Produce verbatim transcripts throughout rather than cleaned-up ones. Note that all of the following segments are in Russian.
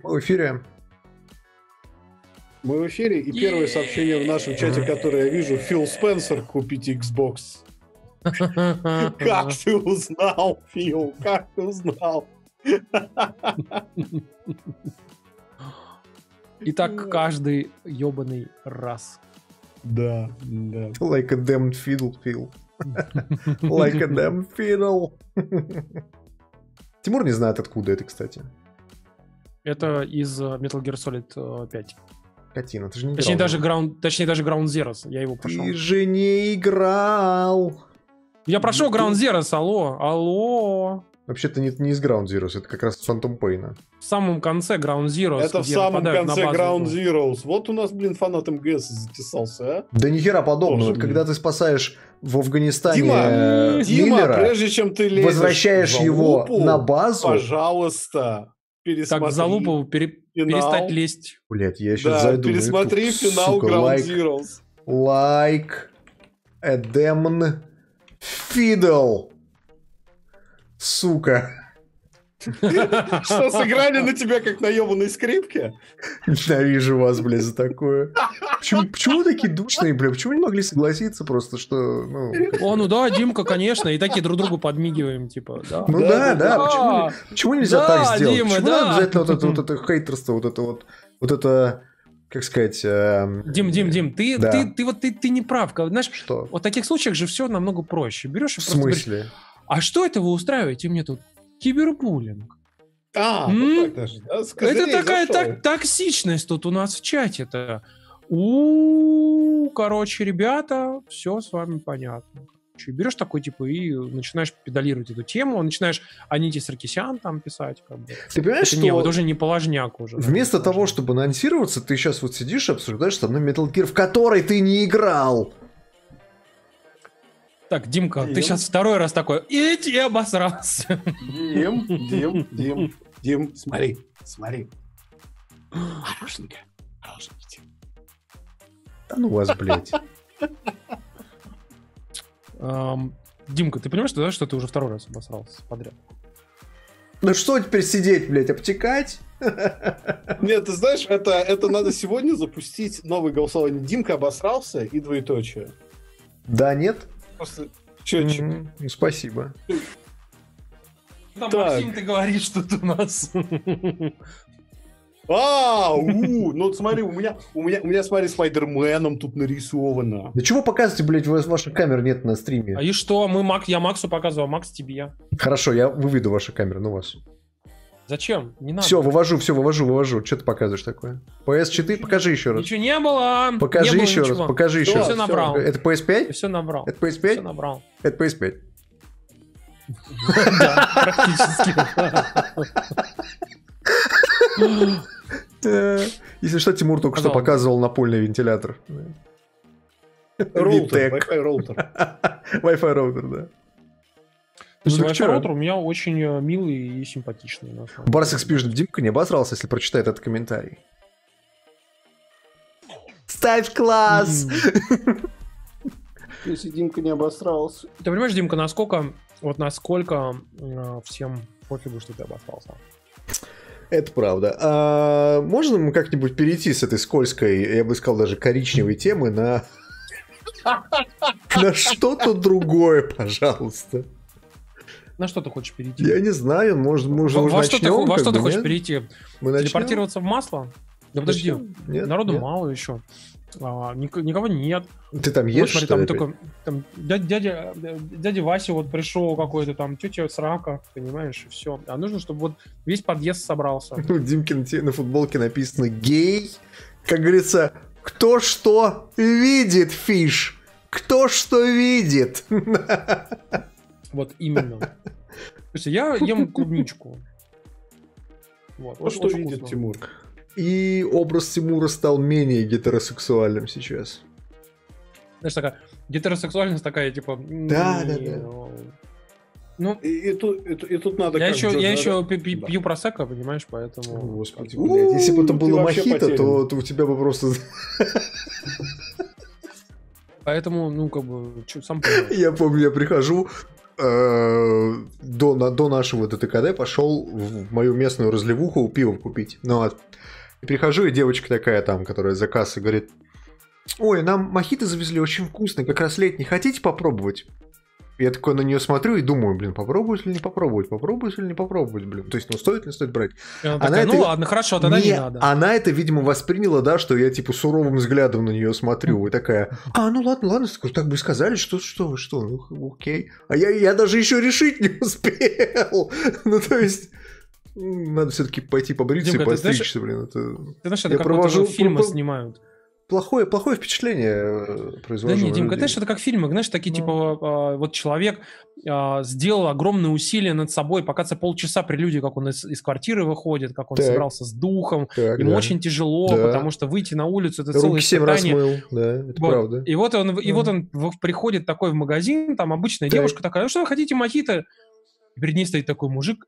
Мы в эфире. Мы в эфире, и первое сообщение в нашем чате, которое я вижу: Фил Спенсер, купите Xbox. Как ты узнал, Фил? Как ты узнал? И так каждый ебаный раз. Да, да. Like a damn fiddle, Phil. Like a damn fiddle. Тимур не знает, откуда это, кстати. Это из Metal Gear Solid пять. Катина, ты же не играл. Точнее, даже Ground, точнее, даже Ground Zeroes. Я его прошел. Ты же не играл. Я прошел Ground Zeroes, алло, алло. Вообще-то не, не из Ground Zeroes, это как раз Phantom Pain. В самом конце Ground Zeroes. Это в самом конце Ground Zeroes. Вот у нас, блин, фанат МГС затесался, а? Да ни хера подобного. Вот когда ты спасаешь в Афганистане Дима, Дима, Миллера, прежде чем ты лезешь возвращаешь его на базу, пожалуйста, пересмотри. Так, за лупу пере... перестать лезть. Блять, я сейчас да, зайду. Пересмотри на финал сука, Ground like, Zeroes. Like a damn fiddle. Сука. Что, сыграли на тебя как на ебаной скрипке? Ненавижу вас, блядь, за такое. Почему, почему вы такие душные, блядь? Почему не могли согласиться просто, что... Ну, О, ну да, Димка, конечно. И такие друг другу подмигиваем, типа, да. Ну да, да. да. да. Почему, почему нельзя да, так сделать? Дима, почему да. обязательно вот это, вот это хейтерство, вот это вот... Вот это... Как сказать... Э... Дим, Дим, Дим, ты, да. ты, ты, вот, ты, ты не прав. Знаешь, что? Вот в таких случаях же все намного проще. Берешь и в просто... смысле? Говоришь, а что это вы устраиваете мне тут? Кибербуллинг. А, вот так даже. Да, это такая так, токсичность тут у нас в чате-то. У, короче, ребята, все с вами понятно. Берешь такой, типа, и начинаешь педалировать эту тему, начинаешь Анити Саркисян там писать. Как бы. Ты понимаешь, это что... Не, вот уже не положняк уже. Вместо да, того, чтобы анонсироваться, ты сейчас вот сидишь и обсуждаешь со мной Metal Gear, в который ты не играл. Так, Димка, Дим. Ты сейчас второй раз такой, и ты обосрался. Дим, Дим, Дим, Дим, смотри, смотри. Хорошенько, хорошенько, Дим. Да ну вас, блядь. Um, Димка, ты понимаешь, да, что ты уже второй раз обосрался подряд? Ну что теперь сидеть, блядь, обтекать? Нет, ты знаешь, это, это надо сегодня запустить новый голосование. Димка обосрался и двоеточие. Да, нет? Просто счетчик. Mm-hmm. Ну, спасибо. Там Максим, ты говоришь, что ты у нас... А, у, ну смотри, у меня, у меня, у меня, смотри, Спайдерменом тут нарисовано. Да чего показываете, блядь, ваших камер нет на стриме? А и что? Мы Мак, я Максу показываю, а Макс тебе. Хорошо, я выведу ваши камеры, ну вас. Зачем? Не надо. Все, вывожу, все, вывожу, вывожу. Что ты показываешь такое? пи эс четыре, покажи еще раз. Ничего не было. Покажи не было еще ничего. раз, покажи все, еще раз. Все набрал. Это пи эс пять? Все набрал. Это пи эс пять? Все набрал. Это пи эс пять. Да, практически. Если что, Тимур только что показывал напольный вентилятор. Роутер, Wi-Fi роутер. Wi-Fi роутер, да. Wi-Fi роутер у меня очень милый и симпатичный. Барсик пишет, Димка не обосрался, если прочитает этот комментарий. Ставь класс! Если Димка не обосрался. Ты понимаешь, Димка, насколько вот насколько всем пофигу, что ты обосрался? Это правда. А можно мы как-нибудь перейти с этой скользкой, я бы сказал, даже коричневой темы на... на что-то другое, пожалуйста. На что ты хочешь перейти? Я не знаю, может, мы уже, уже во начнем. Что ты, во что ты бы, хочешь нет? перейти? Мы Телепортироваться в масло? Да подожди, нет, народу нет. мало еще. А, ник- никого нет. Ты там Вот, ешь, смотри, что там ли? только там, дядя, дядя, дядя Вася вот пришел какой-то там, тетя Срака, понимаешь, и все. А нужно, чтобы вот весь подъезд собрался. У Димки на, на футболке написано «гей». Как говорится, кто что видит, фиш. Кто что видит. Вот именно. То есть я ем клубничку. Вот, Вот что видит вкусно. Тимур. И образ Тимура стал менее гетеросексуальным сейчас. Знаешь, такая гетеросексуальность такая, типа... Да, да, да. Ну, и, и, тут, и, и тут надо... Я еще, Джордж, я надо... еще пью, да. пью просекко, понимаешь, поэтому... Господи, блядь. Если бы это было мохито, то, то у тебя бы просто... Поэтому, ну, как бы, сам понимаешь. Я помню, я прихожу, э, до, на- до нашего ДТКД пошел в мою местную разливуху пиво купить. Ну вот. И прихожу, и девочка такая там, которая за кассой, говорит: ой, нам мохито завезли, очень вкусно, как раз летний, хотите попробовать? Я такой на нее смотрю и думаю, блин, попробовать или не попробовать, попробовать или не попробовать, блин. То есть, ну, стоит ли не стоит брать? И она Она такая, ну это- ладно, хорошо, тогда не, Не, надо. Она это, видимо, восприняла, да, что я, типа, суровым взглядом на нее смотрю. И такая: а, ну ладно, ладно, так бы и сказали, что, что вы, что, ну, окей. А я, я даже еще решить не успел. Ну, то есть, м, надо все-таки пойти побриться Димка, и ты знаешь- подстричься, блин. Это Ты знаешь, это я как провожу- вот фильмы про- снимают. плохое, плохое впечатление э, произвожу. Да не, на Димка, людей. знаешь, это как в фильмах, знаешь, такие Ну. типа, а, вот человек а, сделал огромные усилия над собой, показывается полчаса прелюдии, как он из, из квартиры выходит, как он Так. собрался с духом, Так, ему да. очень тяжело, Да. потому что выйти на улицу — это целое Руки семь раз испытание. мыл, да, это Вот. правда. И вот он, и Мгм. вот он в- приходит такой в магазин, там обычная Так. девушка такая: ну что вы хотите, мохито? И перед ней стоит такой мужик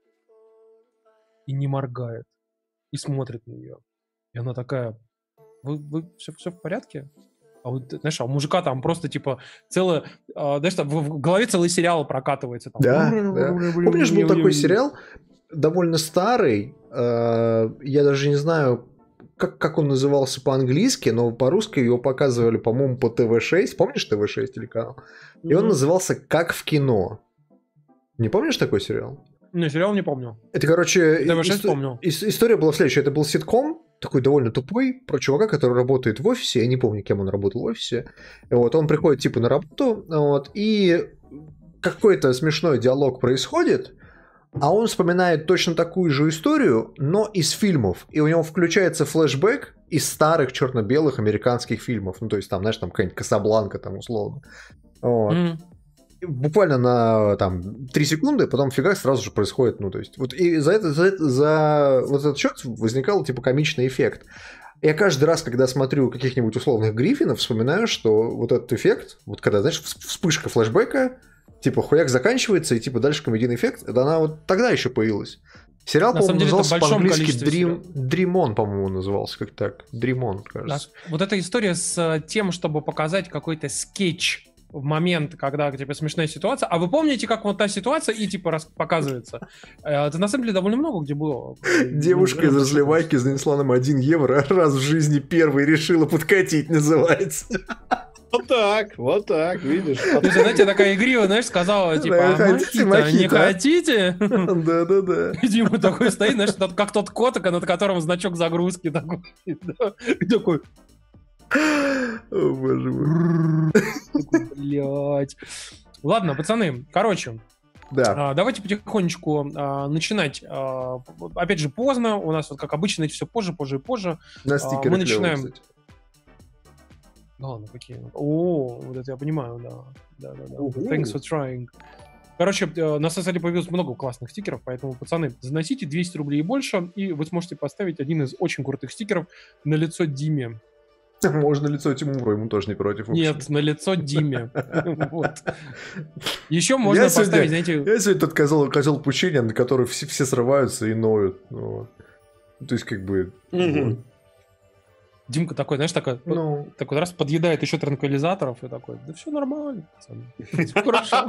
и не моргает, и смотрит на нее. И она такая: вы, вы все, все в порядке? А вот, знаешь, а у мужика там просто, типа, целое, а, знаешь, там в, в голове целый сериал прокатывается. Там. Да, да. Помнишь, был такой сериал, довольно старый, э, я даже не знаю, как, как он назывался по-английски, но по-русски его показывали, по-моему, по тэ вэ шесть. Помнишь тэ вэ шесть телеканал? И он Мгм. назывался «Как в кино». Не помнишь такой сериал? Не, сериал не помню. Это, короче, тэ вэ шесть исто- помню. ис- история была следующая. Это был ситком, такой довольно тупой, про чувака, который работает в офисе. Я не помню, кем он работал в офисе. Вот, он приходит типа на работу, вот, и какой-то смешной диалог происходит, а он вспоминает точно такую же историю, но из фильмов. И у него включается флешбэк из старых черно-белых американских фильмов. Ну, то есть там, знаешь, там какая-нибудь Касабланка там условно. Вот. М. Буквально на там три секунды, потом фига сразу же происходит, ну то есть вот и за это за, это- за вот этот счет возникал типа комичный эффект. Я каждый раз, когда смотрю каких-нибудь условных Гриффинов, вспоминаю, что вот этот эффект, вот когда, знаешь, вс- вспышка флешбека, типа хуяк заканчивается и типа дальше комедийный эффект, это она вот тогда еще появилась. Сериал, На по-моему, самом деле, это в назывался большом по-английски количестве Dream, Dream On, по-моему, назывался как так. Dream On, Да. кажется. Вот эта история с э, тем, чтобы показать какой-то скетч в момент, когда типа смешная ситуация. А вы помните, как вот та ситуация и типа раз показывается? Э, Это на самом деле довольно много где было. Девушка из Ну, разливайки занесла нам один евро, раз в жизни первый решила подкатить, называется. Вот так, вот так, видишь. То есть, знаете, такая игрива, знаешь, сказала, типа, Да, а хотите мохито не мохито? хотите? Да-да-да. И Дима такой стоит, знаешь, тот- как тот котик, над которым значок загрузки такой. Да. И такой, О, боже мой. блядь. Ладно, пацаны, короче, Да. а, давайте потихонечку а, начинать. А, опять же, поздно, у нас вот как обычно все позже, позже и позже. На а, стикеры мы клёвые, начинаем. кстати. Да ладно, какие. О, вот это я понимаю, да. Да, да, да. Угу. Thanks for trying. Короче, э, на сайте появилось много классных стикеров, поэтому, пацаны, заносите двести рублей и больше, и вы сможете поставить один из очень крутых стикеров на лицо Диме. Можно лицо Тимуру, ему тоже не против. в общем. Нет, на лицо Диме. Вот. Еще можно Я сегодня- поставить, знаете... Я сегодня тот козел, козел пучения, на который все, все срываются и ноют. Ну, вот. То есть, как бы... Мгм. вот. Димка такой, знаешь, такой, Ну, такой раз подъедает еще транквилизаторов и такой, да все нормально, пацаны. Всё хорошо.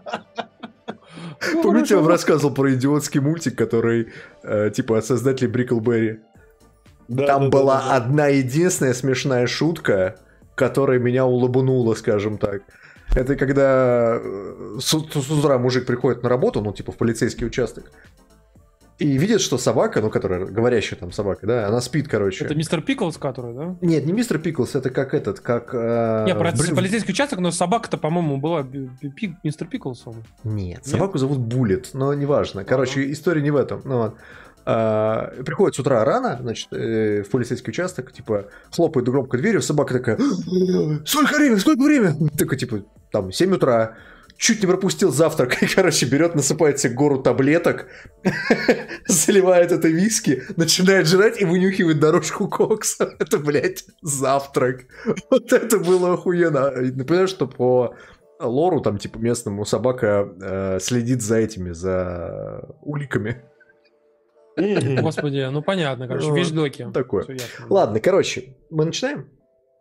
Всё помните, я вам хорошо. рассказывал про идиотский мультик, который, э, типа, от создателей Бриклберри? Да, Там да, да, была да, да. одна единственная смешная шутка, которая меня улыбнула, скажем так. Это когда э, с, с утра мужик приходит на работу, ну, типа, в полицейский участок, и видит, что собака, ну, которая говорящая там собака, да, она спит, короче. Это мистер Пиклс, который, да? Нет, не мистер Пиклс, это как этот, как... э, Не, про Бри- полицейский участок, но собака-то, по-моему, была би- би- пи- мистер Пиклсом. Нет, собаку зовут Буллет, но неважно. Короче, история не в этом. Ну, вот. А, приходит с утра рано, значит, э, в полицейский участок, типа, хлопает громко дверью, собака такая: сколько время, сколько время? Такой, типа, там, семь утра. Чуть не пропустил завтрак. И, короче, берет, насыпает себе гору таблеток, заливает это виски, начинает жрать и вынюхивает дорожку кокса. Это, блядь, завтрак. Вот это было охуенно. И напоминаю, что по лору, там, типа, местному собака э, следит за этими, за уликами. Мгм. Господи, ну понятно, короче, Вот. вещдоки. Такое. Всё ясно. Ладно, короче, мы начинаем?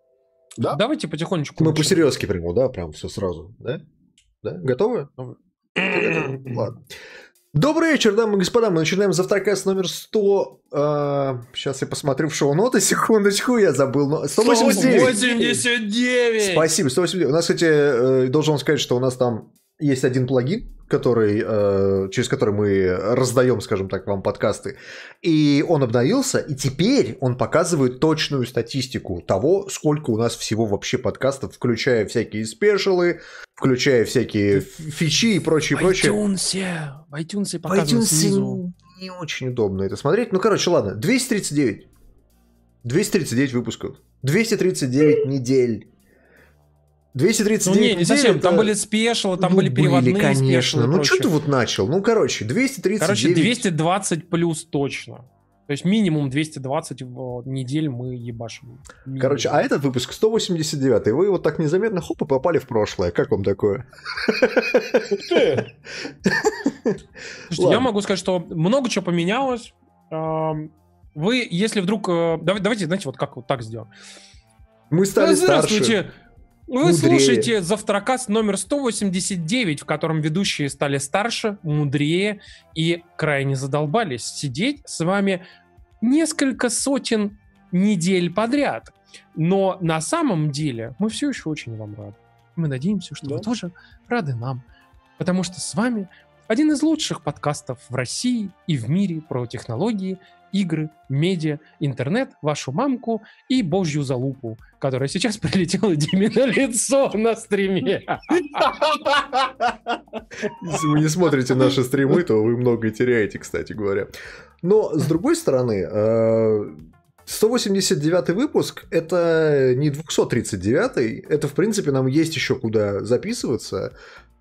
Да. Давайте потихонечку. Мы начнем. по-серьезки прямо, да? Прям все сразу, да? Да? Готовы? Ладно. Добрый вечер, дамы и господа. Мы начинаем завтракаст номер сто. А, сейчас я посмотрю в шоу-ноты. Секундочку, я забыл. сто восемьдесят девять. Спасибо, сто восемьдесят девять. У нас, кстати, должен сказать, что у нас там есть один плагин, который, э, через который мы раздаем, скажем так, вам подкасты. И он обновился, и теперь он показывает точную статистику того, сколько у нас всего вообще подкастов, включая всякие спешалы, включая всякие фичи и прочее, в прочее. iTunes, в iTunes показывают снизу. Не очень удобно это смотреть. Ну, короче, ладно. двести тридцать девять. двести тридцать девять выпусков. двести тридцать девять недель. двести тридцать девять ну, не, не совсем. это... Там были спешалы, там ну, были переводные были, конечно. спешалы. Ну, что ты вот начал? Ну, короче, двести тридцать девять. Короче, двести двадцать плюс точно. То есть минимум двести двадцать в недель мы ебашим. Минимум. Короче, а этот выпуск сто восемьдесят девять. Вы вот так незаметно хоп и попали в прошлое. Как вам такое? Ух ты! Слушайте, я могу сказать, что много чего поменялось. Вы, если вдруг... Давайте, знаете, вот как вот так сделаем. Мы стали старше. Вы мудрее. Слушаете Завтракаст номер сто восемьдесят девять, в котором ведущие стали старше, мудрее и крайне задолбались сидеть с вами несколько сотен недель подряд. Но на самом деле мы все еще очень вам рады. Мы надеемся, что да. вы тоже рады нам. Потому что с вами один из лучших подкастов в России и в мире про технологии, игры, медиа, интернет, вашу мамку и божью залупу, которая сейчас прилетела Диме на лицо на стриме. Если вы не смотрите наши стримы, то вы многое теряете, кстати говоря. Но, с другой стороны, сто восемьдесят девятый выпуск — это не двести тридцать девятый, это, в принципе, нам есть еще куда записываться.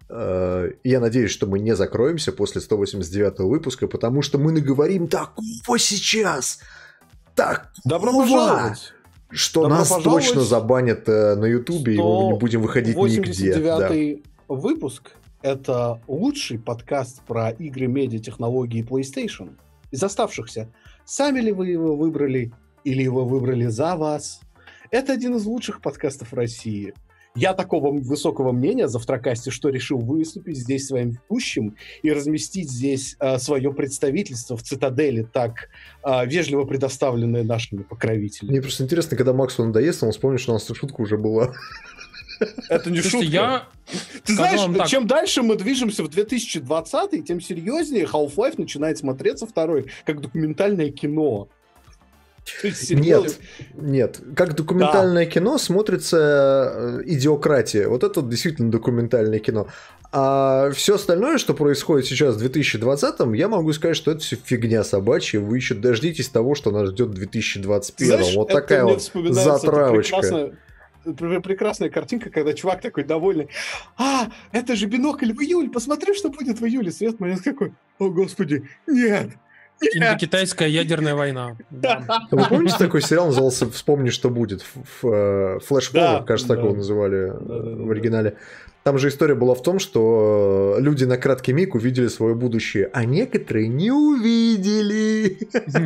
Я надеюсь, что мы не закроемся после сто восемьдесят девятого выпуска, потому что мы наговорим такого сейчас, такого, Добро пожаловать. Что Добро нас пожаловать. Точно забанят на Ютубе, и мы не будем выходить нигде. восемьдесят девятый да. выпуск — это лучший подкаст про игры, медиа, технологии PlayStation из оставшихся. Сами ли вы его выбрали, или его выбрали за вас? Это один из лучших подкастов в России. Я такого высокого мнения о Завтракасте, что решил выступить здесь своим ведущим и разместить здесь э, свое представительство в цитадели, так э, вежливо предоставленное нашими покровителями. Мне просто интересно, когда Максу надоест, он вспомнит, что у нас шутка уже была. Это не шутка. Я... Ты знаешь, чем дальше мы движемся в две тысячи двадцатый, тем серьезнее Half-Life начинает смотреться второй, как документальное кино. Нет, нет. Как документальное да. кино смотрится «Идиократия». Вот это действительно документальное кино. А все остальное, что происходит сейчас в две тысячи двадцатом, я могу сказать, что это все фигня собачья. Вы еще дождитесь того, что нас ждет в две тысячи двадцать первом. Знаешь, вот такая вот затравочка. Прекрасная, прекрасная картинка, когда чувак такой довольный. А, это же бинокль в июле. Посмотри, что будет в июле. Свет моя такой. О, господи, нет. Индокитайская ядерная война. Да. Вы помните, такой сериал назывался «Вспомни, что будет»? Флэш Форвард, кажется, так его называли в оригинале. Там же история была в том, что люди на краткий миг увидели свое будущее, а некоторые не увидели.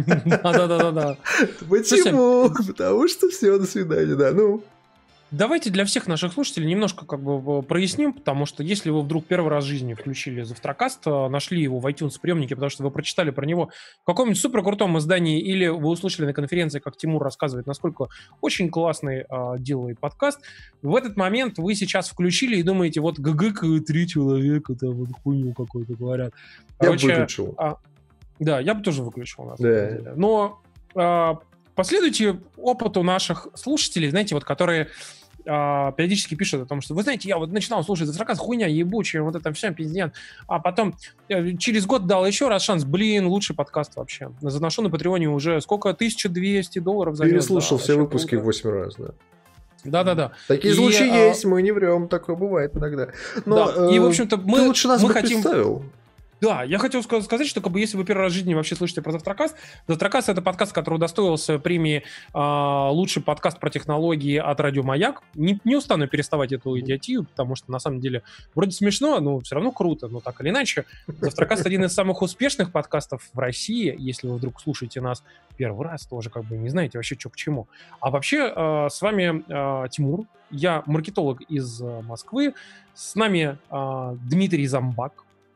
Да-да-да. Почему? Потому что все, до свидания, да, ну... Давайте для всех наших слушателей немножко как бы проясним, потому что если вы вдруг первый раз в жизни включили Завтракаст, нашли его в iTunes приемнике, потому что вы прочитали про него в каком-нибудь суперкрутом издании, или вы услышали на конференции, как Тимур рассказывает, насколько очень классный а, делает подкаст, в этот момент вы сейчас включили и думаете, вот ГГ три человека, там вот хуйню какую-то говорят. Короче, я бы выключил. А, да, я бы тоже выключил. На самом деле. Да. Но а, последуйте опыту наших слушателей, знаете, вот которые... периодически пишут о том, что, вы знаете, я вот начинал слушать Завтракаст, хуйня ебучая, вот это все, пиздец. А потом через год дал еще раз шанс, блин, лучший подкаст вообще. Заношу на Патреоне уже сколько? тысяча двести долларов за Переслушал да, все выпуски в восемь раз, да. Да-да-да. Такие и, случаи а... есть, мы не врем, такое бывает иногда. Но, да. э, и, в общем-то, мы, ты лучше нас мы бы хотим... представил. Да, я хотел сказать, что как бы, если вы первый раз в жизни вообще слышите про Завтракаст, Завтракаст — это подкаст, который удостоился премии э, «Лучший подкаст про технологии» от Радио Маяк. Не, не устану переставать эту идиотию, потому что, на самом деле, вроде смешно, но все равно круто, но так или иначе. Завтракаст — один из самых успешных подкастов в России. Если вы вдруг слушаете нас первый раз, то уже как бы не знаете вообще, что к чему. А вообще, э, с вами э, Тимур, я маркетолог из э, Москвы, с нами э, Дмитрий Замбак.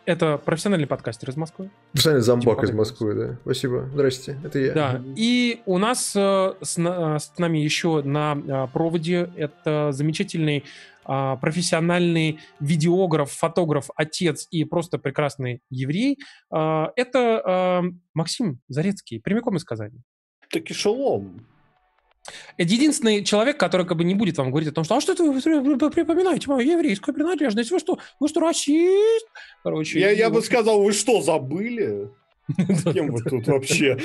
Это профессиональный подкастер из Москвы. Профессиональный зомбак из Москвы, да. Спасибо. Здрасте, это я. Да, и у нас э, с, на, с нами еще на э, проводе это замечательный э, профессиональный видеограф, фотограф, отец и просто прекрасный еврей. Э, это э, Максим Зарецкий, прямиком из Казани. Таки шалом. Это единственный человек, который как бы не будет вам говорить о том, что а что это вы припоминаете мою еврейскую принадлежность, вы что, вы что, расист? Короче, я, я вот... бы сказал, вы что, забыли? Кем вы тут вообще?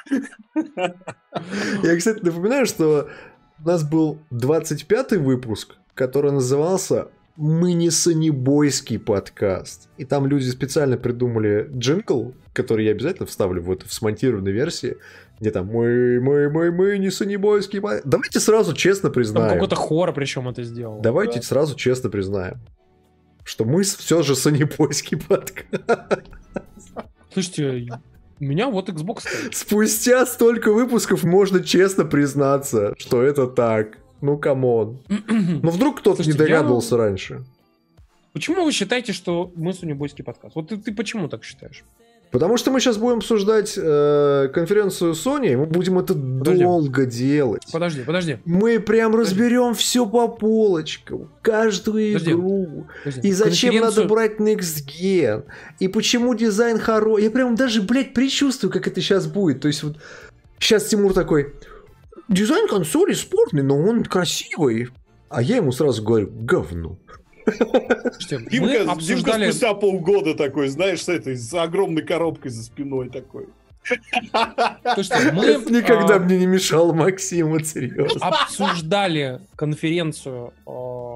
Я, кстати, напоминаю, что у нас был двадцать пятый выпуск, который назывался «Мы не санебойский подкаст». И там люди специально придумали джингл, который я обязательно вставлю вот в смонтированной версии, где там «Мы, мы, мы, мы не санебойский подкаст». Давайте сразу честно признаем. Там какой-то хор причем это сделал. Давайте да. сразу честно признаем, что мы все же санебойский подкаст. Слушайте, у меня вот Xbox стоит. Спустя столько выпусков можно честно признаться, что это так. Ну, камон. Ну, вдруг кто-то не догадывался я... раньше. Почему вы считаете, что мы санебойский подкаст? Вот ты, ты почему так считаешь? Потому что мы сейчас будем обсуждать э, конференцию Sony, и мы будем это подожди. долго делать. Подожди, подожди. Мы прям подожди. разберем все по полочкам, каждую подожди. игру. Подожди. И зачем Конференцию... надо брать Next Gen, и почему дизайн хороший. Я прям даже, блядь, предчувствую, как это сейчас будет. То есть вот сейчас Тимур такой, дизайн консоли спорный, но он красивый. А я ему сразу говорю, говно. Димка, обсуждали... Димка спустя полгода такой, знаешь, с этой, с огромной коробкой за спиной такой. Слушайте, мы, никогда а... мне не мешал Максим, вот серьезно. Обсуждали конференцию а,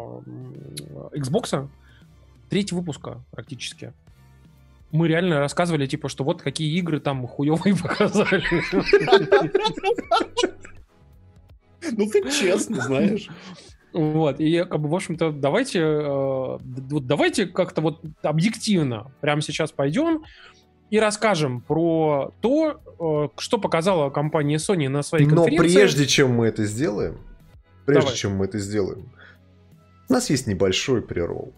Xbox, третий выпуска практически. Мы реально рассказывали, типа, что вот какие игры там хуёвые показали. Ну ты честно, знаешь. Вот, и как бы, в общем-то, давайте, э, давайте как-то вот объективно прямо сейчас пойдем и расскажем про то, э, что показала компания Sony на своей конференции. Но прежде чем мы это сделаем, прежде Давай. чем мы это сделаем, у нас есть небольшой преролл.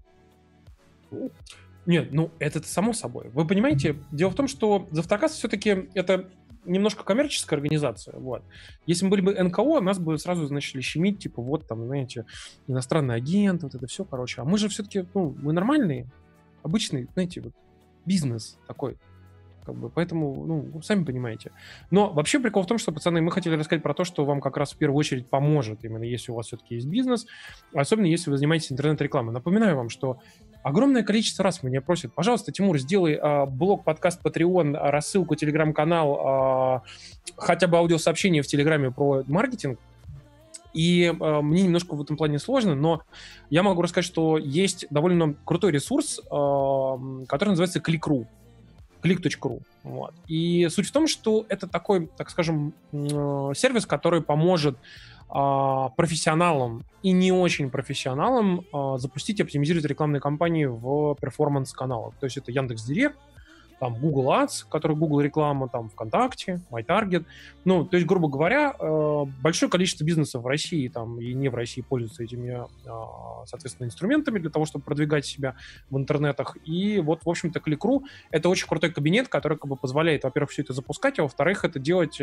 Нет, ну это само собой. Вы понимаете, дело в том, что Завтракаст все-таки это немножко коммерческая организация, вот. Если мы были бы эн ка о, нас бы сразу начали щемить, типа, вот там, знаете, иностранный агент, вот это все, короче. А мы же все-таки, ну, мы нормальные, обычный, знаете, вот, бизнес такой, как бы, поэтому, ну, сами понимаете. Но вообще прикол в том, что, пацаны, мы хотели рассказать про то, что вам как раз в первую очередь поможет, именно если у вас все-таки есть бизнес, особенно если вы занимаетесь интернет-рекламой. Напоминаю вам, что огромное количество раз меня просят, пожалуйста, Тимур, сделай а, блог, подкаст, Patreon, а, рассылку, телеграм-канал, а, хотя бы аудиосообщение в Телеграме про маркетинг. И а, мне немножко в этом плане сложно, но я могу рассказать, что есть довольно крутой ресурс, а, который называется Click.ru. клик точка ру. Вот. И суть в том, что это такой, так скажем, сервис, который поможет а, профессионалам и не очень профессионалам а, запустить и оптимизировать рекламные кампании в перформанс-каналах. То есть это Яндекс.Директ, там Google Ads, который Google реклама, там ВКонтакте, MyTarget. Ну, то есть, грубо говоря, большое количество бизнесов в России там, и не в России пользуются этими, соответственно, инструментами для того, чтобы продвигать себя в интернетах. И вот, в общем-то, Click.ru — это очень крутой кабинет, который как бы позволяет, во-первых, все это запускать, а во-вторых, это делать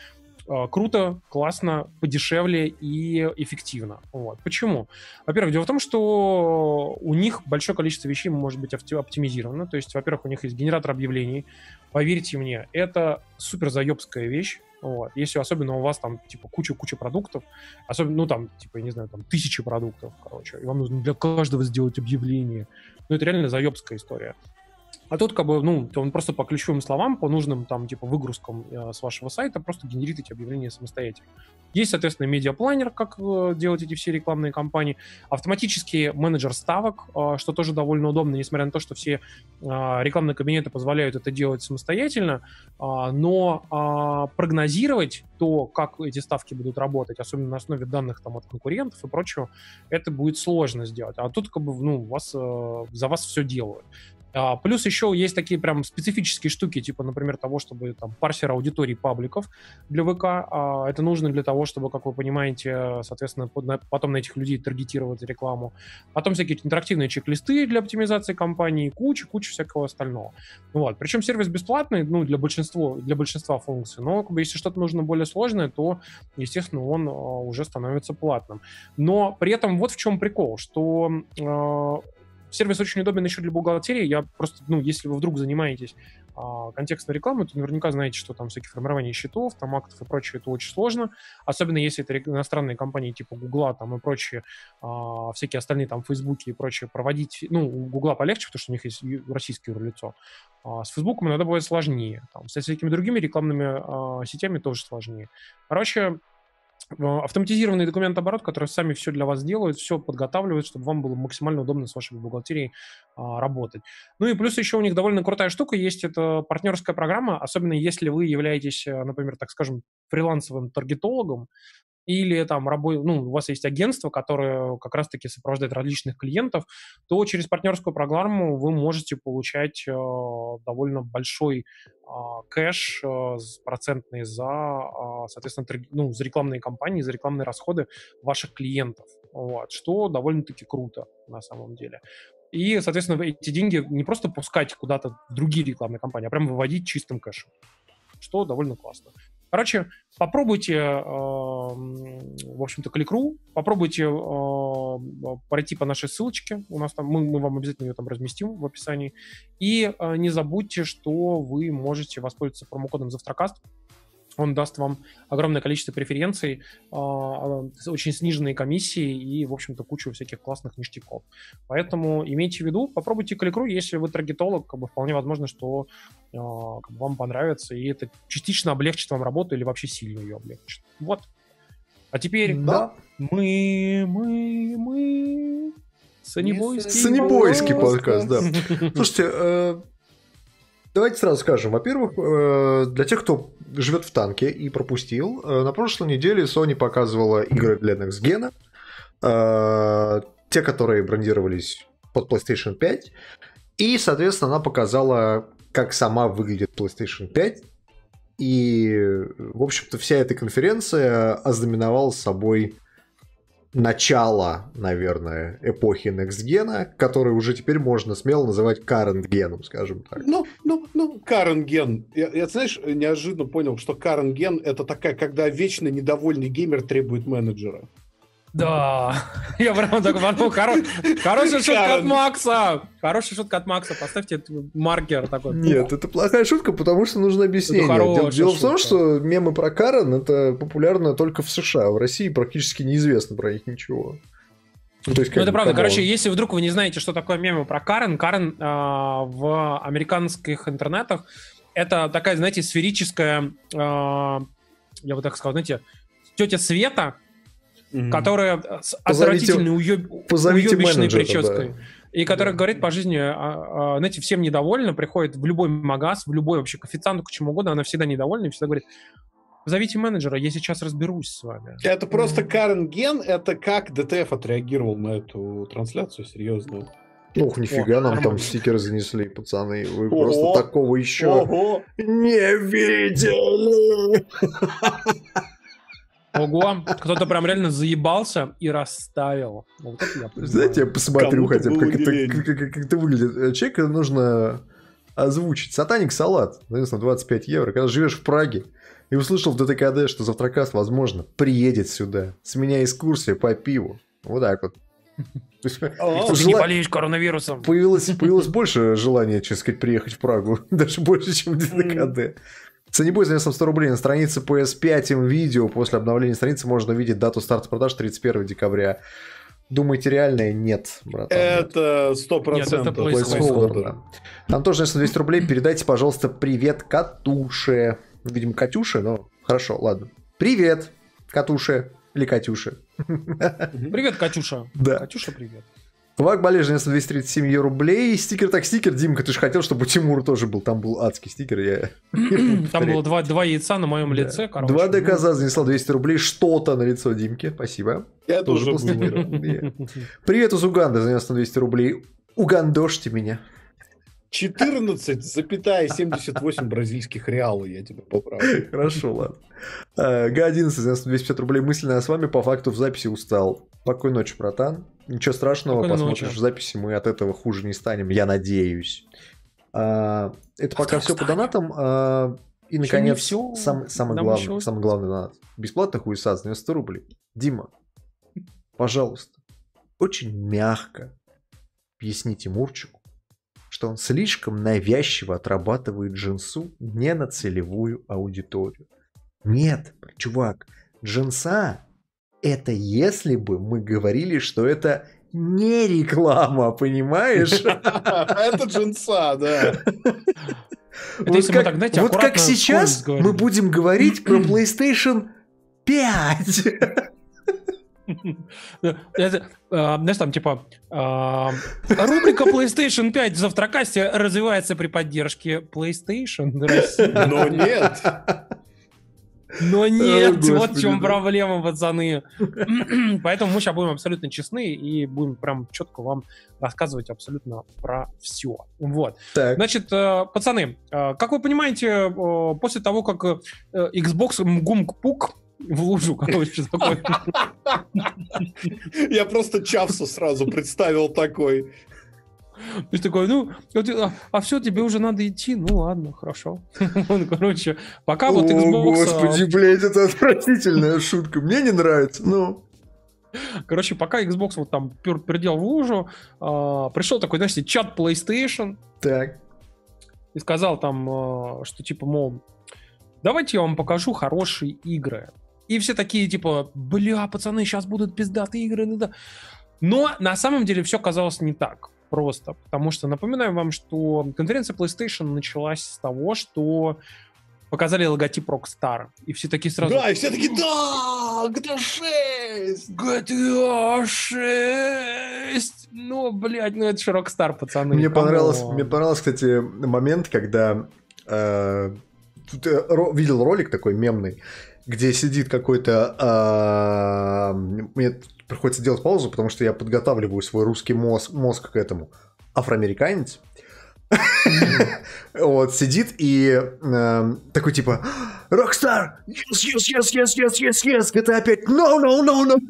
круто, классно, подешевле и эффективно. Вот. Почему? Во-первых, дело в том, что у них большое количество вещей может быть оптимизировано. То есть, во-первых, у них есть генератор объявлений. Поверьте мне, это супер заебская вещь. Вот. Если особенно у вас там типа куча-куча продуктов, особенно, ну там, типа, я не знаю, там тысячи продуктов, короче, и вам нужно для каждого сделать объявление. Ну, это реально заебская история. А тут, как бы, ну, он просто по ключевым словам, по нужным, там, типа, выгрузкам э, с вашего сайта просто генерит эти объявления самостоятельно. Есть, соответственно, медиапланер, как э, делать эти все рекламные кампании, автоматический менеджер ставок, э, что тоже довольно удобно, несмотря на то, что все э, рекламные кабинеты позволяют это делать самостоятельно, э, но э, прогнозировать то, как эти ставки будут работать, особенно на основе данных там от конкурентов и прочего, это будет сложно сделать. А тут, как бы, ну, вас, э, за вас все делают. А, плюс еще есть такие прям специфические штуки, типа, например, того, чтобы там парсер аудитории пабликов для ВК. А, это нужно для того, чтобы, как вы понимаете, соответственно, под, на, потом на этих людей таргетировать рекламу. Потом всякие интерактивные чек-листы для оптимизации кампании, куча-куча всякого остального. Вот. Причем сервис бесплатный, ну, для большинства, для большинства функций, но как бы, если что-то нужно более сложное, то, естественно, он а, уже становится платным. Но при этом вот в чем прикол, что... А, сервис очень удобен еще для бухгалтерии. Я просто, ну, если вы вдруг занимаетесь а, контекстной рекламой, то наверняка знаете, что там всякие формирования счетов, там актов и прочее, это очень сложно. Особенно если это иностранные компании типа Гугла там и прочие, а, всякие остальные там Фейсбуки и прочее проводить. Ну, у Гугла полегче, потому что у них есть российское юрлицо. А с Фейсбуком иногда бывает сложнее. Там, с всякими другими рекламными а, сетями тоже сложнее. Короче, автоматизированный документооборот, который сами все для вас делают, все подготавливают, чтобы вам было максимально удобно с вашей бухгалтерией а, работать. Ну и плюс еще у них довольно крутая штука есть, это партнерская программа, особенно если вы являетесь, например, так скажем, фрилансовым таргетологом, или там рабо... ну, у вас есть агентство, которое как раз-таки сопровождает различных клиентов, то через партнерскую программу вы можете получать э, довольно большой э, кэш э, процентный за, э, соответственно, трг... ну, за рекламные кампании, за рекламные расходы ваших клиентов, вот, что довольно-таки круто на самом деле. И, соответственно, эти деньги не просто пускать куда-то в другие рекламные кампании, а прям выводить чистым кэшем, что довольно классно. Короче, попробуйте, э, в общем-то, Click.ru, попробуйте э, пройти по нашей ссылочке, у нас там, мы, мы вам обязательно ее там разместим в описании, и э, не забудьте, что вы можете воспользоваться промокодом Завтракаст. Он даст вам огромное количество преференций, э, очень сниженные комиссии и, в общем-то, кучу всяких классных ништяков. Поэтому имейте в виду, попробуйте Click.ru, если вы таргетолог, как бы вполне возможно, что э, как бы вам понравится, и это частично облегчит вам работу или вообще сильно ее облегчит. Вот. А теперь да. мы, мы, мы... Санебойский, Санебойский подкаст, да. Слушайте, э, давайте сразу скажем. Во-первых, э, для тех, кто живет в танке и пропустил, э, на прошлой неделе Sony показывала игры для Next Gen, э, те, которые брендировались под PlayStation пять, и, соответственно, она показала, как сама выглядит PlayStation пять, и, в общем-то, вся эта конференция ознаменовала собой начало, наверное, эпохи Next Gen, который уже теперь можно смело называть Current Gen, скажем так. Ну, ну, ну, Current Gen. Я, я, знаешь, неожиданно понял, что Current Gen — это такая, когда вечно недовольный геймер требует менеджера. Да, я прям так подумал, хорошая шутка от Макса, хорошая шутка от Макса, поставьте маркер такой. Нет, это плохая шутка, потому что нужно объяснение. Дело в том, что мемы про Карен это популярно только в США, в России практически неизвестно про них ничего. Ну, то есть, ну это правда. Короче, если вдруг вы не знаете, что такое мемы про Карен, Карен э, в американских интернетах это такая, знаете, сферическая, э, я бы так сказал, знаете, тетя Света, Mm-hmm. которая с отвратительной уеб... уебищной прической. Да. И которая да. говорит по жизни, а, а, знаете, всем недовольна, приходит в любой магаз, в любой вообще к официанту, к чему угодно, она всегда недовольна и всегда говорит: позовите менеджера, я сейчас разберусь с вами. Это просто Current Gen, это как ди ти эф отреагировал на эту трансляцию, серьезно. Ух, нифига, О, нам нормально. Там стикеры занесли, пацаны. Вы Ого. Просто такого еще Ого. Не видели. Ого, кто-то прям реально заебался и расставил. Вот это я Знаете, я посмотрю Кому-то хотя бы, как это, как, как, как это выглядит. Человека нужно озвучить. Сатаник Салат, соответственно, двадцать пять евро. Когда живешь в Праге и услышал в ДТКД, что Завтракаст, возможно, приедет сюда. С меня экскурсия по пиву. Вот так вот. Ты не болеешь коронавирусом. Появилось, появилось больше желания, честно сказать, приехать в Прагу. Даже больше, чем в ДТКД. Санебой за сто рублей. На странице пи эс пять видео после обновления страницы можно увидеть дату старта продаж тридцать первого декабря. Думаете, реальное? Нет, братан. Это сто процентов. Там тоже на двести рублей. Передайте, пожалуйста, привет Катюше. Видимо, Катюше, но хорошо, ладно. Привет, Катюше или Катюше. Привет, Катюша. Да. Катюша, привет. Вак Болежный на двести тридцать семь рублей. Стикер так стикер. Димка, ты же хотел, чтобы у Тимура тоже был. Там был адский стикер. Я... Там было два, два яйца на моем да. лице. Короче. два дэ коза занесла двести рублей. Что-то на лицо Димки. Спасибо. Я тоже поступил. Привет из Уганды занес на двести рублей. Угандошьте меня. четырнадцать целых семьдесят восемь бразильских реалов, я тебя поправлю. Хорошо, ладно. Га одиннадцать, двести пятьдесят рублей мысленно, а с вами по факту в записи устал. Спокойной ночи, братан. Ничего страшного, Спокойной посмотришь ночи. в записи, мы от этого хуже не станем, я надеюсь. А, это пока вдруг все по станем? донатам. А, и, Еще наконец, не всё. сам- самый, Нам главный, еще- самый главный донат. Бесплатно хуесас, девяносто рублей. Дима, пожалуйста, очень мягко объясните Мурчику, что он слишком навязчиво отрабатывает джинсу не на целевую аудиторию. Нет, чувак, джинса — это если бы мы говорили, что это не реклама, понимаешь? Это джинса, да. Это если мы так, знаете, вот как аккуратно сейчас вскользь говорили. мы будем говорить про PlayStation пять. Это, а, знаешь, там типа а, рубрика PlayStation пять в Завтракасте развивается при поддержке PlayStation России. Но нет. Но нет, О, вот в господи, чем да. проблема, пацаны. Поэтому мы сейчас будем абсолютно честны и будем прям четко вам рассказывать абсолютно про все. Вот. Так, Значит, э, пацаны, э, как вы понимаете, э, после того, как э, Xbox мгумк-пук в лужу, короче, такой. Я просто Чавса сразу представил такой. То есть такой, ну, вот, а, а все, тебе уже надо идти, ну ладно, хорошо. Он, короче, пока вот о, Xbox... а, господи, блядь, это отвратительная шутка. Мне не нравится, ну. Короче, пока Xbox вот там пер- пердел в лужу, а, пришел такой, знаете, чат PlayStation Так. и сказал там, а, что типа, мол, давайте я вам покажу хорошие игры. И все такие, типа, бля, пацаны, сейчас будут пиздатые игры. Да, да. Но на самом деле все казалось не так просто. Потому что, напоминаю вам, что конференция PlayStation началась с того, что показали логотип Rockstar. И все такие сразу... Да, и все такие, да, джи ти эй шесть. джи ти эй шесть! Ну, блядь, ну это же Rockstar, пацаны. Мне камон. понравилось, мне понравился, кстати, момент, когда э, тут я ро- видел ролик такой мемный, где сидит какой-то... э, мне приходится делать паузу, потому что я подготавливаю свой русский мозг, мозг к этому. Афроамериканец. Вот, сидит и э, такой типа Rockstar! Yes, yes, yes, yes, yes, yes, yes! джи ти эй пять! No, no, no, no,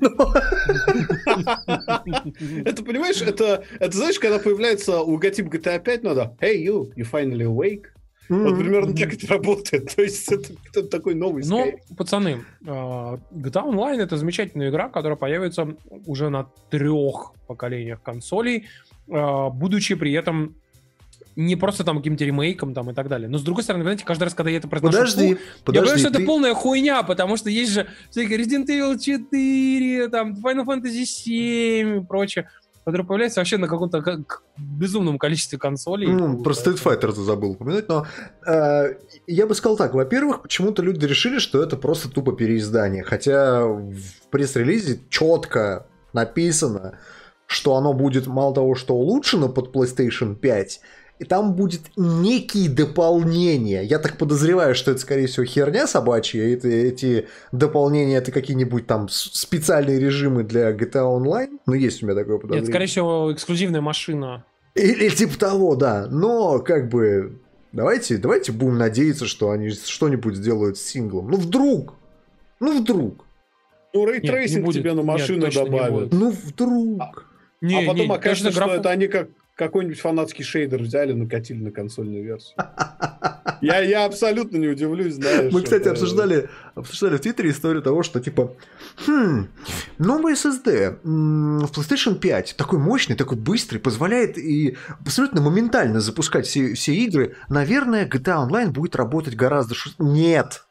no! Это, понимаешь, это, это, знаешь, когда появляется логотип джи ти эй пять, надо Hey, you, you finally awake. Вот примерно так это работает. То есть это, это такой новый Ну, Skyrim. пацаны, э, джи ти эй Online — это замечательная игра, которая появится уже на трех поколениях консолей, э, будучи при этом не просто там каким-то ремейком там и так далее. Но с другой стороны, вы знаете, каждый раз, когда я это произношу, Подожди, я подожди. говорю, что ты- это полная хуйня, потому что есть же всякие Resident Evil четыре, там, Final Fantasy семь и прочее, которые появляются вообще на каком-то как- безумном количестве консолей. Ну, про Street Fighter ты забыл упомянуть, но э, я бы сказал так. Во-первых, почему-то люди решили, что это просто тупо переиздание. Хотя в пресс-релизе четко написано, что оно будет мало того, что улучшено под PlayStation пять, и там будет некие дополнения. Я так подозреваю, что это, скорее всего, херня собачья. Это, эти дополнения — это какие-нибудь там с- специальные режимы для джи ти эй Online. Ну, есть у меня такое подозрение. Нет, скорее всего, эксклюзивная машина. Или, или типа того, да. Но, как бы, давайте, давайте будем надеяться, что они что-нибудь сделают с синглом. Ну, вдруг. Ну, вдруг. Ну, Нет, не рейтрейсинг будет. тебе на Нет, машину точно не добавят. будет. Ну, вдруг. Не, а потом не, окажется, конечно, что графон- это они как какой-нибудь фанатский шейдер взяли, накатили на консольную версию. Я, я абсолютно не удивлюсь, знаешь. Мы, кстати, это- обсуждали, обсуждали в Твиттере историю того, что, типа, хм, новый эс эс ди м, в PlayStation пять, такой мощный, такой быстрый, позволяет и абсолютно моментально запускать все, все игры. Наверное, джи ти эй Online будет работать гораздо... шу- Нет!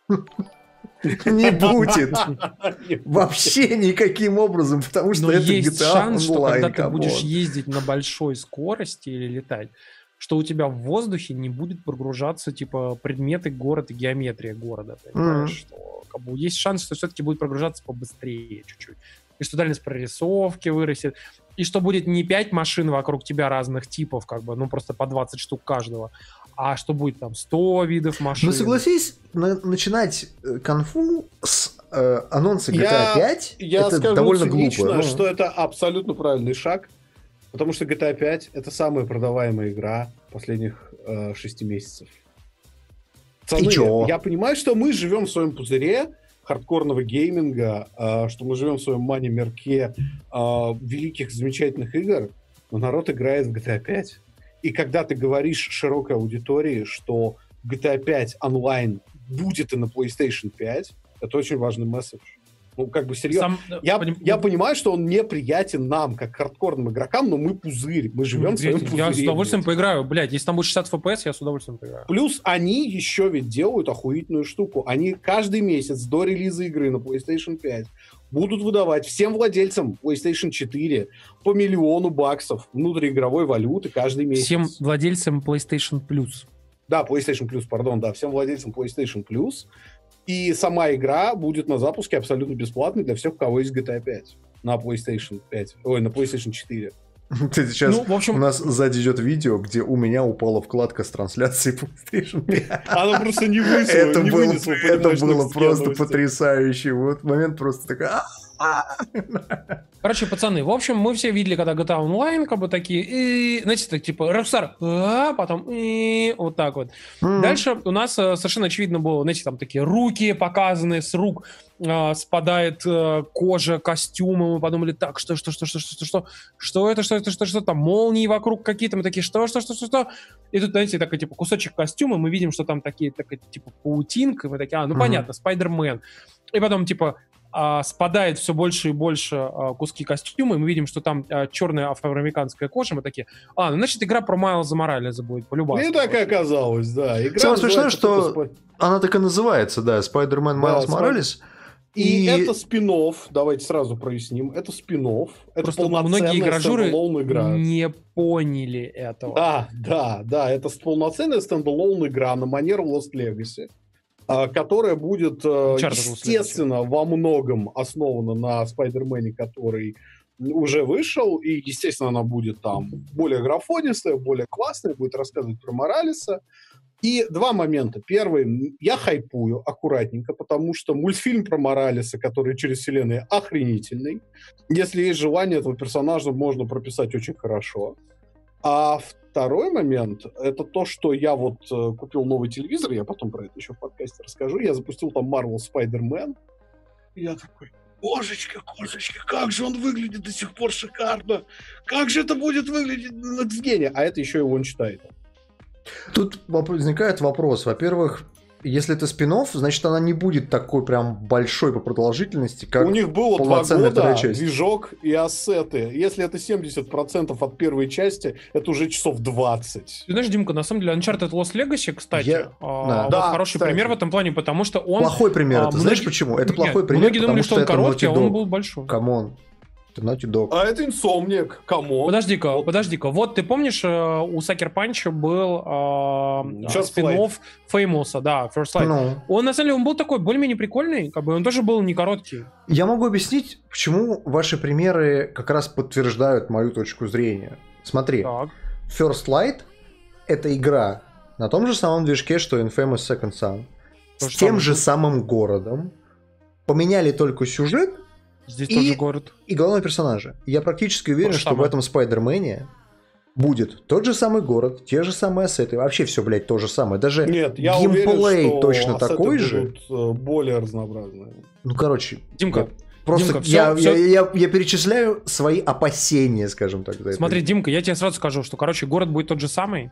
Не будет. Вообще никаким образом, потому что Но это есть джи ти эй шанс, что Online, когда ты камон. будешь ездить на большой скорости или летать, что у тебя в воздухе не будет прогружаться типа предметы города, геометрия города. Понимаешь, Мгм. что как бы, есть шанс, что все-таки будет прогружаться побыстрее чуть-чуть. И что дальность прорисовки вырастет. И что будет не пять машин вокруг тебя разных типов, как бы, ну просто по двадцать штук каждого, а что будет там сто видов машин. Ну согласись, на- начинать э, конфу с э, анонса джи ти эй Я- пять, Я это скажу довольно цинично, глупо. ну. что это абсолютно правильный шаг. Потому что джи ти эй пять это самая продаваемая игра последних э, шести месяцев. Пацаны, И чё? Я понимаю, что мы живем в своем пузыре хардкорного гейминга, э, что мы живем в своем мани-мерке э, великих, замечательных игр, но народ играет в джи ти эй пять. И когда ты говоришь широкой аудитории, что джи ти эй пять онлайн будет и на PlayStation пять, это очень важный месседж. Ну, как бы серьезно. Сам, я, поним... я понимаю, что он неприятен нам, как хардкорным игрокам, но мы пузырь. Мы живем в своем пузыре. Я с удовольствием блядь. поиграю. Блядь, если там будет шестьдесят эф пи эс, я с удовольствием поиграю. Плюс они еще ведь делают охуительную штуку. Они каждый месяц до релиза игры на PlayStation пять будут выдавать всем владельцам PlayStation четыре по миллиону баксов внутриигровой валюты каждый месяц. Всем владельцам PlayStation Plus. Да, PlayStation Plus, пардон, да, всем владельцам PlayStation Plus. И сама игра будет на запуске абсолютно бесплатной для всех, у кого есть джи ти эй пять на PlayStation пять. Ой, на PlayStation четыре. Сейчас Ну, в общем- у нас сзади идет видео, где у меня упала вкладка с трансляцией PlayStation пять. Она просто не вынесла, Это, не был- вынесла, это понимаешь, было новостей, просто новостей. потрясающе. Вот момент просто такой... «А, а». Короче, пацаны, в общем, мы все видели, когда джи ти эй Online, как бы такие, и, знаете, так типа Rockstar, а, потом и, вот так вот. М. Дальше у нас э, совершенно очевидно было, знаете, там такие руки показаны, с рук э, спадает э, кожа, костюмы, мы подумали, так, что, что, что, что, что, что, что, что это, что это, что, что, там молнии вокруг какие-то, мы такие, что, что, что, что, что, и тут, знаете, такой, типа, кусочек костюма, мы видим, что там такие, такая, типа, паутинка, и мы такие, а, ну, Мгм. понятно, Спайдермен. И потом, типа, а, спадает все больше и больше а, куски костюма, и мы видим, что там а, черная афроамериканская кожа, мы такие, а, ну, значит, игра про Майлза Моралеса будет, по-любому. И так и оказалось, да. Игра Самое смешное, называется что только Spy- она так и называется, да, Spider-Man Да, Miles Спай- Morales. И, И- это спин-офф, давайте сразу проясним, это спин-офф, это Просто полноценная многие игражуры стендалон игра. не поняли этого. Да, да, да, это полноценная стендалон игра на манер Lost Legacy, а, которая будет, э, Uncharted Lost естественно, во многом основана на Спайдермене, который уже вышел, и, естественно, она будет там более графонистая, более классная, будет рассказывать про Моралеса. И два момента. Первый, я хайпую аккуратненько, потому что мультфильм про Моралеса, который через вселенные, охренительный. Если есть желание, этого персонажа можно прописать очень хорошо. А второй момент, это то, что я вот э, купил новый телевизор, я потом про это еще в подкасте расскажу, я запустил там Marvel Spider-Man, и я такой, божечка, кошечка, как же он выглядит до сих пор шикарно, как же это будет выглядеть на Next Gen, а это еще и он читает. Тут воп- возникает вопрос. Во-первых, если это спин-офф, значит, она не будет такой прям большой по продолжительности, как У них было два полноценная года, вторая часть. движок и ассеты. Если это семьдесят процентов от первой части, это уже часов двадцать. Ты знаешь, Димка, на самом деле Uncharted Lost Legacy, кстати, Я- а, да. вот Да, хороший кстати. пример в этом плане, потому что он... Плохой пример. а, это знаешь многие- почему? Это Нет, плохой пример, многие думали, потому что он это короткий, а Naughty он Dog. был большой. Камон. Это Naughty Dog. А это Insomniac, камон. Подожди-ка, Вот. подожди-ка. Вот ты помнишь, э, у Sucker Punch был э, First спин-офф Famous, да, First Light. Ну, Он, на самом деле, он был такой более-менее прикольный, как бы он тоже был не короткий. я могу объяснить, почему ваши примеры как раз подтверждают мою точку зрения. Смотри, Так. First Light — это игра на том же самом движке, что Infamous Second Son. То С же тем самое. же самым городом. Поменяли только сюжет Здесь И- тоже город. и главного персонажа. И я практически уверен, То же что в самое. этом Спайдермене будет тот же самый город, те же самые ассеты. Вообще все, блядь, то же самое. Даже Нет, я геймплей уверен, что точно ассеты такой же. будут э, более разнообразные. Ну, короче, Димка, я просто Димка, всё- я, всё- Я, я- я перечисляю свои опасения, скажем так. за это. Смотри, Димка, я тебе сразу скажу, что, короче, город будет тот же самый,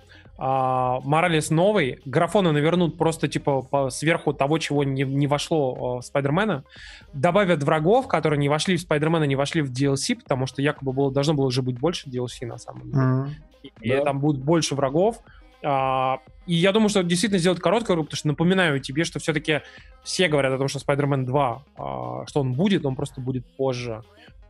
а, Моралес новый, графоны навернут просто, типа, по- сверху того, чего не, не вошло а, в Спайдермена, добавят врагов, которые не вошли в Спайдермена, не вошли в ди эл си, потому что якобы было, должно было уже быть больше ди эл си, на самом деле. Мгм. И Да. там будет больше врагов. А, и я думаю, что действительно сделать короткую игру, потому что напоминаю тебе, что все-таки все говорят о том, что Spider-Man два, а, что он будет, он просто будет позже.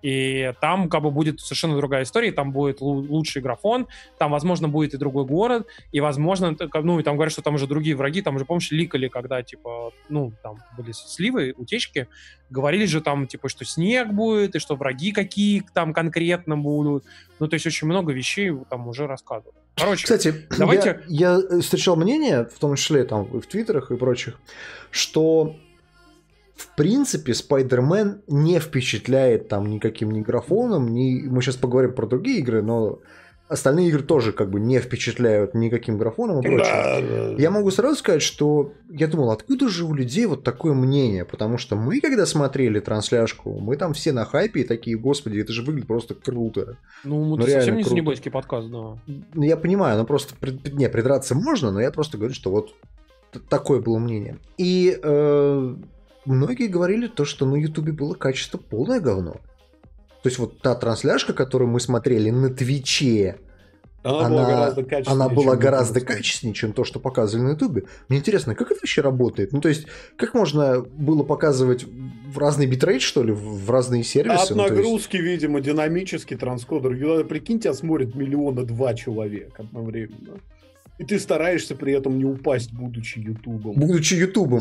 И там как бы будет совершенно другая история, там будет лу- лучший графон, там, возможно, будет и другой город, и, возможно, т- ну, и там говорят, что там уже другие враги, там уже, помнишь, ликали, когда, типа, ну, там были сливы, утечки, говорили же там, типа, что снег будет, и что враги какие там конкретно будут, ну, то есть очень много вещей там уже рассказывают. Короче, Кстати, давайте- я, я встречал мнение, в том числе там и в твиттерах и прочих, что в принципе, Spider-Man не впечатляет там никаким ни графоном, ни... Мы сейчас поговорим про другие игры, но остальные игры тоже как бы не впечатляют никаким графоном и прочее. Да, да. Я могу сразу сказать, что я думал, откуда же у людей вот такое мнение? Потому что мы, когда смотрели трансляшку, мы там все на хайпе и такие, господи, это же выглядит просто круто. Ну, мы Ну, совсем реально не круто. синеблейский подкаст, да. Ну, я понимаю, ну просто пред- не, придраться можно, но я просто говорю, что вот т- такое было мнение. И э, многие говорили то, что на Ютубе было качество полное говно. То есть вот та трансляшка, которую мы смотрели на Твиче, Она, она, была гораздо качественнее. она была чем гораздо YouTube. качественнее, чем то, что показывали на Ютубе. Мне интересно, как это вообще работает? Ну, то есть, как можно было показывать в разный битрейт, что ли, в в разные сервисы? От Ну, то есть- нагрузки, видимо, динамический транскодер. И, Прикинь, тебя смотрит миллиона два человек одновременно. И ты стараешься при этом не упасть, будучи Ютубом. Будучи Ютубом.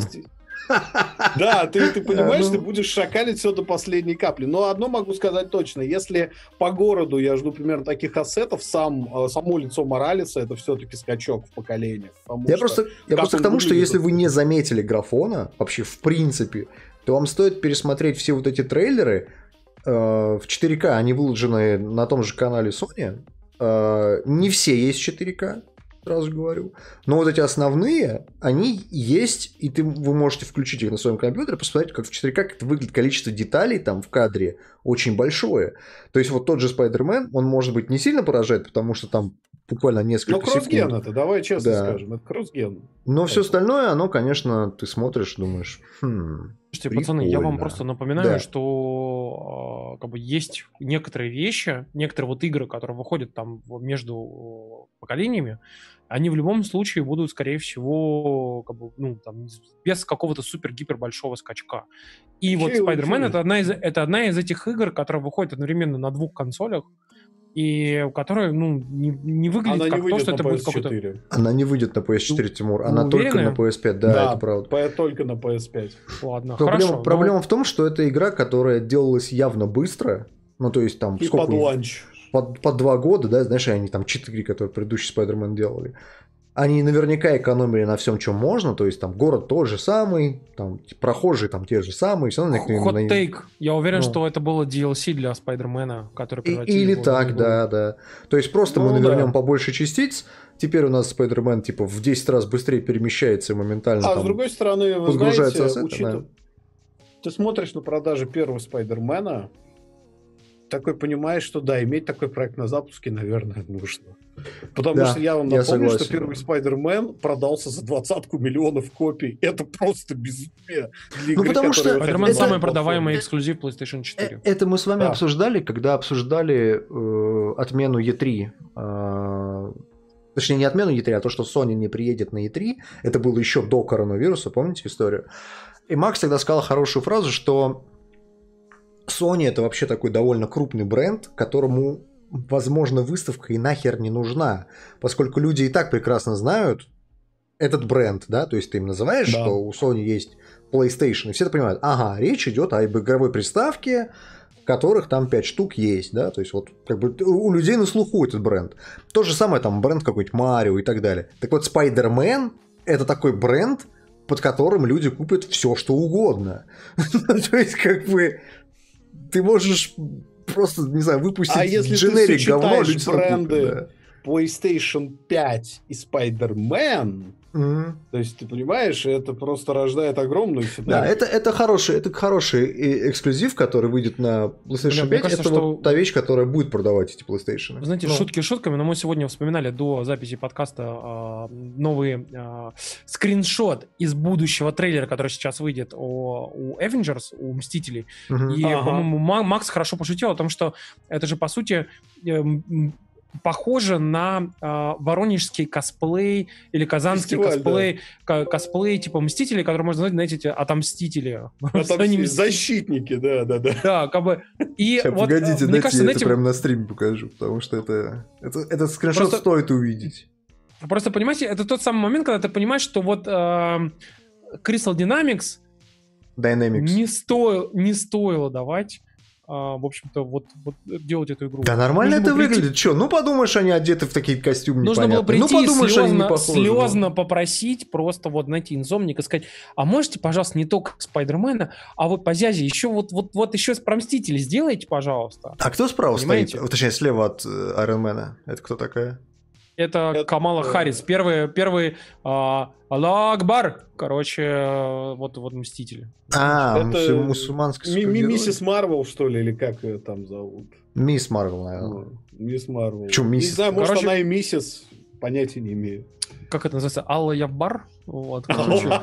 Да, ты, ты понимаешь, А, ну. ты будешь шакалить все до последней капли. Но одно могу сказать точно. Если по городу я жду примерно таких ассетов, сам, э, само лицо Моралеса это все-таки скачок в поколениях. потому Я что просто, я как просто к он тому, что выглядит, если вы это- не заметили графона, вообще в принципе, то вам стоит пересмотреть все вот эти трейлеры э, в четыре ка. Они выложены на том же канале Sony. Э, не все есть в четыре ка, сразу говорю. Но вот эти основные, они есть, и ты, вы можете включить их на своем компьютере, посмотреть, как в четыре ка как это выглядит, количество деталей там в кадре очень большое. То есть вот тот же Spider-Man, он, может быть, не сильно поражает, потому что там буквально Ну, несколько кроссген секунд. это, давай честно Да. скажем, это кроссген. Но все Это- остальное, оно, конечно, ты смотришь, думаешь, хм, Слушайте, пацаны, я вам прикольно. просто напоминаю, Да. что э, как бы есть некоторые вещи, некоторые вот игры, которые выходят там в- между э, поколениями, они в любом случае будут, скорее всего, как бы, ну, там, без какого-то супер-гипер большого скачка. И вот Чего, Spider-Man чего? это одна из это одна из этих игр, которая выходит одновременно на двух консолях, и которая, ну, не, не выглядит Она как не то, выйдет что на это пи будет эс какой-то. четыре. Она не выйдет на пи эс четыре, Тимур, Вы она только уверены? на пи эс пять, да, это правда. по- только на пи эс пять. Ладно, Проблема, хорошо. проблема ну, в том, что это игра, которая делалась явно быстро, ну, то есть там И сколько под у них? ланч. Под, под два года, да, знаешь, они там четыре, которые предыдущий Spider-Man делали. Они наверняка экономили на всем, чем можно, то есть там город тот же самый, там прохожие там те же самые, все равно на- на- Хот-тейк. Я уверен, Ну. что это было ди эл си для Спайдермена, который И- превратили или его в так, игру. да, да. То есть просто мы Ну, навернем да. побольше частиц, теперь у нас Spider-Man типа в десять раз быстрее перемещается и моментально А там... с другой стороны, вы подгружаются знаете, ассеты, учитывая... Ты смотришь на продажи первого Спайдермена, такой понимаешь, что да, иметь такой проект на запуске, наверное, нужно. Потому Да, что я вам я напомню, что согласен. первый Спайдермен продался за двадцатку миллионов копий. Это просто безумие для игры, потому что которая Спайдермен выходила самый на продаваемый платформе. эксклюзив PlayStation Э, четыре. Это мы с вами Да. обсуждали, когда обсуждали э, отмену и три. Э, точнее, не отмену и три, а то, что Sony не приедет на и три. Это было еще до коронавируса, помните историю? И Макс тогда сказал хорошую фразу, что Sony это вообще такой довольно крупный бренд, которому, возможно, выставка и нахер не нужна, поскольку люди и так прекрасно знают этот бренд, да, то есть ты им называешь, Да. что у Sony есть PlayStation, и все это понимают, ага, речь идет об игровой приставке, которых там пять штук есть, да, то есть вот как бы у людей на слуху этот бренд. То же самое там бренд какой-нибудь Марио и так далее. Так вот, Spider-Man это такой бренд, под которым люди купят все, что угодно. То есть как бы ты можешь просто, не знаю, выпустить А если ты дженерик говно, сочетаешь люди всё равно купят, бренды да. PlayStation пять и Spider-Man, Мгм. то есть, ты понимаешь, это просто рождает огромную Да, синергию. это, это, хороший, это хороший э, эксклюзив, который выйдет на PlayStation Бля, мне пять. кажется, это что- вот та вещь, которая будет продавать эти PlayStation. Вы знаете, Ну, шутки шутками, но мы сегодня вспоминали до записи подкаста а, новый а, скриншот из будущего трейлера, который сейчас выйдет о, у Avengers, у Мстителей. мгм. И, Ага. по-моему, Ма- Макс хорошо пошутил о том, что это же, по сути, эм, м, похоже на а, воронежский косплей или казанский Фестиваль, косплей, ка- косплей типа Мстителей, который можно назвать, знаете, эти отомстители. А там Они все мс- защитники, да, да, да. Да, как бы... И Ща, вот, погодите, э, мне дайте кажется, я это знаете, прямо на стриме покажу, потому что это, это этот скриншот Просто- стоит увидеть. Просто, понимаете, это тот самый момент, когда ты понимаешь, что вот э, Crystal Dynamics Dynamics. не, стоил, не стоило давать а, в общем-то, вот, вот делать эту игру. Да нормально Нужно это было прийти- выглядит. Че, ну подумаешь, они одеты в такие костюмы Нужно было непонятные. Ну прийти и подумаешь, они не слезно, похожи. слезно попросить, просто вот найти инзомника и сказать, а можете, пожалуйста, не только Спайдермена, а вот по Зязе еще вот, вот, вот еще про Мстителей сделайте, пожалуйста. А кто справа Понимаете? стоит? Точнее, слева от Айронмена. Это кто такая? Это, Это- Камала Харрис, первый, первый а, Аллах Акбар, короче, э, вот, вот Мстители. А, Это мусу- мусульманский Ми- ми- супергерой. Миссис Марвел, что ли, или как ее там зовут? Мисс Марвел, наверное. Ну, Мисс Марвел. Почему Не миссис? знаю, может, Короче- она и миссис, понятия не имею. Как это называется? Алла Яббар? Вот, короче.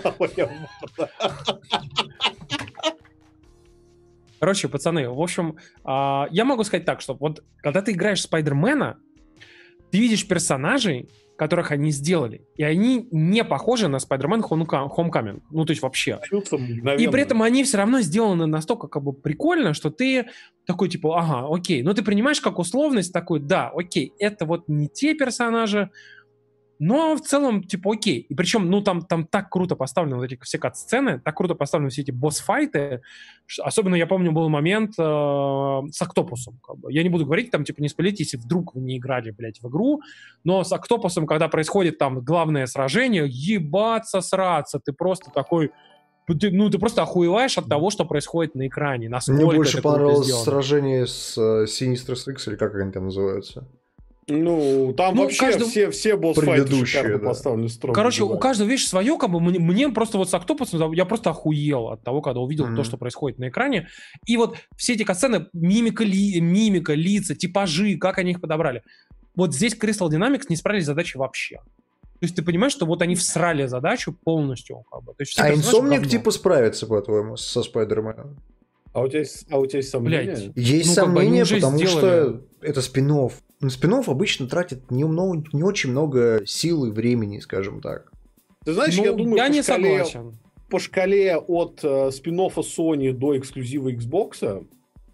Короче, пацаны, в общем, а, я могу сказать так, что вот когда ты играешь в Спайдермена, ты видишь персонажей, которых они сделали, и они не похожи на Спайдермен Homecoming. Ну, то есть вообще. И при этом они все равно сделаны настолько как бы прикольно, что ты такой типа, ага, окей. Но ты принимаешь как условность такой, да, окей, это вот не те персонажи, но в целом, типа, окей. И причем, ну, там, там так круто поставлены вот эти все кат-сцены, так круто поставлены все эти босс-файты. Ш- Особенно, я помню, был момент э, с Октопусом. Как бы. Я не буду говорить, там, типа, не спалите, если вдруг вы не играли, блядь, в игру. Но с Октопусом, когда происходит там главное сражение, ебаться, сраться, ты просто такой... Ты, ну, ты просто охуеваешь от того, что происходит на экране. Насколько Мне больше это круто понравилось сделано. сражение с э, Sinister Six, или как они там называются. Ну, там Ну, вообще каждый- все, все босс-файты Предыдущие, шикарно да. поставлены строго. Короче, у бывает. каждого, видишь, свое, как бы, мне, мне просто вот с Октопусом, я просто охуел от того, когда увидел Мгм. то, что происходит на экране. И вот все эти катсцены, мимика, ли, мимика, лица, типажи, как они их подобрали. Вот здесь Crystal Dynamics не справились с задачей вообще. То есть ты понимаешь, что вот они всрали задачу полностью. Как бы. То есть все А персонажи Инсомник говно. типа справится, по-твоему, со Спайдерменом? А у тебя есть, а у тебя есть сомнения? Блядь. Есть Ну, как бы они сомнения, уже потому сделали. что это спин-офф. Ну, спин-офф обычно тратит не, много- не очень много сил и времени, скажем так. Ты знаешь, Ну, я думаю, я по, не шкале, согласен. по шкале от э, спин-оффа Sony до эксклюзива Xbox,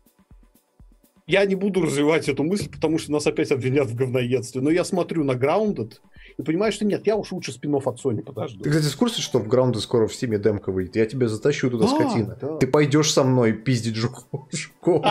я не буду развивать эту мысль, потому что нас опять обвинят в говноедстве. Но я смотрю на Grounded и понимаю, что нет, я уж лучше спин-офф от Sony подожду. Ты, кстати, в курсе, что в Grounded скоро в Стиме демка выйдет? Я тебя затащу туда, Да, скотина. да. Ты пойдешь со мной пиздить жуков. жуков.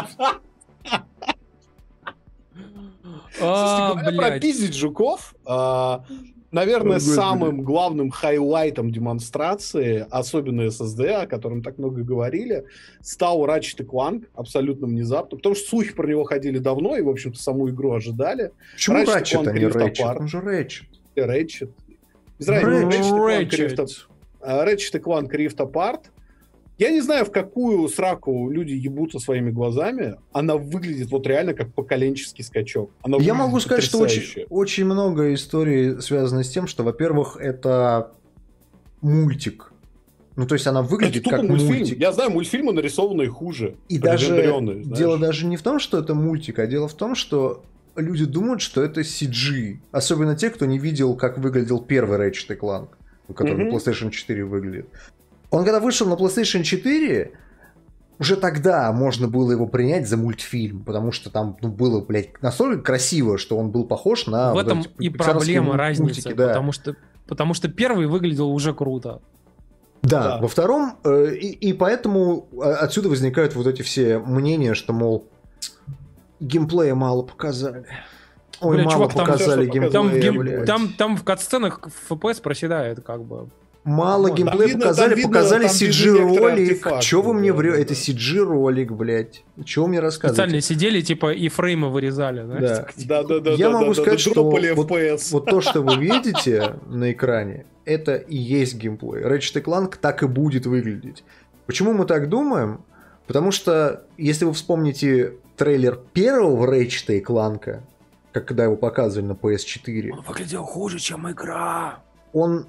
А, Слушайте, говоря про блядь. пиздить жуков, а, наверное, О, Господи. самым главным хайлайтом демонстрации, особенно эс эс ди, о котором так много говорили, стал Ratchet and Clank абсолютно внезапно, потому что слухи про него ходили давно, и, в общем-то, саму игру ожидали. Почему Ratchet Ratchet, а не Clank Rift Ratchet? Apart. Он же Ratchet. Ratchet. Без разницы, Ratchet and Clank Ratchet. Rift Ap- а, Ratchet and Clank Rift Apart. Я не знаю, в какую сраку люди ебутся своими глазами. Она выглядит вот реально как поколенческий скачок. Она Я выглядит могу сказать, что очень, потрясающе. очень много историй связано с тем, что, во-первых, это мультик. Ну, то есть она Это выглядит тупо как мультфильм. мультик. Я знаю мультфильмы, нарисованные хуже. И даже Рендеренные, знаешь. дело даже не в том, что это мультик, а дело в том, что люди думают, что это си джи. Особенно те, кто не видел, как выглядел первый Ratchet and Clank, который Мгм. на PlayStation четыре выглядит. Он когда вышел на PlayStation четыре, уже тогда можно было его принять за мультфильм, потому что там ну, было, блядь, настолько красиво, что он был похож на В вот этом эти и пиксаровские проблема, мультики, разница, да. потому что, потому что первый выглядел уже круто. Да, Да. во втором, э, и, и поэтому э, отсюда возникают вот эти все мнения, что, мол, геймплея мало показали. Ой, Бля, мало чувак, там показали всё, что геймплея, Там в, гейм- блядь. там, там в катсценах эф пи эс проседает, как бы. Мало Там геймплея видно- показали, там видно- показали там видны си джи-ролик. некоторые Чё вы мне артефакты, врете? да, Это да. си джи-ролик, блядь. Чего вы мне Специально рассказываете? сидели, типа, и фреймы вырезали, знаешь? Да. так, типа. Да, да, да, Я да, могу да, сказать, да, что дропали вот- эф пи эс. Вот то, что вы видите на экране, это и есть геймплей. Ratchet and Clank так и будет выглядеть. Почему мы так думаем? Потому что, если вы вспомните трейлер первого Ratchet и Clank, как когда его показывали на пи эс четыре, Он выглядел хуже, чем игра. он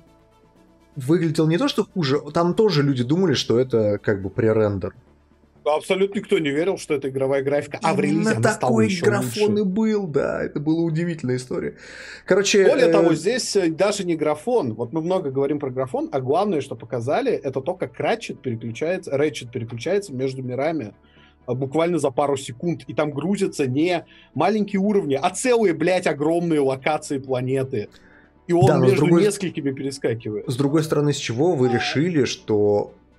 выглядел не то, что хуже, там тоже люди думали, что это как бы пререндер. Абсолютно никто не верил, что это игровая графика, а в релизе Именно она стала такой еще графон лучше. и был, да, это была удивительная история. Короче, Более э, того, здесь э, даже не графон. Вот мы много говорим про графон, а главное, что показали, это то, как Ratchet переключается, Ratchet переключается между мирами а, буквально за пару секунд. И там грузятся не маленькие уровни, а целые, блядь, огромные локации планеты. И он Да, но с между другой- несколькими перескакивает. С другой стороны, с чего вы решили, что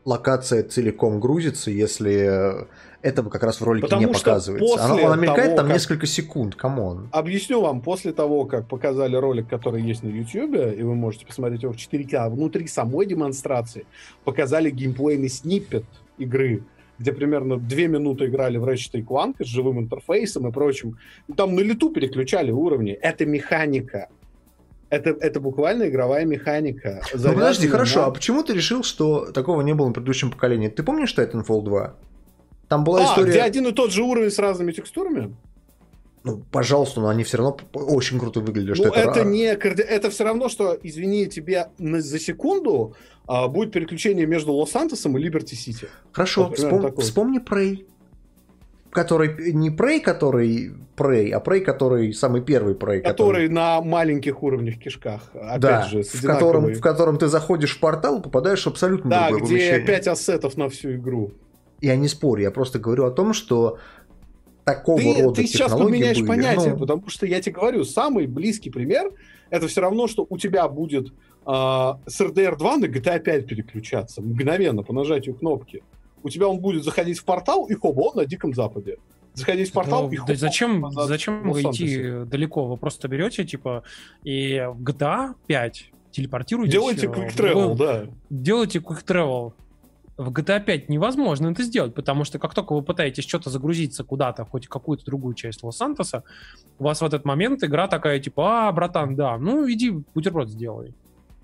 локация целиком грузится, если этого как раз в ролике Потому не что показывается. Она, после она мелькает того, там как- несколько секунд, камон. Объясню вам, после того, как показали ролик, который есть на YouTube, и вы можете посмотреть его в четыре ка, внутри самой демонстрации показали геймплейный сниппет игры, где примерно две минуты играли в Ratchet и Clank с живым интерфейсом и прочим. Там на лету переключали уровни. Это механика. Это, это буквально игровая механика. Ну подожди, завязанная хорошо, на- а почему ты решил, что такого не было на предыдущем поколении? Ты помнишь Titanfall два? Там была А, история... где один и тот же уровень с разными текстурами? Ну, пожалуйста, но они все равно п- очень круто выглядели, Ну, что это... это ра- не карди- это все равно, что, извини, тебе на- за секунду а, будет переключение между Лос-Сантосом и Либерти-Сити. Хорошо, Вот примерно вспом- такое. вспомни Prey. Который... Не Prey, который Prey, а Prey, который самый первый Prey. Который на маленьких уровнях кишках. Опять Да, же, с в котором, одинаковой- в котором ты заходишь в портал, попадаешь в абсолютно Да, другое где помещение. пять ассетов на всю игру. Я не спорю, я просто говорю о том, что такого Ты, рода ты сейчас технологии подменяешь были, понятие, ну, потому что я тебе говорю, самый близкий пример это все равно, что у тебя будет а, с эр дэ эр два на джи ти эй пять переключаться мгновенно по нажатию кнопки. У тебя он будет заходить в портал, и хоба, он на Диком Западе. Заходить в портал, Ну, и да хоба, зачем, он на зачем вы Лос-Сантосе. идти далеко? Вы просто берете, типа, и в джи ти эй пять телепортируетесь. Делайте э, quick в travel, другой- да. Делайте quick travel. В джи ти эй пять невозможно это сделать, потому что как только вы пытаетесь что-то загрузиться куда-то, хоть какую-то другую часть Лос-Сантоса, у вас в этот момент игра такая, типа, а, братан, да, ну иди бутерброд сделай.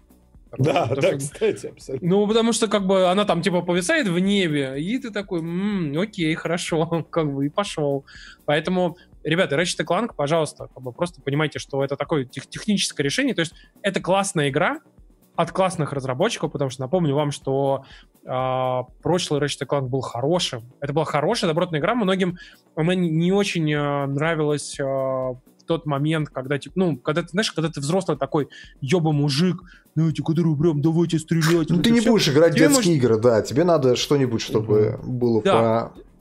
Да, Потому да, что- кстати, абсолютно. Ну, потому что, как бы, она там, типа, повисает в небе, и ты такой, «М, окей, хорошо, как бы, и пошел. Поэтому, ребята, Ratchet и Clank, пожалуйста, как бы, просто понимайте, что это такое тех- техническое решение, то есть это классная игра от классных разработчиков, потому что напомню вам, что а, прошлый Ratchet и Clank был хорошим. Это была хорошая, добротная игра, многим она не, не очень а, нравилась а, в тот момент, когда, типа, ну, когда ты, знаешь, когда ты взрослый такой ёба-мужик, знаете, который прям давайте стрелять. ну вот ты это не всё. будешь играть в Тебе детские игры, да, тебе надо что-нибудь, чтобы было Да. по...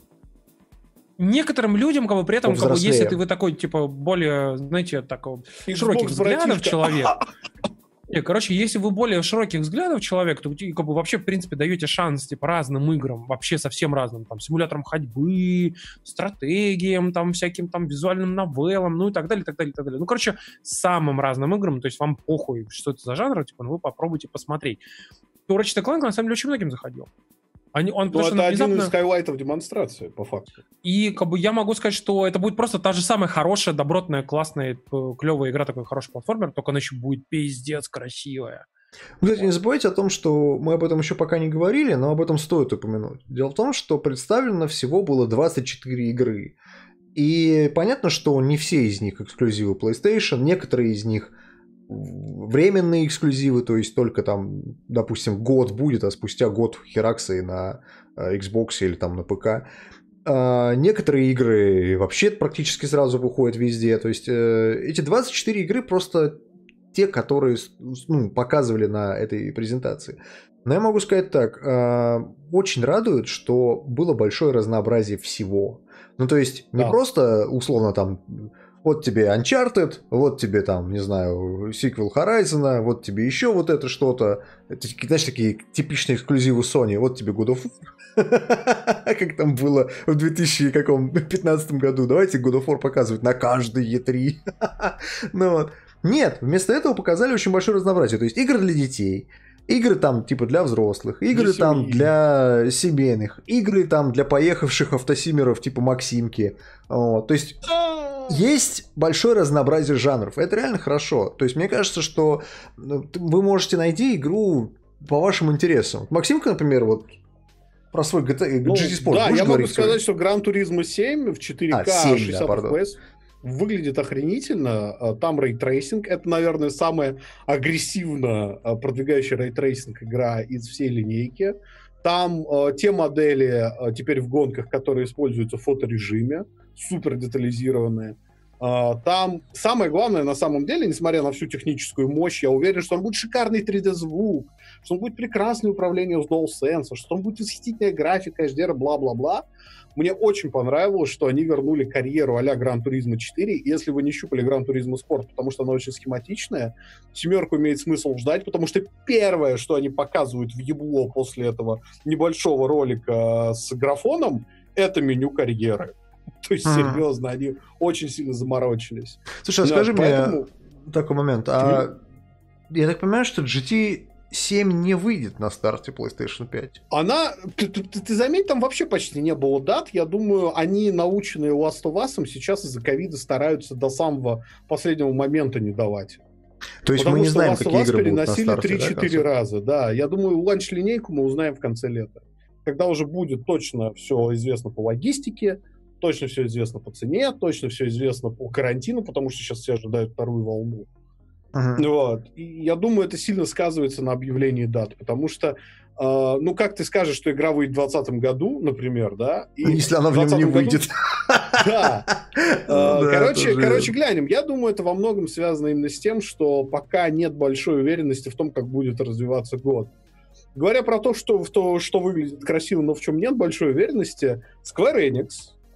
Некоторым людям, как бы, при этом, как бы, Повзрослее. если ты вы такой, типа, более, знаете, такого Xbox, широких взглядов братишка. человек. Не, короче, если вы более широких взглядов человек, то как бы вообще, в принципе, даете шанс, типа, разным играм, вообще совсем разным, там, симуляторам ходьбы, стратегиям, там, всяким там визуальным новеллам, ну и так далее, так далее, так далее. Ну, короче, самым разным играм, то есть вам похуй, что это за жанр, типа, ну, вы попробуйте посмотреть. То Ratchet и Clank, на самом деле, очень многим заходил. Они, он, Ну, потому что это он один внезапно... из хайлайтов демонстрации, по факту. И как бы я могу сказать, что это будет просто та же самая хорошая, добротная, классная, п- клевая игра, такой хороший платформер, только она еще будет пиздец красивая. Кстати, не забывайте о том, что мы об этом еще пока не говорили, но об этом стоит упомянуть. Дело в том, что представлено всего было двадцать четыре игры. И понятно, что не все из них эксклюзивы PlayStation, некоторые из них временные эксклюзивы, то есть только там, допустим, год будет, а спустя год хераксы на э, Xbox или там на ПК. А некоторые игры вообще практически сразу выходят везде. То есть э, эти двадцать четыре игры просто те, которые ну, показывали на этой презентации. Но я могу сказать так, э, очень радует, что было большое разнообразие всего. Ну, то есть не Да. просто условно там вот тебе Uncharted, вот тебе там, не знаю, сиквел Horizon, вот тебе еще вот это что-то. Это, знаешь, такие типичные эксклюзивы Sony. Вот тебе God of War. Как там было в две тысячи пятнадцатом году. Давайте God of War показывать на каждой и три. Ну вот. Нет, вместо этого показали очень большое разнообразие. То есть игры для детей, игры там типа для взрослых, игры Для там семьи. для семейных, игры там для поехавших автосимеров типа Максимки. Вот. То есть есть большое разнообразие жанров. Это реально хорошо. То есть мне кажется, что ну, т- вы можете найти игру по вашим интересам. Максимка, например, вот про свой джи ти эй, Ну, джи ти Sport да, будешь я могу говорить сказать, сегодня? что Gran Turismo семь в четыре ка А, семь, да, шестьдесят пардон. эф пи эс выглядит охренительно. А, Там рейтрейсинг. Это, наверное, самая агрессивно а, продвигающая рейтрейсинг игра из всей линейки. Там а, те модели а, теперь в гонках, которые используются в фоторежиме, супер детализированные. Там самое главное, на самом деле, несмотря на всю техническую мощь, я уверен, что там будет шикарный три дэ-звук, что там будет прекрасное управление с DualSense, что там будет восхитительная графика, эйч ди ар, бла-бла-бла. Мне очень понравилось, что они вернули карьеру а-ля Gran Turismo четыре. И если вы не щупали Gran Turismo Sport, потому что она очень схематичная, семерку имеет смысл ждать, потому что первое, что они показывают в ебло после этого небольшого ролика с графоном, это меню карьеры. То есть, серьезно, они очень сильно заморочились. Слушай, а Да, скажи поэтому... мне такой момент. А я так понимаю, что джи ти семь не выйдет на старте PlayStation пять? Она... Ты, ты, ты заметь, там вообще почти не было дат. Я думаю, они, наученные Last of Us, сейчас из-за ковида стараются до самого последнего момента не давать. То есть Потому мы не знаем, что какие игры будут на переносили старте, три-четыре да, раза. Да, я думаю, ланч-линейку мы узнаем в конце лета. Когда уже будет точно все известно по логистике, точно все известно по цене, точно все известно по карантину, потому что сейчас все ожидают вторую волну. Uh-huh. Вот. И я думаю, это сильно сказывается на объявлении дат, потому что, э, ну, как ты скажешь, что игра выйдет в двадцатом году, например, да? И если она в нем не выйдет. Да. Короче, короче, глянем. Я думаю, это во многом связано именно с тем, что пока нет большой уверенности в том, как будет развиваться год. Говоря про то, что, то, что выглядит красиво, но в чем нет большой уверенности, Square Enix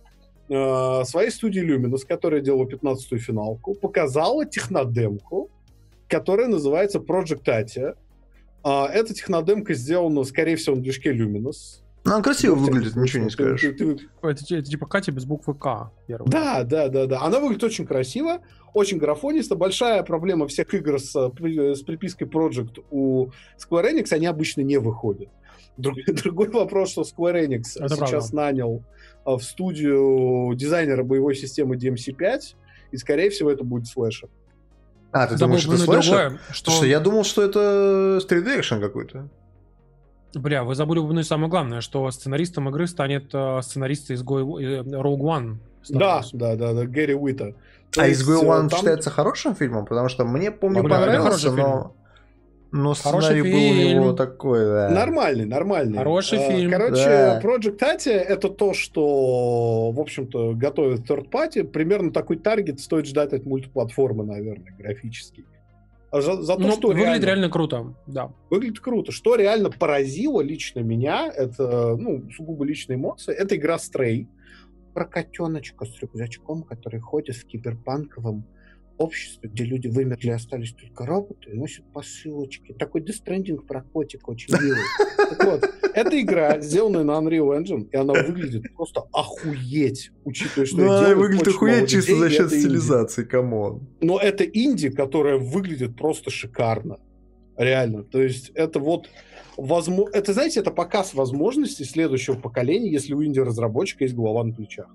э, своей студии Luminous, которая делала пятнадцатую финалку, показала технодемку, которая называется Project Atia. Э, эта технодемка сделана, скорее всего, на движке Luminous. Ну, она красиво выглядит, ничего не скажешь. Ты, ты, ты... Это, это типа Катя без буквы К. Первый. Да, да, да, да. Она выглядит очень красиво, очень графонисто. Большая проблема всех игр с, с припиской Project у Square Enix, они обычно не выходят. Друг, другой вопрос, что Square Enix это сейчас правда. нанял в студию дизайнера боевой системы ди эм си пять, и, скорее всего, это будет слэшер. А, ты думаешь, это слэшер? Что... Слушай, я думал, что это три дэ-экшен какой-то. Бля, вы забыли упомянуть самое главное, что сценаристом игры станет э, сценарист из Go... Rogue One. Да, да, да, да, Гэри Уита. А Изгой One там... считается хорошим фильмом? Потому что мне, помню, Бля, понравился, но... но сценарий был у него такой, да. Нормальный, нормальный. Хороший а, фильм. Короче, да. Project Atia — это то, что, в общем-то, готовит third party. Примерно такой таргет стоит ждать от мультиплатформы, наверное, графический. За, за то, ну, что выглядит реально, реально круто, да. Выглядит круто. Что реально поразило лично меня, это, ну, сугубо личные эмоции, это игра Stray. Про котеночка с рюкзачком, который ходит в киберпанковом обществе, где люди вымерли, остались только роботы, и носят посылочки. Такой Death Stranding про котика очень милый. Так вот, эта игра, сделанная на Unreal Engine, и она выглядит просто охуеть, учитывая, что ну, она выглядит охуеть чисто за счет стилизации, камон. Но это инди, которая выглядит просто шикарно. Реально. То есть это вот возможно, это, знаете, это показ возможностей следующего поколения, если у инди-разработчика есть голова на плечах.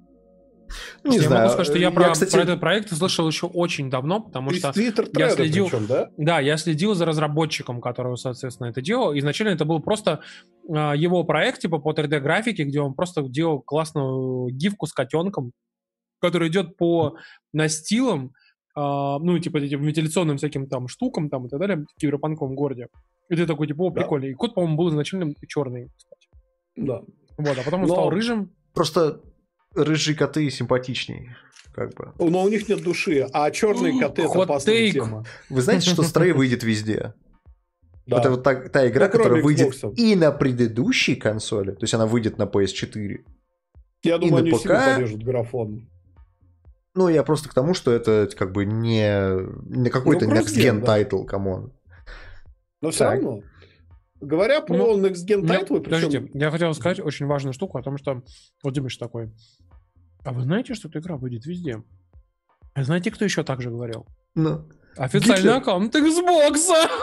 Не я знаю. могу сказать, что я, я про, кстати... про этот проект слышал еще очень давно, потому Ты что я следил, причем, да? да, я следил за разработчиком, который, соответственно, это делал. Изначально это был просто э, его проект типа по три дэ-графике, где он просто делал классную гифку с котенком, который идет по настилам, э, ну, типа этим вентиляционным всяким там штукам там и так далее, в киберпанковом городе. И ты такой, типа, о, прикольный. Да. И кот, по-моему, был изначально черный, кстати. Да. Вот, а потом он Но... стал рыжим. Просто рыжие коты симпатичней, как бы. Но у них нет души, а черные коты — это опасная тема. Вы знаете, что Stray выйдет везде? Да. Это вот та, та игра, ну, которая выйдет Xbox. И на предыдущей консоли, то есть она выйдет на пи эс четыре. Я думаю, они ПК... сильно порежут графон. Ну, я просто к тому, что это как бы не, не какой-то ну, next-gen да. title, камон. Но все так. равно. Говоря про ну, next-gen title... Подождите, причем... я хотел сказать очень важную штуку о том, что вот Димыч такой... А вы знаете, что эта игра выйдет везде? А знаете, кто еще так же говорил? Ну, официальный Гитлер. Аккаунт Xbox!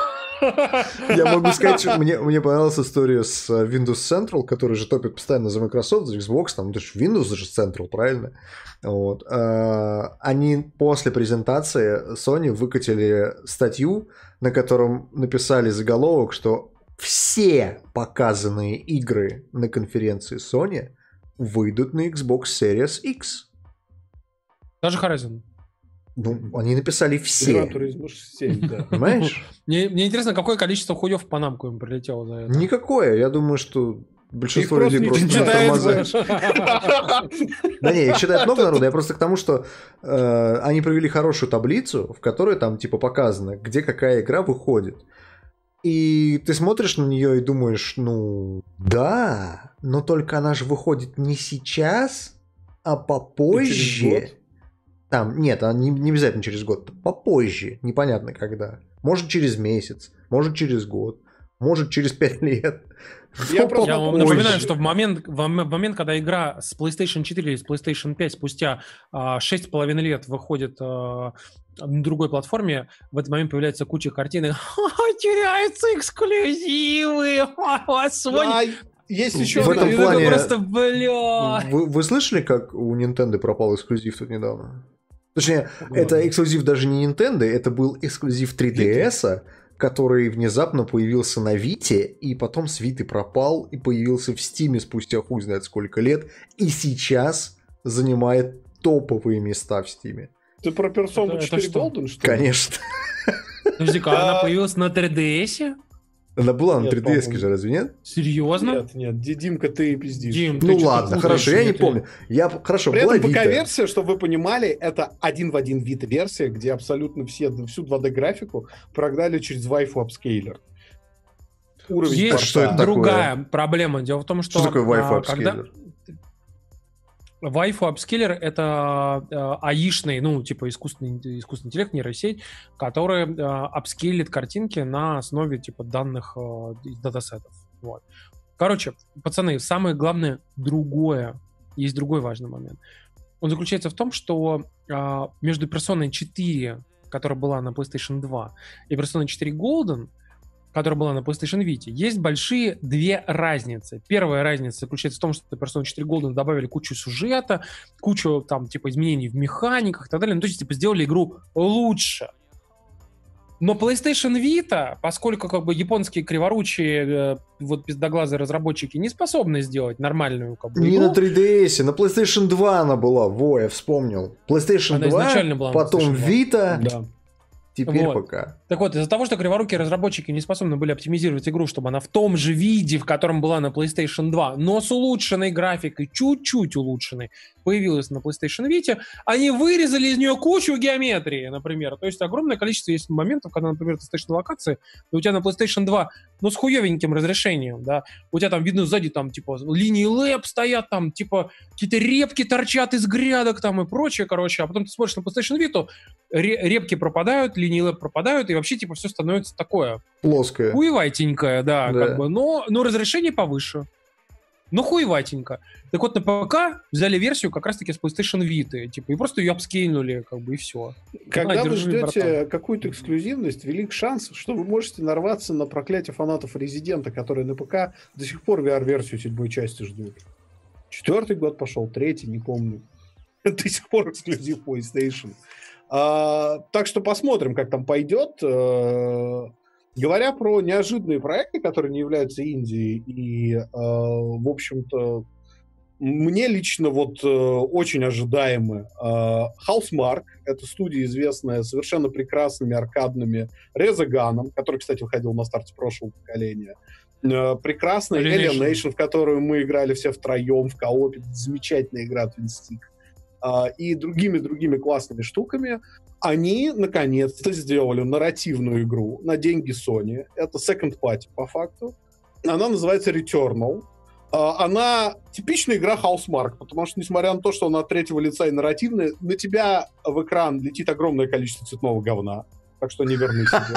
Я могу сказать, что мне, мне понравилась история с Windows Central, который же топит постоянно за Microsoft, за Xbox, там, это же Windows же Central, правильно? Вот. Они после презентации Sony выкатили статью, на котором написали заголовок, что все показанные игры на конференции Sony выйдут на Xbox Series X. Даже Horizon. Ну, они написали все. семь, да. Понимаешь? Мне, мне интересно, какое количество хуев в Панамку им прилетело за это? Никакое. Я думаю, что большинство людей не просто читают, тормозят. Да не, их читает много народу, я просто к тому, что э, они провели хорошую таблицу, в которой там типа показано, где какая игра выходит. И ты смотришь на нее и думаешь, ну да, но только она же выходит не сейчас, а попозже. Там, нет, не, не обязательно через год, попозже, непонятно когда. Может через месяц, может через год, может через пять лет. Я, Я вам напоминаю, что в момент, в момент, когда игра с PlayStation четыре или с PlayStation пять спустя шесть с половиной лет выходит а, на другой платформе, в этот момент появляется куча картинок. Теряются эксклюзивы! Sony... Есть еще в этом плане... Просто, бля... Вы, вы слышали, как у Nintendo пропал эксклюзив тут недавно? Точнее, Ладно. это эксклюзив даже не Nintendo, это был эксклюзив три ди эс, который внезапно появился на Вите, и потом с Виты пропал, и появился в Стиме спустя хуй знает сколько лет, и сейчас занимает топовые места в Стиме. Ты про Persona четыре Golden, что ли? Конечно. Подожди-ка, она появилась на три ди эс? Она была на три ди эс, же, разве нет? Серьезно? Нет, нет, Димка, ты пиздишь. Дим, ну ладно, хорошо, я не помню. Я, хорошо, При была этом Vita. ПК-версия, чтобы вы понимали, это один в один Vita-версия, где абсолютно все, всю два дэ-графику прогнали через Waifu Upscaler. Уровень Есть что это другая такое? Проблема. Дело в том, что... Что такое Waifu Upscaler? Когда... Waifu Upscaler — это э, аишный, ну, типа искусственный, искусственный интеллект, нейросеть, который э, апскейлит картинки на основе, типа, данных э, из датасетов. Вот. Короче, пацаны, самое главное другое. Есть другой важный момент. Он заключается в том, что э, между Persona четыре, которая была на PlayStation два, и Persona четыре Golden, которая была на PlayStation Vita, есть большие две разницы. Первая разница заключается в том, что Persona четыре Golden добавили кучу сюжета, кучу там типа изменений в механиках и так далее. Ну, то есть типа сделали игру лучше. Но PlayStation Vita, поскольку как бы японские криворучие, э, вот пиздоглазые разработчики не способны сделать нормальную как бы не игру. На три ди эс, на PlayStation два она была, во, я вспомнил. PlayStation она два, изначально была потом PlayStation два. Vita. Да. Теперь вот. пока. Так вот, из-за того, что криворукие разработчики не способны были оптимизировать игру, чтобы она в том же виде, в котором была на PlayStation два, но с улучшенной графикой, чуть-чуть улучшенной, появилась на PlayStation Vita, они вырезали из нее кучу геометрии, например. То есть огромное количество есть моментов, когда, например, ты стоишь на локации, и у тебя на PlayStation два, ну, с хуевеньким разрешением, да, у тебя там видно сзади, там, типа, линии лэп стоят, там, типа, какие-то репки торчат из грядок, там, и прочее, короче, а потом ты смотришь на PlayStation Vita, репки пропадают, линии лэп пропадают, и вообще, типа, все становится такое... Плоское. Хуеватенькое, да, да. как бы, но, но разрешение повыше. Ну, хуеватенько. Так вот, на ПК взяли версию как раз-таки с PlayStation Vita, типа, и просто ее апскейнули, как бы, и все. Когда а, вы держи, ждете братан. какую-то эксклюзивность, велик шанс, что вы можете нарваться на проклятие фанатов Резидента, которые на ПК до сих пор ви ар-версию седьмой части ждут. Четвертый год пошел, третий, не помню. До сих пор эксклюзив PlayStation. А, так что посмотрим, как там пойдет. А, говоря про неожиданные проекты, которые не являются инди, и, а, в общем-то, мне лично вот очень ожидаемы Housemarque. Это студия, известная совершенно прекрасными аркадными резоганом, который, кстати, выходил на старте прошлого поколения. Прекрасная Alienation, Alienation, в которую мы играли все втроем в коопе. Замечательная игра Twin Stick. И другими-другими классными штуками, они наконец-то сделали нарративную игру на деньги Sony. Это second party, по факту. Она называется Returnal. Она типичная игра Housemarque, потому что, несмотря на то, что она от третьего лица и нарративная, на тебя в экран летит огромное количество цветного говна. Так что не верни себе.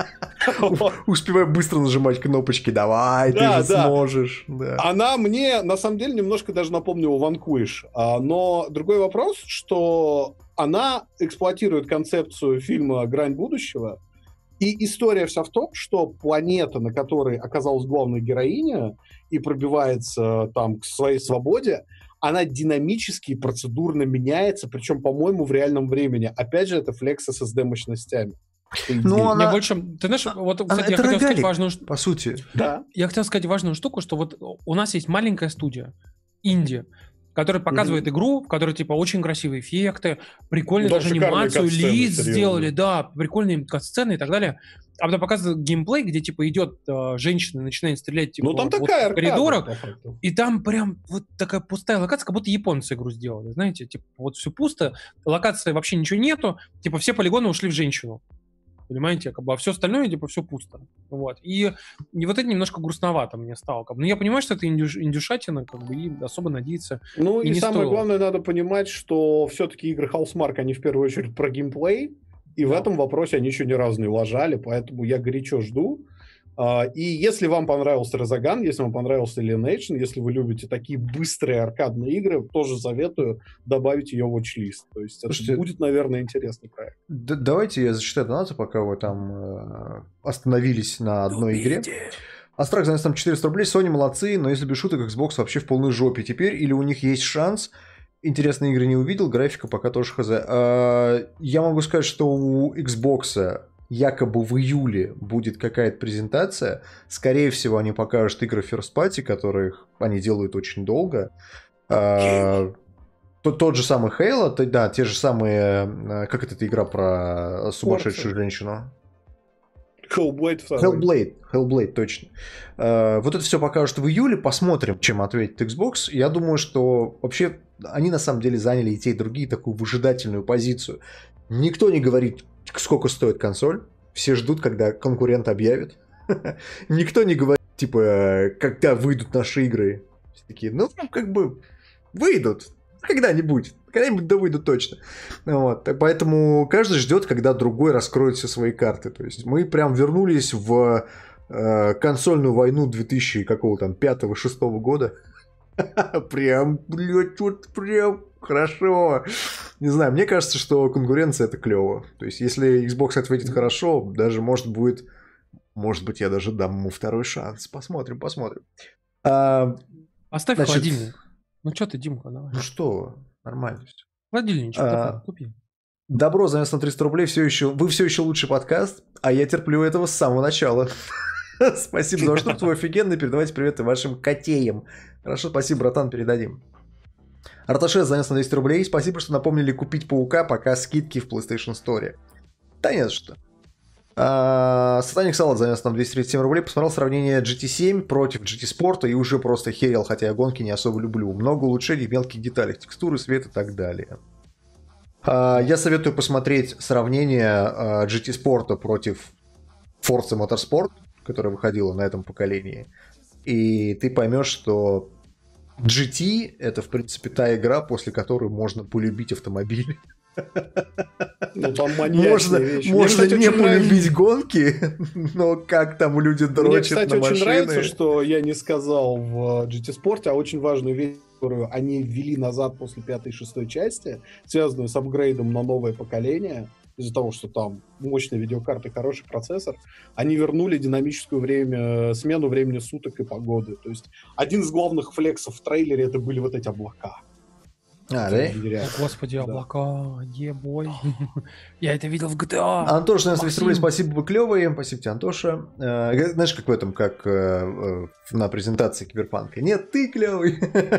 Успевай быстро нажимать кнопочки. Давай, ты же сможешь. Она мне, на самом деле, немножко даже напомнила Vanquish. Но другой вопрос, что она эксплуатирует концепцию фильма «Грань будущего». И история вся в том, что планета, на которой оказалась главная героиня и пробивается там к своей свободе, она динамически и процедурно меняется, причем, по-моему, в реальном времени. Опять же, это флекс с эс ди-мощностями. Ну, она... больше... Ты знаешь, вот, кстати, она, я хотел сказать важную штуку. По сути. Да. Я хотел сказать важную штуку, что вот у нас есть маленькая студия, инди, который показывает mm-hmm. игру, в которой, типа, очень красивые эффекты, прикольную да, даже анимацию, лиц серьезно. сделали, да, прикольные кат-сцены и так далее. А потом показывают геймплей, где, типа, идет э, женщина и начинает стрелять, типа, ну, там вот такая в коридорах, и там прям вот такая пустая локация, как будто японцы игру сделали, знаете, типа, вот все пусто, локации вообще ничего нету, типа, все полигоны ушли в женщину. Понимаете, как бы, а все остальное, типа, все пусто. Вот. И, и вот это немножко грустновато мне стало. Как бы. Но я понимаю, что это индюш, индюшатина, как бы, и особо надеяться. Ну, и, и самое стоило. главное, надо понимать, что все-таки игры Housemarque, они в первую очередь про геймплей, и да. в этом вопросе они еще ни разу не лажали, поэтому я горячо жду. И если вам понравился Resogun, если вам понравился Alienation, если вы любите такие быстрые аркадные игры, тоже советую добавить ее в watch-лист. То есть Слушайте, это будет, наверное, интересный проект. Д- давайте я зачитаю донаты, пока вы там э, остановились на одной ну, игре. Астрак занес там четыреста рублей. Sony молодцы, но если без шуток, Xbox вообще в полной жопе теперь. Или у них есть шанс. Интересные игры не увидел, графика пока тоже хз. А, я могу сказать, что у Xbox якобы в июле будет какая-то презентация. Скорее всего, они покажут игры First Party, которых они делают очень долго. А, тот, тот же самый Halo, то, да, те же самые... Как это, эта игра про сумасшедшую женщину? Hellblade. Hellblade, Hellblade, точно. А, вот это все покажут в июле. Посмотрим, чем ответит Xbox. Я думаю, что вообще они на самом деле заняли и те, и другие такую выжидательную позицию. Никто не говорит, сколько стоит консоль. Все ждут, когда конкурент объявит. Никто не говорит, типа, когда выйдут наши игры. Все такие, ну, как бы, выйдут. Когда-нибудь. Когда-нибудь да выйдут точно. Вот. Поэтому каждый ждет, когда другой раскроет все свои карты. То есть мы прям вернулись в э, консольную войну две тысячи пятого-шестого года. Прям, блядь, вот прям хорошо. Не знаю, мне кажется, что конкуренция это клево. То есть, если Xbox ответит хорошо, даже может будет, может быть, я даже дам ему второй шанс. Посмотрим, посмотрим. А, Оставь значит... холодильник. Ну что ты, Димка, давай. Ну что, нормально все. Холодильничек, а, давай, купи. Добро занес на триста рублей. Все еще, вы все еще лучший подкаст, а я терплю этого с самого начала. Спасибо за что твой офигенный. Передавайте приветы вашим котеям. Хорошо, спасибо, братан, передадим. Арташес занес на двести рублей. Спасибо, что напомнили купить Паука, пока скидки в PlayStation Store. Да не за что. А, Сатаник Салат занес нам двести тридцать семь рублей. Посмотрел сравнение джи ти семь против джи ти Sport и уже просто херел, хотя я гонки не особо люблю. Много улучшений в мелких деталях, текстуры, свет и так далее. А, я советую посмотреть сравнение а, джи ти Sport против Forza Motorsport, которая выходила на этом поколении. И ты поймешь, что джи ти это, в принципе, та игра, после которой можно полюбить автомобили. Ну, там можно вещь. можно Мне, кстати, не полюбить нравится... гонки, но как там люди дрочат Мне, кстати, на машины. очень нравится, что я не сказал в джи ти Sport, а очень важную вещь, которую они ввели назад после пятой и шестой части, связанную с апгрейдом на новое поколение, из-за того, что там мощная видеокарта и хороший процессор, они вернули динамическую время, смену времени суток и погоды. То есть один из главных флексов в трейлере это были вот эти облака. А, да? О, господи, облака, ебой. Я это видел в джи ти эй. Антоша, на двести рублей, спасибо, вы клевые. Спасибо тебе, Антоша. Э, знаешь, как в этом, как э, э, на презентации Киберпанка. Нет, ты клевый.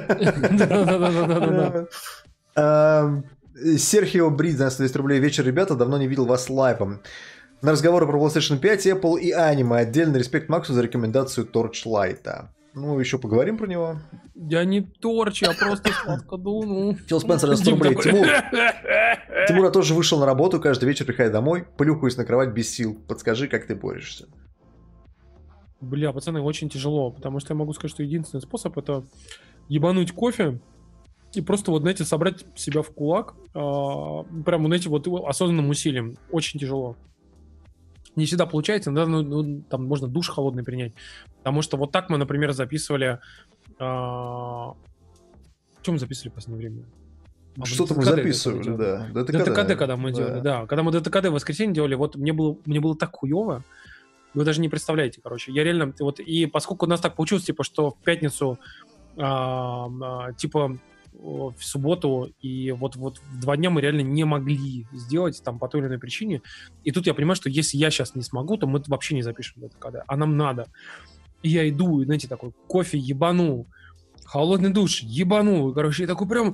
Серхио Брид, за двести рублей. Вечер, ребята, давно не видел вас лайвом. На разговоры про PlayStation пять, Apple и аниме. Отдельный респект Максу за рекомендацию Torchlight. Ну, еще поговорим про него. Я не торч, я просто сладко думаю. Фил Спенсер, за сто рублей. Тимур. Тимур, я тоже вышел на работу, каждый вечер приходя домой, плюхаюсь на кровать без сил. Подскажи, как ты борешься? Бля, пацаны, очень тяжело, потому что я могу сказать, что единственный способ это ебануть кофе и просто, вот, знаете, собрать себя в кулак, а, прям, знаете, вот осознанным усилием. Очень тяжело. Не всегда получается, да, ну, ну, там можно душ холодный принять. Потому что вот так мы, например, записывали... А... Что мы записывали в последнее время? А Что-то мы записывали, да. ДТКД, когда мы делали, да. Когда мы ДТКД в воскресенье делали, вот мне было, мне было так хуёво, вы даже не представляете, короче. Я реально... Вот, и поскольку у нас так получилось, типа, что в пятницу, а, а, типа... в субботу, и вот, вот в два дня мы реально не могли сделать там по той или иной причине. И тут я понимаю, что если я сейчас не смогу, то мы вообще не запишем это когда. А нам надо. И я иду, и, знаете, такой кофе ебанул, холодный душ, ебанул, короче, и такой прям...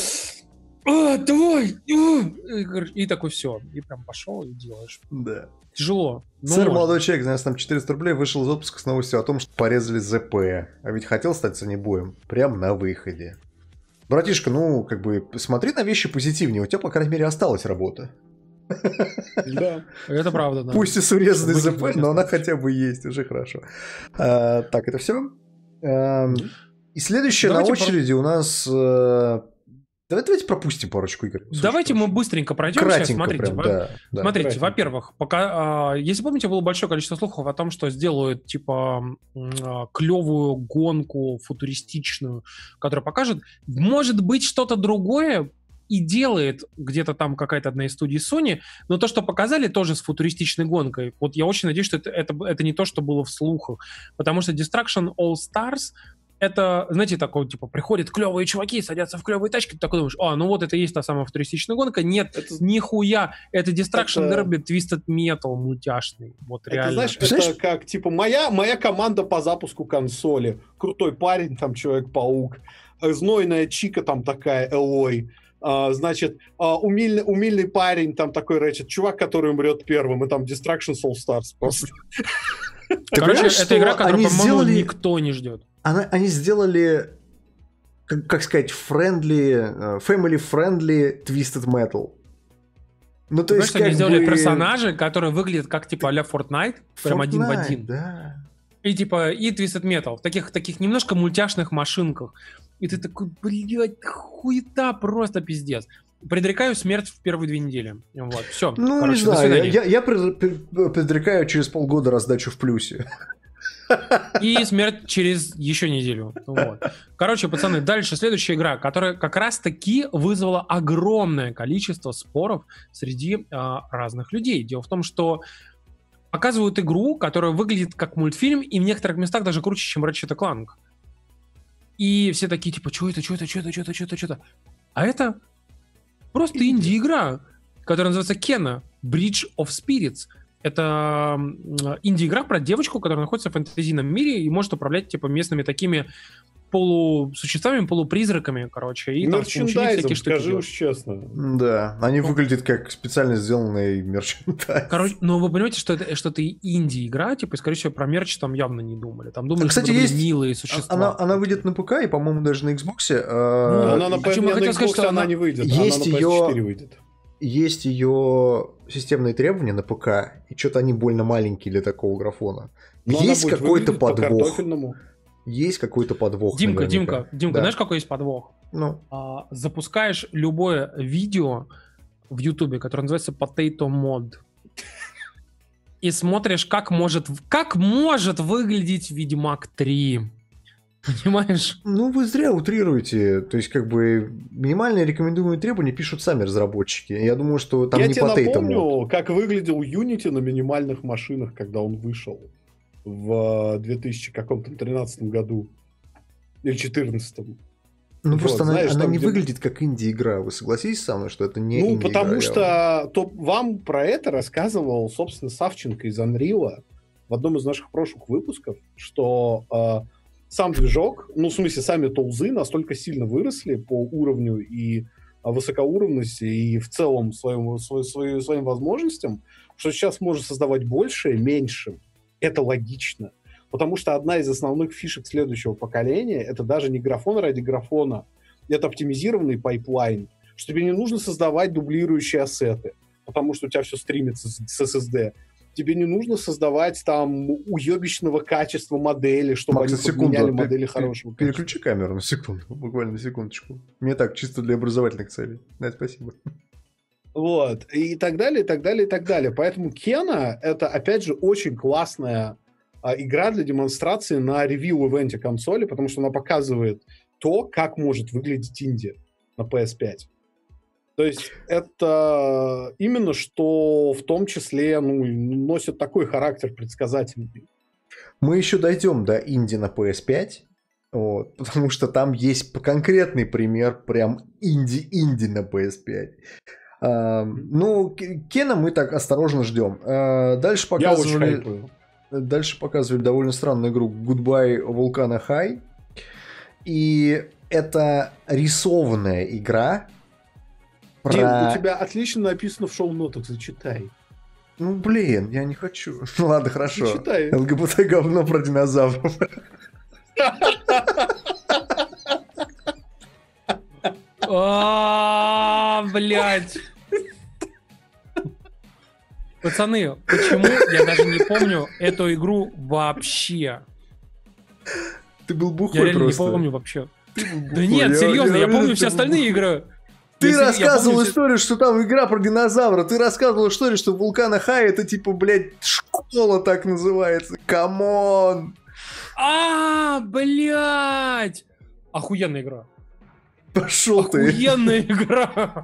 А, давай! И, короче, и такой все. И прям пошел и делаешь. Да. Тяжело. Сэр, можно. Молодой человек, за нас там четыреста рублей, вышел из отпуска с новостью о том, что порезали ЗП. А ведь хотел стать санебоем. Прям на выходе. Братишка, ну, как бы, смотри на вещи позитивнее. У тебя, по крайней мере, осталась работа. Да, это правда, да. Пусть и с урезанной ЗП, но она хотя бы есть, уже хорошо. Так, это все. И следующее на очереди у нас... Давайте, давайте пропустим парочку игр. Давайте мы быстренько пройдем. Кратенько сейчас. Смотрите, прям, во... да, да. Смотрите Кратенько. Во-первых, пока, э, если помните, было большое количество слухов о том, что сделают типа э, клевую гонку футуристичную, которая покажет, может быть, что-то другое и делает где-то там какая-то одна из студий Sony, но то, что показали, тоже с футуристичной гонкой. Вот я очень надеюсь, что это, это, это не то, что было в слухах, потому что Destruction All Stars это, знаете, такой, типа, приходят клевые чуваки, садятся в клевые тачки, ты такой думаешь, а, ну вот это и есть та самая футуристичная гонка. Нет, это... нихуя, это Destruction это... Derby Twisted Metal мультяшный. Вот это, реально. Знаешь, это как, типа, моя, моя команда по запуску консоли. Крутой парень, там, Человек-паук. Знойная чика там такая, Элой. А, значит, а, умильный, умильный парень, там такой, Рэчет, чувак, который умрет первым, и там Destruction All Stars просто. Короче, это игра, которую, по-моему, никто не ждет. Она, они сделали, как, как сказать, friendly, family-friendly Twisted Metal. Ну, то есть, как они сделали бы... персонажи, которые выглядят как, типа, а-ля Fortnite, прям один в один. Да. И, типа, и Twisted Metal, в таких, таких немножко мультяшных машинках. И ты такой, блядь, хуета, просто пиздец. Предрекаю смерть в первые две недели. Вот, все. Ну, короче, не знаю, я, я предрекаю через полгода раздачу в плюсе. И смерть через еще неделю. Вот. Короче, пацаны, дальше следующая игра, которая как раз-таки вызвала огромное количество споров среди а, разных людей. Дело в том, что показывают игру, которая выглядит как мультфильм, и в некоторых местах даже круче, чем Ratchet энд Clank. И все такие, типа, что это, что это, что это, что это, что это, что это. А это просто инди-игра, которая называется Kena, Bridge of Spirits. Это инди-игра про девочку, которая находится в фэнтезийном мире и может управлять типа местными такими полусуществами, полупризраками, короче. И там мерчендайзом, скажи уж честно. Да, они ну, выглядят как специально сделанный мерчендайз. Короче, ну вы понимаете, что это что-то инди-игра, типа, и, скорее всего, про мерч там явно не думали. Там думали, кстати, что это есть... милые существа. Она, она выйдет на ПК и, по-моему, даже на Xbox. Ну, она на, а чем я хотел сказать, что она не выйдет, есть она на пи эс четыре ее... выйдет. Есть ее системные требования на ПК, и что-то они больно маленькие для такого графона. Но есть какой-то подвох. Есть какой-то подвох. Димка, наверняка. Димка, Димка, да. Знаешь, какой есть подвох? Ну. А, запускаешь любое видео в Ютубе, которое называется Potato Mod, и смотришь, как может, как может выглядеть Ведьмак три. Понимаешь? Ну, вы зря утрируете. То есть, как бы, минимальные рекомендуемые требования пишут сами разработчики. Я думаю, что там Я не тебе Potato напомню, Mod. как выглядел Unity на минимальных машинах, когда он вышел в две тысячи тринадцатом году. Или четырнадцатом. Ну, вот, просто знаешь, она, она не где... выглядит как инди-игра. Вы согласитесь со мной, что это не Ну, инди-игра? потому что то, вам про это рассказывал, собственно, Савченко из Unreal в одном из наших прошлых выпусков, что э, сам движок, ну, в смысле, сами тулзы настолько сильно выросли по уровню и высокоуровности, и в целом своим, своим, своим возможностям, что сейчас можно создавать больше меньшим. Это логично. Потому что одна из основных фишек следующего поколения — это даже не графон ради графона, это оптимизированный пайплайн, что тебе не нужно создавать дублирующие ассеты, потому что у тебя все стримится с эс эс ди. Тебе не нужно создавать там уебищного качества модели, чтобы Макс, они секунду, подменяли пер- модели пер- хорошего Переключи качества. камеру на секунду, буквально на секундочку. Мне так, чисто для образовательных целей. Да, спасибо. Вот, и так далее, и так далее, и так далее. Поэтому Kena — это, опять же, очень классная а, игра для демонстрации на ревью-ивенте консоли, потому что она показывает то, как может выглядеть инди на пи эс пять. То есть это именно что в том числе ну, носит такой характер предсказательный. Мы еще дойдем до инди на пи эс пять, вот, потому что там есть конкретный пример прям инди-инди на пи эс пять. Uh, ну, Кена мы так осторожно ждем. Uh, дальше показывали, дальше показывали довольно странную игру Goodbye Volcano High. И это рисованная игра про... Дим, у тебя отлично написано в шоу-нотах, зачитай. Ну, блин, я не хочу. Ну, ладно, хорошо. Зачитай. ЛГБТ-говно про динозавров. А, блядь. Пацаны, почему я даже не помню эту игру вообще? Ты был Я бухой реально не просто. помню вообще. Ты был Да бухой. нет, Я- серьезно, я уверен, помню ты все был остальные бухой. игры. Ты Я се- я рассказывал помню все- историю, что там игра про динозавра. Ты рассказывал историю, что Вулкана Хай это типа, блядь, школа так называется. Камон! А, блядь! Охуенная игра. Пошел ты. Охуенная игра.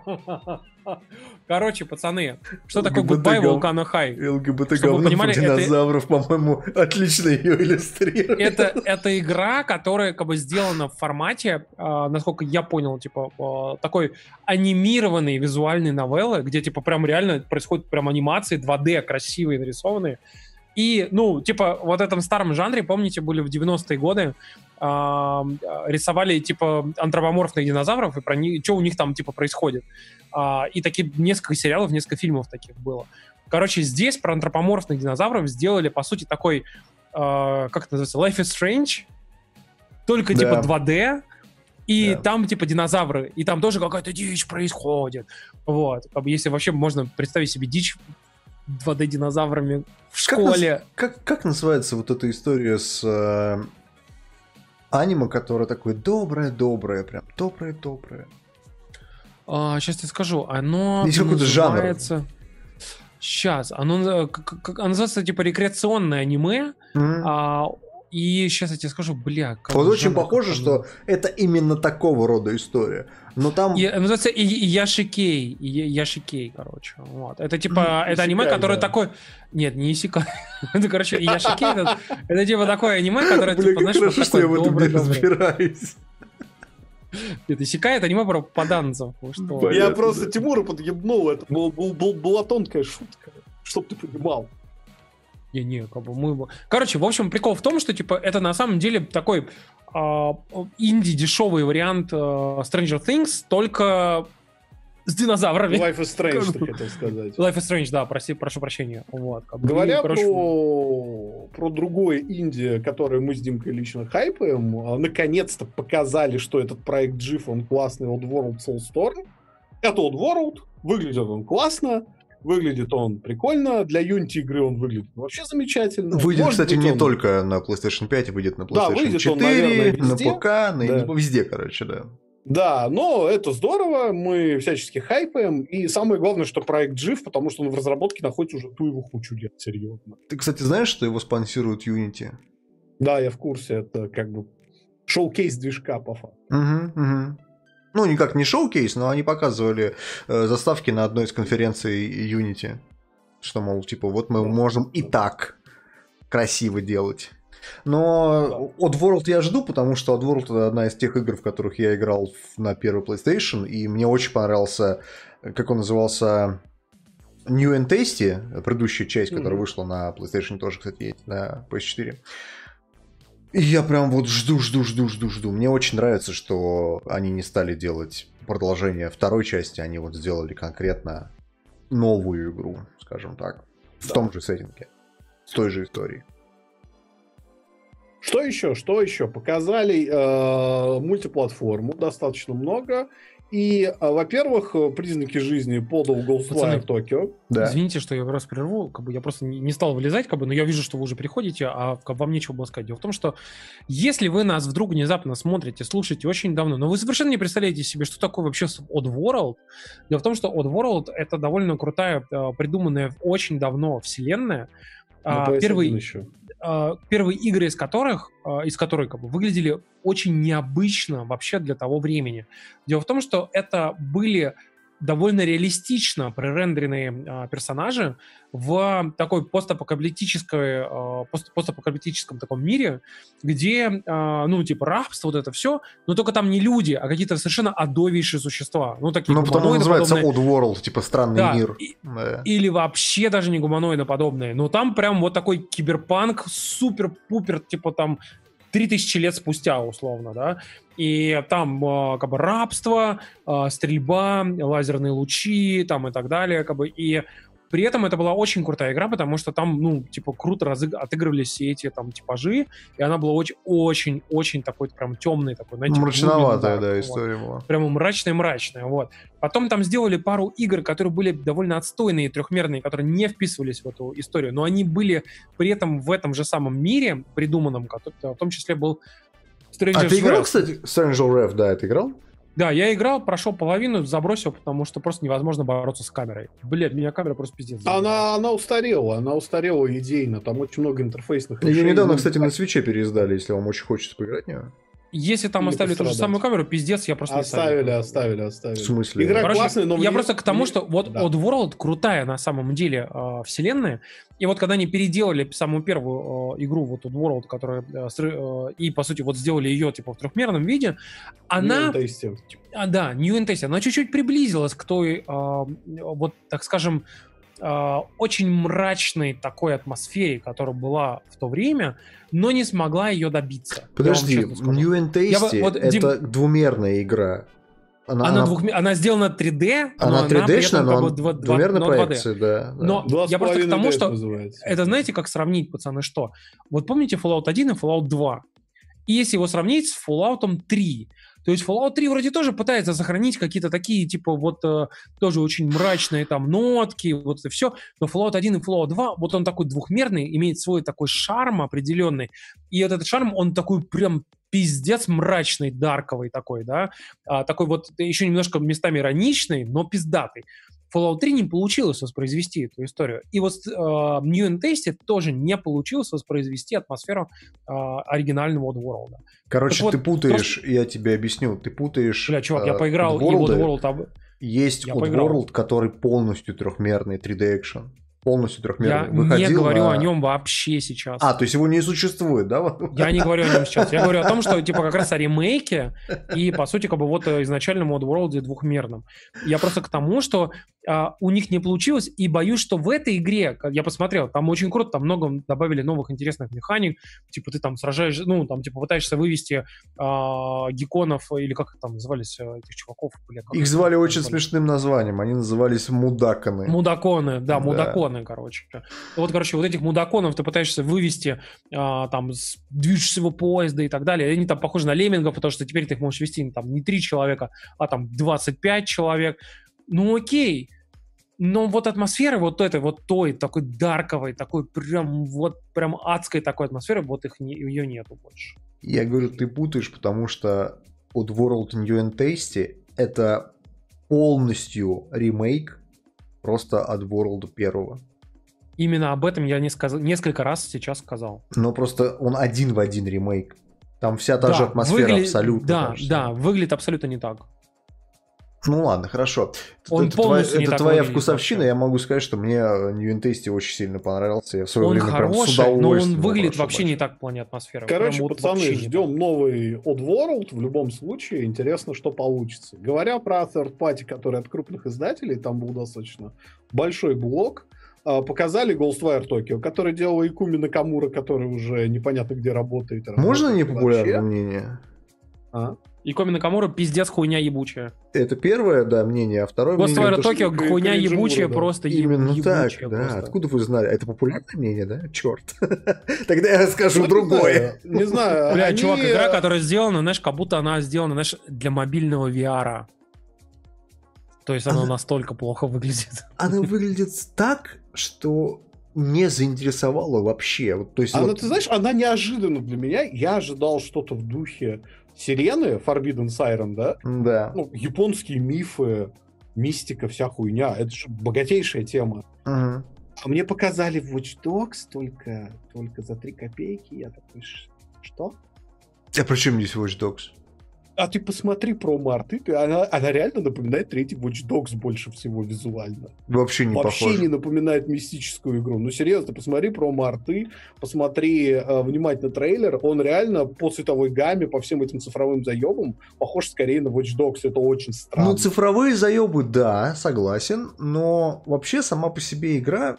Короче, пацаны, что такое ЛГБТ Goodbye гов- Volcano High? ЛГБТ Чтобы вы говно про понимали, это- динозавров, по-моему, отлично ее иллюстрирует. Это, это игра, которая как бы сделана в формате, а, насколько я понял, типа а, такой анимированной визуальной новеллы, где типа прям реально происходят прям анимации два дэ красивые нарисованные. И, ну, типа, вот в этом старом жанре, помните, были в девяностые годы, а, рисовали, типа, антропоморфных динозавров, и про них, что у них там, типа, происходит. А, и такие несколько сериалов, несколько фильмов таких было. Короче, здесь про антропоморфных динозавров сделали, по сути, такой, а, как это называется, Life is Strange, только, Да. типа, два дэ, и Да. там, типа, динозавры, и там тоже какая-то дичь происходит. Вот. Как бы, если вообще можно представить себе дичь два дэ-динозаврами в Как школе. Как, как называется вот эта история с э, аниме, которое такое доброе-доброе, прям доброе-доброе? А, сейчас я скажу. Оно Есть какой-то жанр. называется... Сейчас. Оно, э, как- как- оно называется, типа, рекреационное аниме. М? А, и сейчас я тебе скажу, бля... как Вот же очень жанр, похоже, как что оно- это именно такого рода история. Но там... И, называется и- и Яшикей. И- Яшикей, короче. Вот. Это типа, М, это аниме, Исекай, которое да. такое... Нет, не Исекай. Это, короче, и Яшикей, это, это типа такое аниме, которое, Бля, типа, как знаешь, вот хорошо, что я в такое этом не доброе-доброе. разбираюсь. Нет, Исекай — это аниме про попаданцев. Вы что? Понятно, Я просто да. Тимура подъебнул, это был- был- был- была тонкая шутка, чтоб ты понимал. Не-не, как бы мы... Короче, в общем, прикол в том, что, типа, это на самом деле такой а, инди-дешевый вариант а, Stranger Things, только с динозаврами. Life is Strange, ты хотел сказать. Life is Strange, да, проси, прошу прощения. Вот, как бы, Говоря и, короче, про, про другое инди, которое мы с Димкой лично хайпаем, а, наконец-то показали, что этот проект джиф, он классный, Oddworld Soulstorm. Это Oddworld, выглядит он классно, выглядит он прикольно, для Unity игры он выглядит вообще замечательно. Выйдет, Может кстати, быть, не он- только на PlayStation пять, выйдет на Да, PlayStation выйдет он, четыре, наверное, на везде. ПК, на Да. везде, короче, да. Да, но это здорово, мы всячески хайпаем, и самое главное, что проект жив, потому что он в разработке находится уже ту его хучу лет, серьезно. Ты, кстати, знаешь, что его спонсирует Unity? Да, я в курсе, это как бы шоу-кейс движка по факту. Угу, угу. Ну, никак не шоу-кейс, но они показывали э, заставки на одной из конференций Unity. Что, мол, типа, вот мы Да. можем и так красиво делать. Но Oddworld я жду, потому что Oddworld — это одна из тех игр, в которых я играл в- на первый PlayStation, и мне очень понравился, как он назывался, New and Tasty, предыдущая часть, которая Мгм. вышла на PlayStation, тоже, кстати, есть на пи эс четыре. И я прям вот жду, жду, жду, жду, жду. Мне очень нравится, что они не стали делать продолжение второй части, они вот сделали конкретно новую игру, скажем так, в Да. том же сеттинге, с той же историей. Что еще? Что еще? Показали э, мультиплатформу достаточно много. И, э, во-первых, э, признаки жизни подал Пацаны, Ghostwire Tokyo. Да. Извините, что я раз прерву, как бы я просто не, не стал вылезать, как бы, но я вижу, что вы уже приходите, а как, вам нечего было сказать. Дело в том, что если вы нас вдруг внезапно смотрите, слушаете очень давно, но вы совершенно не представляете себе, что такое вообще Oddworld. Дело в том, что Oddworld — это довольно крутая, э, придуманная очень давно вселенная. На А, пи эс один первый, еще. а, первые игры из которых, а, из которых как бы выглядели очень необычно вообще для того времени. Дело в том, что это были довольно реалистично пререндеренные а, персонажи в такой постапокалиптической, а, пост, постапокалиптическом таком мире, где, а, ну, типа, рабство, вот это все, но только там не люди, а какие-то совершенно адовейшие существа. Ну, такие Ну, потому он гуманоидоподобные. называется Oddworld, типа странный Да, мир. и- Да. Или вообще даже не гуманоидоподобные. Но там прям вот такой киберпанк, супер-пупер, типа там три тысячи лет спустя, условно, да, и там э, как бы рабство, э, стрельба, лазерные лучи там и так далее, как бы, и при этом это была очень крутая игра, потому что там, ну, типа, круто разыг... отыгрывались все эти там типажи, и она была очень-очень-очень такой прям темный такой, знаете, мрачноватая, да, вот. история была. Прямо мрачная-мрачная, вот. Потом там сделали пару игр, которые были довольно отстойные, трехмерные, которые не вписывались в эту историю, но они были при этом в этом же самом мире придуманном, который, в том числе был Stranger А ты играл, Wrath. кстати, Stranger Wrath, да, ты играл? Да, я играл, прошел половину, забросил, потому что просто невозможно бороться с камерой. Блядь, меня камера просто пиздец. Она, она устарела, она устарела идейно, там очень много интерфейсных решений. Ее недавно, кстати, на свече переиздали, если вам очень хочется поиграть в нее. Если там Или оставили ту же пострадать. самую камеру, пиздец, я просто Оставили, не оставили, оставили. В смысле? Игра Короче, классная, но я мне- просто к тому, мне- что вот да. Oddworld крутая на самом деле э, вселенная, и вот когда они переделали самую первую э, игру, вот Oddworld, которая э, сры- э, и по сути вот сделали ее типа в трехмерном виде, она, Ну, тесте. а, да, New and Tasty, она чуть-чуть приблизилась к той, э, вот так скажем, э, очень мрачной такой атмосфере, которая была в то время, но не смогла ее добиться. Я вам Подожди, честно скажу. New and Я бы- Tasty вот, это Дим- двумерная игра. Она, Она, она, двухме- она сделана три дэ, но она она при три дэ-шная, этом но как бы она два- два- двумерная но два дэ. проекция, да. да. Но Два с я просто к половиной тому, дэ что называется. это, знаете, как сравнить, пацаны, что? Вот помните Fallout один и Fallout два? И если его сравнить с Fallout три, то есть Fallout три вроде тоже пытается сохранить какие-то такие, типа, вот э, тоже очень мрачные там нотки, вот это все, но Fallout один и Fallout два, вот он такой двухмерный, имеет свой такой шарм определенный, и вот этот шарм, он такой прям пиздец мрачный, дарковый такой, да, а, такой вот еще немножко местами ироничный, но пиздатый. Fallout три не получилось воспроизвести эту историю. И вот э, New and Tasty тоже не получилось воспроизвести атмосферу э, оригинального Oddworld. Короче, Так вот, ты путаешь, я тебе объясню, ты путаешь... Бля, чувак, я э, поиграл, и Oddworld, Oddworld... об- Есть я поиграл. Oddworld, который полностью трехмерный, три дэ экшен. Полностью Я трехмерный. не Выходил говорю на- о нем вообще сейчас. А, то есть его не существует, да? Я не говорю о нем сейчас. Я говорю о том, что типа как раз о ремейке и, по сути, как бы вот э, изначальном Oddworld двухмерном. Я просто к тому, что а, у них не получилось, и боюсь, что в этой игре, как я посмотрел, там очень круто, там много добавили новых интересных механик, типа ты там сражаешь, ну, там типа пытаешься вывести а, гекконов, или как там назывались э, этих чуваков? Бля, как Их их звали очень назвали? смешным названием, они назывались мудаканы. Мудаконы, да, Да. мудаконы, короче. Вот, короче, вот этих мудаконов ты пытаешься вывести а, там с движущего поезда и так далее. Они там похожи на леммингов, потому что теперь ты их можешь вести там не три человека, а там двадцать пять человек. Ну окей. Но вот атмосфера вот этой, вот той, такой дарковой, такой прям вот прям адской такой атмосферы, вот их не, ее нету больше. Я говорю, ты путаешь, потому что Oddworld New and Tasty это полностью ремейк просто Oddworld первого. Именно об этом я не сказал, несколько раз сейчас сказал. Но просто он один в один ремейк. Там вся та Да, же атмосфера выгля- абсолютно. Да, та же да, самая. выглядит абсолютно не так. Ну ладно, хорошо. Он это полностью твоя, не это так твоя выглядит вкусовщина. вообще. Я могу сказать, что мне New and Tasty очень сильно понравился. Я в свое Он время прям с хороший, но он удовольствием выглядит прошел вообще дальше. не так в плане атмосферы. Короче, Прям вот пацаны, вообще не ждем новый Oddworld в любом случае. Интересно, что получится. Говоря про third party, который от крупных издателей, там был достаточно большой блок. а, Показали Ghostwire Tokyo, который делал Икуми Накамура, который уже непонятно где работает. Можно Работает непопулярное вообще. мнение? А? И Коми Накамура пиздец хуйня ебучая. Это первое, да, мнение, а второе мнение... Ghostwire то, что- Tokyo Кринжура, хуйня да. ебучая, просто еб- Именно так, ебучая да. просто. Откуда вы знали? Это популярное мнение, да? Черт. Тогда я скажу Ну, не другое. знаю, Не знаю. Бля, они- чувак, игра, которая сделана, знаешь, как будто она сделана, знаешь, для мобильного ви ар. То есть она Она- настолько плохо выглядит. Она выглядит так, что не заинтересовала вообще. Вот, то есть, Она, вот- ты знаешь, она неожиданно для меня. Я ожидал что-то в духе Сирены, Forbidden Siren, да? Да. Ну, японские мифы, мистика, вся хуйня. Это же богатейшая тема. Мгм. А мне показали Watch Dogs только, только за три копейки. Я такой, «Ш- что? А при чем здесь Watch Dogs? А ты посмотри про Марты, ты, она, она реально напоминает третий Watch Dogs больше всего визуально. Вообще не Вообще похоже. не напоминает мистическую игру. Ну, серьезно, посмотри про Марты, посмотри э, внимательно трейлер. Он реально по цветовой гамме, по всем этим цифровым заебам похож скорее на Watch Dogs. Это очень странно. Ну, цифровые заебы, да, согласен. Но вообще сама по себе игра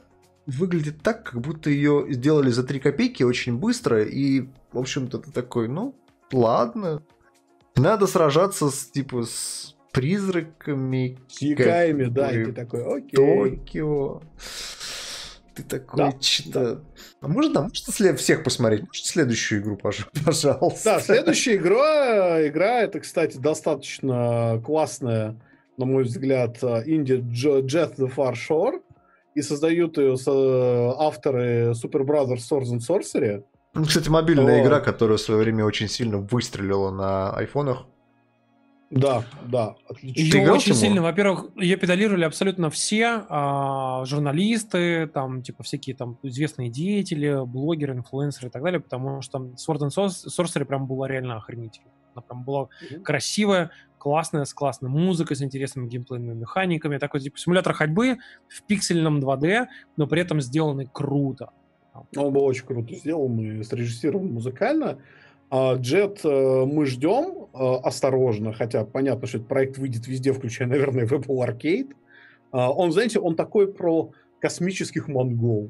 выглядит так, как будто ее сделали за три копейки очень быстро, и, в общем-то, ты такой, ну, ладно. Надо сражаться с, типа, с призраками. С якаями, да, и ты такой, окей. Токио. Ты такой, Да, что-то... А можно, можно след... всех посмотреть? Может, следующую игру, пожалуйста? Да, следующая игра, игра, это, кстати, достаточно классная, на мой взгляд, инди Jet the Far Shore, и создают ее авторы Super Brothers Swords and Sorcery. Ну, кстати, мобильная О. игра, которая в свое время очень сильно выстрелила на айфонах. Да, да, отлично. Ты Ее играл, очень Тимур? сильно, во-первых, ее педалировали абсолютно все а, журналисты, там, типа, всякие там известные деятели, блогеры, инфлюенсеры и так далее, потому что там Sword and Sorcery прям была реально охренительной. Она прям была Мгм. красивая, красивая, классная, с классной музыкой, с интересными геймплейными механиками. Такой, типа, симулятор ходьбы в пиксельном два дэ, но при этом сделанный круто. Он был очень круто сделан и срежиссирован музыкально. А Jet э, мы ждем э, осторожно, хотя понятно, что этот проект выйдет везде, включая, наверное, в Apple Arcade. А, он, знаете, он такой про космических монгол.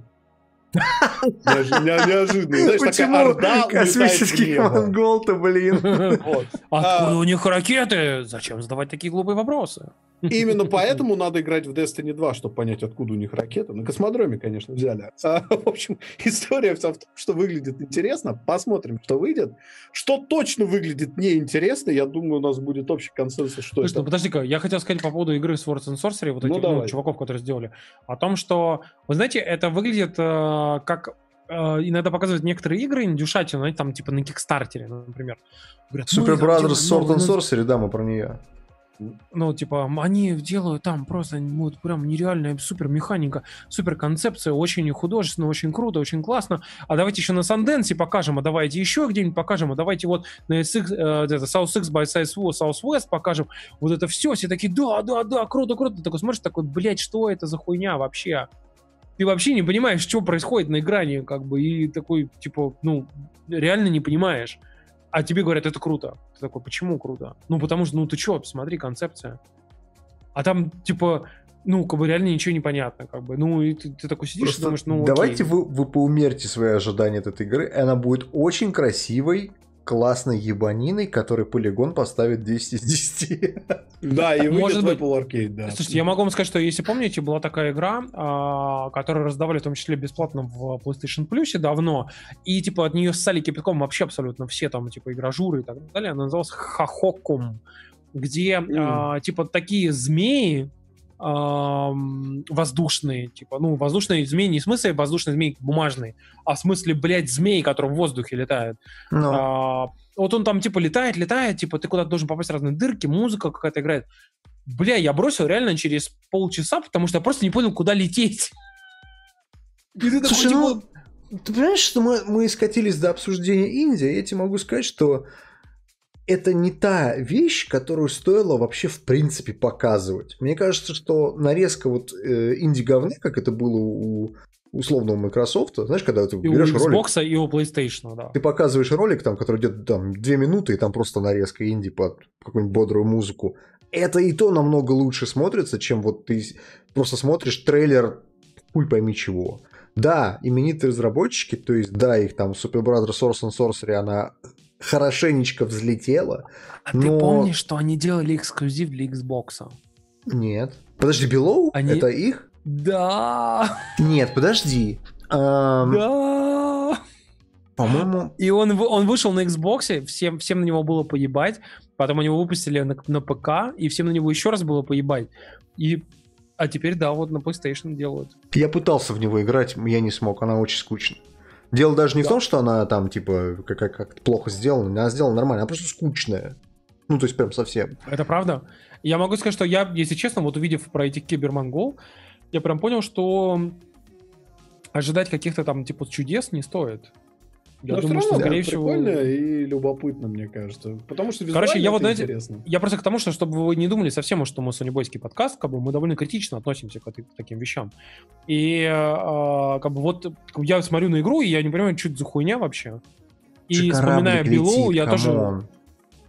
Неожи- не- Неожиданно. Знаешь, такая Почему орда улетает в космический небо. монгол-то, блин? Вот. Откуда А, у них ракеты? Зачем задавать такие глупые вопросы? Именно поэтому надо играть в Destiny два, чтобы понять, откуда у них ракеты. На космодроме, конечно, взяли. А, в общем, история вся в том, что выглядит интересно. Посмотрим, что выйдет. Что точно выглядит неинтересно, я думаю, у нас будет общий консенсус, что Слушай, ну это. подожди-ка, я хотел сказать по поводу игры Swords and Sorcery, вот Ну, этих ну, давай. чуваков, которые сделали, о том, что, вы знаете, это выглядит э, как э, иногда показывают некоторые игры индюшатину, знаете, там типа на Кикстартере, например. Говорят, мы Super там Brothers делаем Sword новый and наз- Sorcery, да, мы про нее. Ну, типа, они делают там просто ну, вот прям нереальная супер механика, супер концепция, очень художественно, очень круто, очень классно. А давайте еще на Санденсе покажем, а давайте еще где-нибудь покажем, а давайте вот на эс икс, э, это, South Six by Southwest покажем. Вот это все, все такие, да, да, да, круто, круто. Ты такой смотришь, такой, блядь, что это за хуйня вообще? Ты вообще не понимаешь, что происходит на экране, как бы, и такой, типа, ну, реально не понимаешь. А тебе говорят, это круто. Ты такой, почему круто? Ну, потому что, ну, ты чё, посмотри, концепция. А там, типа, ну, как бы реально ничего не понятно, как бы. Ну, и ты, ты такой сидишь Просто и думаешь, ну, давайте окей. вы, вы поумерьте свои ожидания от этой игры. Она будет очень красивой, классной ебаниной, который полигон поставит десять из десяти. Да, и выйдет Может в быть. Apple Arcade, да. Слушайте, я могу вам сказать, что, если помните, была такая игра, а, которую раздавали в том числе бесплатно в PlayStation Plus давно, и, типа, от нее ссали кипятком вообще абсолютно все, там, типа, игражуры и так далее. Она называлась Хахокум, где, М. а, типа, такие змеи, ам, воздушные, типа, ну, воздушные змеи не в смысле воздушные змеи бумажные, а в смысле, блядь, змеи, которые в воздухе летают. Ну, А, вот он там, типа, летает, летает, типа, ты куда-то должен попасть в разные дырки, музыка какая-то играет. Бля, я бросил реально через полчаса, потому что я просто не понял, куда лететь. И ты такой, слушай, типа, ну, ты понимаешь, что мы, мы скатились до обсуждения Индии, я тебе могу сказать, что это не та вещь, которую стоило вообще в принципе показывать. Мне кажется, что нарезка вот э, инди-говны, как это было у условного Microsoft, знаешь, когда ты и у берешь ролик, Xbox, и у PlayStation, да. ты показываешь ролик, там, который идет там две минуты, и там просто нарезка инди под какую-нибудь бодрую музыку. Это и то намного лучше смотрится, чем вот ты просто смотришь трейлер хуй пойми чего. Да, именитые разработчики, то есть, да, их там Super Brothers Swords and Sorcery, она хорошенечко взлетела. А ты но- помнишь, что они делали эксклюзив для Xbox? Нет. Подожди, Below? Они- Это их? Да, Нет, подожди. Ам, да. По-моему, И он, вы- он вышел на Xbox, всем, всем на него было поебать, потом они его выпустили на, на ПК, и всем на него еще раз было поебать. И, а теперь, да, вот на PlayStation делают. я пытался в него играть, я не смог, она очень скучная. Дело даже не в Да. том, что она там, типа, как, как, как плохо сделана, она сделана нормально, она просто скучная. Ну, то есть, прям совсем. Это правда? Я могу сказать, что я, если честно, вот увидев про этих кибермонгол, я прям понял, что ожидать каких-то там, типа, чудес не стоит. Я Но думаю, все что, равно скорее да, всего... прикольно и любопытно, мне кажется. Потому что визуально Короче, я вот, это знаете, интересно. Я просто к тому, что чтобы вы не думали совсем, что мы сонибойский подкаст, как бы мы довольно критично относимся к, этой- к таким вещам. И э, как бы вот как бы я смотрю на игру, и я не понимаю, что это за хуйня вообще. И Же вспоминая кораблик Below, летит, я тоже... камон.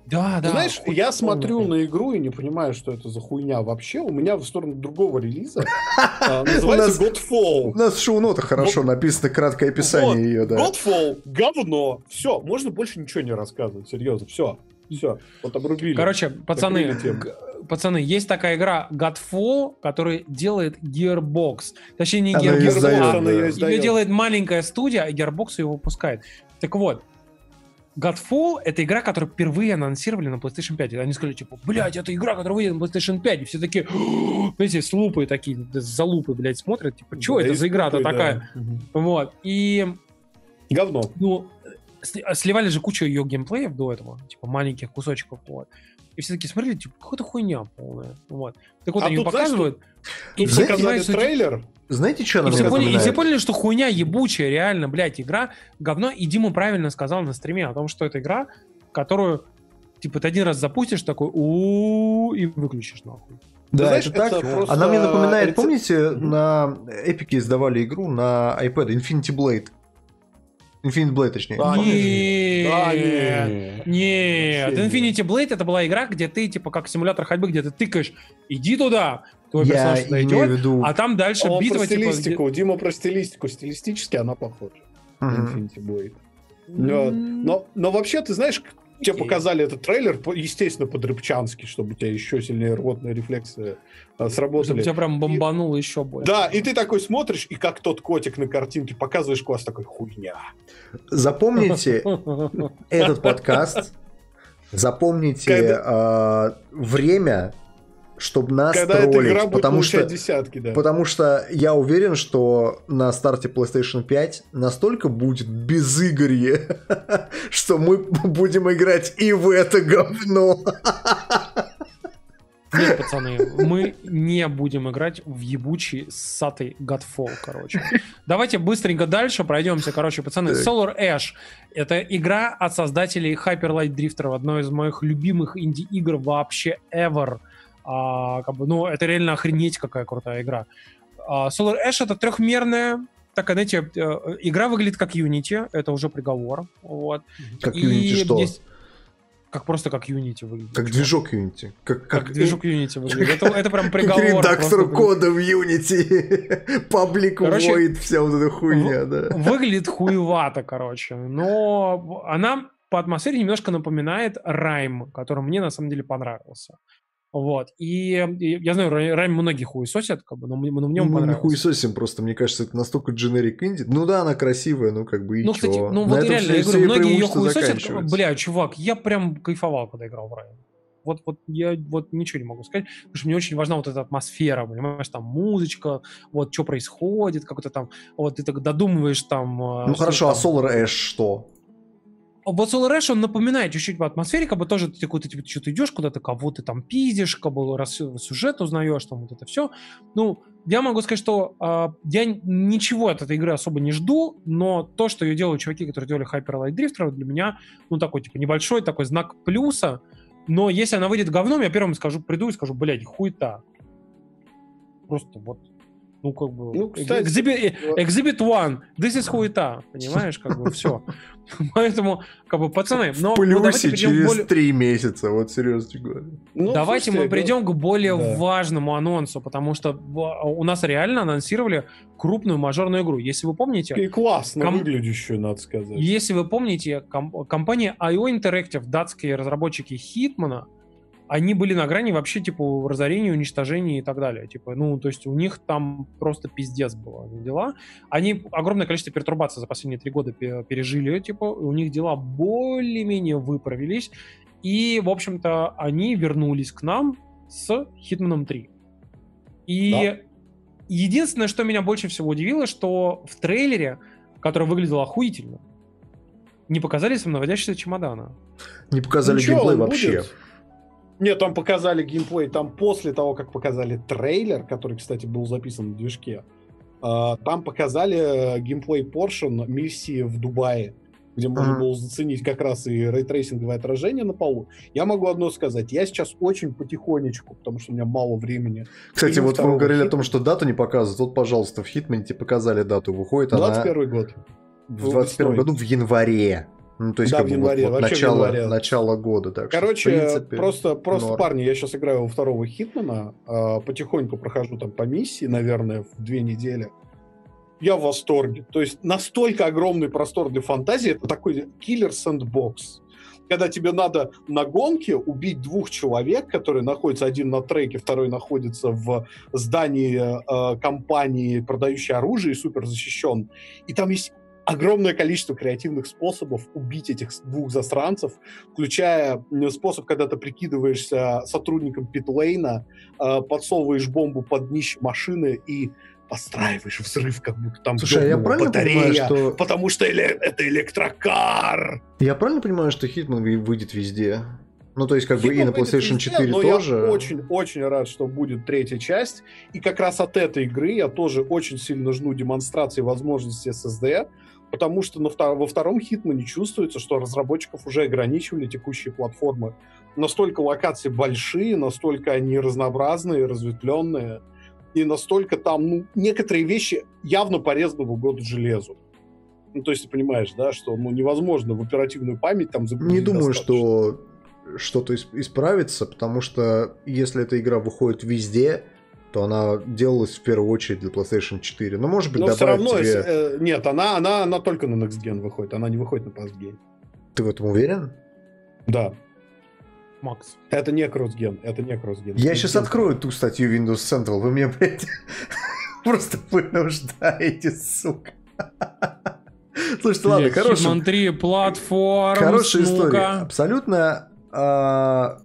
Да, Ты да. знаешь, хоть я полный. смотрю на игру и не понимаю, что это за хуйня вообще. У меня в сторону другого релиза а, называется У Godfall. нас в шоу-нотах хорошо Вот. написано краткое описание Вот, ее, да. Godfall, говно. Все, можно больше ничего не рассказывать, серьезно. Все, все, вот обрубили. Короче, пацаны, Закрыли тему. г- пацаны, есть такая игра Godfall, которую делает Gearbox. Точнее, не Она её Gearbox, издает, а она ее да. издает. ее делает маленькая студия, а Gearbox ее выпускает. Так вот, Godfall — это игра, которую впервые анонсировали на PlayStation пять. И они сказали, типа, блядь, это игра, которая выйдет на PlayStation пять. И все такие, знаете, с лупой такие, за лупой, блядь, смотрят. Типа, что Да, это и за игра-то скупой, такая? да. Мгм. Вот. И, Говно. ну, сли- сливали же кучу ее геймплеев до этого. Типа, маленьких кусочков. Вот. И все такие смотрели, типа, какая-то хуйня полная. Вот. Так вот, А они тут, знаешь, показывают. И Тут все Знаете, показали понимают, что, типа, трейлер. Знаете, что И она все, мне поняли, и все напоминает? поняли, что хуйня ебучая, реально, блядь, игра говно. И Дима правильно сказал на стриме о том, что это игра, которую, типа, ты один раз запустишь, такой у и выключишь нахуй. Да, знаешь, это так. это просто Она мне напоминает, рецепт- помните, Мгм. на Эпике издавали игру на iPad, Infinity Blade. Infinity Blade, точнее. Да, Нет, Да, не. нет. Вообще Infinity Blade — это была игра, где ты, типа, как симулятор ходьбы, где ты тыкаешь, иди туда, твой Я персонаж туда имею идет, в виду... а там дальше Он битва, про типа... где- стилистику. Дима про стилистику. Стилистически она похожа на Мгм. Infinity Blade. Но, М, но, но вообще, ты знаешь, тебе Окей. показали этот трейлер, по- естественно, по-дрыбчански, чтобы у тебя еще сильнее рвотные рефлексы а, Чтобы сработали. тебя прям бомбануло еще больше. Да, и ты такой смотришь, и как тот котик на картинке показываешь класс такой хуйня. Запомните этот подкаст, запомните Когда- э, время, чтобы нас Когда эта игра троллить, будет потому получать что, десятки, да. потому что я уверен, что на старте PlayStation пять настолько будет безыгорье, что мы будем играть и в это говно. Нет, пацаны, мы не будем играть в ебучий ссатый Godfall, короче. Давайте быстренько дальше пройдемся, короче, пацаны. Так. Solar Ash — это игра от создателей Hyper Light Drifter, одной из моих любимых инди-игр вообще ever. А, как бы, ну, это реально охренеть какая крутая игра. А, Solar Ash — это трехмерная, такая, знаете, э, игра выглядит как Unity, это уже приговор. Вот. Как И Unity что? есть- Как просто как Unity выглядит. Как движок Unity. Как, Как, как, движок Unity выглядит. Это, это прям как приговор. редактору просто. кода в Unity. Public Короче, void, вся вот эта хуйня, да. Выглядит хуевато, короче. Но она по атмосфере немножко напоминает Райм, который мне на самом деле понравился. Вот. И, и я знаю, Рай- Райм многие хуесосят, как бы, но, мне- но мне он Мы не понравился. хуесосим просто, мне кажется, это настолько generic инди. Ну да, она красивая, ну как бы и Ну, чё. кстати, ну На вот этом реально, все- я говорю, все многие ее преимущества хуесосят. заканчиваются. Бля, чувак, я прям кайфовал, когда играл в Райм. Вот, вот я вот ничего не могу сказать, потому что мне очень важна вот эта атмосфера, понимаешь, там музычка, вот что происходит, как-то там, вот ты так додумываешь там... Ну хорошо, а там, Solar Ash что? Вот Solar Ash, он напоминает чуть-чуть по атмосфере, как бы тоже ты какой-то, типа, что-то идешь куда-то, кого-то там пиздишь, как бы раз сюжет узнаешь, там вот это все. Ну, я могу сказать, что э, я ничего от этой игры особо не жду, но то, что ее делают чуваки, которые делали Hyper Light Drifter, для меня, ну, такой, типа, небольшой такой знак плюса. Но если она выйдет говном, я первым скажу, приду и скажу, блядь, хуета. Просто вот. Ну, как бы... Ну, кстати, Exhibit, exhibit one. This is хуета. Понимаешь, как бы все. Поэтому, как бы, пацаны... В но, ну, давайте плюсе перейдем к через более- три месяца, вот серьезно говорю. Ну, Давайте слушайте, мы перейдем к более да. важному анонсу, потому что в- у нас реально анонсировали крупную мажорную игру. Если вы помните, И классно Ком- выглядящую, надо сказать. если вы помните, ком- компания ай о Interactive, датские разработчики Hitman, они были на грани вообще, типа, разорения, уничтожения и так далее. Типа, ну, то есть у них там просто пиздец было дела. Они огромное количество пертурбаций за последние три года пе- пережили, типа, у них дела более-менее выправились. И, в общем-то, они вернулись к нам с Hitman три. И Да. единственное, что меня больше всего удивило, что в трейлере, который выглядел охуительно, не показали самонаводящегося чемодана. Не показали Ничего, геймплей он вообще. будет. Нет, там показали геймплей, там после того, как показали трейлер, который, кстати, был записан в движке, а, там показали геймплей поршен миссии в Дубае, где можно Мгм. было заценить как раз и рейтрейсинговое отражение на полу. Я могу одно сказать, я сейчас очень потихонечку, потому что у меня мало времени. Кстати, Фильм вот вы второго говорили о Хитмана. том, что дату не показывают. Вот, пожалуйста, в Хитмане тебе показали дату. Выходит она двадцать первый год. в двадцать первом весной. году в январе. Ну, то есть, Да, как в бы, январе, вот, вот вообще в начало, январе. начало года. Так что, Короче, в принципе, просто, просто норм. парни, я сейчас играю во второго Хитмана, э, потихоньку прохожу там по миссии, наверное, в две недели. Я в восторге. То есть настолько огромный простор для фантазии, это такой киллер-сэндбокс. Когда тебе надо на гонке убить двух человек, которые находятся один на треке, второй находится в здании э, компании, продающей оружие и супер защищен. И там есть огромное количество креативных способов убить этих двух засранцев, включая способ, когда ты прикидываешься сотрудником питлейна, э, подсовываешь бомбу под днище машины и подстраиваешь взрыв, как будто там Слушай, а я правильно батарея, понимаю, что... потому что это электрокар. Я правильно понимаю, что Hitman выйдет везде? Ну, то есть, как Hitman бы и на выйдет PlayStation везде, четыре но тоже. Я очень-очень рад, что будет третья часть. И как раз от этой игры я тоже очень сильно жду демонстрации возможностей эс эс ди, потому что на втор- во втором Hitman чувствуется, что разработчиков уже ограничивали текущие платформы. Настолько локации большие, настолько они разнообразные, разветвленные, и настолько там, ну, некоторые вещи явно порезаны в угоду железу. Ну, то есть ты понимаешь, да, что ну, невозможно в оперативную память там загрузить. Не думаю, достаточно. что что-то исправится, потому что если эта игра выходит везде, то она делалась в первую очередь для PlayStation четыре. Но, может быть, Но добавить все равно, тебе... э, нет, она, она, она только на Next Gen выходит, она не выходит на Past Gen. Ты в этом уверен? Да. Макс. Это не кроссген, это не кроссген. Я сейчас открою ту статью Windows Central, вы меня, блядь, просто вынуждаете, сука. Слушайте, ладно, хорошая... Hitman три, платформ, Хорошая ну-ка. история. Абсолютно... а,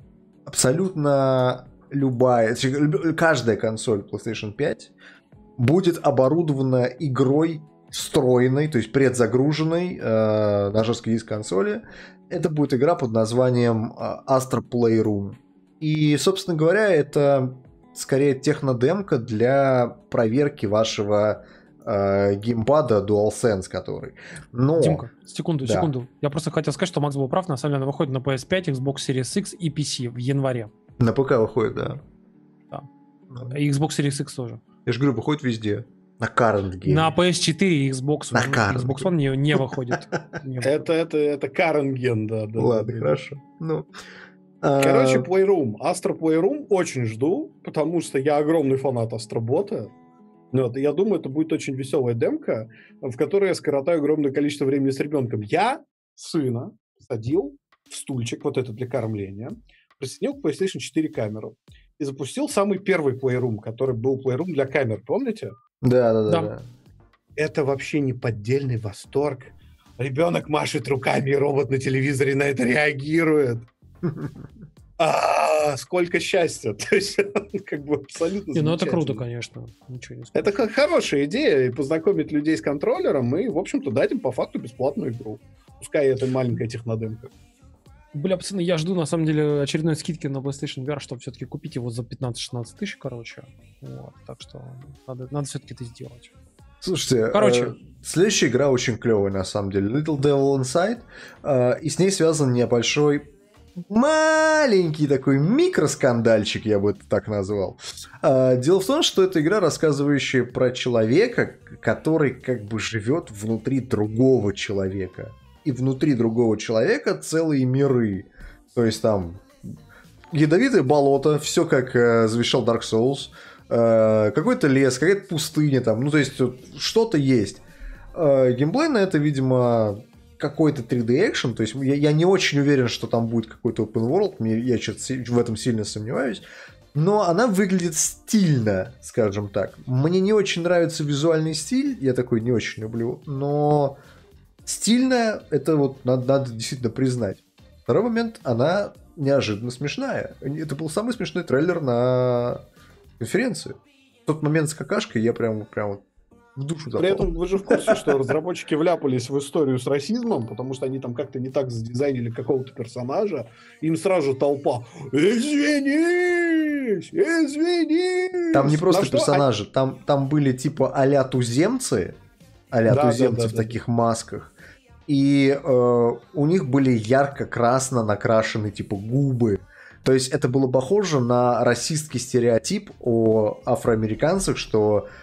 абсолютно любая... Каждая консоль PlayStation пять будет оборудована игрой встроенной, то есть предзагруженной э, на жесткий диск консоли. Это будет игра под названием Astra Playroom. И, собственно говоря, это скорее технодемка для проверки вашего э, геймпада DualSense, который. Но... Димка, секунду, Да. секунду. Я просто хотел сказать, что Макс был прав. На самом деле она выходит на пи эс пять, Xbox Series X и пи си в январе. На ПК выходит, да. Да. Ну. И Xbox Series X тоже. Я же говорю, выходит везде. На current game. На пи эс четыре и Xbox На One. current. Xbox One не, не выходит. Не выходит. Это, это, это Каренген, да. да Ладно, да. хорошо. Ну, Короче, а, Playroom. Astra Playroom очень жду, потому что я огромный фанат Астробота. Вот, и я думаю, это будет очень веселая демка, в которой я скоротаю огромное количество времени с ребенком. Я сына садил в стульчик, вот это для кормления, присоединил к PlayStation четыре камеру и запустил самый первый Playroom, который был Playroom для камер, помните? да, да, да, Да. да. Это вообще неподдельный восторг. Ребенок машет руками, и робот на телевизоре на это реагирует. А, сколько счастья. То есть, как бы абсолютно Не, ну это круто, замечательно. конечно. Ничего не скажешь. Это х- хорошая идея, и познакомить людей с контроллером, и, в общем-то, дать им по факту бесплатную игру. Пускай это маленькая технодемка. Бля, пацаны, я жду, на самом деле, очередной скидки на PlayStation ви ар, чтобы все-таки купить его за пятнадцать-шестнадцать тысяч, короче. Вот, так что надо, надо все-таки это сделать. Слушайте, Короче. э, следующая игра очень клевая, на самом деле. Little Devil Inside. Э, и с ней связан небольшой, маленький такой микроскандальчик, я бы это так назвал. Э, дело в том, что это игра, рассказывающая про человека, который как бы живет внутри другого человека. И внутри другого человека целые миры. То есть там ядовитое болото, все как э, завещал Dark Souls. Э, какой-то лес, какая-то пустыня там, ну то есть вот, что-то есть. Э, геймплей на это, видимо, какой-то три дэ экшен, то есть я, я не очень уверен, что там будет какой-то open world, мне, я что-то в этом сильно сомневаюсь, но она выглядит стильно, скажем так. Мне не очень нравится визуальный стиль, я такой не очень люблю, но стильная, это вот надо, надо действительно признать. Второй момент, она неожиданно смешная. Это был самый смешной трейлер на конференции. В тот момент с какашкой я прям, прям в душу запал. При этом вы же в курсе, что разработчики вляпались в историю с расизмом, потому что они там как-то не так задизайнили какого-то персонажа, им сразу же толпа «Извинись! Извинись!» Там не просто На что персонажи, там, там были типа а-ля туземцы, а-ля Да, туземцы да, да, в да. таких масках, и э, у них были ярко-красно накрашены типа губы. То есть это было похоже на расистский стереотип о афроамериканцах, что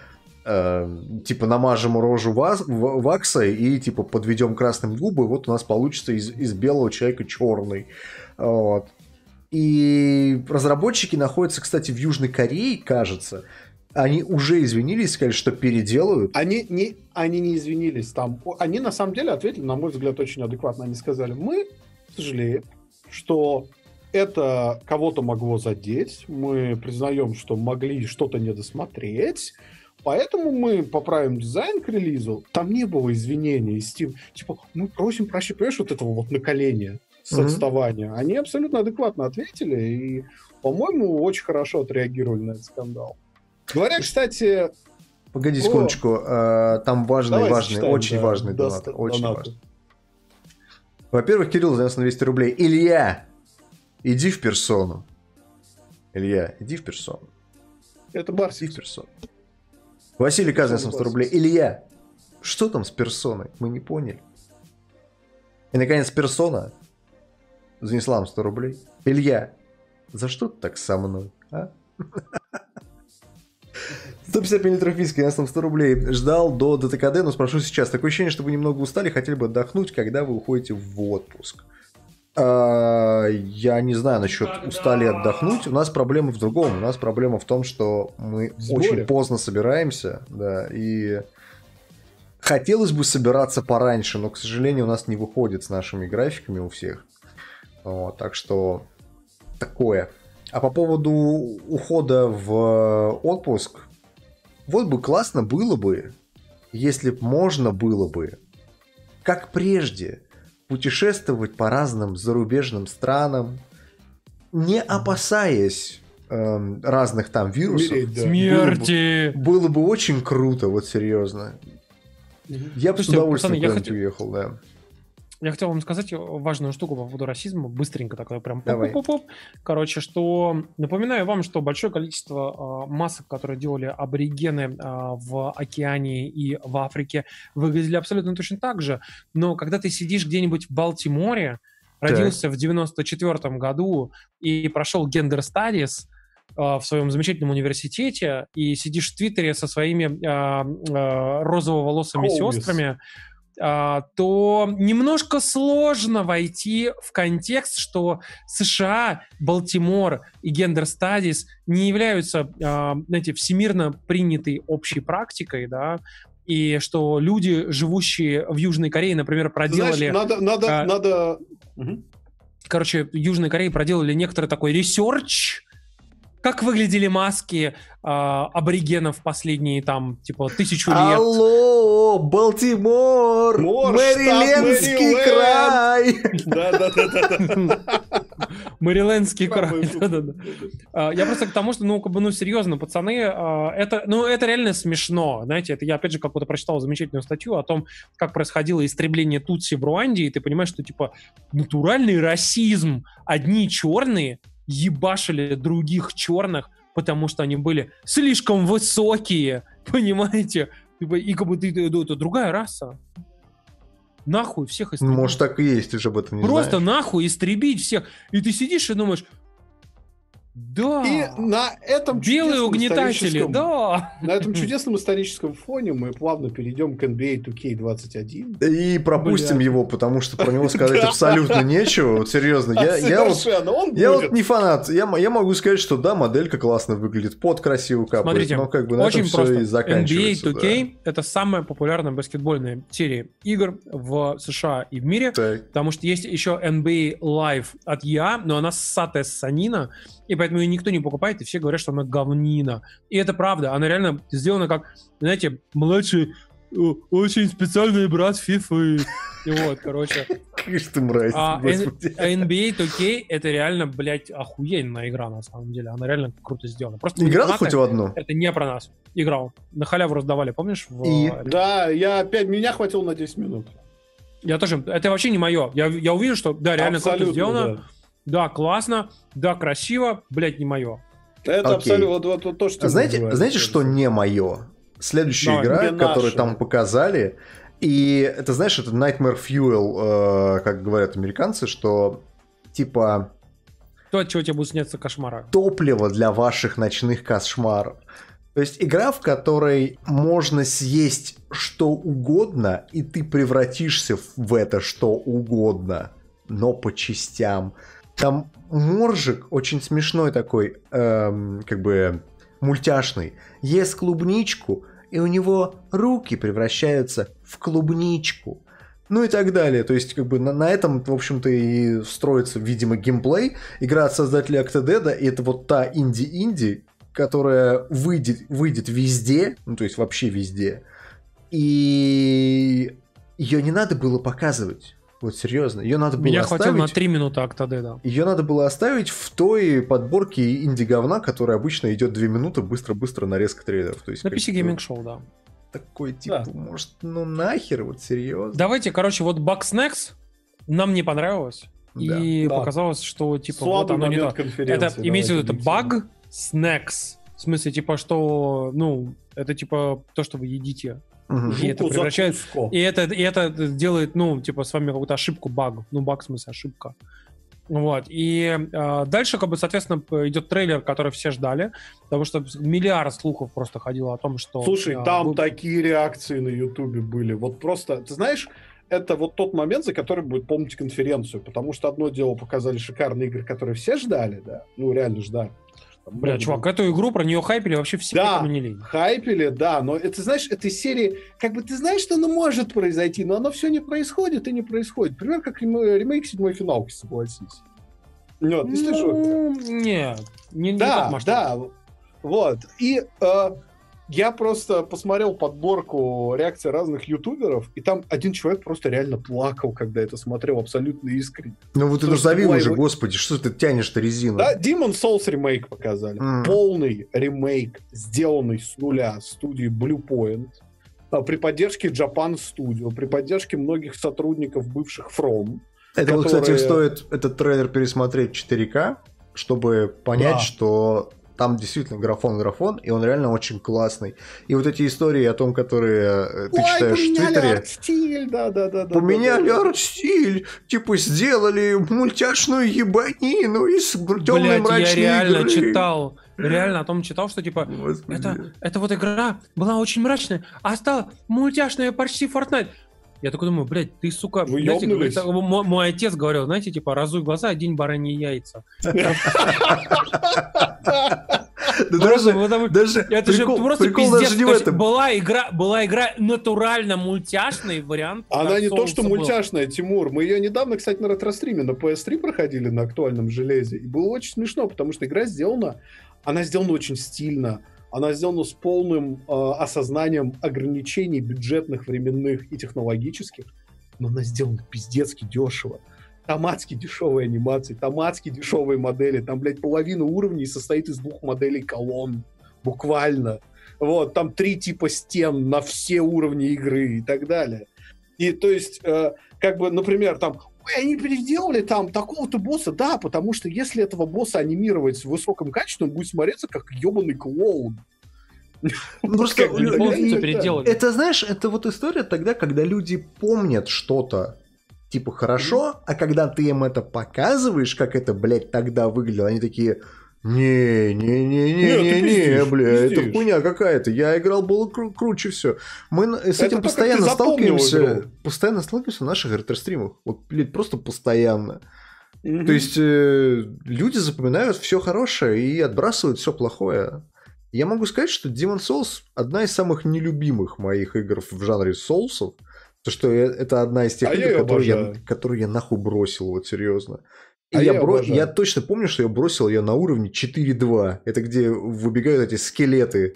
э, типа намажем рожу ваз, в, ваксой и типа подведем красным губы, вот у нас получится из, из белого человека черный. Вот. И разработчики находятся, кстати, в Южной Корее, кажется. Они уже извинились, сказали, что переделают. Они не, они не извинились там. Они на самом деле ответили, на мой взгляд, очень адекватно. Они сказали, мы сожалеем, что это кого-то могло задеть. Мы признаем, что могли что-то недосмотреть. Поэтому мы поправим дизайн к релизу. Там не было извинений. Steam, типа, мы просим прощения, понимаешь, вот этого вот наколения с mm-hmm. отставания. Они абсолютно адекватно ответили и, по-моему, очень хорошо отреагировали на этот скандал. Говоря, кстати... Погоди секундочку, о... там важный, Давай важный, зачитаем, очень да, важный донат. донат. Очень Донаты. важный. Во-первых, Кирилл занес на двести рублей. Илья, иди в персону. Илья, иди в персону. Это Барсик. Иди в персону. Василий Казанец сто рублей. Илья, что там с персоной? Мы не поняли. И, наконец, персона занесла нам сто рублей. Илья, за что ты так со мной, а? сто пятьдесят миллилитров виски, я сто рублей. Ждал до ДТКД, но спрошу сейчас. Такое ощущение, что вы немного устали, хотели бы отдохнуть, когда вы уходите в отпуск. А, я не знаю насчет устали отдохнуть. У нас проблема в другом. У нас проблема в том, что мы очень поздно собираемся. Да, и хотелось бы собираться пораньше, но, к сожалению, у нас не выходит с нашими графиками у всех. Вот, так что такое. А по поводу ухода в отпуск, вот бы классно было бы, если бы можно было бы, как прежде, путешествовать по разным зарубежным странам, не опасаясь э, разных там вирусов. Умереть, да. Смерти! Было бы, было бы очень круто, вот серьезно. Я бы с удовольствием пацаны, куда-нибудь я уехал, да. Я хотел вам сказать важную штуку по поводу расизма, быстренько такое прям Давай. поп-поп-поп. Короче, что напоминаю вам, что большое количество э, масок, которые делали аборигены э, в океане и в Африке, выглядели абсолютно точно так же. Но когда ты сидишь где-нибудь в Балтиморе, родился так. в девяносто четвёртом году и прошел Gender Studies э, в своем замечательном университете, и сидишь в Твиттере со своими э, э, розово-волосыми Коулис. сестрами, то немножко сложно войти в контекст, что США, Балтимор и Gender Studies не являются, знаете, всемирно принятой общей практикой, да, и что люди, живущие в Южной Корее, например, проделали... Знаешь, надо... надо, а, надо... Короче, в Южной Корее проделали некоторый такой ресерч, как выглядели маски э, аборигенов последние, там, типа, тысячу лет. Алло, Балтимор! Мор, Мэрилендский край! Да-да-да. Мэрилендский край. Я просто к тому, что, ну, как бы, ну, серьезно, пацаны, это, ну, это реально смешно. Знаете, это я, опять же, как-то прочитал замечательную статью о том, как происходило истребление Тутси в Руанде, и ты понимаешь, что, типа, натуральный расизм. Одни черные ебашили других черных, потому что они были слишком высокие, понимаете? И как бы ты, это другая раса. Нахуй всех истребить. Может, так и есть, ты же об этом не Просто знаешь. нахуй истребить всех. И ты сидишь и думаешь, да. И на этом белые чудесном угнетатели, историческом- да. На этом чудесном историческом фоне мы плавно перейдем к эн би эй ту кей двадцать один. И пропустим Бля. его, потому что про него сказать абсолютно нечего. Вот серьезно, я, я вот Совершенно, он Я будет. вот не фанат. Я, м- я могу сказать, что да, моделька классно выглядит, под красиво капает, Смотрите, но как бы на очень этом просто. все и эн би эй заканчивается. ту кей это самая популярная баскетбольная серия игр в США и в мире. Да. Так. Потому что есть еще эн би эй Live от и а, но она ссатая ссанина, и поэтому ее никто не покупает, и все говорят, что она говнина. И это правда, она реально сделана как, знаете, младший, э, очень специальный брат FIFA. И вот, короче. Какой же ты мразь, А господи. эн би эй ту кей это реально, блядь, охуенная игра, на самом деле. Она реально круто сделана. Просто Играл фанаты, хоть в одну? это не про нас. Играл. На халяву раздавали, помнишь? В... И? Да, я опять, меня хватило на десять минут. Я тоже. Это вообще не мое. Я, я увижу, что да, реально Абсолютно, круто сделано. да. Да, классно. Да, красиво. Блядь, не мое. Это Окей. абсолютно вот, вот то, что... А ты знаете, говоришь. знаете, что не мое? Следующая Давай, игра, не которую наша. там показали, и это, знаешь, это Nightmare Fuel, э, как говорят американцы, что типа То, от чего тебе будет сняться кошмара. топливо для ваших ночных кошмаров. То есть игра, в которой можно съесть что угодно, и ты превратишься в это что угодно, но по частям. Там моржик очень смешной такой, эм, как бы мультяшный. Ест клубничку, и у него руки превращаются в клубничку. Ну и так далее. То есть, как бы на, на этом, в общем-то, и строится, видимо, геймплей. Игра от создателя Octodad, и это вот та инди-инди, которая выйдет, выйдет везде, ну то есть вообще везде. И ее не надо было показывать. Вот серьезно. Ее надо было Меня оставить... хватило на три минуты Octodad. Ее надо было оставить в той подборке инди-говна, которая обычно идет две минуты, быстро-быстро нарезка трейлеров. То есть, На пи си как-то Gaming Show, да. Такой, типа, Да. может, ну нахер, вот серьезно. Давайте, короче, вот Bugsnax нам не понравилось. Да. И Да. показалось, что, типа, Слабый вот оно не момент то. конференции. Это, имеется в виду, это давайте баг snacks. В смысле, типа, что, ну, это, типа, то, что вы едите. Мгм. И это Жуку превращает- закуску. И это, и это делает, ну, типа, с вами какую-то ошибку, баг. Ну, баг, в смысле, ошибка. Вот. И э, дальше, как бы, соответственно, п- идет трейлер, который все ждали, потому что миллиард слухов просто ходило о том, что... Слушай, э, там был- такие реакции на Ютубе были. Вот просто, ты знаешь, это вот тот момент, за который будет помнить конференцию. Потому что одно дело показали шикарные игры, которые все ждали, да, ну реально ждали. Там Бля, много чувак, было. эту игру про нее хайпили вообще все, Да, кому не лень. хайпели, да, но это, знаешь, этой серии, как бы ты знаешь, что оно может произойти, но оно все не происходит и не происходит. Пример, как рем- ремейк седьмой финалки, согласись. Вот, если что. Ну, нет, не, не Да, тот масштаб. да, вот. И э, я просто посмотрел подборку реакций разных ютуберов, и там один человек просто реально плакал, когда это смотрел, абсолютно искренне. Ну вот ты Потому что назови была уже, его- господи, что ты тянешь-то резину? Да, Demon's Souls ремейк показали. М. Полный ремейк, сделанный с нуля студии Bluepoint, а, при поддержке Japan Studio, при поддержке многих сотрудников бывших From. Это вот, кстати, которые- стоит этот трейлер пересмотреть в четыре ка, чтобы понять, Да. что там действительно графон-графон, и он реально очень классный. И вот эти истории о том, которые э, ты Ой, читаешь в поменяли Твиттере, арт-стиль, да-да-да. поменяли арт-стиль, типа сделали мультяшную ебанину из темной Блять, я мрачной реально игры. читал, реально о том читал, что типа Господи. это, это вот игра была очень мрачная, а стала мультяшная почти Fortnite. Я такой думаю, блядь, ты, сука, Вы знаете, ёбнулись? это мой, мой отец говорил, знаете, типа, разуй глаза, одень бараньи яйца. Да Просто даже, потому- даже Это же прикол, просто прикол пиздец. даже не в То есть этом. Была игра, была игра натурально мультяшный вариант. Она Dark не то, Souls что был. мультяшная, Тимур. Мы ее недавно, кстати, на ретро-стриме на пи эс три проходили на актуальном железе. И было очень смешно, потому что игра сделана, она сделана очень стильно. Она сделана с полным э, осознанием ограничений бюджетных, временных и технологических. Но она сделана пиздецки дешево. Томатски дешевые анимации, томатски дешевые модели. Там, блядь, половина уровней состоит из двух моделей колонн. Буквально. Вот, там три типа стен на все уровни игры и так далее. И то есть, э, как бы, например, там, ой, они переделали там такого-то босса, да, потому что если этого босса анимировать в высоком качестве, он будет смотреться как ебаный клоун. Ну, просто Как бы, Не да, полностью да, переделали. это, знаешь, это вот история тогда, когда люди помнят что-то, типа, хорошо, а когда ты им это показываешь, как это, блядь, тогда выглядело, они такие, Не, ты не-не-не-не-не, пиздишь, бля, это пиздишь. хуйня какая-то, я играл, было кру- круче все. Мы на- с Это этим то, как постоянно ты запомнил сталкиваемся, игру. постоянно сталкиваемся в наших ретро-стримах, вот, блядь, просто постоянно. Мгм. То есть э, люди запоминают все хорошее и отбрасывают все плохое. Я могу сказать, что Demon's Souls одна из самых нелюбимых моих игр в жанре соусов. То, что я- это одна из тех А я игр, её которые я, обожаю. которую я нахуй бросил, вот серьезно. И А я, я бро- обожаю. я точно помню, что я бросил ее на уровне четыре два. Это где выбегают эти скелеты.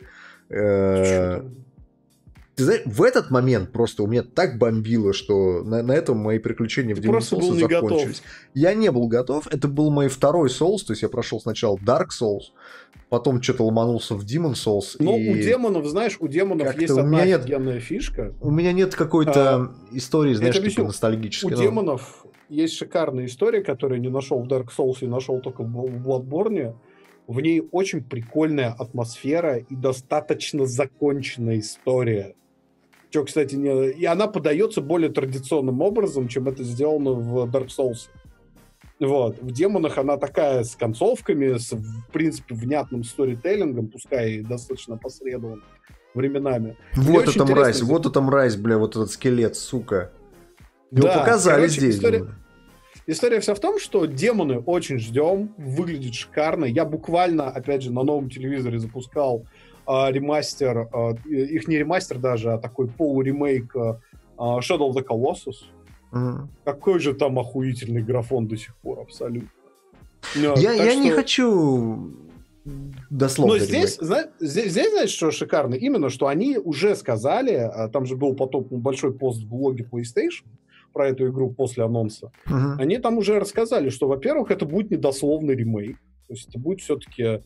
Э, Чё там? Ты знаешь, в этот момент просто у меня так бомбило, что на, на этом мои приключения Ты в Demon's просто был Souls не готов. закончились. Я не был готов. Это был мой второй Souls, то есть я прошел сначала Dark Souls, потом что-то ломанулся в Demon's Souls. Но и у демонов, знаешь, у демонов как-то есть у одна меня нет- офигенная фишка. У меня нет какой-то истории, знаешь, это типа объясню. У ностальгической. Ну, демонов есть шикарная история, которую я не нашел в Dark Souls и нашел только в в Bloodborne. В ней очень прикольная атмосфера и достаточно законченная история. Что, кстати, не... и она подается более традиционным образом, чем это сделано в Dark Souls. Вот. В демонах она такая с концовками, с, в принципе, внятным сторителлингом, пускай и достаточно посредованным временами. Вот это мразь, вот это мразь, бля, вот этот скелет, сука. Его да, показали короче, здесь. История, история вся в том, что демоны очень ждем, выглядит шикарно. Я буквально, опять же, на новом телевизоре запускал э, ремастер, э, их не ремастер даже, а такой полуремейк э, Shadow of the Colossus. Mm. Какой же там охуительный графон до сих пор, абсолютно. Я, я что... не хочу дословно. Но здесь, зна... здесь, здесь, знаешь, что шикарно? Именно, что они уже сказали, там же был потом большой пост в блоге PlayStation про эту игру после анонса. Uh-huh. Они там уже рассказали, что, во-первых, это будет недословный ремейк. То есть это будет все-таки э,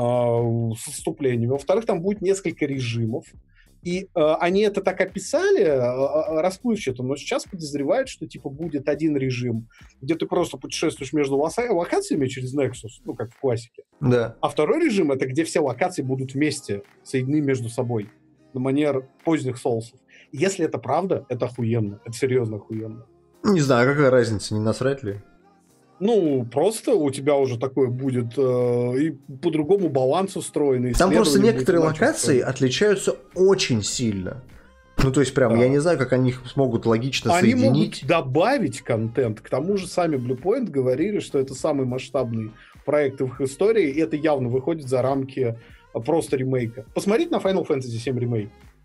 с отступлениями. Во-вторых, там будет несколько режимов. И э, они это так описали э, расплывчато, но сейчас подозревают, что типа будет один режим, где ты просто путешествуешь между локациями через Nexus, ну, как в классике. Да. А второй режим — это где все локации будут вместе, соединены между собой, на манер поздних соусов. И если это правда, это охуенно. Это серьезно охуенно. Не знаю, какая разница, не насрать ли? Ну, просто у тебя уже такое будет э, и по-другому баланс устроенный. Там просто некоторые локации устроены. Отличаются очень сильно. Ну, то есть, прям, да. Я не знаю, как они их смогут логично они соединить. Они могут добавить контент. К тому же сами Bluepoint говорили, что это самый масштабный проект в их истории, и это явно выходит за рамки просто ремейка. Посмотрите на Final Fantasy семь ремейк.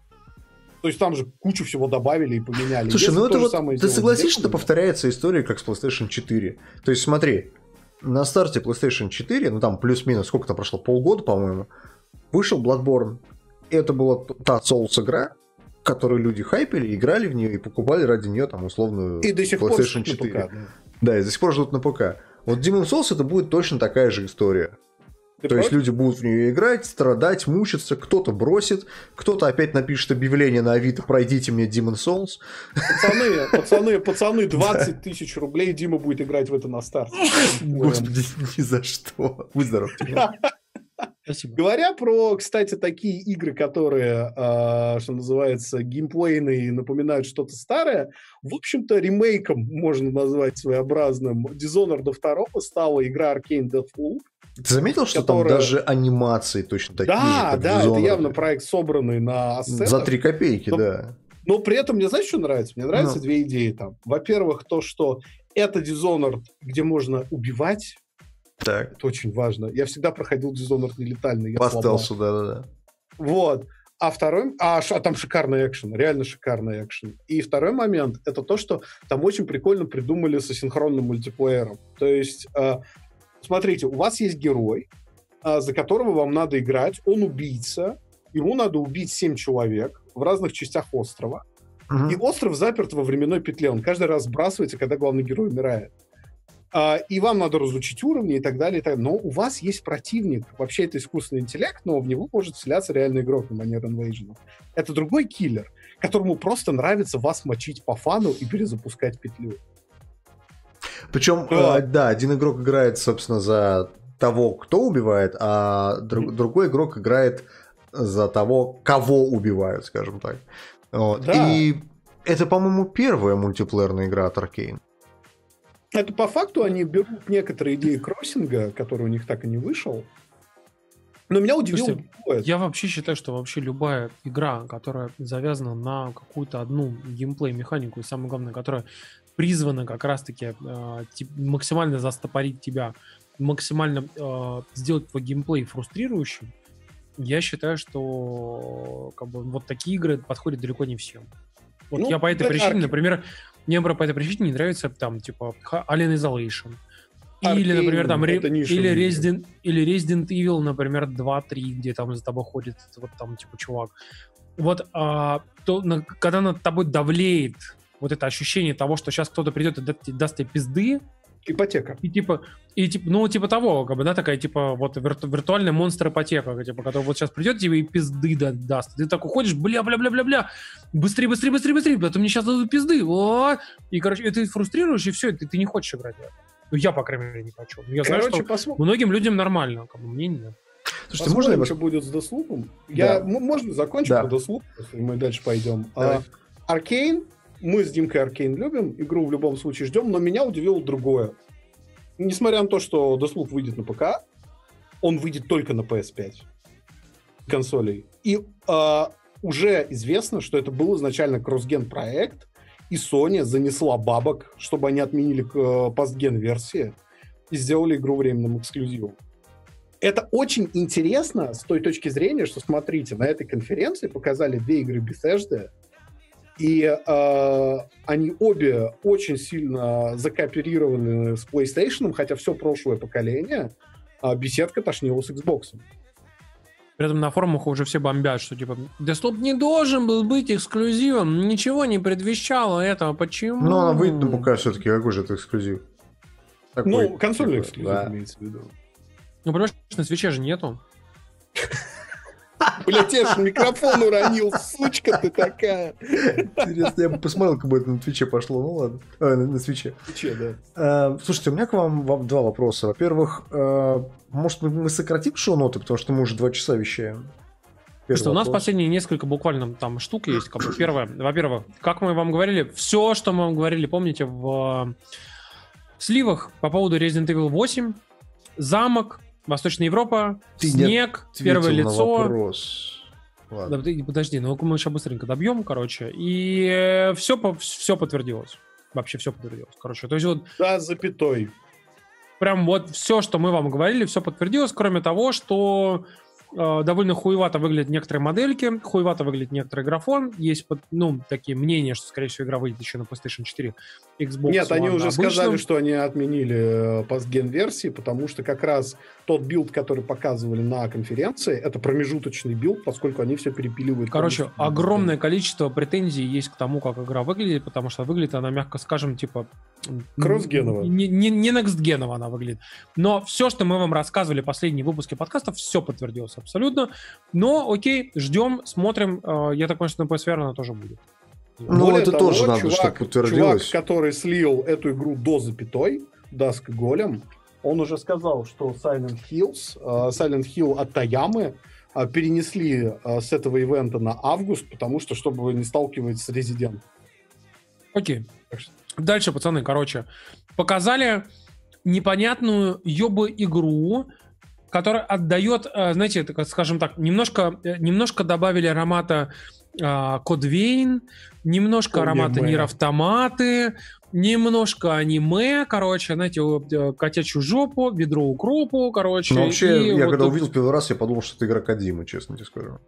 То есть там же кучу всего добавили и поменяли. Слушай, Если ну это вот, ты согласишься, что повторяется история, как с PlayStation четыре? То есть смотри, на старте PlayStation четыре, ну там плюс-минус, сколько там прошло, полгода, по-моему, вышел Bloodborne. Это была та Souls-игра, которую люди хайпили, играли в нее и покупали ради нее там условную и до сих PlayStation четыре. На ПК, да. да, и до сих пор ждут на ПК. Вот Demon's Souls это будет точно такая же история. Ты То против? Есть люди будут в нее играть, страдать, мучиться, кто-то бросит, кто-то опять напишет объявление на Авито: пройдите мне Demon's Souls. Пацаны, пацаны, пацаны, двадцать тысяч рублей Дима будет играть в это на старте. Господи, ни за что. Будь здоров. Спасибо. Говоря про, кстати, такие игры, которые, э, что называется, геймплейные и напоминают что-то старое, в общем-то, ремейком можно назвать своеобразным Dishonored два стала игра Arcane Deathloop. Ты заметил, что которая... там даже анимации точно такие да, же, как Да, Dishonored. это явно проект, собранный на ассетах. За три копейки, но, да. Но при этом, мне знаешь, что нравится? Мне нравятся ну. две идеи там. Во-первых, то, что это Dishonored, где можно убивать. Так. Это очень важно. Я всегда проходил Dishonored нелетальный. По стелсу, да-да-да. Вот. А второй... А, а там шикарный экшен. Реально шикарный экшен. И второй момент, это то, что там очень прикольно придумали со синхронным мультиплеером. То есть, э, смотрите, у вас есть герой, э, за которого вам надо играть. Он убийца. Ему надо убить семь человек в разных частях острова. Угу. И остров заперт во временной петле. Он каждый раз сбрасывается, когда главный герой умирает. И вам надо разучить уровни и так далее, и так далее. Но у вас есть противник. Вообще это искусственный интеллект, но в него может вселяться реальный игрок на манер Invasion. Это другой киллер, которому просто нравится вас мочить по фану и перезапускать петлю. Причем, да, э, да один игрок играет, собственно, за того, кто убивает, а друг, mm-hmm. другой игрок играет за того, кого убивают, скажем так. Вот. Да. И это, по-моему, первая мультиплеерная игра от Arcane. Это по факту они берут некоторые идеи кроссинга, который у них так и не вышел. Но меня удивило. Слушайте, я вообще считаю, что вообще любая игра, которая завязана на какую-то одну геймплей-механику, и самое главное, которая призвана как раз-таки э, тип, максимально застопорить тебя, максимально э, сделать твой геймплей фрустрирующим, я считаю, что как бы, вот такие игры подходят далеко не всем. Вот ну, я по этой причине, арки. например, мне по этой причине не нравится там, типа, Alien Isolation. Arcane, или, например, там, ре, или, Resident, или Resident Evil, например, два-три, где там за тобой ходит вот там, типа, чувак. Вот, а, то, на, когда над тобой давлеет вот это ощущение того, что сейчас кто-то придет и даст, даст тебе пизды. Ипотека. И типа, и типа, ну, типа того, как бы, да, такая, типа, вот вирту, виртуальная монстр-ипотека, типа, которая вот сейчас придет тебе и пизды да, даст. Ты так уходишь, бля-бля-бля-бля-бля, быстрее, быстрее, быстрее, быстрее, потом мне сейчас дадут пизды. О! И, короче, и ты фрустрируешь, и все, и ты, ты не хочешь играть в это. Ну, я, по крайней мере, не хочу. Я знаю, короче, что посмотрим. Многим людям нормально, как бы, мне нет. Слушайте, можно что будет с Deathloop'ом? Я, да. Можно закончить да. по Deathloop, если мы дальше пойдем. Arcane. Мы с Димкой Arcane любим, игру в любом случае ждем, но меня удивило другое. Несмотря на то, что Deathloop выйдет на ПК, он выйдет только на пи эс пять консолей. И э, уже известно, что это был изначально кроссген проект, и Sony занесла бабок, чтобы они отменили э, постген-версии и сделали игру временным эксклюзивом. Это очень интересно с той точки зрения, что, смотрите, на этой конференции показали две игры Bethesda, и э, они обе очень сильно закооперированы с PlayStation, хотя все прошлое поколение э, беседка тошнила с Xbox. При этом на форумах уже все бомбят, что типа Deathloop не должен был быть эксклюзивом, ничего не предвещало этого, почему? Ну, она выйдет на ПК все-таки, какой же это эксклюзив? Такой, ну, консольный эксклюзив, да. Имеется в виду. Ну, понимаешь, на свече же нету. Блять, я же микрофон уронил, сучка ты такая. Интересно, я бы посмотрел, как бы это на Твиче пошло. Ну ладно, а, на, на Свиче. Твиче, да. А, слушайте, у меня к вам, вам два вопроса. Во-первых, а, может мы сократим шоу-ноты, потому что мы уже два часа вещаем. Что у нас последние несколько буквально там штук есть. Как бы первое, во-первых, как мы вам говорили, все, что мы вам говорили, помните, в сливах по поводу Resident Evil восемь, замок, Восточная Европа, ты снег, первое лицо. Вопрос. Да, подожди, ну мы сейчас быстренько добьем, короче. И все, все подтвердилось. Вообще все подтвердилось. Короче, то есть вот... Да, запятой. Прям вот все, что мы вам говорили, все подтвердилось, кроме того, что э, довольно хуевато выглядят некоторые модельки, хуевато выглядит некоторый графон. Есть, ну, такие мнения, что, скорее всего, игра выйдет еще на PlayStation четыре, Xbox Нет, One они уже обычным. сказали, что они отменили постген-версии, потому что как раз тот билд, который показывали на конференции, это промежуточный билд, поскольку они все перепиливают. Короче, огромное количество претензий есть к тому, как игра выглядит, потому что выглядит она, мягко скажем, типа... Кроссгенова. Не, не, не некстгенова она выглядит. Но все, что мы вам рассказывали в последние выпуски подкастов, все подтвердилось абсолютно. Но окей, ждем, смотрим. Я так понимаю, что на пи эс ви ар она тоже будет. Ну, Более это того, тоже надо, чувак, чтобы подтвердилось. Чувак, который слил эту игру до запятой, Dusk Golem, он уже сказал, что Silent Hills, uh, Silent Hill от Таямы uh, перенесли uh, с этого ивента на август, потому что, чтобы не сталкиваться с Resident. Окей. Дальше, пацаны, короче, показали непонятную ёбы игру, которая отдает, знаете, так, скажем так, немножко, немножко добавили аромата Code Vein, немножко аромата Нир Автоматы, немножко аниме, короче, знаете, котячью жопу, ведро укропу, короче. Ну, вообще, я вот когда тут... увидел первый раз, я подумал, что это игра Кодзимы, честно тебе скажу.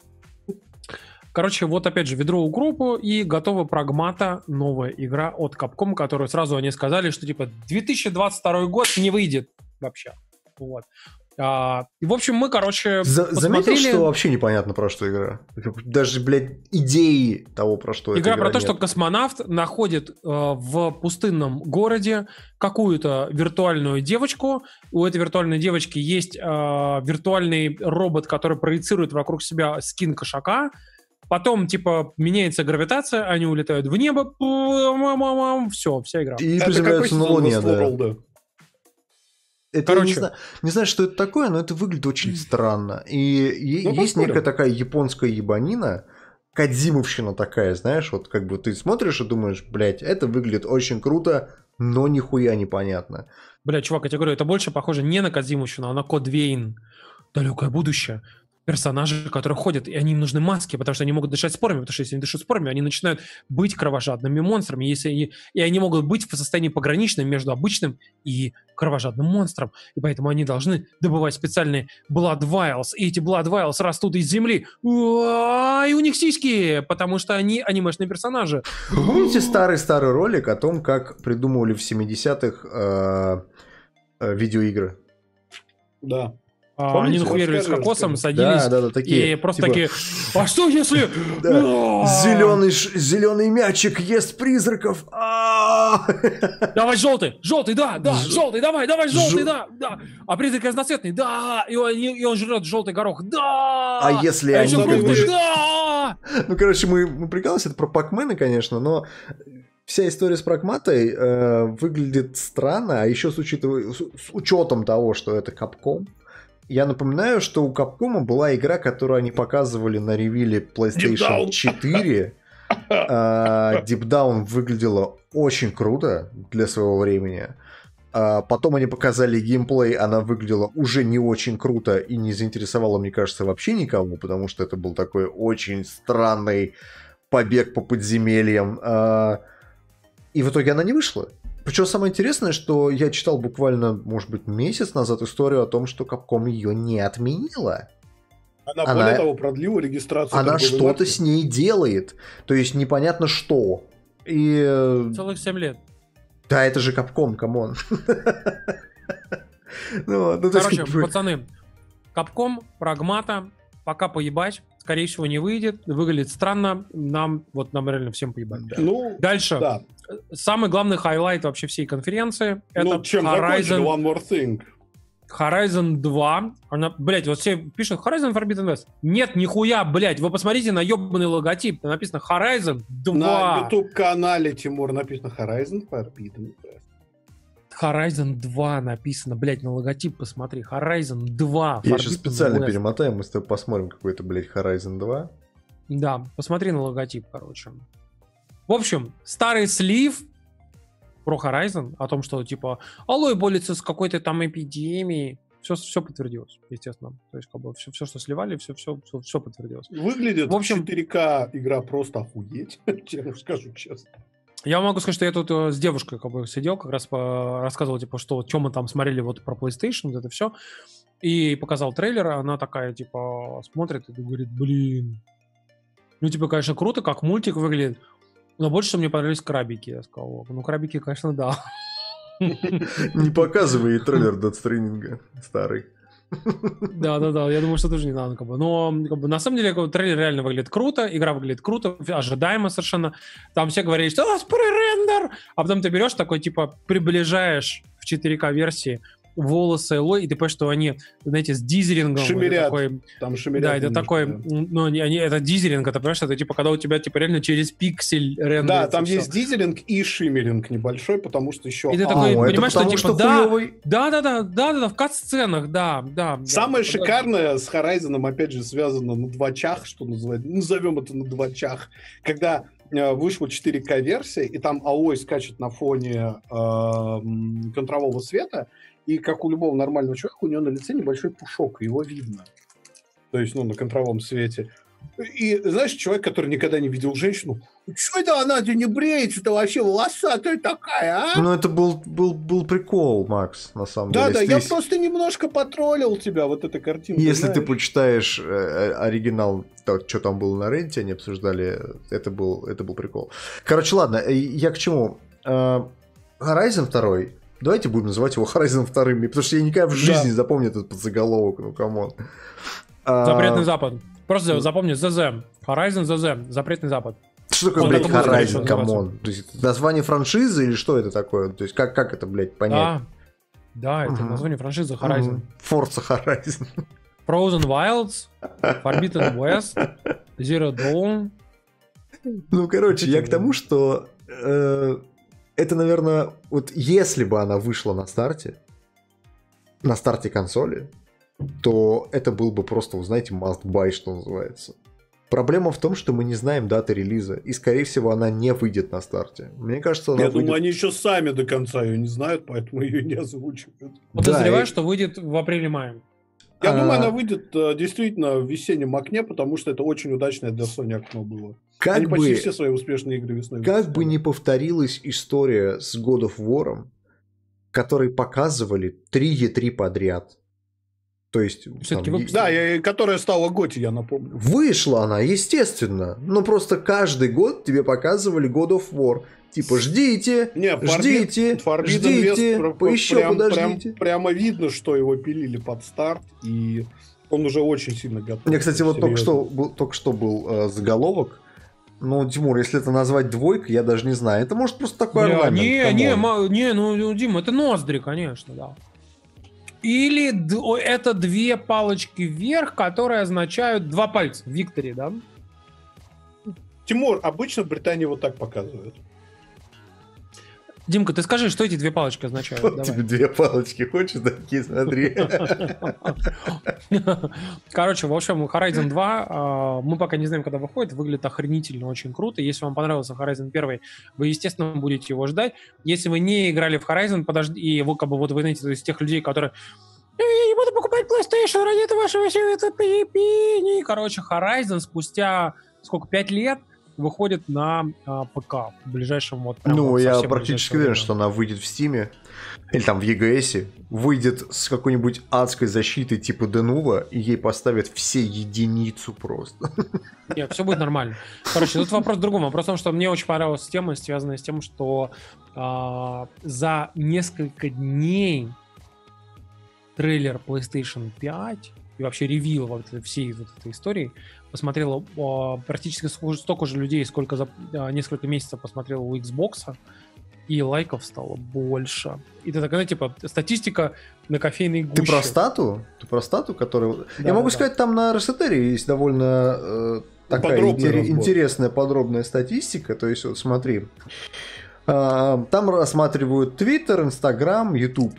Короче, вот опять же, ведро укропу и готова Прагмата, новая игра от Capcom, которую сразу они сказали, что типа две тысячи двадцать второй год не выйдет вообще. Вот. А, и, в общем, мы, короче, За- посмотрели... Заметил, что вообще непонятно, про что игра? Даже, блядь, идеи того, про что игра эта игра про то, нет. что космонавт находит э, в пустынном городе какую-то виртуальную девочку. У этой виртуальной девочки есть э, виртуальный робот, который проецирует вокруг себя скин кошака. Потом, типа, меняется гравитация, они улетают в небо. Все, вся игра. И это приземляются на Луне, да. World? Это, Короче. я не знаю, не знаю, что это такое, но это выглядит очень странно. И Ну, есть посмотрим. некая такая японская ебанина, кодзимовщина такая, знаешь, вот как бы ты смотришь и думаешь, блядь, это выглядит очень круто, но нихуя непонятно. Бля, чувак, я тебе говорю, это больше похоже не на Кодзимущину, а на Код Вейн. Далекое будущее. Персонажи, которые ходят, и они им нужны маски, потому что они могут дышать спорами, потому что если они дышат спорами, они начинают быть кровожадными монстрами, если они, и они могут быть в состоянии пограничном между обычным и кровожадным монстром, и поэтому они должны добывать специальные Blood Vials, и эти Blood Vials растут из земли, Уа, и у них сиськи, потому что они анимешные персонажи. Вы помните старый-старый ролик о том, как придумывали в семидесятых э, э, видеоигры? Да. А, Помните, они нахуярили с расскажи, кокосом, расскажи. садились, Да, да, да, такие, и просто типа- такие, а что если... Зеленый, зеленый мячик ест призраков. А! Давай желтый, желтый, да, да, Ж- желтый, давай, давай, желтый, Ж- да, да. А призрак разноцветный, да, и он, и он жрет желтый горох, да. А если а они еще как бы- фрукты, да. Ну, короче, мы, мы прикалываемся, это про Пакмена, конечно, но вся история с Прагматой э, выглядит странно, а еще с, учитывая, с, с учетом того, что это Capcom. Я напоминаю, что у Capcom была игра, которую они показывали на ревиле PlayStation Deep Down. четыре. А, Deep Down выглядела очень круто для своего времени. А потом они показали геймплей, она выглядела уже не очень круто и не заинтересовала, мне кажется, вообще никого, потому что это был такой очень странный побег по подземельям. А... И в итоге она не вышла. Причем самое интересное, что я читал буквально, может быть, месяц назад историю о том, что Capcom ее не отменила. Она, Она- более того, продлила регистрацию. Она торговой что-то марки. с ней делает. То есть непонятно что. И... э, Целых семь лет. Да, это же Capcom, камон. Ну, ну, то есть, Короче, как бы- пацаны, Capcom, Прагмата, пока поебать, скорее всего, не выйдет. Выглядит странно. Нам, вот нам реально всем поебать. Ну, Дальше. да. Самый главный хайлайт вообще всей конференции — это Ну, чем закончили Horizon, One More Thing. Horizon два. Она, блять, вот все пишут Horizon Forbidden West. Нет, нихуя, блять. Вы посмотрите на ебаный логотип. Там написано Horizon На два. YouTube-канале, Тимур, написано Horizon Forbidden West. Horizon два написано, блять, на логотип посмотри. Horizon два. Я сейчас Forbidden специально West. перемотаем, мы с тобой посмотрим какой-то, блядь, Horizon два. Да, посмотри на логотип, короче. В общем, старый слив про Horizon, о том, что, типа, Алой борется с какой-то там эпидемией, все, все подтвердилось, естественно. То есть, как бы, все, все что сливали, все, все, все, все подтвердилось. Выглядит В общем- четыре ка игра просто охуеть, я скажу честно. Я могу сказать, что я тут э, с девушкой как бы сидел, как раз по- рассказывал, типа, что, что мы там смотрели вот про PlayStation, вот это все, и показал трейлер, и она такая, типа, смотрит и говорит, блин, ну, типа, конечно, круто, как мультик выглядит, но больше всего мне понравились крабики. Я сказал, ну, крабики, конечно, да. Не показывай ей трейлер Death Stranding старый. Да-да-да, я думаю, что тоже не надо. Как бы. Но как бы, на самом деле как бы, трейлер реально выглядит круто, игра выглядит круто, ожидаемо совершенно. Там все говорили, что «А, пререндер!» А потом ты берешь такой, типа, приближаешь в четыре ка версии волосы Элой, и ты понимаешь, что они, знаете, с дизелингом. Это Шимерят. такой, Там шимерят да, это немножко, такой, да. ну, они, они- это дизелинг, это, понимаешь, это типа, когда у тебя, типа, реально через пиксель рендерится. Да, там всё. есть дизелинг и шиммеринг небольшой, потому что еще... И ты А, такой, О, это понимаешь, что, потому типа, что да, хуёвый. Да-да-да, да-да-да, в кат-сценах, да, да. Самое да. шикарное с Horizon, опять же, связано на двачах, что называется, назовем это на двачах, когда э, вышла четыре ка версия, и там Аой скачет на фоне э, м, контрового света, и как у любого нормального человека, у него на лице небольшой пушок, и его видно. То есть, ну, на контровом свете. И, знаешь, человек, который никогда не видел женщину, что это она не бреется, это вообще волосатая такая, а? Ну, это был, был, был прикол, Макс, на самом Да, деле. да, Если я ты- просто немножко потроллил тебя, вот эта картинка. Если ты знаешь. почитаешь э, оригинал, то, что там было на Ренте, они обсуждали, это был, это был прикол. Короче, ладно, э, я к чему? Э, Horizon два, давайте будем называть его Horizon два, потому что я никогда в жизни не запомню этот подзаголовок, ну камон. А, Запретный Запад. Просто запомни, ЗЗ. Horizon ЗЗ. Запретный Запад. Что такое, Он блядь, так и будет, скорее всего, Horizon, камон? То есть название франшизы или что это такое? То есть как, как это, блядь, понять? Да, да, это Мгм. название франшизы Horizon. Мгм. Forza Horizon. Frozen Wilds, Forbidden West, Zero Dawn. Ну, короче, Вот эти я к тому, что э, это, наверное, вот если бы она вышла на старте, на старте консоли, то это был бы просто, вы знаете, must buy, что называется. Проблема в том, что мы не знаем даты релиза, и, скорее всего, она не выйдет на старте. Мне кажется, она Я выйдет... думаю, они еще сами до конца ее не знают, поэтому ее не озвучивают. Подозреваю, и- что выйдет в апреле-мае. Я А. думаю, она выйдет э, действительно в весеннем окне, потому что это очень удачное для Sony окно было. Как Они бы, почти все свои успешные игры весной как бы выпускали. не повторилась история с God of War, который показывали три и три подряд. То есть... Всё-таки там, выпустили. Да, я- которая стала Готи, я напомню. Вышла она, естественно. Но просто каждый год тебе показывали God of War. Типа, ждите, Не, Forbid- ждите, Forbidden ждите, West, про- по еще прям- подождите. прям- прямо видно, что его пилили под старт, и он уже очень сильно готов. У меня, кстати, вот только Серьезно. что, был, только что был э, заголовок. Ну, Тимур, если это назвать двойкой, я даже не знаю. Это может просто такой Бля, орнамент, не, не, камон. ма- не, ну, ну, Дима, это ноздри, конечно, да. Или д- о, это две палочки вверх, которые означают два пальца. Виктори, да? Тимур, обычно в Британии вот так показывают. Димка, ты скажи, что эти две палочки означают? Вот тебе две палочки, хочешь такие, смотри. Короче, в общем, Horizon два, мы пока не знаем, когда выходит, выглядит охренительно, очень круто. Если вам понравился Horizon один, вы, естественно, будете его ждать. Если вы не играли в Horizon, подожди, и вы, как бы, вот вы знаете, из тех людей, которые я не буду покупать PlayStation ради этого вашего всего, это пи-пи-пи. Короче, Horizon спустя, сколько, пять лет выходит на а, ПК в ближайшем вот... Прям, ну, вот, я практически уверен, что она выйдет в Steam или там в и джи эс, выйдет с какой-нибудь адской защитой типа Denuvo, и ей поставят все единицу просто. Нет, все будет нормально. Короче, тут вопрос в другом. Вопрос в том, что мне очень понравилась тема, связанная с тем, что а, за несколько дней трейлер PlayStation пять и вообще ревил вот всей вот этой истории посмотрело о, практически столько же людей, сколько за о, несколько месяцев посмотрело у Xbox, и лайков стало больше. И ты такая, типа, статистика на кофейной гуще. Ты про стату? Ты про стату, которую... Да, Я могу да, сказать, там на Ресетере есть довольно э, такая интер- интересная подробная статистика. То есть, вот смотри, э, там рассматривают Twitter, Instagram, YouTube.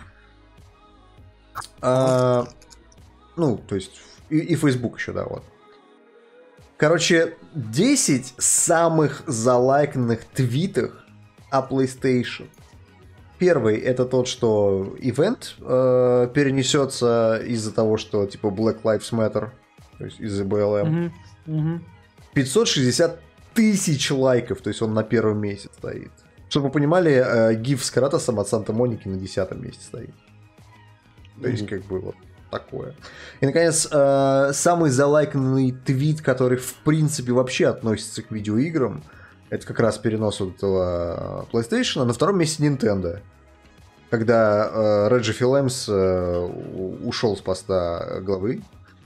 Э, ну, то есть, и, и Facebook еще, да, вот. Короче, десять самых залайканных твитов о PlayStation. Первый это тот, что ивент э, перенесется из-за того, что типа Black Lives Matter, то есть из-за бэ эл эм. Угу, угу. пятьсот шестьдесят тысяч лайков, то есть он на первом месте стоит. Чтобы вы понимали, э, гиф с Кратосом от Санта-Моники на десятом месте стоит. То есть как бы вот такое. И, наконец, э, самый залайканный твит, который, в принципе, вообще относится к видеоиграм, это как раз перенос вот этого PlayStation. На втором месте Nintendo. Когда э, Реджи Филэмс э, ушел с поста главы.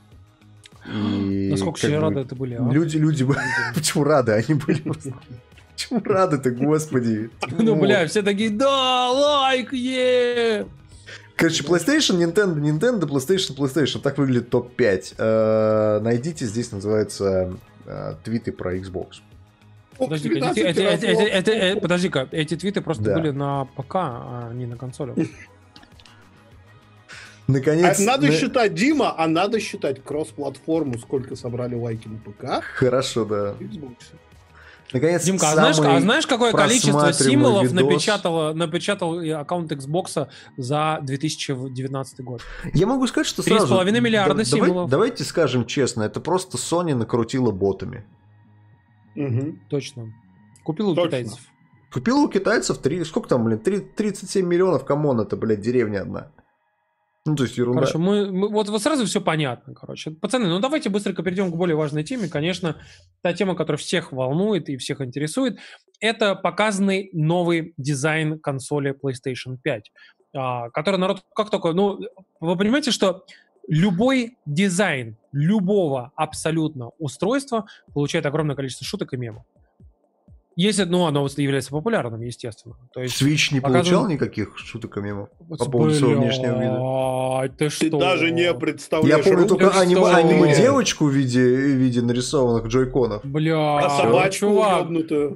И насколько все рады это были, а? Люди, люди были... Почему рады? Они были... Почему рады-то, господи? Ну, бля, все такие, да, лайк, е! Короче, PlayStation, Nintendo, Nintendo, PlayStation, PlayStation. Так выглядит топ пять. Э, найдите, здесь называются э, твиты про Xbox. Подожди-ка, эти, эти, эти, эти, эти, подожди-ка, эти твиты просто да. были на ПК, а не на консолях. Наконец... А надо на... считать, Дима, а надо считать кросс-платформу, сколько собрали лайки на ПК. Хорошо, да. Xbox. Наконец, Димка, а знаешь, а знаешь, какое количество символов напечатало, напечатал аккаунт Xbox за две тысячи девятнадцатый год? Я могу сказать, что три с сразу... половиной миллиарда да, символов. Давай, давайте скажем честно, это просто Sony накрутила ботами. Угу. Точно. Купил у Точно. китайцев. Купил у китайцев три... Сколько там, блин? тридцать семь миллионов, камон, это, блядь, деревня одна. Ну, то есть ерунда. Хорошо, мы, мы вот, вот сразу все понятно, короче. Пацаны, ну давайте быстренько перейдем к более важной теме. Конечно, та тема, которая всех волнует и всех интересует, это показанный новый дизайн консоли PlayStation пять, а, который народ как только... Ну, вы понимаете, что любой дизайн любого абсолютно устройства получает огромное количество шуток и мемов. Если, ну, оно является популярным, естественно. То есть Switch не показан... получал никаких шуток и мемов по поводу своего внешнего вида? Ты что? Ты даже не представляешь. Я помню только аниме, аниме девочку в виде, в виде нарисованных джойконов. Бля, а собачку чувак, ёбнутую.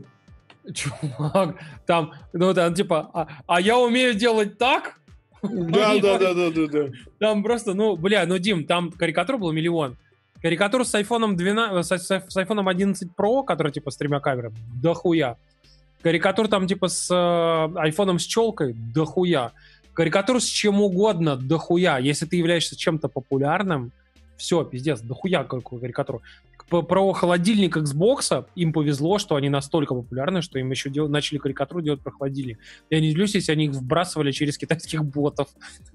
Чувак, там, ну, там, типа, а, а я умею делать так? Да, да, да, да, да, да. Там просто, ну, бля, ну, Дим, там карикатур был миллион. Карикатур с айфоном двенадцать, с, с айфоном одиннадцать Pro, который, типа, с тремя камерами, да хуя. Карикатур там, типа, с э, айфоном с челкой, да хуя. Карикатур с чем угодно, да хуя. Если ты являешься чем-то популярным, все, пиздец, да хуя какую карикатуру. Про холодильник Xbox им повезло, что они настолько популярны, что им еще дел... начали карикатуру делать про холодильник. Я не удивлюсь, если они их вбрасывали через китайских ботов.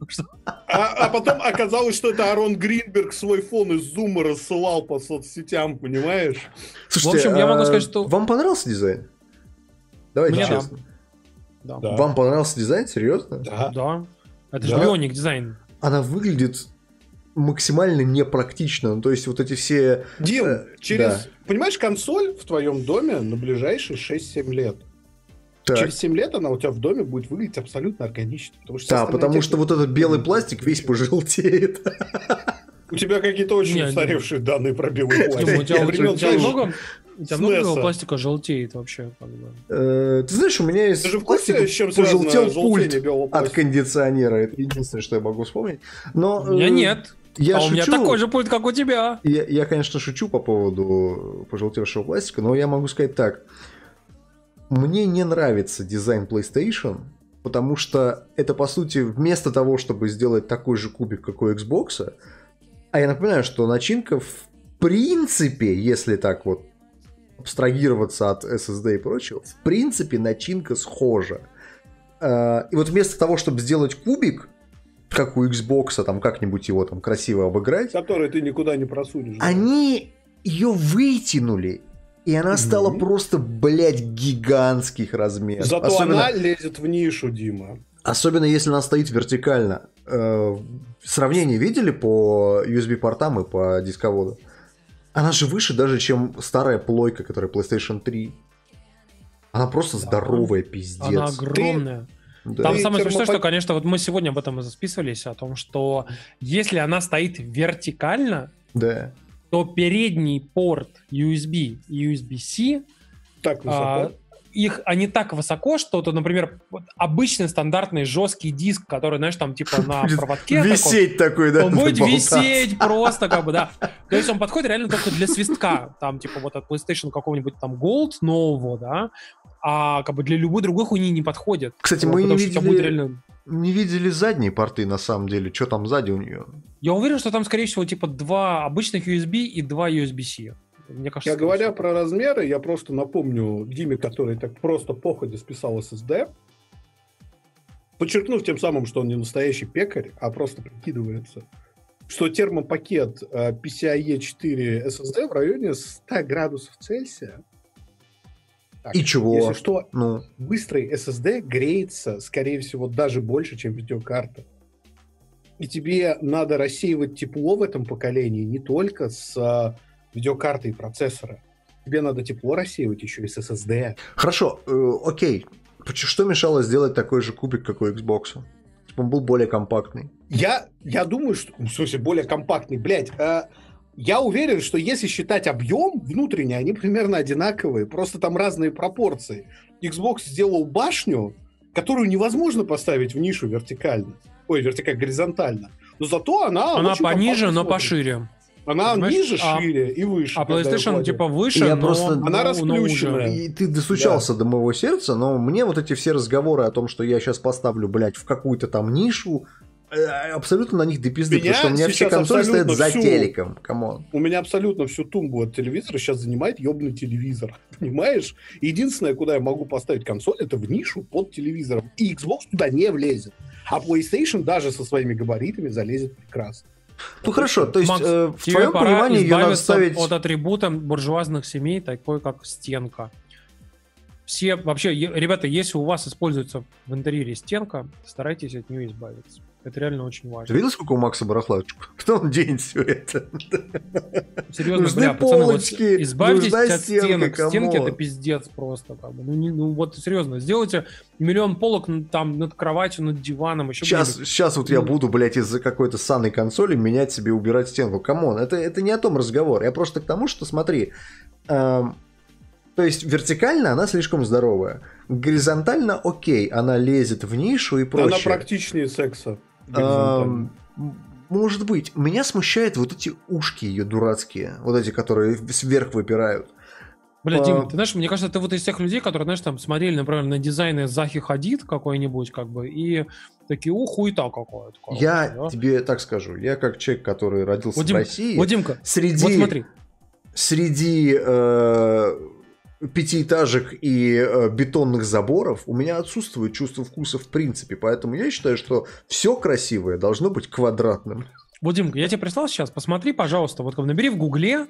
А, а потом оказалось, что это Арон Гринберг свой фон из Зума рассылал по соцсетям, понимаешь? Слушайте, в общем, я могу сказать, что... Вам понравился дизайн? Давайте Мне честно. Да. Да. Вам понравился дизайн? Серьезно? Да. Да. Это Да. же бионик дизайн. Она выглядит максимально непрактично. Ну, то есть вот эти все... Дим, э, через... да. Понимаешь, консоль в твоем доме на ближайшие шесть-семь лет. Так. Через семь лет она у тебя в доме будет выглядеть абсолютно органично. Потому что, Да, потому что вот этот белый пластик весь пожелтеет. У тебя какие-то очень Не, устаревшие данные про белый Дима, у пластик. тебя, Я у тебя- времен, у тебя знаешь, много, У тебя много этого пластика желтеет вообще? Как бы? Э, ты знаешь, у меня есть Ты же в курсе, с чем пожелтел пульт белого от кондиционера. Это единственное, что я могу вспомнить. Но, у меня э, нет. Я а шучу. у меня такой же пульт, как у тебя. Я, я, конечно, шучу по поводу пожелтевшего пластика, но я могу сказать так. Мне не нравится дизайн PlayStation, потому что это, по сути, вместо того, чтобы сделать такой же кубик, как у Xbox, а я напоминаю, что начинка в принципе, если так вот абстрагироваться от эс эс ди и прочего, в принципе начинка схожа. И вот вместо того, чтобы сделать кубик, как у Xbox, там как-нибудь его там красиво обыграть, который ты никуда не просунешь. Они ее вытянули, и она стала mm-hmm. просто, блядь, гигантских размеров. Зато особенно, она лезет в нишу, Дима. Особенно если она стоит вертикально. Э, сравнение видели по ю эс би-портам и по дисководу? Она же выше даже, чем старая плойка, которая PlayStation три. Она просто да. здоровая, пиздец. Она огромная. Ты... Да. Там и самое смешное, термопод... что, конечно, вот мы сегодня об этом и списывались, о том, что если она стоит вертикально, да. то передний порт ю эс би и ю эс би-C, так высоко. А, их, они так высоко, что, то, например, вот обычный стандартный жесткий диск, который, знаешь, там типа на проводке. Висеть такой, да? Он будет висеть просто, как бы, да. То есть он подходит реально только для свистка. Там, типа, вот от PlayStation какого-нибудь там Gold нового, да, а как бы для любой другой хуйни не подходит. Кстати, мы не видели... реально... не видели задние порты, на самом деле. Что там сзади у нее? Я уверен, что там, скорее всего, типа два обычных ю эс би и два ю эс би-C. Мне кажется, я говоря всего. Про размеры, я просто напомню Диме, который так просто походя списал эс эс ди, подчеркнув тем самым, что он не настоящий пекарь, а просто прикидывается, что термопакет пи си ай и четыре эс эс ди в районе ста градусов Цельсия. Так, и чего? Если что, ну. быстрый эс эс ди греется, скорее всего, даже больше, чем видеокарта. И тебе надо рассеивать тепло в этом поколении не только с а, видеокарты и процессора. Тебе надо тепло рассеивать еще и с эс эс ди. Хорошо, э, окей. Что мешало сделать такой же кубик, как у Xbox? Он был более компактный. Я, я думаю, что... В смысле, более компактный, блядь. Э, я уверен, что если считать объем внутренний, они примерно одинаковые. Просто там разные пропорции. Xbox сделал башню, которую невозможно поставить в нишу вертикально. Ой, вертикально, горизонтально. Но зато она... Она пониже, но пошире. Она Понимаешь? ниже, а, шире и выше. А PlayStation типа выше, я но, просто, но она расплющенная. И ты достучался да. до моего сердца, но мне вот эти все разговоры о том, что я сейчас поставлю, блядь, в какую-то там нишу, абсолютно на них до пизды, потому что у меня все консоли стоят за всю... телеком. Камон. У меня абсолютно всю тумбу от телевизора сейчас занимает ебаный телевизор. Понимаешь? Единственное, куда я могу поставить консоль, это в нишу под телевизором. И Xbox туда не влезет. А PlayStation даже со своими габаритами залезет прекрасно. Ну вот хорошо, то есть Макс, э, в твоем понимании ее надо ставить... от атрибута буржуазных семей, такой как стенка. Все, вообще, ребята, если у вас используется в интерьере стенка, старайтесь от нее избавиться. Это реально очень важно. Ты видел, сколько у Макса барахла? Кто он денет все это? Серьезно, нужны бля, полочки, пацаны, вот избавьтесь от стенка, стенок. камон. Стенки это пиздец просто. Как бы. ну, не, ну вот серьезно, сделайте миллион полок там над кроватью, над диваном. Еще сейчас, сейчас вот ну, я буду, блядь, из-за какой-то ссаной консоли менять себе, убирать стенку. Камон, это, это не о том разговор. Я просто к тому, что смотри... Эм, то есть вертикально она слишком здоровая. Горизонтально окей, она лезет в нишу и прочее. Она практичнее секса. А, может быть. Меня смущают вот эти ушки ее дурацкие. Вот эти, которые сверх выпирают. Бля, а... Дима, ты знаешь, мне кажется, ты вот из тех людей, которые, знаешь, там смотрели, например, на дизайны Захи Хадид какой-нибудь, как бы, и такие, у, хуета какая-то. Короче, я да? тебе так скажу. Я как человек, который родился вот, Дим, в России. Вот, Димка, среди, вот смотри. Среди... Э... пятиэтажек и э, бетонных заборов, у меня отсутствует чувство вкуса в принципе, поэтому я считаю, что все красивое должно быть квадратным. Вот, Димка, я тебе прислал сейчас, посмотри, пожалуйста, вот набери в Гугле,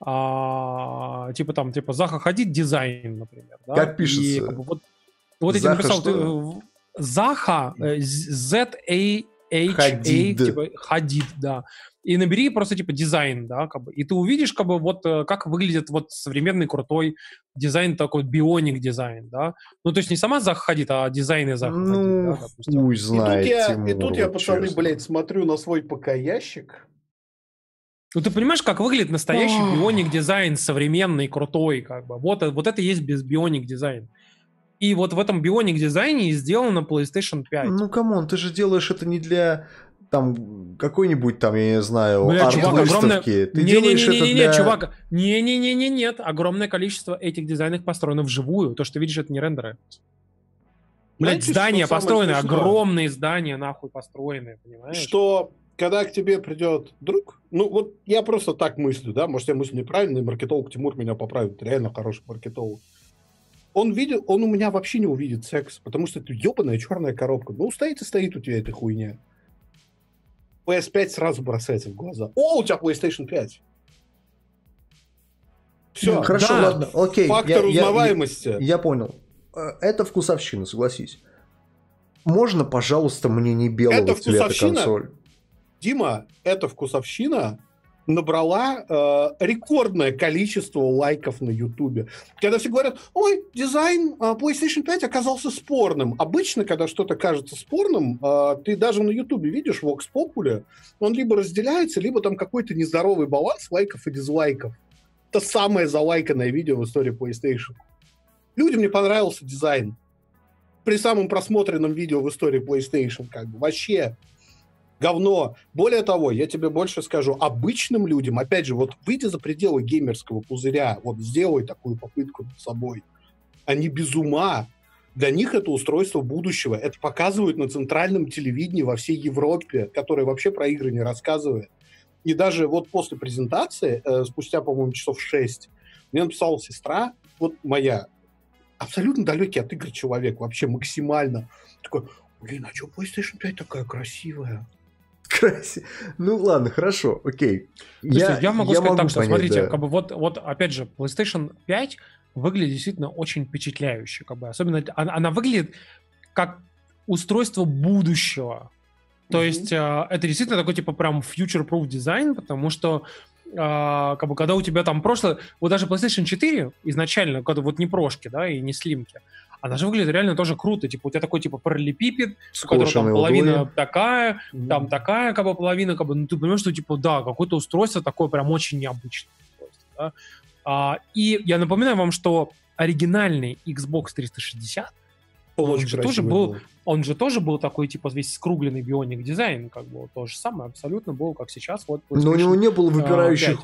а, типа там, типа Заха Хадид дизайн, например. Да? Как пишется? И, как бы, вот вот я тебе написал, ты, Заха, Z-A-H-A, Хадид. типа Хадид, да. И набери просто типа дизайн, да, как бы, и ты увидишь, как бы, вот как выглядит вот современный крутой дизайн, такой бионик дизайн, да. Ну, то есть не сама Заха Хадид, а дизайны Заха Хадид, ну, да, допустим. Хуй знает, и тут я, Тимур, и тут я вот пацаны, честно. блядь, смотрю на свой ПК-ящик, Ну, ты понимаешь, как выглядит настоящий бионик дизайн, современный, крутой, как бы. Вот, вот это и есть без бионик дизайн. И вот в этом бионик дизайне и сделано PlayStation пять. Ну, камон, ты же делаешь это не для там какой-нибудь там, я не знаю, Бля, чувак, огромное... Ты не, делаешь не, не, это не, для... не, чувак, не-не-не, нет, огромное количество этих дизайнов построено вживую. То, что ты видишь, это не рендеры. Блять, здания построены, огромные здания, нахуй, построены, понимаешь? Что, когда к тебе придет друг, ну вот я просто так мыслю, да, может я мыслю неправильно, и маркетолог Тимур меня поправит, реально хороший маркетолог. Он видел, он у меня вообще не увидит секс, потому что это ебаная черная коробка. Ну, стоит и стоит у тебя эта хуйня. пи эс пять сразу бросается в глаза. О, у тебя PlayStation пять. Все. Хорошо, да. Ладно, окей. Фактор я, узнаваемости. Я, я понял. Это вкусовщина, согласись. Можно, пожалуйста, мне не белого это цвета консоль? Дима, эта вкусовщина набрала э, рекордное количество лайков на Ютубе. Когда все говорят, ой, дизайн э, PlayStation пять оказался спорным. Обычно, когда что-то кажется спорным, э, ты даже на Ютубе видишь в Vox Populi, он либо разделяется, либо там какой-то нездоровый баланс лайков и дизлайков. Это самое залайканное видео в истории PlayStation. Людям не понравился дизайн. При самом просмотренном видео в истории PlayStation. Как бы вообще говно. Более того, я тебе больше скажу, обычным людям, опять же, вот выйди за пределы геймерского пузыря, вот сделай такую попытку над собой. Они без ума. Для них это устройство будущего. Это показывают на центральном телевидении во всей Европе, которое вообще про игры не рассказывает. И даже вот после презентации, э, спустя, по-моему, часов шесть, мне написала сестра, вот моя, абсолютно далекий от игр человек, вообще максимально. Такой, блин, а что PlayStation пять такая красивая? Красиво. Ну ладно, хорошо, окей. Я, я могу я сказать могу так, что понять, смотрите, да. как бы вот, вот опять же, PlayStation пять выглядит действительно очень впечатляюще. Как бы. Особенно она, она выглядит как устройство будущего. То mm-hmm. есть э, это действительно такой типа прям future-proof дизайн, потому что э, как бы, когда у тебя там прошлое... Вот даже PlayStation четыре изначально, когда вот не прошки, да, и не слимки, она же выглядит реально тоже круто. Типа у тебя такой типа параллелепипед, у которого там половина удобно. такая, mm-hmm. там такая как бы половина, как бы, ну ты понимаешь, что типа да, какое-то устройство такое прям очень необычное. Да? А, и я напоминаю вам, что оригинальный Xbox триста шестьдесят Он же, тоже был, был. он же тоже был такой, типа, весь скругленный бионик дизайн, как бы, то же самое абсолютно был, как сейчас. Вот, но у него не было выпирающих,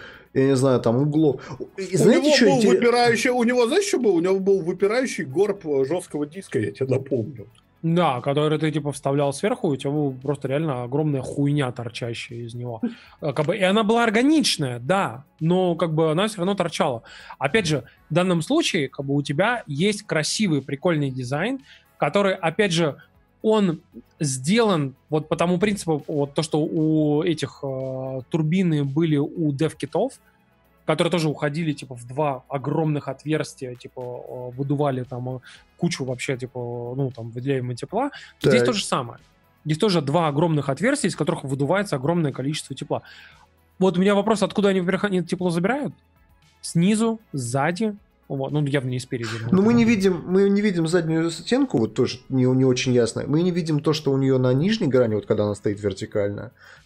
я не знаю, там, углов. И, знаете, у, него что был интерес... выпирающий, у него, знаешь, что был? У него был выпирающий горб жесткого диска, я тебе напомню. Да, который ты, типа, вставлял сверху, у тебя была просто реально огромная хуйня, торчащая из него. Как бы, и она была органичная, да, но как бы она все равно торчала. Опять же, в данном случае как бы у тебя есть красивый, прикольный дизайн, который, опять же, он сделан вот по тому принципу, вот то, что у этих э, турбины были у дев-китов, которые тоже уходили, типа, в два огромных отверстия, типа, выдували там кучу вообще, типа, ну, там, выделяемого тепла. Так. Здесь то же самое. Здесь тоже два огромных отверстия, из которых выдувается огромное количество тепла. Вот у меня вопрос, откуда они, во-первых, они тепло забирают? Снизу, сзади? Вот. Ну, явно не спереди. Ну, мы не видим, мы не видим заднюю стенку, вот тоже не, не очень ясно. Мы не видим то, что у нее на нижней грани, вот когда она стоит вертикально.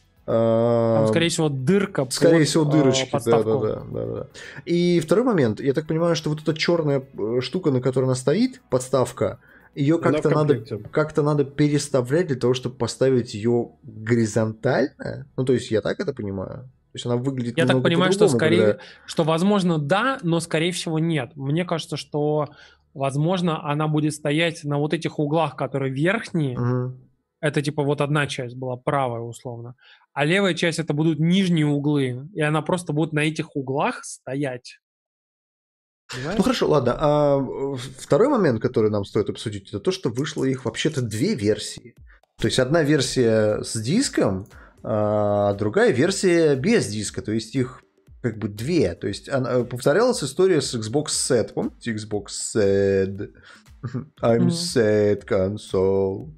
Там, скорее всего, дырка. Скорее под, всего, дырочки. Да, да, да, да, да. И второй момент. Я так понимаю, что вот эта черная штука, на которой она стоит, подставка, ее как-то надо, как-то надо переставлять для того, чтобы поставить ее горизонтально. Ну, то есть, я так это понимаю. То есть, она выглядит Я так понимаю, что скорее, когда... что, возможно, да, но, скорее всего, нет. Мне кажется, что, возможно, она будет стоять на вот этих углах, которые верхние. Угу. Это типа вот одна часть была правая условно, а левая часть это будут нижние углы, и она просто будет на этих углах стоять. Понимаешь? Ну хорошо, ладно. А второй момент, который нам стоит обсудить, это то, что вышло их вообще-то две версии. То есть одна версия с диском, а другая версия без диска. То есть их как бы две. То есть она, повторялась история с Xbox Sad. Помните Xbox Sad? I'm sad console.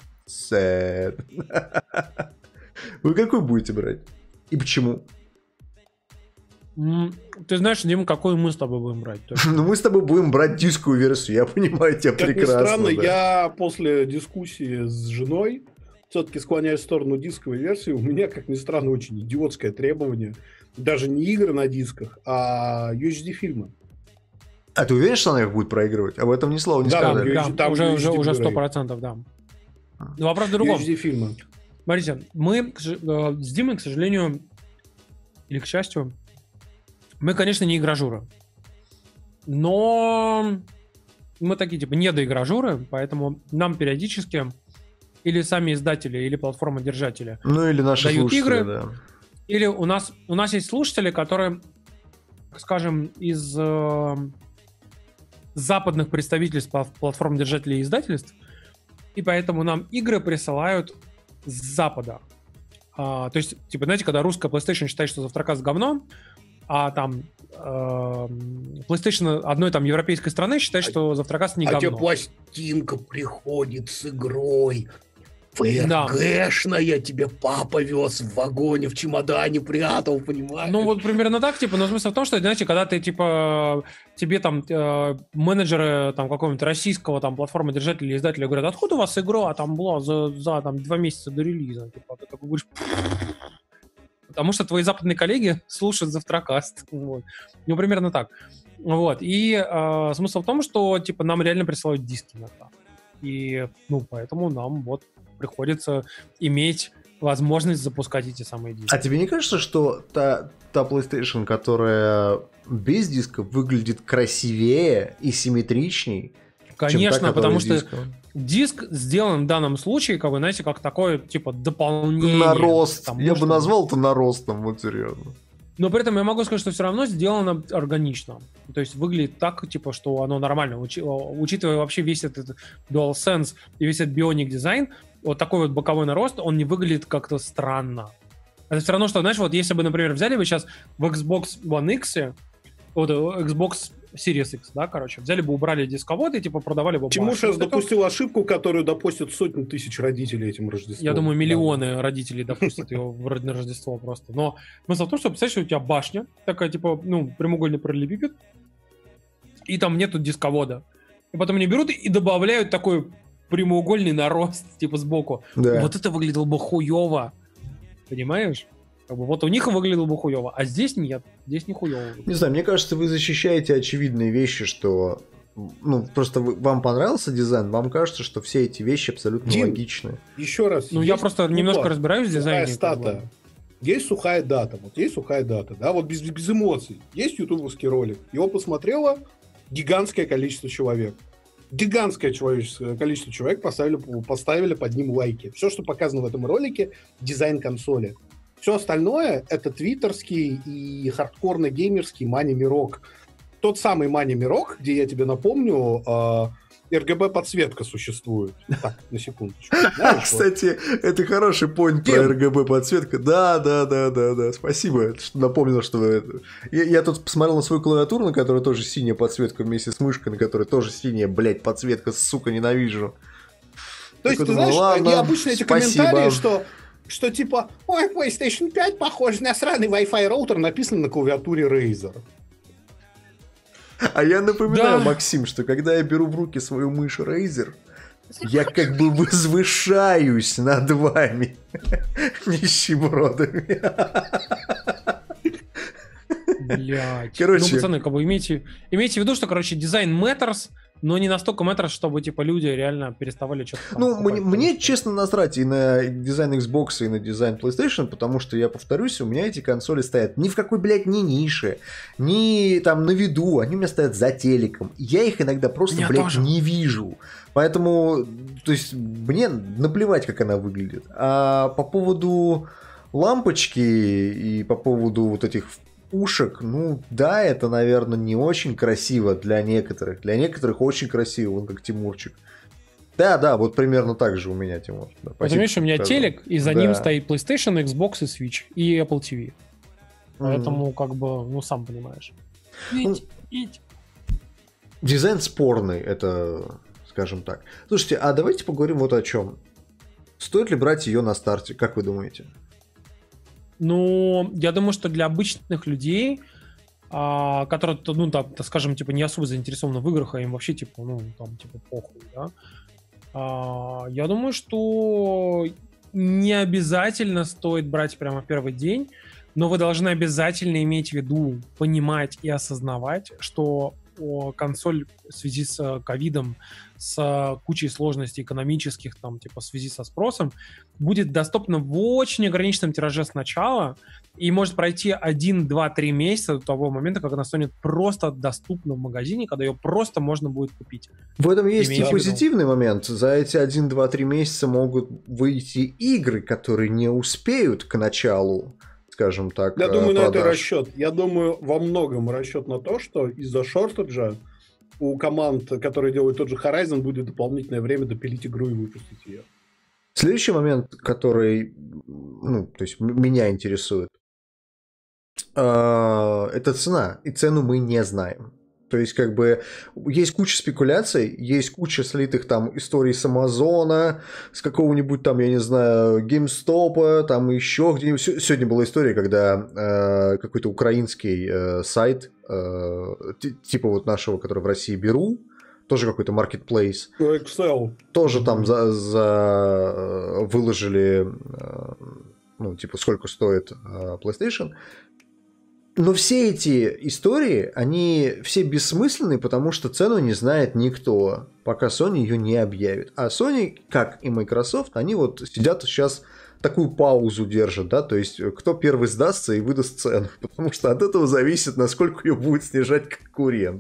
Sad. Вы какой будете брать? И почему? Ты знаешь, Дим, какой мы с тобой будем брать? Ну, мы с тобой будем брать дисковую версию, я понимаю тебя как прекрасно. Как ни странно, да. я после дискуссии с женой все-таки склоняюсь в сторону дисковой версии. У меня, как ни странно, очень идиотское требование. Даже не игры на дисках, а ю эйч ди-фильмы. А ты уверен, что она их будет проигрывать? Об этом ни слова не Да, сказали. Да, там уже, ю эйч ди уже, уже Blu-ray. сто процентов, да. Но вопрос в другом. ю эйч ди-фильмы. Смотрите, мы к ж- э, с Димой, к сожалению, или к счастью, мы, конечно, не игражуры. Но мы такие, типа, недоигражуры, поэтому нам периодически или сами издатели, или платформодержатели Ну или наши дают слушатели, игры. да. Или у нас, у нас есть слушатели, которые, скажем, из э, западных представительств пла- платформодержателей и издательств, и поэтому нам игры присылают с Запада. А, то есть, типа, знаете, когда русская PlayStation считает, что Завтракас говно, а там э, PlayStation одной там европейской страны считает, что Завтракас не А тебе говно. пластинка приходит с игрой. Да. ФРГшная, тебе папа вез в вагоне, в чемодане прятал, понимаешь? Ну, вот примерно так, типа, но смысл в том, что, знаете, когда ты, типа, тебе там э, менеджеры там какого-нибудь российского там платформодержателя или издателя говорят, откуда у вас игра там была за, за там два месяца до релиза? Типа, ты такой говоришь, потому что твои западные коллеги слушают Завтракаст. Вот. Ну, примерно так. Вот. И э, смысл в том, что, типа, нам реально присылают диски иногда. И, ну, поэтому нам вот приходится иметь возможность запускать эти самые диски. А тебе не кажется, что та, та PlayStation, которая без диска, выглядит красивее и симметричней, Конечно, чем та, потому которая с что диском? диск сделан в данном случае, как вы знаете, как такое, типа, дополнение. Нарост. к тому, Я бы что- назвал это наростом, вот серьезно. Но при этом я могу сказать, что все равно сделано органично. То есть выглядит так, типа, что оно нормально. Учи- учитывая вообще весь этот DualSense и весь этот Bionic дизайн, вот такой вот боковой нарост, он не выглядит как-то странно. Это все равно, что, знаешь, вот если бы, например, взяли бы сейчас в Xbox One X, вот э, Xbox Series X, да, короче, взяли бы, убрали дисковод и, типа, продавали бы... Почему баш. сейчас Вот это- допустил ошибку, которую допустят сотни тысяч родителей этим Рождеством? Я думаю, миллионы родителей допустят его в Род- на Рождество просто. Но смысл в том, что, представляешь, что у тебя башня, такая, типа, ну, прямоугольный параллелепипед, и там нету дисковода. И потом они берут и добавляют такой прямоугольный нарост, типа, сбоку. Да. Вот это выглядело бы хуёво. Понимаешь? Как бы вот у них выглядело бы хуёво, а здесь нет. Здесь не хуёво. Не знаю, мне кажется, вы защищаете очевидные вещи, что... Ну, просто вы- вам понравился дизайн, вам кажется, что все эти вещи абсолютно Дим, логичны. Еще раз. Ну, я есть просто сухая- немножко разбираюсь в сухая дизайне. как бы. стата. Есть сухая дата. Вот есть сухая дата, да, вот без, без эмоций. Есть ютубовский ролик. Его посмотрело гигантское количество человек. Гигантское человеческое количество человек поставили, поставили под ним лайки. Все, что показано в этом ролике, дизайн консоли. Все остальное — это твиттерский и хардкорно-геймерский мани-мирок. Тот самый мани-мирок, где, я тебе напомню, э, эр гэ бэ-подсветка существует. Так, на секундочку. Знаешь, вот. Кстати, это хороший поинт про Дим. эр гэ бэ подсветка. Да, да, да, да, да. Спасибо, что напомнил, что вы это. Я, я тут посмотрел на свою клавиатуру, на которой тоже синяя подсветка вместе с мышкой, на которой тоже синяя, блядь, подсветка, сука, ненавижу. То есть, Так ты вот, ну знаешь, ладно, необычно эти спасибо. комментарии, что, что типа, ой, PlayStation пять похож на сраный Wi-Fi роутер, написано на клавиатуре Razer. А я напоминаю, Да. Максим, что когда я беру в руки свою мышь Razer, я как бы возвышаюсь над вами, нищебродами. Блять. Короче. Ну, пацаны, как бы имейте, имейте в виду, что, короче, дизайн matters, но не настолько matters, чтобы, типа, люди реально переставали что-то там Ну, покупать, мне, потому мне, что- честно, насрать и на дизайн Xbox, и на дизайн PlayStation, потому что, я повторюсь, у меня эти консоли стоят ни в какой, блядь, ни нише, ни там на виду, они у меня стоят за телеком. Я их иногда просто, Меня блядь, тоже. не вижу. Поэтому, то есть, мне наплевать, как она выглядит. А по поводу лампочки и по поводу вот этих ушек, ну да, это, наверное, не очень красиво для некоторых. Для некоторых очень красиво, он как Тимурчик. Да, да, вот примерно так же у меня, Тимур. Да, Вот спасибо, видишь, у меня что телек, и за Да. ним стоит PlayStation, Xbox и Switch, и Apple ти ви. Мгм. Поэтому, как бы, ну, сам понимаешь. Ну, Ить, ить. Дизайн спорный, это, скажем так. Слушайте, а давайте поговорим вот о чем. Стоит ли брать ее на старте, как вы думаете? Ну, я думаю, что для обычных людей, а, которые, ну, там, так скажем, типа, не особо заинтересованы в играх, а им вообще, типа, ну, там, типа, похуй, да, а, я думаю, что не обязательно стоит брать прямо в первый день, но вы должны обязательно иметь в виду, понимать и осознавать, что консоль в связи с ковидом, с кучей сложностей экономических, там, типа, в связи со спросом, будет доступна в очень ограниченном тираже сначала и может пройти один, два, три месяца до того момента, как она станет просто доступна в магазине, когда ее просто можно будет купить. В этом есть и Имеете в виду? позитивный момент. За эти один, два, три месяца могут выйти игры, которые не успеют к началу, скажем так, Я думаю, продаж. на это расчет. Я думаю, во многом расчет на то, что из-за шортеджа у команд, которые делают тот же Horizon, будет дополнительное время допилить игру и выпустить ее. Следующий момент, который, ну, то есть м- меня интересует, э, это цена. И цену мы не знаем. То есть, как бы, есть куча спекуляций, есть куча слитых там историй с Амазона, с какого-нибудь там, я не знаю, GameStop, там еще где-нибудь. Сегодня была история, когда э, какой-то украинский э, сайт, э, типа вот нашего, который в России Беру, тоже какой-то marketplace, Excel. тоже там за, за выложили, э, ну, типа, сколько стоит э, PlayStation. Но все эти истории, они все бессмысленны, потому что цену не знает никто, пока Sony ее не объявит. А Sony, как и Microsoft, они вот сидят сейчас, такую паузу держат, да, то есть кто первый сдастся и выдаст цену, потому что от этого зависит, насколько ее будет снижать конкурент.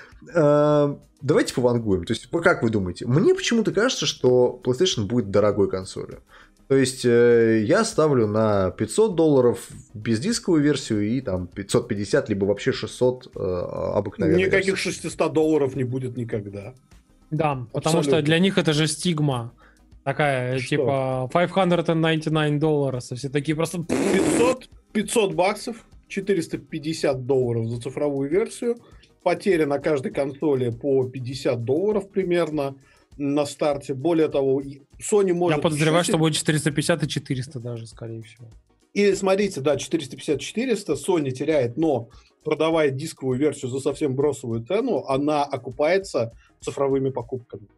Давайте повангуем. То есть, как вы думаете? Мне почему-то кажется, что PlayStation будет дорогой консолью. То есть э, я ставлю на пятьсот долларов бездисковую версию и там пятьсот пятьдесят, либо вообще шестьсот э, обыкновенную. Никаких версию. шестьсот долларов не будет никогда. Да, потому Абсолютно. что для них это же стигма. Такая, Что? типа, пятьсот девяносто девять долларов. Все такие просто... пятьсот, пятьсот баксов, четыреста пятьдесят долларов за цифровую версию. Потеря на каждой консоли по пятьдесят долларов примерно на старте. Более того, Sony может... Я подозреваю, еще... что будет четыреста пятьдесят и четыреста даже, скорее всего. И смотрите, да, четыреста пятьдесят - четыреста Sony теряет, но продавая дисковую версию за совсем бросовую цену, она окупается цифровыми покупками.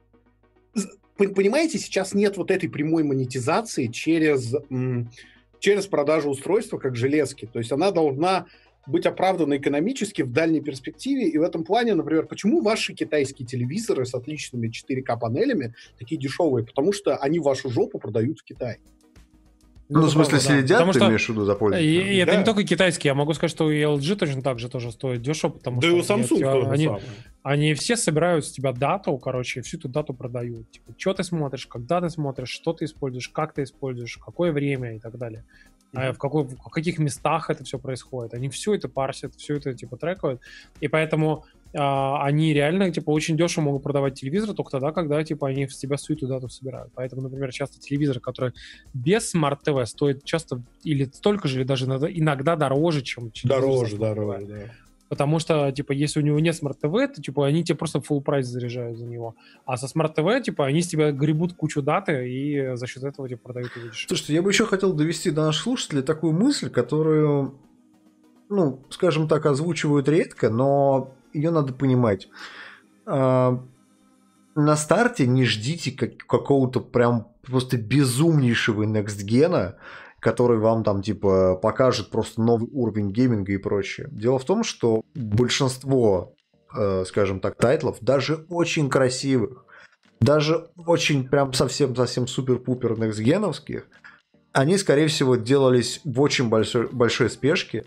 Понимаете, сейчас нет вот этой прямой монетизации через, через продажу устройства как железки. То есть она должна быть оправдана экономически в дальней перспективе. И в этом плане, например, почему ваши китайские телевизоры с отличными четыре ка панелями такие дешевые? Потому что они вашу жопу продают в Китае. Ну, в смысле, правда, да. следят, Потому ты что- имеешь в виду за И, пользователем? и это Да. не только китайские, я могу сказать, что и эл джи точно так же тоже стоит дешево, потому Да и что у Samsung они- то же они, самое. они все собирают с тебя дату, короче, и всю эту дату продают. Типа, что ты смотришь, когда ты смотришь, что ты используешь, как ты используешь, какое время и так далее. А в, какой, в каких местах это все происходит. Они все это парсят, все это типа трекают. И поэтому а, они реально типа очень дешево могут продавать телевизор только тогда, когда типа они с тебя всю эту дату собирают. Поэтому, например, часто телевизор, который без смарт-ТВ, стоит часто или столько же, или даже иногда, иногда дороже, чем телевизор Дороже, со Smart дороже, ти ви. да. Потому что, типа, если у него нет смарт-ТВ, то, типа, они тебе просто full прайс заряжают за него. А со смарт-ТВ, типа, они с тебя гребут кучу даты и за счет этого, типа, продают его дешевле. Слушайте, я бы еще хотел довести до наших слушателей такую мысль, которую, ну, скажем так, озвучивают редко, но ее надо понимать. А, на старте не ждите как- какого-то прям просто безумнейшего некстгена, который вам там типа покажет просто новый уровень гейминга и прочее. Дело в том, что большинство, э, скажем так, тайтлов, даже очень красивых, даже очень прям совсем-совсем супер-пупер некстгеновских, они, скорее всего, делались в очень большой, большой спешке.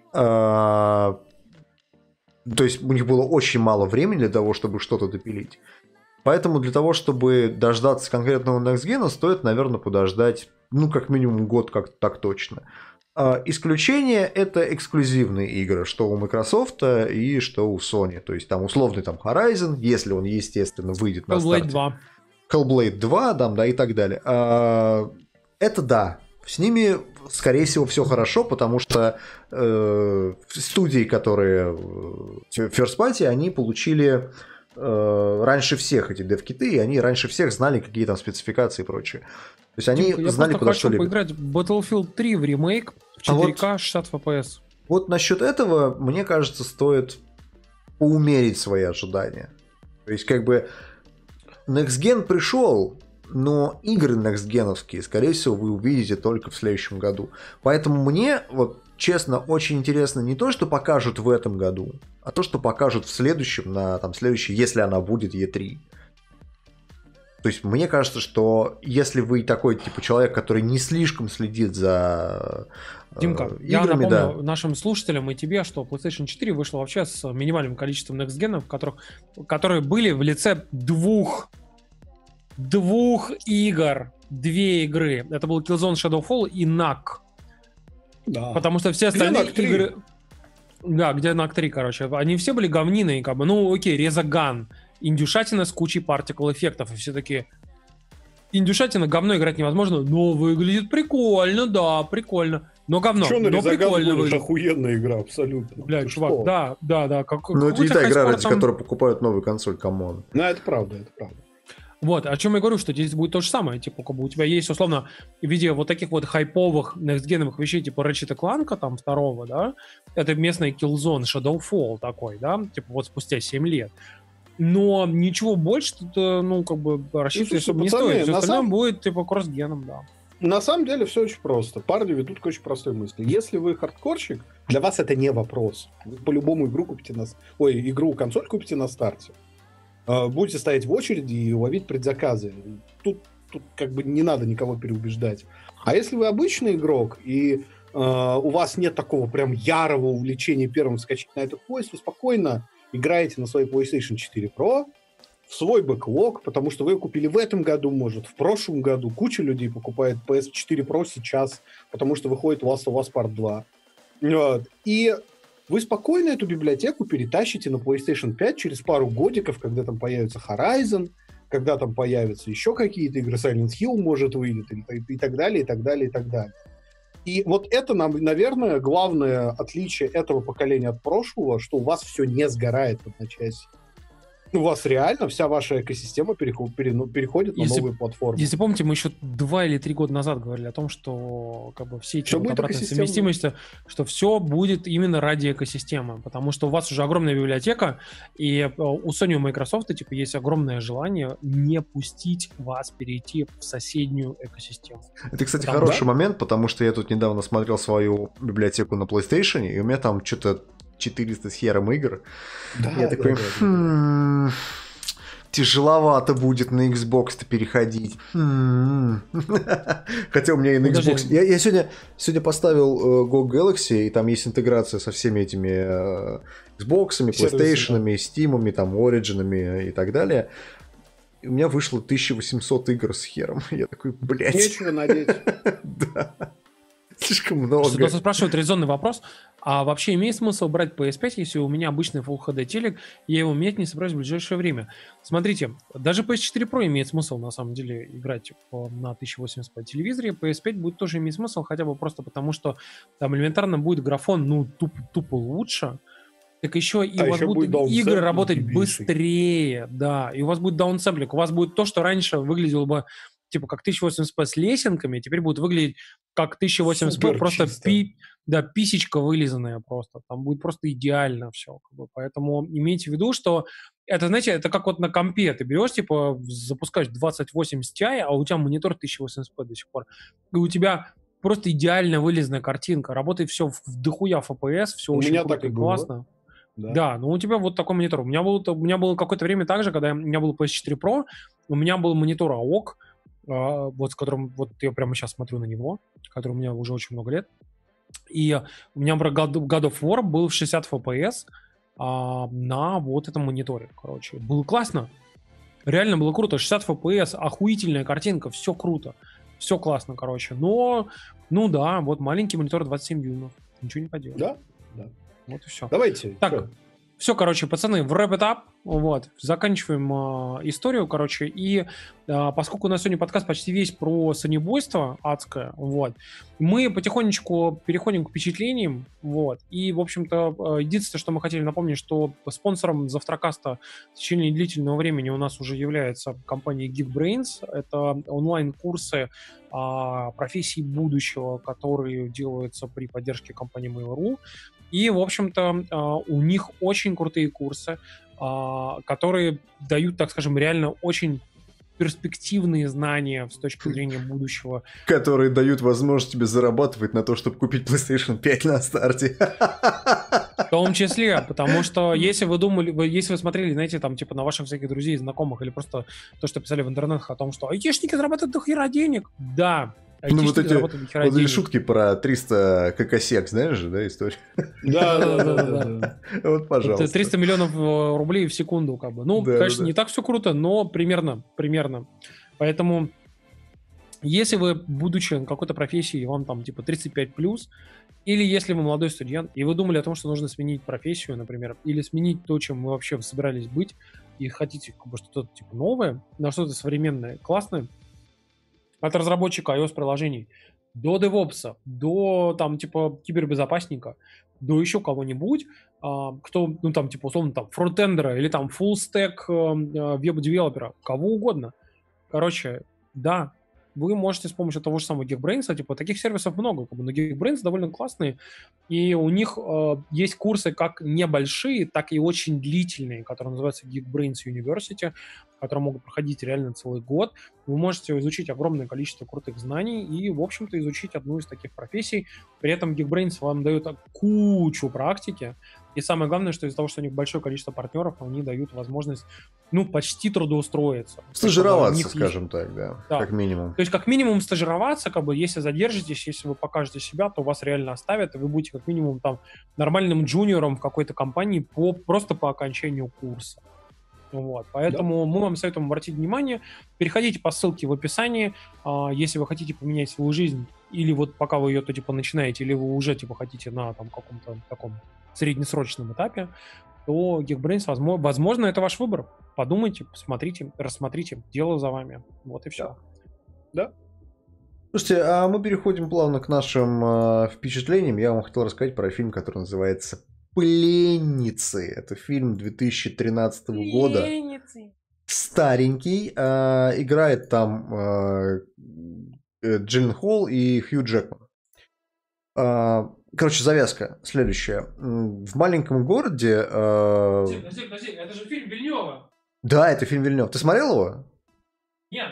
А, то есть у них было очень мало времени для того, чтобы что-то допилить. Поэтому для того, чтобы дождаться конкретного некстгена, стоит, наверное, подождать, ну, как минимум год, как так точно. А, исключение — это эксклюзивные игры, что у Microsoft и что у Sony. То есть там условный там Horizon, если он, естественно, выйдет на Hellblade старте. два. Hellblade два, там, да, и так далее. А, это да. С ними, скорее всего, все хорошо, потому что э, студии, которые э, First Party, они получили э, раньше всех эти дев-киты, и они раньше всех знали, какие там спецификации и прочее. То есть они Типа, я знали, просто куда хочу что лепят. поиграть в Battlefield три в ремейк в А вот- четыре ка шестьдесят эф пи эс. Вот насчет этого, мне кажется, стоит поумерить свои ожидания. То есть, как бы, Next Gen пришел, но игры некстгеновские, скорее всего, вы увидите только в следующем году. Поэтому мне, вот честно, очень интересно не то, что покажут в этом году, а то, что покажут в следующем, на там следующий, если она будет и три. То есть мне кажется, что если вы такой типа человек, который не слишком следит за э, Димка, играми, я напомню да. нашим слушателям и тебе, что PlayStation четыре вышла вообще с минимальным количеством некстгенов, которых, которые были в лице двух, двух игр, две игры. Это был Killzone Shadowfall и нак. Да. Потому что все Где остальные нак три? игры... Да, где нак три, короче. Они все были говниные, как бы. Ну, окей, Резаган. Индюшатина с кучей партикл эффектов. И все такие... Индюшатина, говно играть невозможно, но выглядит прикольно, да, прикольно. Но говно, Чё на но Резаган прикольно будешь? выглядит. Охуенная игра, абсолютно. Бля, Ты чувак, что? да, да, да. Как, Ну, это не какой-то та игра, хайспор ради там- которой покупают новую консоль, камон. Ну, это правда, это правда. Вот, о чем я говорю, что здесь будет то же самое. Типа, как бы у тебя есть, условно, в виде вот таких вот хайповых некстгеновых вещей, типа Ratchet и Clank, там, второго, да, это местный Killzone, Shadowfall такой, да, типа вот спустя семь лет. Но ничего больше тут, э, ну, как бы, рассчитывать слушай, особо не пацаны, стоит. Все на остальное самом- будет, типа, кросс-геном, да. На самом деле все очень просто. Парни ведут к очень простой мысли. Если вы хардкорщик, для вас это не вопрос. Вы по-любому игру купите на... с- Ой, игру, консоль купите на старте. А, Будете стоять в очереди и ловить предзаказы. Тут, тут как бы не надо никого переубеждать. А если вы обычный игрок, и а, у вас нет такого прям ярого увлечения первым скачать на этот поезд, вы спокойно играете на своей PlayStation четыре Pro, в свой бэклог, потому что вы ее купили в этом году, может, в прошлом году. Куча людей покупает пи эс четыре Pro сейчас, потому что выходит Last of Us Part два. Вот. И вы спокойно эту библиотеку перетащите на PlayStation пять через пару годиков, когда там появится Horizon, когда там появятся еще какие-то игры, Silent Hill, может, выйдет, и, и так далее, и так далее, и так далее. И вот это, нам, наверное, главное отличие этого поколения от прошлого, что у вас все не сгорает в одночасье. У вас реально вся ваша экосистема переход- пере- переходит на Если- новые платформы. Если помните, мы еще два или три года назад говорили о том, что как бы все эти Что вот будет обратные экосистема? совместимости, что все будет именно ради экосистемы, потому что у вас уже огромная библиотека, и э, у Sony и Microsoft типа есть огромное желание не пустить вас перейти в соседнюю экосистему. Это, кстати, Там, хороший да? момент, потому что я тут недавно смотрел свою библиотеку на PlayStation, и у меня там что-то четыреста с хером игр. Да, Я да, такой, да, да. «Хм, тяжеловато будет на Xbox-то переходить. Хм». Хотя у меня и на Подожди. Xbox... Я, я сегодня, сегодня поставил э, Go Galaxy, и там есть интеграция со всеми этими э, Xbox'ами, Сервисы, PlayStation'ами, Steam'ами, там, Origin'ами и так далее. И у меня вышло тысяча восемьсот игр с хером. Я такой, блядь. Нечего надеть. Да. Слишком Что-то много. спрашивает резонный вопрос. А вообще имеет смысл брать пи эс пять, если у меня обычный Full эйч ди телек, я его менять не собираюсь в ближайшее время? Смотрите, даже пи эс четыре Pro имеет смысл на самом деле играть по- на тысяча восемьдесят по телевизоре. пи эс пять будет тоже иметь смысл, хотя бы просто потому, что там элементарно будет графон, ну, туп- тупо лучше. Так еще и А у вас еще будут будет игры даунсэмплинг работать дебильший. быстрее, да, и у вас будет даунсэмплинг, у вас будет то, что раньше выглядело бы типа как тысяча восемьдесят пи с лесенками, теперь будет выглядеть как тысяча восемьдесят пи, Супер просто чисто. пи, да, писечка вылизанная просто. Там будет просто идеально все. Как бы. Поэтому имейте в виду, что это, знаете, это как вот на компе. Ты берешь, типа, запускаешь двадцать восемьдесят ти, а у тебя монитор тысяча восемьдесят пи до сих пор. И у тебя просто идеально вылизанная картинка. Работает все в дохуя эф пи эс, все У очень меня круто так и и было. классно. Да. Да, ну у тебя вот такой монитор. У меня, был, у меня было какое-то время так же, когда у меня был пи эс четыре Pro, у меня был монитор эй о си, а, вот с которым, вот я прямо сейчас смотрю на него, который у меня уже очень много лет. И у меня God God of War был в шестьдесят эф пи эс а, на вот этом мониторе, короче. Было классно. Реально было круто. шестьдесят эф пи эс, охуительная картинка, все круто. Все классно, короче. Но, ну да, вот маленький монитор двадцать семь дюймов. Ничего не поделаешь. Да? Да. Вот и все. Давайте. Так, чё? все, короче, пацаны, в wrap it up, вот, заканчиваем э, историю, короче, и э, поскольку у нас сегодня подкаст почти весь про санебойство адское, вот, мы потихонечку переходим к впечатлениям, вот, и, в общем-то, э, единственное, что мы хотели напомнить, что спонсором Завтракаста в течение длительного времени у нас уже является компания Geekbrains, это онлайн-курсы э, профессий будущего, которые делаются при поддержке компании Mail.ru. И, в общем-то, у них очень крутые курсы, которые дают, так скажем, реально очень перспективные знания с точки зрения будущего. Которые дают возможность тебе зарабатывать на то, чтобы купить PlayStation пять на старте. В том числе, потому что если вы думали, вы- если вы смотрели, знаете, там, типа, на ваших всяких друзей, знакомых, или просто то, что писали в интернетах о том, что айтишники зарабатывают до хера денег. Да, Ну, айтишники вот эти, зарабатывают до хера вот эти денег. шутки про триста кокосек, знаешь же, да, история? Да-да-да. Вот, Это пожалуйста. триста миллионов э, рублей в секунду, как бы. Ну, Да, конечно, да, да. не так все круто, но примерно, примерно. Поэтому, если вы, будучи на какой-то профессии, вам там типа тридцать пять плюс, или если вы молодой студент, и вы думали о том, что нужно сменить профессию, например, или сменить то, чем вы вообще собирались быть, и хотите как бы что-то типа новое, на что-то современное, классное, от разработчика iOS-приложений до девопса, до там типа кибербезопасника, до еще кого-нибудь, а, кто, ну там типа условно там фронтендера или там фуллстек веб-девелопера, кого угодно. Короче, да, вы можете с помощью того же самого Geekbrains, типа таких сервисов много, как бы, но Geekbrains довольно классные, и у них э, есть курсы как небольшие, так и очень длительные, которые называются Geekbrains University, которые могут проходить реально целый год. Вы можете изучить огромное количество крутых знаний и, в общем-то, изучить одну из таких профессий. При этом Geekbrains вам дает кучу практики. И самое главное, что из-за того, что у них большое количество партнеров, они дают возможность, ну, почти трудоустроиться. Стажироваться, есть- скажем так, да, Да. как минимум. То есть, как минимум, стажироваться, как бы, если задержитесь, если вы покажете себя, то вас реально оставят, и вы будете, как минимум, там, нормальным джуниором в какой-то компании по, просто по окончанию курса. Вот. Поэтому мы вам советуем обратить внимание. Переходите по ссылке в описании. А, если вы хотите поменять свою жизнь, или вот пока вы ее, то, типа, начинаете, или вы уже, типа, хотите на, там, каком-то таком среднесрочном этапе, то Geekbrains, возможно, возможно, это ваш выбор. Подумайте, посмотрите, рассмотрите. Дело за вами. Вот и все. Да. Слушайте, а мы переходим плавно к нашим э, впечатлениям. Я вам хотел рассказать про фильм, который называется «Пленницы». Это фильм две тысячи тринадцатого года. Старенький. Э, играет там э, э, Джилленхол Холл и Хью Джекман. Э, короче, завязка следующая. М, В маленьком городе... э, Подожди, подожди, подожди, это же фильм Вильнёва. Да, это фильм Вильнёв. Ты смотрел его? Нет.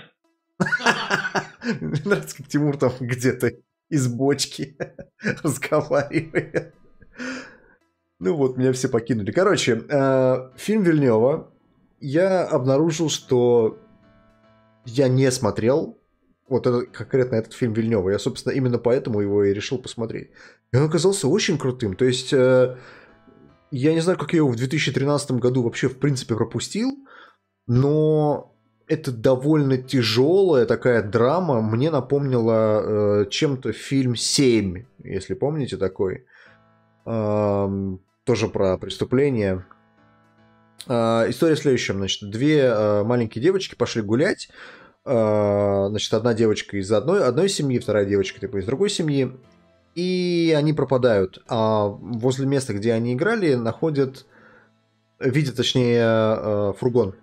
Мне нравится, как Тимур там где-то из бочки разговаривает. Ну вот, меня все покинули. Короче, э, фильм Вильнёва. Я обнаружил, что я не смотрел вот это, конкретно этот фильм Вильнёва. Я, собственно, именно поэтому его и решил посмотреть. И он оказался очень крутым. То есть, э, я не знаю, как я его в две тысячи тринадцатом году вообще, в принципе, пропустил, но это довольно тяжелая такая драма. Мне напомнила э, чем-то фильм «Семь», если помните такой. Эм, тоже про преступление. Э, история в следующем. Значит, две э, маленькие девочки пошли гулять. Э, значит, одна девочка из одной, одной семьи, вторая девочка типа из другой семьи. И они пропадают. А возле места, где они играли, находят... Видят, точнее, э, фургон.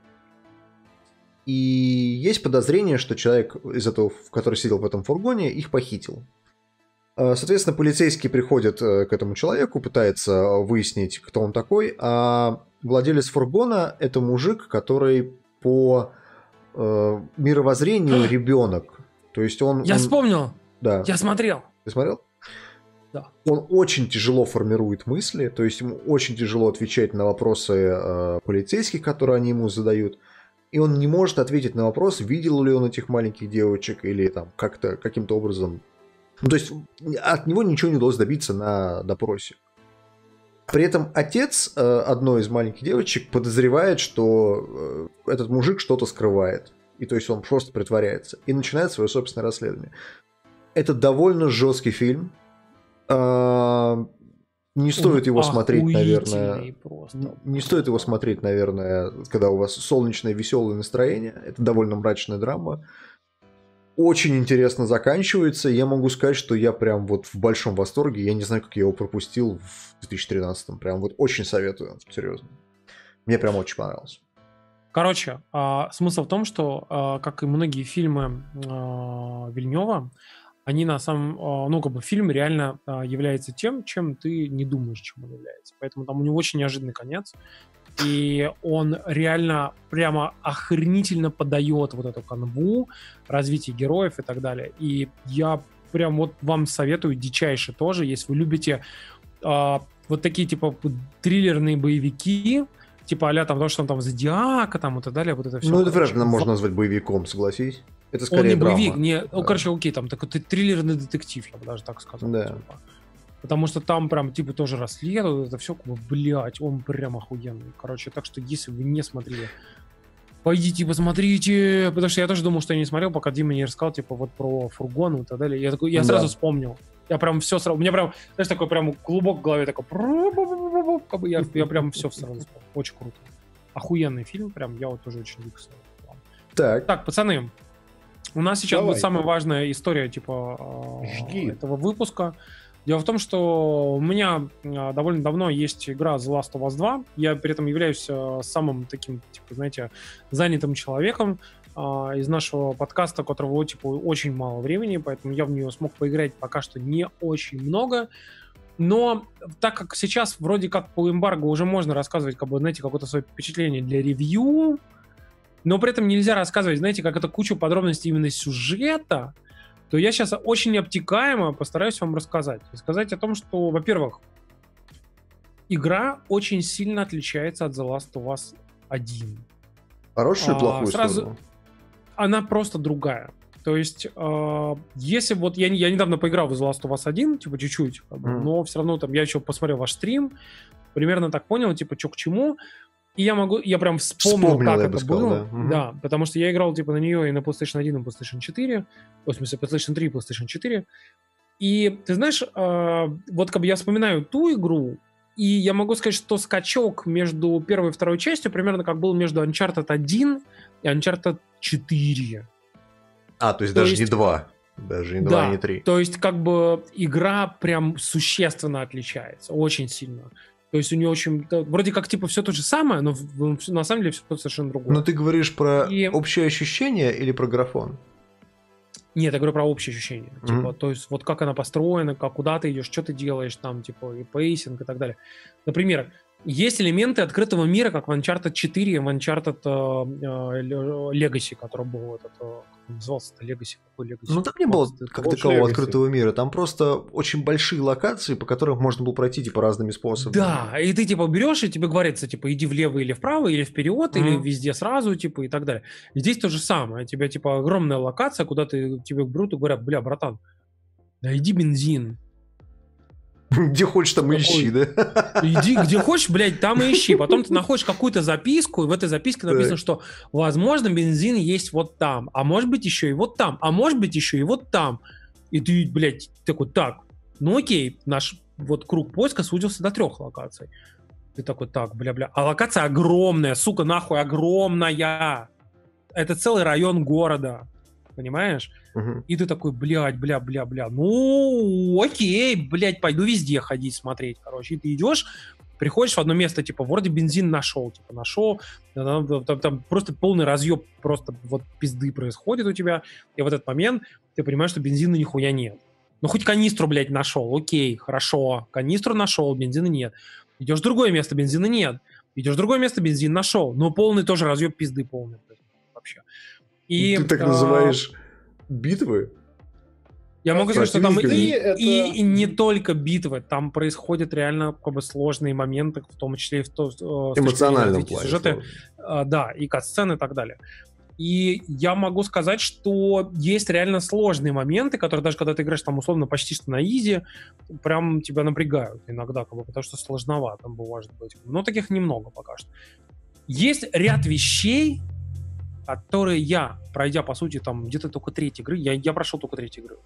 И есть подозрение, что человек, из этого, который сидел в этом фургоне, их похитил. Э, Соответственно, полицейские приходят э, к этому человеку, пытаются выяснить, кто он такой, а владелец фургона – это мужик, который по э, мировоззрению ребенок. То есть он... Я он- вспомнил. Да. Я смотрел. Ты смотрел? Да. Он очень тяжело формирует мысли, то есть ему очень тяжело отвечать на вопросы э, полицейских, которые они ему задают. И он не может ответить на вопрос, видел ли он этих маленьких девочек или там как-то каким-то образом. Ну, то есть от него ничего не удалось добиться на допросе. При этом отец э, одной из маленьких девочек подозревает, что э, этот мужик что-то скрывает. И то есть он просто притворяется. И начинает свое собственное расследование. Это довольно жесткий фильм. Э, Не стоит его смотреть, наверное. Охуительный просто. Не стоит его смотреть, наверное, когда у вас солнечное, веселое настроение. Это довольно мрачная драма. Очень интересно заканчивается. Я могу сказать, что я прям вот в большом восторге. Я не знаю, как я его пропустил в две тысячи тринадцатом. Прям вот очень советую, серьезно. Мне прям очень понравилось. Короче, а, смысл в том, что, а, как и многие фильмы а, Вильнёва, они на самом... а, Ну, как бы фильм реально а, является тем, чем ты не думаешь, чем он является. Поэтому там у него очень неожиданный конец. И он реально прямо охренительно подает вот эту канву, развитие героев и так далее. И я прям вот вам советую дичайше тоже, если вы любите а, вот такие типа триллерные боевики, типа а-ля там, потому что там, там Зодиака там и так далее, вот это все. Ну, это вряд ли можно назвать боевиком, согласись. Это Он скорее не драма. боевик, не... Ну, Да. короче, окей, там такой триллерный детектив, я бы даже так сказал. Да. Типа. Потому что там прям, типа, тоже расследуют, это все, как бы, блядь, он прям охуенный. Короче, так что, если вы не смотрели, пойдите посмотрите, потому что я тоже думал, что я не смотрел, пока Дима не рассказал, типа, вот про фургон и так далее. Я такой, я Да. сразу вспомнил. Я прям все сразу, у меня прям, знаешь, такой прям клубок в голове, такой, как бы я, я прям все сразу вспомнил. Очень круто. Охуенный фильм, прям, я вот тоже очень люблю. Так. Так, пацаны, у нас сейчас Давай. будет самая важная история, типа, э, Жги. этого выпуска. Дело в том, что у меня э, довольно давно есть игра The Last of Us два. Я при этом являюсь э, самым таким, типа, знаете, занятым человеком э, из нашего подкаста, у которого, типа, очень мало времени, поэтому я в нее смог поиграть пока что не очень много. Но так как сейчас вроде как по эмбарго уже можно рассказывать, как бы, знаете, какое-то свое впечатление для ревью, но при этом нельзя рассказывать, знаете, как это кучу подробностей именно сюжета, то я сейчас очень обтекаемо постараюсь вам рассказать. Сказать о том, что, во-первых, игра очень сильно отличается от The Last of Us один. Хорошую и А, плохую сразу- сторону? Она просто другая. То есть, э, если вот я, не- я недавно поиграл в The Last of Us один, типа чуть-чуть, как бы, Мгм. но все равно там я еще посмотрел ваш стрим, примерно так понял, типа, что к чему. И я могу, я прям вспомнил, Вспомнил, как я это бы сказал, было. да. Мгм. Да, потому что я играл типа на нее и на PlayStation один, и на PlayStation четыре, в смысле PlayStation три и PlayStation четыре. И ты знаешь, э, вот как бы я вспоминаю ту игру, и я могу сказать, что скачок между первой и второй частью примерно как был между Uncharted один и Uncharted четыре. А, то есть То даже есть- не два. Даже не Да, два, не три. то есть как бы игра прям существенно отличается, очень сильно. То есть у нее очень... да, вроде как типа все то же самое, но в- в- на самом деле все совершенно другое. Но ты говоришь про И- общее ощущение или про графон? Нет, я говорю про общее ощущение. Мгм. Типа, то есть вот как она построена, как, куда ты идешь, что ты делаешь, там, типа, и пейсинг и так далее. Например, есть элементы открытого мира, как в Uncharted четыре, в Uncharted э, э, Legacy, который был этот... э, как он назывался-то? Legacy? Какой Legacy? Ну, там не было Watch как Watch такового Legacy. открытого мира. Там просто очень большие локации, по которым можно было пройти типа разными способами. Да, и ты типа берешь, и тебе говорится, типа, иди влево или вправо, или вперед, или Мгм. везде сразу, типа, и так далее. И здесь то же самое. У тебя, типа, огромная локация, куда ты, тебе берут и говорят, бля, братан, найди бензин. Где хочешь, там и Какой? ищи, да? Иди где хочешь, блядь, там и ищи. Потом ты находишь какую-то записку, и в этой записке написано, Так. что, возможно, бензин есть вот там, а может быть еще и вот там, а может быть еще и вот там. И ты, блядь, такой, так, ну окей, наш вот круг поиска сузился до трех локаций. Ты такой, так, бля-бля. А локация огромная, сука, нахуй, огромная. Это целый район города. Понимаешь? Мгм. И ты такой, блядь, бля, бля, бля, ну, окей, блядь, пойду везде ходить, смотреть, короче. И ты идешь, приходишь в одно место, типа, вроде бензин нашел, типа, нашел, там, там- там просто полный разъеб, просто вот пизды происходит у тебя, и в этот момент ты понимаешь, что бензина нихуя нет. Ну, хоть канистру, блядь, нашел, окей, хорошо, канистру нашел, бензина нет. Идешь в другое место, бензина нет. Идешь в другое место, бензин нашел, но полный тоже разъеб пизды полный. Вообще. И, Ты так а, называешь битвы? Я могу сказать, что там и, Противники, это- и- и не только битвы, там происходят реально как бы сложные моменты, в том числе и в то, э, с точки зрения Эмоциональном развития плане. сюжета, сложно. а, да, и катсцены и так далее. И я могу сказать, что есть реально сложные моменты, которые даже когда ты играешь там условно почти что на изи, прям тебя напрягают иногда, как бы, потому что сложновато может быть. Но таких немного пока что. Есть ряд вещей, которые я, пройдя, по сути, там где-то только треть игры, я, я прошел только треть игры,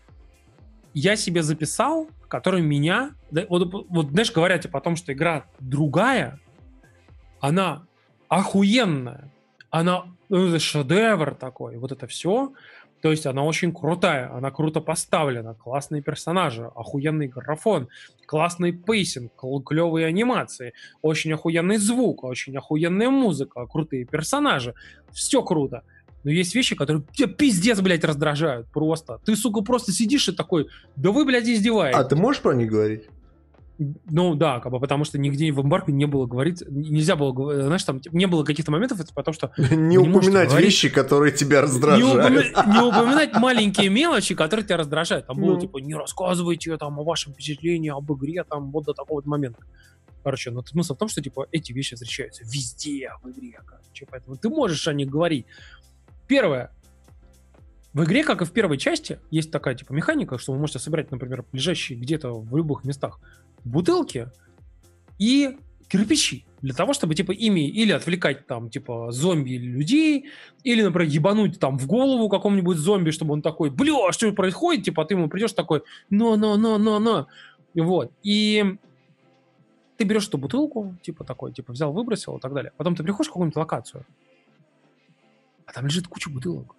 я себе записал, которые меня... да, вот, вот, знаешь, говоря типа о том, что игра другая, она охуенная, она ну, это шедевр такой, вот это все. То есть она очень крутая, она круто поставлена, классные персонажи, охуенный графон, классный пейсинг, кл- клевые анимации, очень охуенный звук, очень охуенная музыка, крутые персонажи. Все круто. Но есть вещи, которые тебя пиздец, блядь, раздражают просто. Ты, сука, просто сидишь и такой, да вы, блядь, издеваетесь. А ты можешь про них говорить? Ну да, как бы, потому что нигде в эмбарго не было говорить, нельзя было, знаешь, там не было каких-то моментов, это потому что... Не упоминать вещи, которые тебя раздражают. Не упоминать маленькие мелочи, которые тебя раздражают. Там было типа, не рассказывайте там о вашем впечатлении, об игре, там вот до такого момента. Короче, но смысл в том, что типа эти вещи встречаются везде в игре, короче, поэтому ты можешь о них говорить. Первое. В игре, как и в первой части, есть такая типа механика, что вы можете собирать, например, лежащие где-то в любых местах бутылки и кирпичи для того, чтобы типа ими или отвлекать там типа зомби или людей, или, например, ебануть там в голову какому-нибудь зомби, чтобы он такой, бля, что происходит, типа, а ты ему придешь такой, но-но-но-но-но, вот, и ты берешь эту бутылку, типа такой, типа взял, выбросил и так далее, потом ты приходишь в какую-нибудь локацию, а там лежит куча бутылок.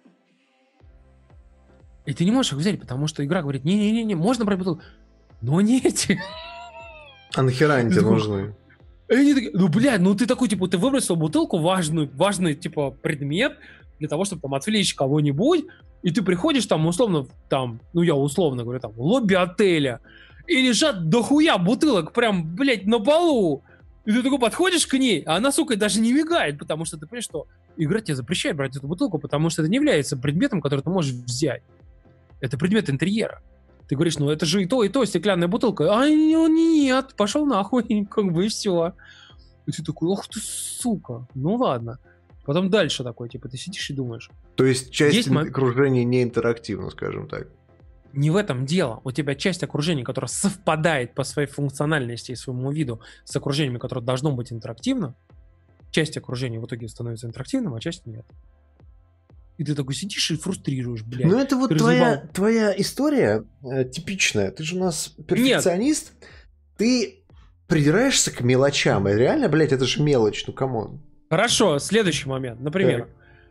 И ты не можешь их взять, потому что игра говорит, не-не-не, можно брать бутылку, но не эти. А нахера они тебе нужны? И они такие, ну, блядь, ну ты такой, типа, ты выбросил бутылку, важную, важный, типа, предмет для того, чтобы там отвлечь кого-нибудь, и ты приходишь там, условно, там, ну, я условно говорю, там, в лобби отеля, и лежат дохуя бутылок прям, блядь, на полу, и ты такой подходишь к ней, а она, сука, даже не мигает, потому что ты понимаешь, что игра тебе запрещает брать эту бутылку, потому что это не является предметом, который ты можешь взять. Это предмет интерьера. Ты говоришь, ну это же и то, и то, стеклянная бутылка. А ну, нет, пошел нахуй, как бы и все. И ты такой, ох ты, сука. Ну ладно. Потом дальше такой, типа, ты сидишь и думаешь. То есть часть есть окружения не интерактивна, скажем так. Не в этом дело. У тебя часть окружения, которая совпадает по своей функциональности и своему виду с окружениями, которое должно быть интерактивно, часть окружения в итоге становится интерактивным, а часть нет. И ты такой сидишь и фрустрируешь, блядь. Ну это вот твоя, твоя история э, типичная. Ты же у нас перфекционист. Нет. Ты придираешься к мелочам. И реально, блядь, это же мелочь. Ну, камон. Хорошо, следующий момент. Например,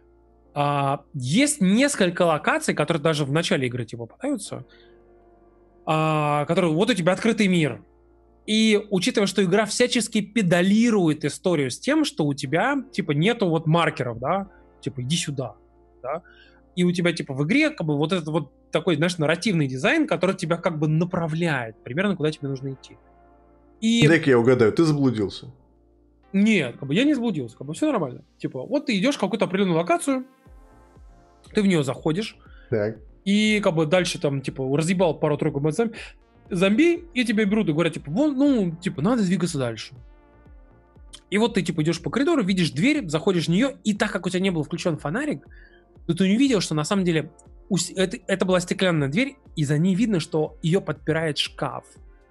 а, есть несколько локаций, которые даже в начале игры типа попадаются, а, которые вот у тебя открытый мир. И учитывая, что игра всячески педалирует историю с тем, что у тебя типа нету вот маркеров, да, типа иди сюда. Да? И у тебя, типа, в игре как бы вот этот вот такой, знаешь, нарративный дизайн, который тебя как бы направляет примерно, куда тебе нужно идти. И... Дай-ка я угадаю, ты заблудился. Нет, как бы я не заблудился, как бы все нормально. Типа, вот ты идешь в какую-то определенную локацию, ты в нее заходишь, так. и как бы дальше там, типа, разъебал пару-тройку зомби, зомби, и тебе берут и говорят, типа, вон, ну, типа, надо двигаться дальше. И вот ты, типа, идешь по коридору, видишь дверь, заходишь в нее, и так как у тебя не был включен фонарик, то ты не видел, что на самом деле это, это была стеклянная дверь, и за ней видно, что ее подпирает шкаф.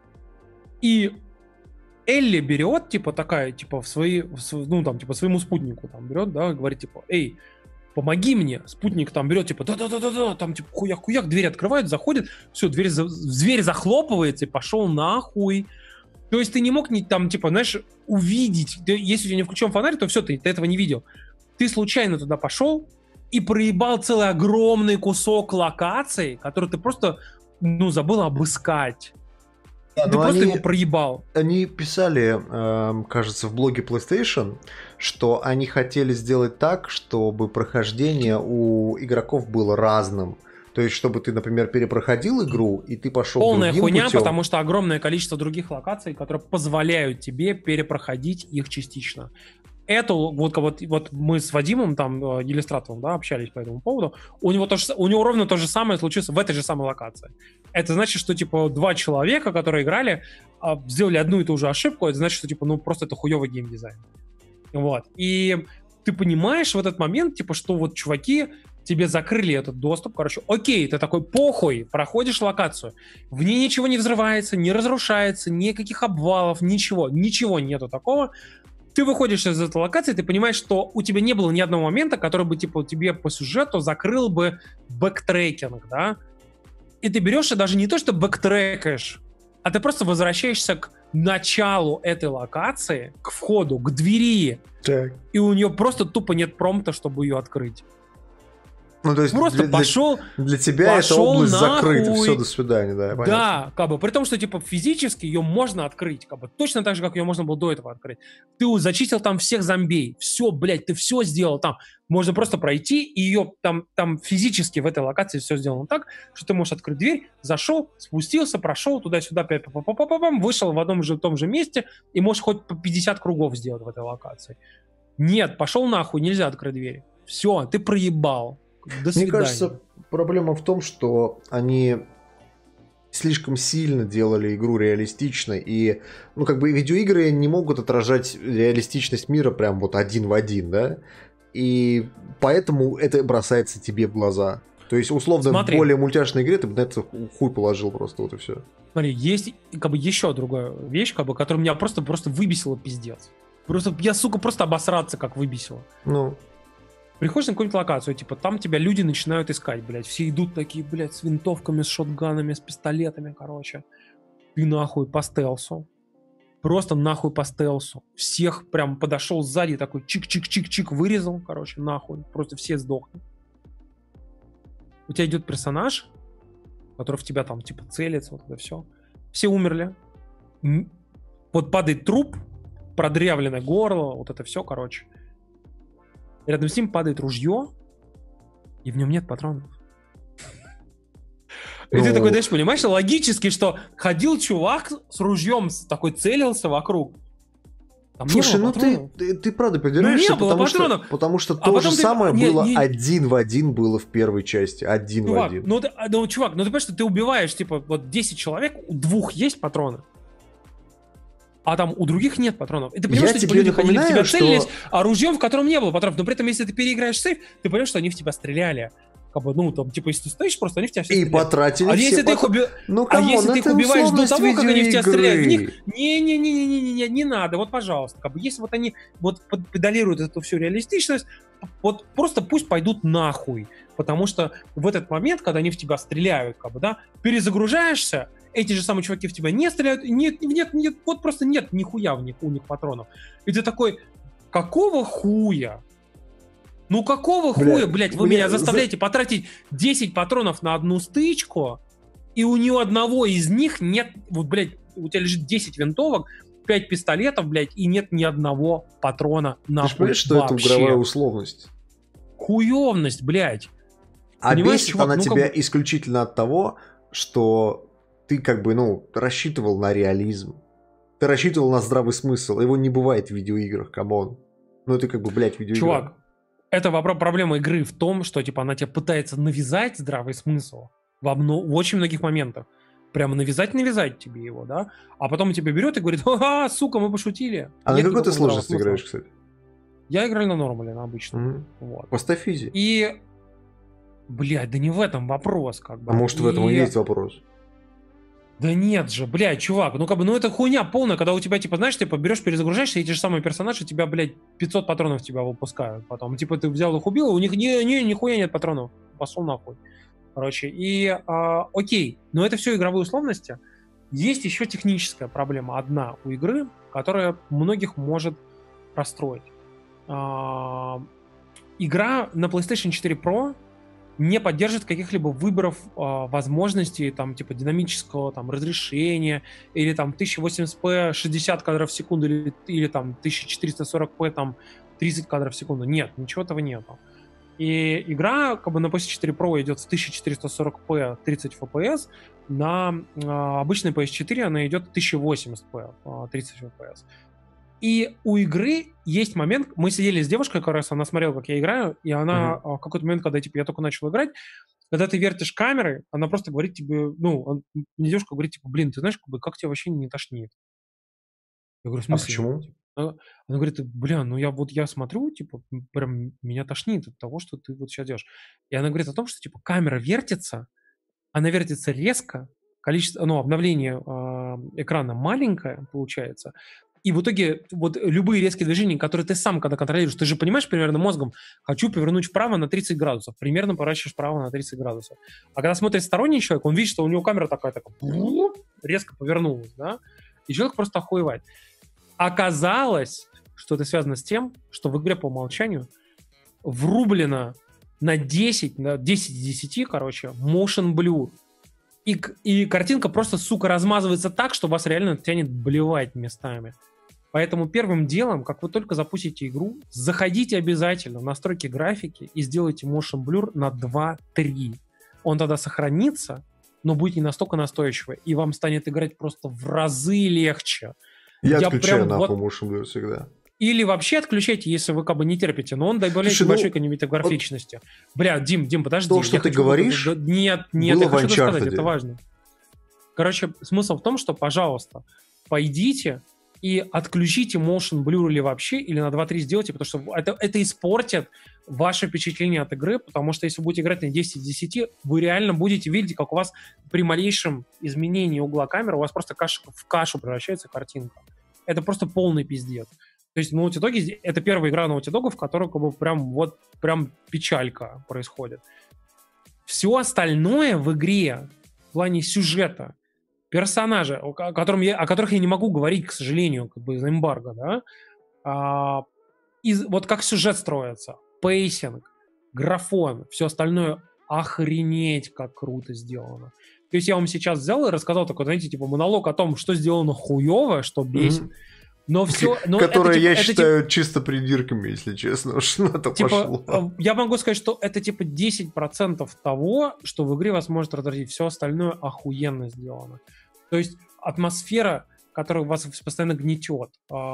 И Элли берет, типа, такая, типа, в свои, в, ну, там, типа, своему спутнику, там, берет, да, говорит, типа, эй, помоги мне. Спутник там берет, типа, да-да-да-да-да, там, типа, хуяк-хуяк, дверь открывают, заходит, все, дверь, дверь захлопывается, и пошел нахуй. То есть ты не мог, там, типа, знаешь, увидеть, ты, если у тебя не включен фонарь, то все, ты, ты этого не видел. Ты случайно туда пошел, и проебал целый огромный кусок локаций, который ты просто, ну, забыл обыскать. Да, ты просто они, его проебал. Они писали, э, кажется, в блоге PlayStation, что они хотели сделать так, чтобы прохождение у игроков было разным. То есть, чтобы ты, например, перепроходил игру, и ты пошел полная другим хуйня, путем. Потому что огромное количество других локаций, которые позволяют тебе перепроходить их частично. Это вот, вот, вот мы с Вадимом, там, Елистратовым, да, общались по этому поводу. У него, то же, у него ровно то же самое случилось в этой же самой локации. Это значит, что, типа, два человека, которые играли, сделали одну и ту же ошибку. Это значит, что, типа, ну, просто это хуёвый геймдизайн. Вот. И ты понимаешь в этот момент, типа, что вот чуваки тебе закрыли этот доступ. Короче, окей, ты такой, похуй, проходишь локацию. В ней ничего не взрывается, не разрушается, никаких обвалов, ничего. Ничего нету такого. Ты выходишь из этой локации, ты понимаешь, что у тебя не было ни одного момента, который бы, типа, тебе по сюжету закрыл бы бэктрекинг, да? И ты берешь и даже не то, что бэктрекаешь, а ты просто возвращаешься к началу этой локации, к входу, к двери. Так. И у нее просто тупо нет промпта, чтобы ее открыть. Ну, то есть Просто для, пошел... Для, для тебя эта область закрыта, все, до свидания, да, понятно. Да, как бы, при том, что, типа, физически ее можно открыть, как бы, точно так же, как ее можно было до этого открыть. Ты зачистил там всех зомбей, все, блядь, ты все сделал там. Можно просто пройти, и ее там, там физически в этой локации все сделано так, что ты можешь открыть дверь, зашел, спустился, прошел туда-сюда, вышел в одном же том же месте, и можешь хоть по пятьдесят кругов сделать в этой локации. Нет, пошел нахуй, нельзя открыть дверь. Все, ты проебал. До свидания. Мне кажется, проблема в том, что они слишком сильно делали игру реалистичной, и, ну, как бы видеоигры не могут отражать реалистичность мира прям вот один в один, да, и поэтому это бросается тебе в глаза. То есть, условно, Смотри. в более мультяшной игре ты бы на это хуй положил просто, вот и все. Смотри, есть как бы еще другая вещь, как бы, которая меня просто, просто выбесила пиздец. Просто я, сука, просто обосраться как выбесила. Ну... Приходишь на какую-нибудь локацию, типа, там тебя люди начинают искать, блядь. Все идут такие, блядь, с винтовками, с шотганами, с пистолетами, короче. Ты нахуй по стелсу. Просто нахуй по стелсу. Всех прям подошел сзади, такой чик-чик-чик-чик вырезал, короче, нахуй. Просто все сдохнут. У тебя идет персонаж, который в тебя там, типа, целится, вот это все. Все умерли. Вот падает труп, продрявленное горло, вот это все, короче. Рядом с ним падает ружье, и в нем нет патронов. И ну... ты такой, знаешь, понимаешь, логически, что ходил чувак с ружьем, такой целился вокруг. Там Слушай, ну ты, ты, ты правда придираешься, ну, потому, что, потому что а то же ты... самое не, было не... один в один было в первой части. Один чувак, в один. Ну, ты, ну, чувак, ну ты понимаешь, что ты убиваешь, типа, вот десять человек, у двух есть патроны. А там у других нет патронов. И ты понимаешь, я что типа, люди ходили в тебя что... целились оружием, в котором не было патронов. Но при этом, если ты переиграешь сейф, ты понимаешь, что они в тебя стреляли. Как бы, ну, там, типа, если ты стоишь, просто они в тебя все и стреляют. потратили а все если, пат... ты их, уби... ну, а если ты их убиваешь до того, как они в тебя стреляют, в них... Не-не-не-не-не-не, не надо, вот, пожалуйста. Как бы, если вот они вот педалируют эту всю реалистичность, вот просто пусть пойдут нахуй. Потому что в этот момент, когда они в тебя стреляют, как бы, да, перезагружаешься, эти же самые чуваки в тебя не стреляют, нет, нет, нет, вот просто нет нихуя в них, у них патронов. И ты такой, какого хуя? Ну какого Бля, хуя, блядь, вы меня заставляете за... потратить десять патронов на одну стычку, и у ни одного из них нет, вот, блядь, у тебя лежит десять винтовок, пять пистолетов, блядь, и нет ни одного патрона на Ты же понимаешь, что это игровая условность? Хуевность, блядь. А бесит чувак, она ну, тебя как... исключительно от того, что ты как бы, ну, рассчитывал на реализм. Ты рассчитывал на здравый смысл. Его не бывает в видеоиграх, камон. Ну, это как бы, блядь, видеоигра. Чувак, это вопрос, проблема игры в том, что, типа, она тебе пытается навязать здравый смысл во мно... в очень многих моментах. Прямо навязать-навязать тебе его, да? А потом тебе берет и говорит, ага, сука, мы пошутили. А на какой ты сложности играешь, кстати? Я играю на нормале, на обычном. Mm-hmm. Вот. Поставь физи. И, блядь, да не в этом вопрос, как бы. А может, и... в этом и есть вопрос? Да нет же, блядь, чувак, ну как бы, ну это хуйня полная, когда у тебя, типа, знаешь, типа, берешь, перезагружаешься, и эти же самые персонажи тебя, блядь, пятьсот патронов тебя выпускают потом. Типа, ты взял их, убил, у них не, не, нихуя нет патронов. Пошел нахуй. Короче, и, а, окей, но это все игровые условности. Есть еще техническая проблема одна у игры, которая многих может расстроить. А, игра на PlayStation четыре Pro не поддержит каких-либо выборов э, возможностей, там, типа, динамического там, разрешения, или там тысяча восемьдесят пэ шестьдесят кадров в секунду, или, или там тысяча четыреста сорок пэ там, тридцать кадров в секунду. Нет, ничего этого нету. И игра, как бы, на пи эс четыре Pro идет с тысяча четыреста сорок пэ тридцать эф пи эс, на э, обычной пи эс четыре она идет тысяча восемьдесят пэ тридцать эф пи эс. И у игры есть момент, мы сидели с девушкой, как раз она смотрела, как я играю, и она uh-huh. в какой-то момент, когда типа, я только начал играть, когда ты вертишь камерой, она просто говорит тебе, ну, он, мне девушка говорит, типа, блин, ты знаешь, как, бы, как тебя вообще не тошнит? Я говорю, в смысле? А почему? Она, она говорит, бля, ну я вот я смотрю, типа, прям меня тошнит от того, что ты вот сейчас делаешь. И она говорит о том, что, типа, камера вертится, она вертится резко, количество, ну, обновление э, экрана маленькое получается, и в итоге вот любые резкие движения, которые ты сам когда контролируешь, ты же понимаешь примерно мозгом, хочу повернуть вправо на тридцать градусов, примерно поворачиваешь вправо на тридцать градусов. А когда смотрит сторонний человек, он видит, что у него камера такая, такая резко повернулась, да, и человек просто охуевает. Оказалось, что это связано с тем, что в игре по умолчанию врублено на десять, на десять из десяти, короче, motion blur. И, и картинка просто, сука, размазывается так, что вас реально тянет блевать местами. Поэтому первым делом, как вы только запустите игру, заходите обязательно в настройки графики и сделайте motion blur на два-три. Он тогда сохранится, но будет не настолько настойчивый, и вам станет играть просто в разы легче. Я, Я отключаю прям нахуй вот... motion blur всегда. Или вообще отключайте, если вы как бы не терпите, но он добавляет Слушай, большой ну, кинематографичности. Вот... Бля, Дим, Дим, подожди. То, что я ты хочу... говоришь, Нет, нет, было я хочу сказать, Uncharted. это важно. Короче, смысл в том, что, пожалуйста, пойдите и отключите motion blur или вообще, или на два-три сделайте, потому что это, это испортит ваше впечатление от игры, потому что если вы будете играть на десять из десяти, вы реально будете видеть, как у вас при малейшем изменении угла камеры у вас просто каша, в кашу превращается картинка. Это просто полный пиздец. То есть Naughty Dog, это первая игра Naughty Dog, в которой как бы прям вот прям печалька происходит. Все остальное в игре в плане сюжета, персонажи, о, котором я, о которых я не могу говорить, к сожалению, как бы из-за эмбарго, да, а, из, вот как сюжет строится, пейсинг, графон, все остальное охренеть как круто сделано. То есть я вам сейчас взял и рассказал такой, знаете, типа монолог о том, что сделано хуево, что бесит, mm-hmm. но все... Но Которые это, я это, считаю типа, чисто придирками, если честно, уж на то типа, пошло. Я могу сказать, что это типа десять процентов того, что в игре вас может раздражить. Все остальное охуенно сделано. То есть атмосфера, которая вас постоянно гнетет,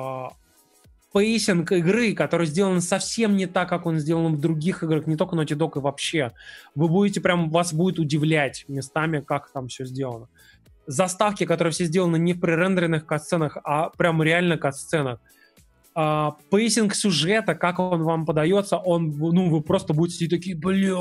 пейсинг игры, который сделан совсем не так, как он сделан в других играх, не только Naughty Dog и вообще. Вы будете прям, вас будет удивлять местами, как там все сделано. Заставки, которые все сделаны не в пререндеренных кат-сценах, а прям реально кат-сценах. А, пейсинг сюжета, как он вам подается, он, ну, вы просто будете такие, бля.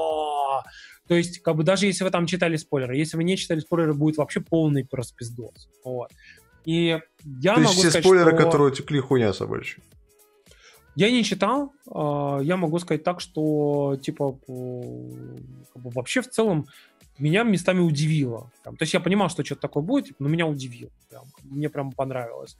То есть, как бы даже если вы там читали спойлеры, если вы не читали спойлеры, будет вообще полный просто пиздос. Вот. И я То могу есть все сказать, спойлеры, что... которые утекли, хуйня собачья. Я не читал, я могу сказать так, что типа как бы, вообще в целом меня местами удивило. Прям. То есть я понимал, что что-то такое будет, но меня удивило. Прям. Мне прям понравилось.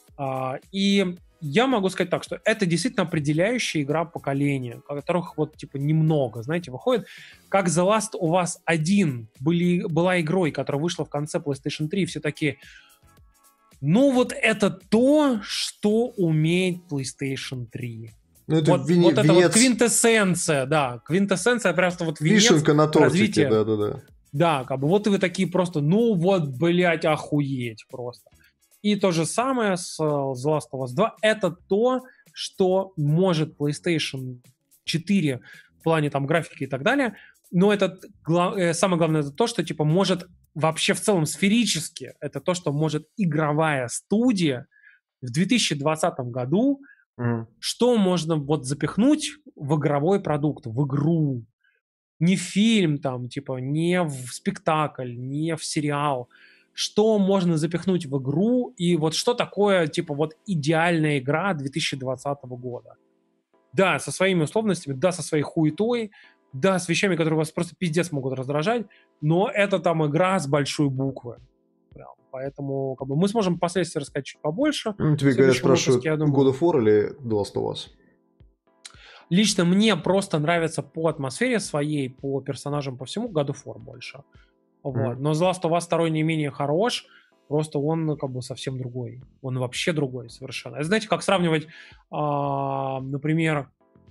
И я могу сказать так, что это действительно определяющая игра поколения, которых вот типа немного, знаете, выходит. Как The Last of Us один были, была игрой, которая вышла в конце PlayStation три, и все такие... Ну, вот это то, что умеет PlayStation три. Ну, это вот, вине, вот это венец... вот квинтэссенция, да. Квинтэссенция, просто вот венец вишенка на тортике, развития. да-да-да. Да, как бы вот и вы такие просто, ну вот, блядь, охуеть просто. И то же самое с The Last of Us два. Это то, что может PlayStation четыре в плане там графики и так далее. Но это самое главное, это то, что типа может вообще в целом сферически, это то, что может игровая студия в две тысячи двадцатом году, mm. что можно вот запихнуть в игровой продукт, в игру. Не в фильм, там, типа, не в спектакль, не в сериал. Что можно запихнуть в игру, и вот что такое, типа, вот идеальная игра две тысячи двадцатого года. Да, со своими условностями, да, со своей хуетой, да, с вещами, которые вас просто пиздец могут раздражать, но это там игра с большой буквы. Прям. Поэтому как бы, мы сможем впоследствии рассказать чуть побольше. Ну, тебе, говорят, спрашивают, God of War или The Last of Us? Лично мне просто нравится по атмосфере своей, по персонажам, по всему God of War больше. Вот. Mm. Но The Last of Us второй не менее хорош, просто он как бы совсем другой. Он вообще другой совершенно. Знаете, как сравнивать, а, например,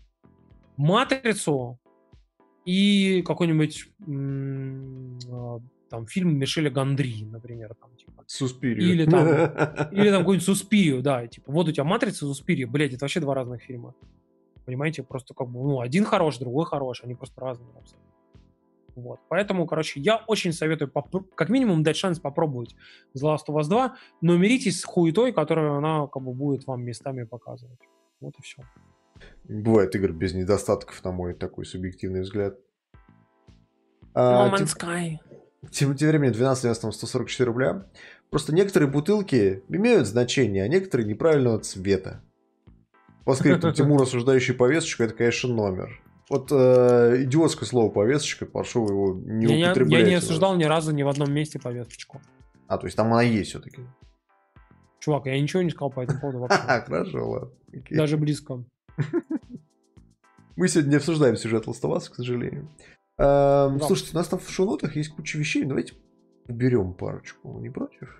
«Матрицу» и какой-нибудь м- там фильм Мишеля Гондри, например. Там, типа. «Суспирию». Или там, или там какой-нибудь «Суспирию», да. Типа, вот у тебя «Матрица» и «Суспирия». Блядь, это вообще два разных фильма. Понимаете? Просто как бы, ну, один хорош, другой хорош. Они просто разные. Вот. Поэтому, короче, я очень советую поп- как минимум дать шанс попробовать The Last of Us два, но миритесь с хуетой, которую она как бы будет вам местами показывать. Вот и все. Бывает игр без недостатков, на мой такой субъективный взгляд. No Man's Sky. Тем, тем временем двенадцать мест, сто сорок четыре рубля. Просто некоторые бутылки имеют значение, а некоторые неправильного цвета. По скрипту Тимур, осуждающий повесточку, это, конечно, номер. Вот э, идиотское слово повесточка, прошу его не я употреблять. Я не осуждал ни разу ни в одном месте повесточку. А, то есть там она есть все-таки. Чувак, я ничего не сказал по этому поводу вообще. А, хорошо, ладно. Даже близко. Мы сегодня не обсуждаем сюжет Last of Us, к сожалению. Эм, слушайте, у нас там в шоу-нотах есть куча вещей. Давайте уберем парочку. Не против?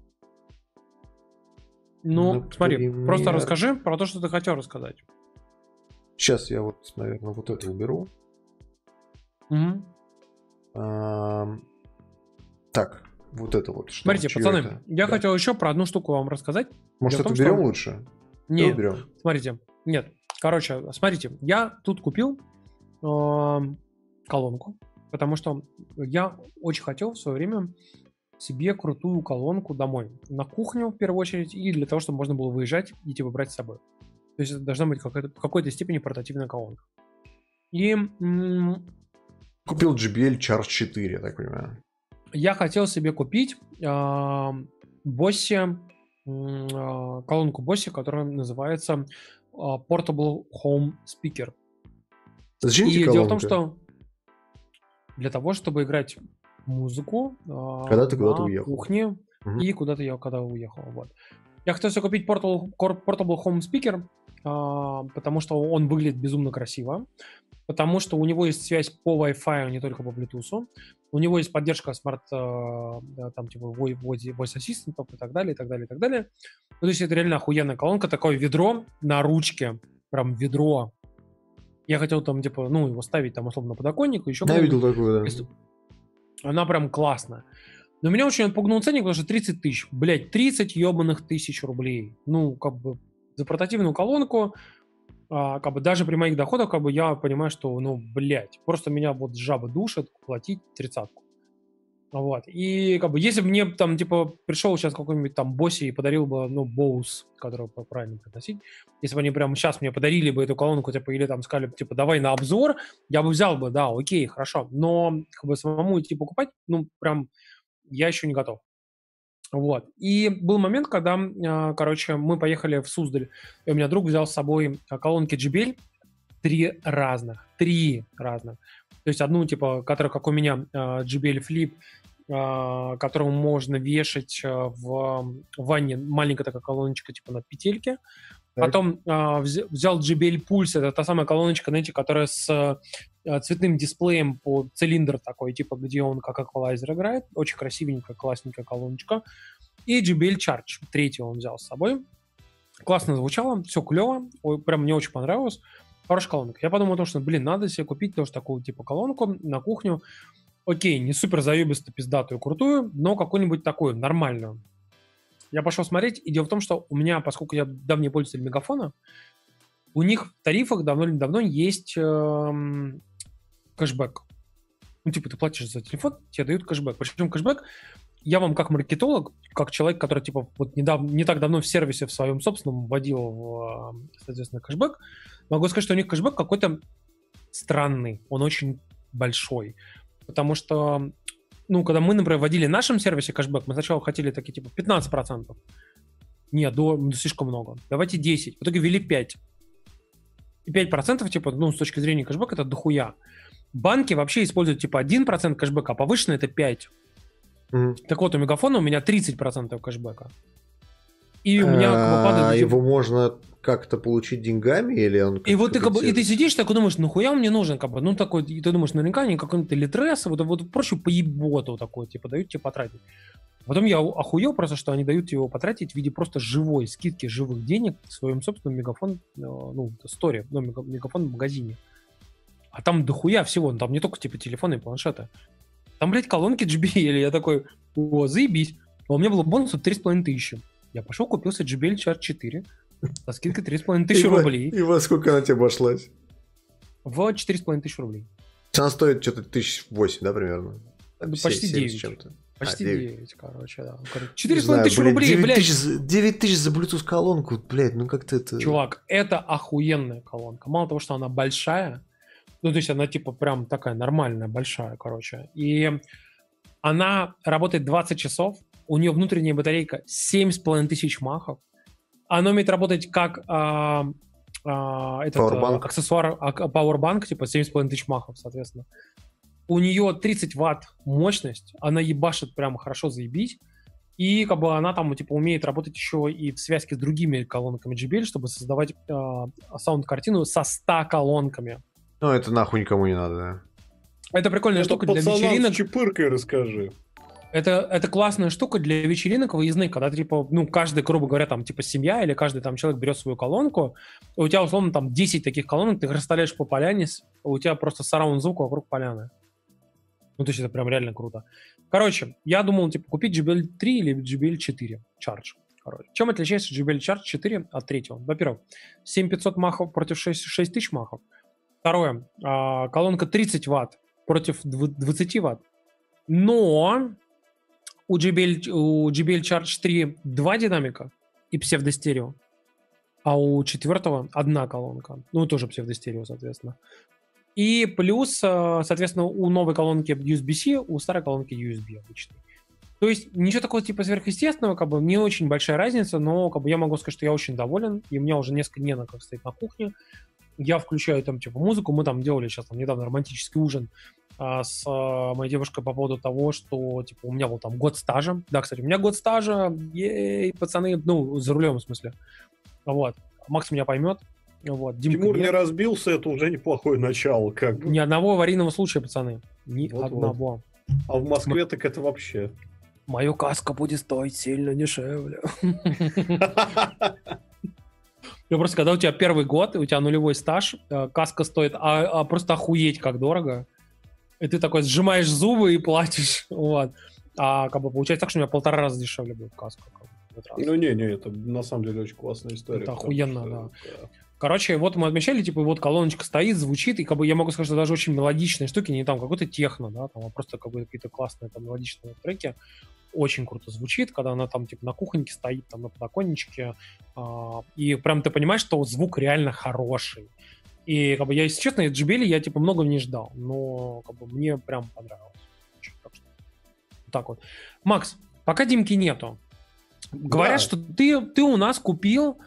Ну, Например... смотри, просто расскажи про то, что ты хотел рассказать. Сейчас я вот, наверное, вот это уберу. Угу. Эм... Так, вот это вот. Что? Смотрите, Чьё пацаны, это? я да. хотел еще про одну штуку вам рассказать. Может, это том, уберем что... лучше? Нет, уберем. смотрите, нет. Короче, смотрите, я тут купил э, колонку, потому что я очень хотел в свое время себе крутую колонку домой. На кухню, в первую очередь, и для того, чтобы можно было выезжать и типа брать с собой. То есть это должна быть какая-то, в какой-то степени портативная колонка. И... М- Купил джей би эл Charge четыре, я так понимаю. Я хотел себе купить э, Bose, э, колонку Bose, которая называется э, Portable Home Speaker. Зачем И тебе дело в колонка? том, что для того, чтобы играть музыку э, Когда ты на куда-то уехал. кухне Угу. и куда-то я когда уехал. Вот. Я хотел себе купить Portable, Portable Home Speaker, э, потому что он выглядит безумно красиво. Потому что у него есть связь по Wi-Fi, а не только по Bluetooth. У него есть поддержка смарт, там, типа, voice assistant и так далее, и так далее, и так далее. Ну, то есть это реально охуенная колонка. Такое ведро на ручке. Прям ведро. Я хотел там, типа, ну, его ставить там, условно, на подоконник. Еще Я видел такую, да. Она прям классная. Но меня очень отпугнул ценник, потому что тридцать тысяч. Блять, тридцать ебаных тысяч рублей. Ну, как бы, за портативную колонку... А, как бы даже при моих доходах, как бы я понимаю, что, ну, блядь, просто меня вот жаба душит платить тридцатку. Вот. И как бы если бы мне там, типа, пришел сейчас какой-нибудь там Bose и подарил бы, ну, Bose, который правильно произносить, если бы они прямо сейчас мне подарили бы эту колонку, типа, или там сказали, типа, давай на обзор, я бы взял бы, да, окей, хорошо. Но, как бы, самому идти покупать, ну, прям, я еще не готов. Вот. И был момент, когда, короче, мы поехали в Суздаль, и у меня друг взял с собой колонки джей би эл, три разных, три разных. То есть одну, типа, которая, как у меня, джей би эл Flip, которую можно вешать в ванне, маленькая такая колоночка, типа, на петельке. Потом а, взял джей би эл Pulse, это та самая колоночка, знаете, которая с а, цветным дисплеем по цилиндр такой, типа, где он как эквалайзер играет. Очень красивенькая, классненькая колоночка. И джей би эл Charge, третий он взял с собой. Классно звучало, все клево, ой, прям мне очень понравилось. Хорошая колонка. Я подумал, что, блин, надо себе купить тоже такую, типа, колонку на кухню. Окей, не супер заебистую, пиздатую, крутую, но какую-нибудь такую, нормальную. Я пошел смотреть, и дело в том, что у меня, поскольку я давний пользователь Мегафона, у них в тарифах давно-давно есть эм, кэшбэк. Ну, типа, ты платишь за телефон, тебе дают кэшбэк. Причем кэшбэк, я вам как маркетолог, как человек, который, типа, вот недавно, не так давно в сервисе в своем собственном вводил, соответственно, кэшбэк, могу сказать, что у них кэшбэк какой-то странный, он очень большой. Потому что... Ну, когда мы, например, вводили в нашем сервисе кэшбэк, мы сначала хотели такие, типа, пятнадцать процентов. Нет, до, ну, слишком много. Давайте десять. В итоге ввели пять. И пять процентов, типа, ну, с точки зрения кэшбэка, это дохуя. Банки вообще используют, типа, один процент кэшбэка, а повышенный это пять. Mm-hmm. Так вот, у Мегафона у меня тридцать процентов кэшбэка. И у меня как бы падает... А его можно как-то получить деньгами или он... И вот ты как бы, и ты сидишь такой, думаешь, нахуя он мне нужен, как бы, ну такой, и ты думаешь, наверняка они какой-нибудь литрес, вот, вот прочую поеботу такой, типа, дают тебе потратить. Потом я охуел просто, что они дают тебе его потратить в виде просто живой скидки, живых денег в своем собственном Мегафон, ну, сторе, ну, Мегафон в магазине. А там дохуя всего, там не только, типа, телефоны и планшеты. Там, блядь, колонки джей би эл, я такой, о, заебись. А у меня было бонус от три с половиной тысячи. Я пошел, купился джей би эл Charge четыре со скидкой три с половиной тысячи рублей. И во сколько она тебе обошлась? В четыре с половиной тысячи рублей. Она стоит что-то тысяч восемь, да, примерно? Почти девять. Чем-то. Почти а, девять, короче, да. четыре с половиной тысячи рублей, блядь. девять тысяч за Bluetooth колонку, блядь, ну как-то это... Чувак, это охуенная колонка. Мало того, что она большая, ну, то есть она типа прям такая нормальная, большая, короче. И она работает двадцать часов, у нее внутренняя батарейка семь с половиной тысяч махов. Она умеет работать как а, а, этот, Powerbank. аксессуар, Powerbank, типа семь с половиной тысяч махов, соответственно. У нее тридцать ватт мощность, она ебашит прямо хорошо заебись. И как бы она там типа умеет работать еще и в связке с другими колонками джей би эл, чтобы создавать э, саунд-картину со ста колонками. Ну, это нахуй никому не надо, да. Это прикольная Это штука для пацанам вечеринок. с чепыркой расскажи. Это, это классная штука для вечеринок выездных, когда типа, ну, каждый, грубо говоря, там, типа, семья или каждый там человек берет свою колонку, и у тебя, условно, там десять таких колонок, ты их расставляешь по поляне, у тебя просто сараунд звук вокруг поляны. Ну, то есть это прям реально круто. Короче, я думал, типа, купить джей би эл три или джей би эл четыре Charge. Короче. Чем отличается джей би эл Charge четыре от третьего? Во-первых, семь тысяч пятьсот махов против шесть тысяч махов. Второе, колонка тридцать ватт против двадцать ватт. Но у джей би эл, у джей би эл Charge три два динамика и псевдостерео, а у четвертого одна колонка. Ну, тоже псевдостерео, соответственно. И плюс, соответственно, у новой колонки ю эс би-C, у старой колонки ю эс би обычной. То есть ничего такого типа сверхъестественного, как бы не очень большая разница, но как бы я могу сказать, что я очень доволен, и у меня уже несколько дней она как стоит на кухне. Я включаю там типа музыку, мы там делали сейчас там недавно романтический ужин а, с а, моей девушкой по поводу того, что типа у меня был там год стажа. Да, кстати, у меня год стажа, ей, пацаны, ну, за рулем в смысле. Вот. Макс меня поймет. Вот. Димка Тимур нет. не разбился, это уже неплохое начало. Как бы. Ни одного аварийного случая, пацаны. Ни Вот-вот. одного. А в Москве так это вообще. Мою каску будет стоить сильно дешевле. Ну, просто когда у тебя первый год, и у тебя нулевой стаж, каска стоит а, а просто охуеть как дорого. И ты такой сжимаешь зубы и платишь. Вот. А как бы получается так, что у меня полтора раза дешевле будет каска. Ну, не-не, это на самом деле очень классная история. Это охуенно, что, да. да. Короче, вот мы отмечали, типа, вот колоночка стоит, звучит, и как бы я могу сказать, что даже очень мелодичные штуки, не там какой-то техно, да, там, а просто какие-то классные там мелодичные треки. Очень круто звучит, когда она там типа на кухоньке стоит, там на подоконничке, э, и прям ты понимаешь, что звук реально хороший. И как бы я, если честно, джей би эл я типа много не ждал, но как бы мне прям понравилось. Так, что, вот так вот. Макс, пока Димки нету, говорят, да. что ты, ты у нас купил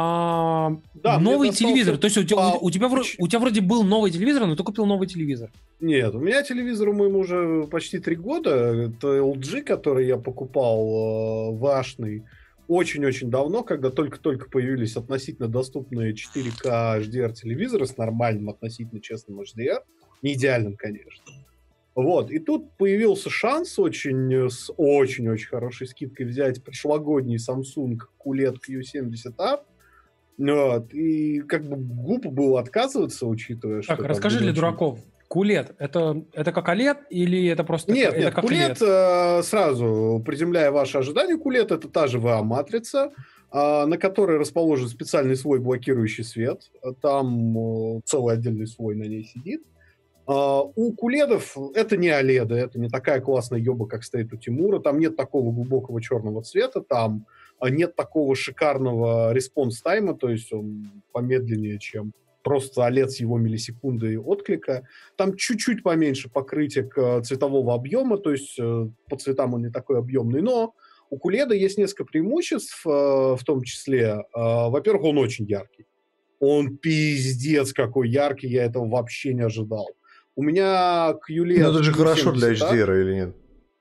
а, да, новый телевизор. То есть у тебя, а, у, у, тебя вроде, у тебя вроде был новый телевизор, но ты купил новый телевизор. Нет, у меня телевизору моему уже почти три года. Это эл джи, который я покупал, вашный, очень-очень давно, когда только-только появились относительно доступные четыре ка эйч ди ар телевизоры с нормальным относительно честным эйч ди ар. Не идеальным, конечно. Вот, и тут появился шанс очень, с очень-очень хорошей скидкой взять прошлогодний Samsung кулет кью семьдесят ар. Вот, и как бы глупо было отказываться, учитывая, так, что... расскажи для очень... дураков. Кулет, это, это как олед или это просто... Нет, это, нет, это как кулет, э, сразу приземляя ваши ожидания, кулет — это та же ви эй матрица, э, на которой расположен специальный слой блокирующий свет. Там э, целый отдельный слой на ней сидит. Uh, у куледов это не оледы, это не такая классная ёба, как стоит у Тимура, там нет такого глубокого черного цвета, там нет такого шикарного респонс-тайма, то есть он помедленнее, чем просто олед с его миллисекундой отклика. Там чуть-чуть поменьше покрытия цветового объема, то есть по цветам он не такой объемный, но у куледа есть несколько преимуществ, в том числе, во-первых, он очень яркий. Он пиздец какой яркий, я этого вообще не ожидал. У меня кью лед... Ну, это же хорошо для эйч ди ар или нет?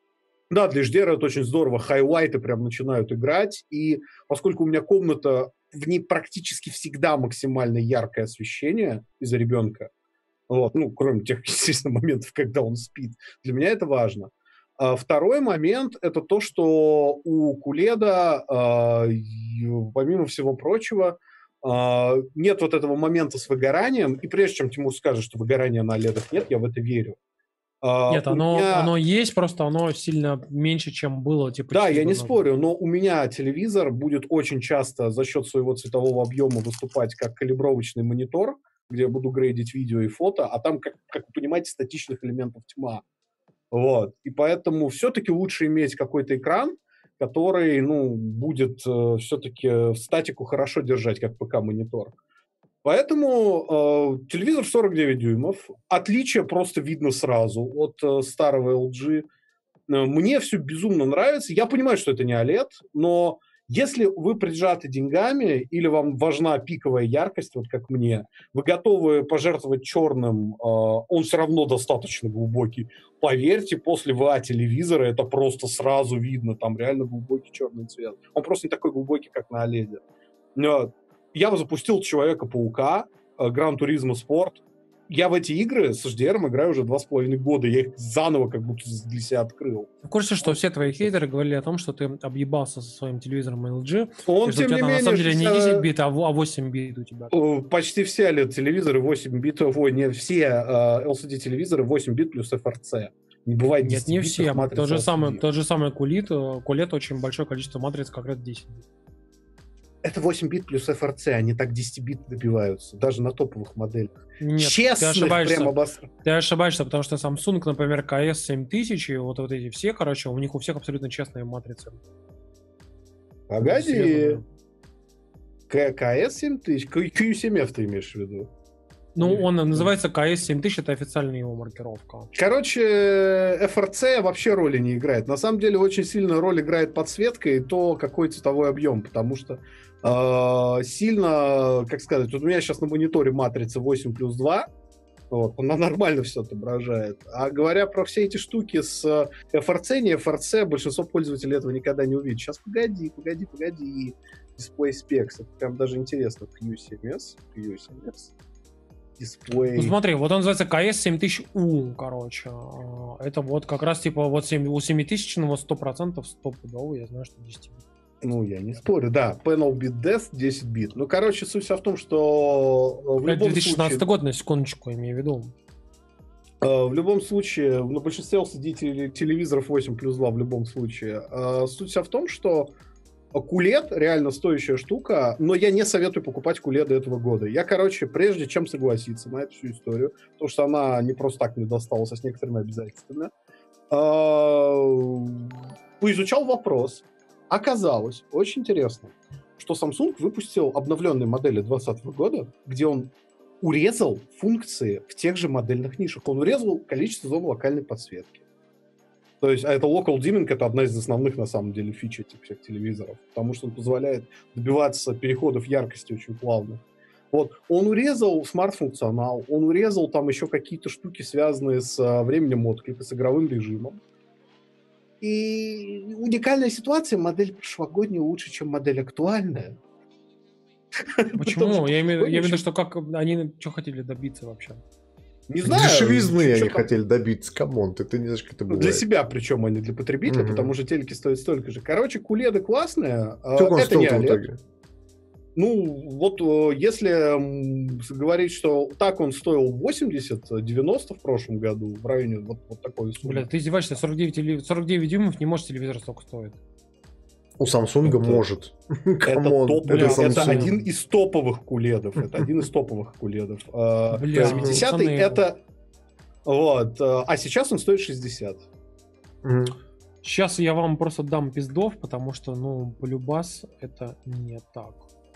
Да, для эйч ди ар это очень здорово. Хайлайты прям начинают играть. И поскольку у меня комната, в ней практически всегда максимально яркое освещение из-за ребенка, вот, ну, кроме тех, естественно, моментов, когда он спит, для меня это важно. А второй момент – это то, что у куледа, а, помимо всего прочего, Uh, нет вот этого момента с выгоранием, и прежде чем Тимур скажет, что выгорания на оледах нет, я в это верю. Uh, нет, оно, меня... оно есть, просто оно сильно меньше, чем было. Типа, да, я не спорю, но у меня телевизор будет очень часто за счет своего цветового объема выступать как калибровочный монитор, где я буду грейдить видео и фото, а там, как, как вы понимаете, статичных элементов тьма. Вот. И поэтому все-таки лучше иметь какой-то экран, который, ну, будет э, все-таки статику хорошо держать, как ПК-монитор. Поэтому э, телевизор сорок девять дюймов. Отличие просто видно сразу от э, старого эл джи. Мне все безумно нравится. Я понимаю, что это не олед, но Если вы прижаты деньгами или вам важна пиковая яркость, вот как мне, вы готовы пожертвовать черным, э, он все равно достаточно глубокий. Поверьте, после ВА телевизора это просто сразу видно, там реально глубокий черный цвет. Он просто не такой глубокий, как на оледе. Но я бы запустил Человека-паука, Гран Туризмо Спорт. Я в эти игры с эйч ди ар играю уже два с половиной года. Я их заново как будто для себя открыл. В курсе, что все твои хейтеры говорили о том, что ты объебался со своим телевизором эл джи. Он, и что тем у тебя не там, менее, на самом деле не шестьдесят десять бит, а восемь бит у тебя. Почти все эл и ди-телевизоры восемь битов, ой, не все uh, эл си ди-телевизоры восемь бит плюс эф ар си. Не бывает Нет, не все. Тот же, самый, тот же самый кулит, кулет очень большое количество матриц, как раз десять бит. Это восемь бит плюс эф ар си, они так десять бит добиваются, даже на топовых моделях. Нет, Честных, ты ошибаешься. прям обоср... Ты ошибаешься, потому что Samsung, например, ка эс семь тысяч, и вот, вот эти все, короче, у них у всех абсолютно честные матрицы. Погоди. ка эс семь тысяч? кью семь эф ты имеешь в виду? Ну, он называется ка эс семь тысяч, это официальная его маркировка. Короче, эф ар си вообще роли не играет. На самом деле очень сильную роль играет подсветка и то, какой цветовой объем, потому что э, сильно, как сказать, вот у меня сейчас на мониторе матрица восемь плюс два, вот, она нормально все отображает. А говоря про все эти штуки с эф ар си, не эф ар си, большинство пользователей этого никогда не увидит. Сейчас погоди, погоди, погоди. Display Specs, это прям даже интересно. кью семь эс, кью семь эс. Display. Ну смотри, вот он называется ка эс семь тысяч у, короче. Это вот как раз типа вот семь, у семитысячного сто процентов стопудово, я знаю, что десять бит. Ну, я не спорю, да. Panel Bit Depth десять бит. Ну, короче, суть вся в том, что в любом две тысячи шестнадцатый случае... год, на секундочку, имею в виду. В любом случае, на большинстве эл си ди телевизоров восемь плюс два в любом случае. Суть вся в том, что кулед реально стоящая штука, но я не советую покупать куледы этого года. Я, короче, прежде чем согласиться на эту всю историю, потому что она не просто так мне досталась, а с некоторыми обязательствами, поизучал вопрос. Оказалось, очень интересно, что Samsung выпустил обновленные модели двадцатого года, где он урезал функции в тех же модельных нишах. Он урезал количество зон локальной подсветки. То есть, а это local dimming, это одна из основных, на самом деле, фич этих всех телевизоров, потому что он позволяет добиваться переходов яркости очень плавно. Вот. Он урезал смарт-функционал, он урезал там еще какие-то штуки, связанные с а, временем отклика, с игровым режимом. И уникальная ситуация, модель прошлогодняя лучше, чем модель актуальная. Почему? Я имею в виду, что как они что хотели добиться вообще? Не знаю. Дешевизны они хотели добиться, камон, ты, ты не знаешь, как это бывает. Для себя, причем, а не для потребителя, потому что телеки стоят столько же. Короче, куледы классные. Сколько он стоил в итоге? Ну, вот если говорить, что так он стоил восемьдесят-девяносто в прошлом году, в районе вот, вот такой суммы. Бля, ты издеваешься, сорок девять, сорок девять дюймов не может телевизор столько стоить. У Samsung это, может. Это, топ, это, это один из топовых куледов. Это один из топовых куледов. Бля, семидесятый это... Вот. А сейчас он стоит шестьдесят. Сейчас я вам просто дам пиздов, потому что, ну, полюбас это не так.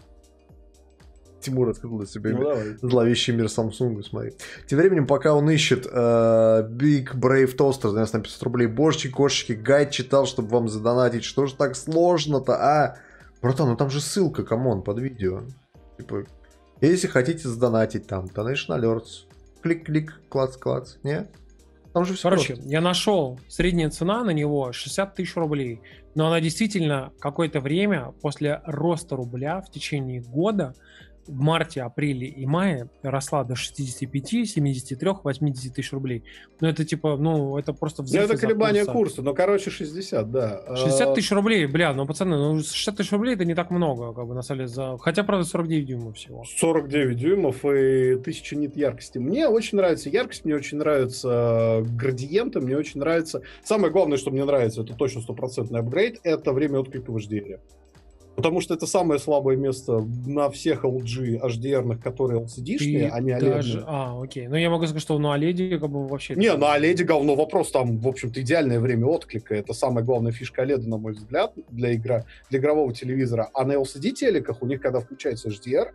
Тимур открыл для себя ну, зловещий мир Samsung, смотри. Тем временем, пока он ищет uh, Big Brave Toaster за пятьсот рублей, божечки, кошечки, гайд читал, чтобы вам задонатить. Что же так сложно-то, а? Братан, ну там же ссылка, камон, под видео. Типа, если хотите задонатить там, Donation Alerts, клик-клик, клац-клац, не? Там же все Короче, просто. Я нашел, средняя цена на него шестьдесят тысяч рублей, но она действительно какое-то время после роста рубля в течение года в марте, апреле и мае росла до шестидесяти пяти, семидесяти трёх, восьмидесяти тысяч рублей. Ну, это типа, ну, это просто взрыв. Ну, это колебание курса. курса, но, короче, шестьдесят, да. шестьдесят тысяч рублей, бля, ну, пацаны, ну, шестьдесят тысяч рублей это не так много, как бы, на самом деле, за... Хотя, правда, сорок девять дюймов всего. сорок девять дюймов и тысяча нит яркости. Мне очень нравится яркость, мне очень нравятся градиенты, мне очень нравится... Самое главное, что мне нравится, это точно стопроцентный апгрейд, это время отклика в эйч ди ар. Потому что это самое слабое место на всех эл джи эйч ди ар-ных, которые эл си ди-шные, а не оледные. А, окей. Ну, я могу сказать, что на оледе как бы вообще... Не, на оледе говно вопрос. Там, в общем-то, идеальное время отклика. Это самая главная фишка оледа, на мой взгляд, для, игра, для игрового телевизора. А на эл си ди-телеках у них, когда включается эйч ди ар,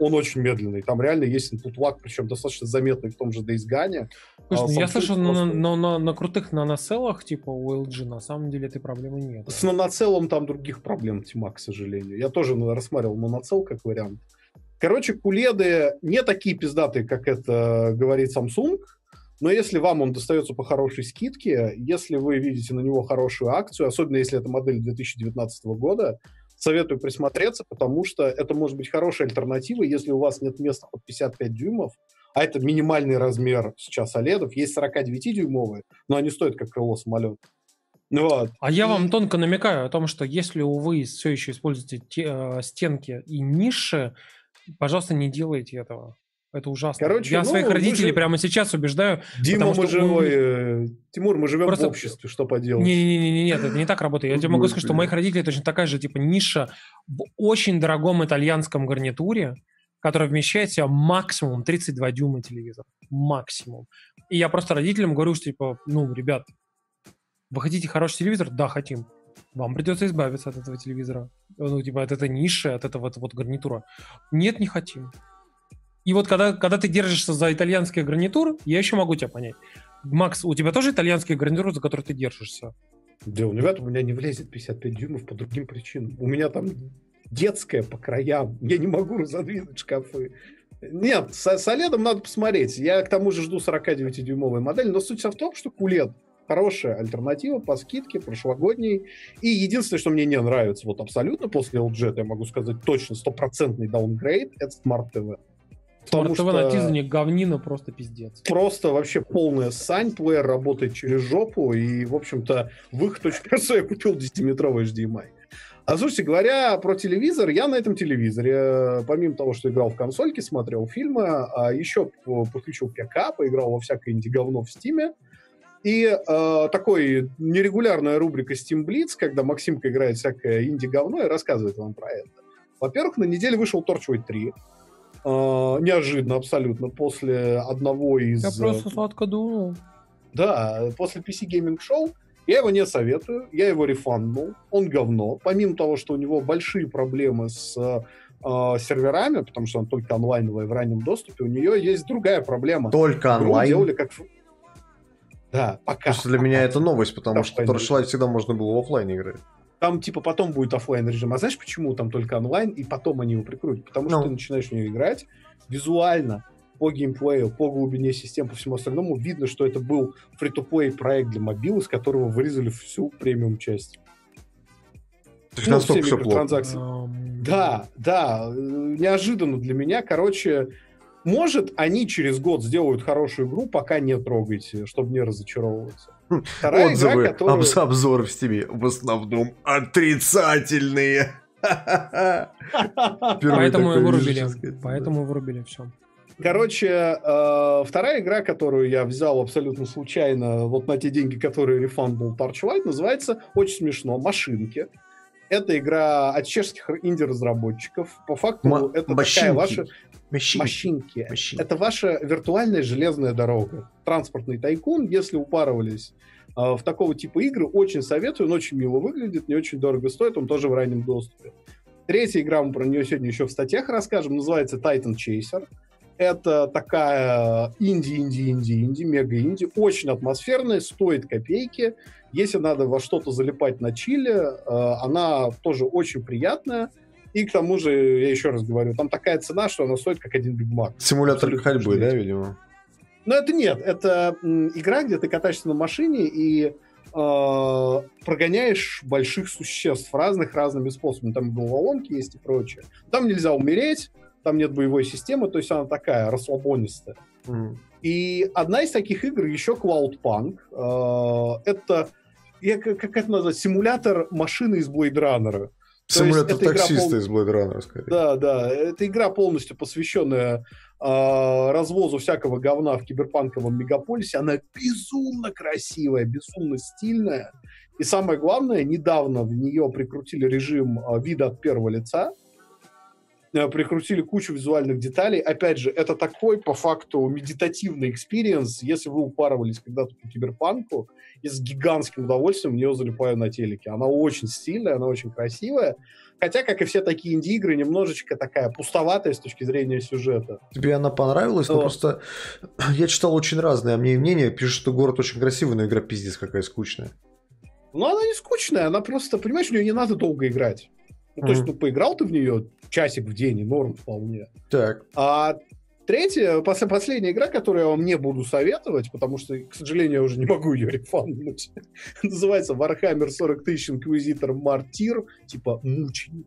он очень медленный. Там реально есть input lag, причем достаточно заметный в том же Days Gone. Слушай, А, ну я Samsung слышал, просто- на, на, на, на крутых наноселлах, типа у эл джи, на самом деле этой проблемы нет. С наноцелом там других проблем тьма, к сожалению. Я тоже ну, рассматривал наноцел как вариант. Короче, куледы не такие пиздатые, как это говорит Samsung, но если вам он достается по хорошей скидке, если вы видите на него хорошую акцию, особенно если это модель две тысячи девятнадцатого года, советую присмотреться, потому что это может быть хорошая альтернатива, если у вас нет места под пятьдесят пять дюймов, а это минимальный размер сейчас оледов, есть сорокадевятидюймовые, но они стоят как крыло самолета. Вот. А я И- вам тонко намекаю о том, что если вы все еще используете те- э, стенки и ниши, пожалуйста, не делайте этого. Это ужасно. Короче, я ну, своих мы родителей же- прямо сейчас убеждаю. Дима, потому мы что же... у ой, них- э, Тимур, мы живем Просто- в обществе, что поделать? Не-не-не, нет, это не так работает. Я тебе могу сказать, что у Господи. моих родителей точно такая же типа ниша в очень дорогом итальянском гарнитуре, которая вмещает в себя максимум тридцать два дюйма телевизор. Максимум. И я просто родителям говорю, что типа, ну, ребят, вы хотите хороший телевизор? Да, хотим. Вам придется избавиться от этого телевизора. Ну, типа, от этой ниши, от этого вот, вот гарнитура. Нет, не хотим. И вот когда, когда ты держишься за итальянский гарнитур, я еще могу тебя понять. Макс, у тебя тоже итальянский гарнитур, за который ты держишься? Да, ну, ребят, у меня не влезет пятьдесят пять дюймов по другим причинам. У меня там детская по краям. Я не могу разодвинуть шкафы. Нет, с, с оледом надо посмотреть. Я к тому же жду сорокадевятидюймовую модель. Но суть вся в том, что кулед хорошая альтернатива по скидке, прошлогодней. И единственное, что мне не нравится, вот абсолютно после эл джи, я могу сказать точно, стопроцентный даунгрейд, это Smart ти ви. Потому Смарт ти ви на что- Тизане говнина просто пиздец. Просто вообще полная сань, плеер работает через жопу, и, в общем-то, выход очень простой, я купил десятиметровый эйч ди эм ай. А, слушайте, говоря про телевизор, я на этом телевизоре, э, помимо того, что играл в консольки, смотрел фильмы, а еще п- подключил ПК, поиграл во всякое инди-говно в Стиме. И э, такой нерегулярная рубрика Steam Blitz, когда Максимка играет всякое инди-говно и рассказывает вам про это. Во-первых, на неделе вышел Torchwood три. Э, неожиданно абсолютно, после одного из... Я просто сладко думал. Да, после пи си Gaming Show я его не советую, я его рефанднул, он говно. Помимо того, что у него большие проблемы с э, серверами, потому что он только онлайновый в раннем доступе, у нее есть другая проблема. Только Игру онлайн. делали как... ф- Да, пока. Просто для меня это новость, потому Да, что оффлайн Torchlight всегда можно было в оффлайне играть. Там, типа, потом будет оффлайн режим. А знаешь, почему там только онлайн, и потом они его прикрутят? Потому что Ну. ты начинаешь в нее играть визуально, по геймплею, по глубине систем, по всему остальному. Видно, что это был фри-то-плей проект для мобил, из которого вырезали всю премиум часть. То есть Ну, настолько все все плохо. микротранзакции. Эм, Да, да, э, неожиданно для меня. Короче, может, они через год сделают хорошую игру, пока не трогайте, чтобы не разочаровываться. Вторая Отзывы, игра, которую... обз- обзоры в стиме в основном отрицательные. Впервые Поэтому и такое вырубили. вижу, честно сказать. Поэтому вырубили все. Короче, э, вторая игра, которую я взял абсолютно случайно, вот на те деньги, которые рефанд был Torchlight, называется, очень смешно, «Машинки». Это игра от чешских инди-разработчиков. По факту Ма- это такая Мощинки. ваша... Мощинки. Машинки. Мощинки. Это ваша виртуальная железная дорога. Транспортный тайкун. Если упарывались э, в такого типа игры, очень советую. Он очень мило выглядит, не очень дорого стоит. Он тоже в раннем доступе. Третья игра, мы про нее сегодня еще в статьях расскажем, называется Titan Chaser. Это такая инди-инди-инди-инди, мега-инди. Очень атмосферная, стоит копейки. Если надо во что-то залипать на чиле, э, она тоже очень приятная. И к тому же, я еще раз говорю, там такая цена, что она стоит как один Биг Мак. Симулятор Абсолютно ходьбы, да, жалеете. видимо? Но это нет, это м, игра, где ты катаешься на машине и э, прогоняешь больших существ разных разными способами. Там головоломки есть и прочее. Там нельзя умереть, там нет боевой системы, то есть она такая расслабонистая. М. И одна из таких игр еще Cloudpunk. Э, это, я, как, как это назвать, симулятор машины из Blade Runner. То есть Симулятор эта игра таксиста пол- из Blade Runner, скорее. Да, да. Это игра полностью посвященная э, развозу всякого говна в киберпанковом мегаполисе. Она безумно красивая, безумно стильная. И самое главное, недавно в нее прикрутили режим э, вида от первого лица. прикрутили кучу визуальных деталей. Опять же, это такой, по факту, медитативный экспириенс. Если вы упарывались когда-то по Киберпанку, я с гигантским удовольствием в нее залипаю на телеке. Она очень стильная, она очень красивая. Хотя, как и все такие инди-игры, немножечко такая пустоватая с точки зрения сюжета. Тебе она понравилась? Ну, просто я читал очень разные мне мнения. Пишут, что город очень красивый, но игра пиздец какая скучная. Ну, она не скучная, она просто, понимаешь, в нее не надо долго играть. Ну, Mm-hmm. то есть, ну, поиграл ты в нее часик в день, и норм вполне. Так. А третья, пос- последняя игра, которую я вам не буду советовать, потому что, к сожалению, я уже не могу ее рефанднуть, называется Warhammer сорок тысяч Inquisitor Martyr, типа мученик.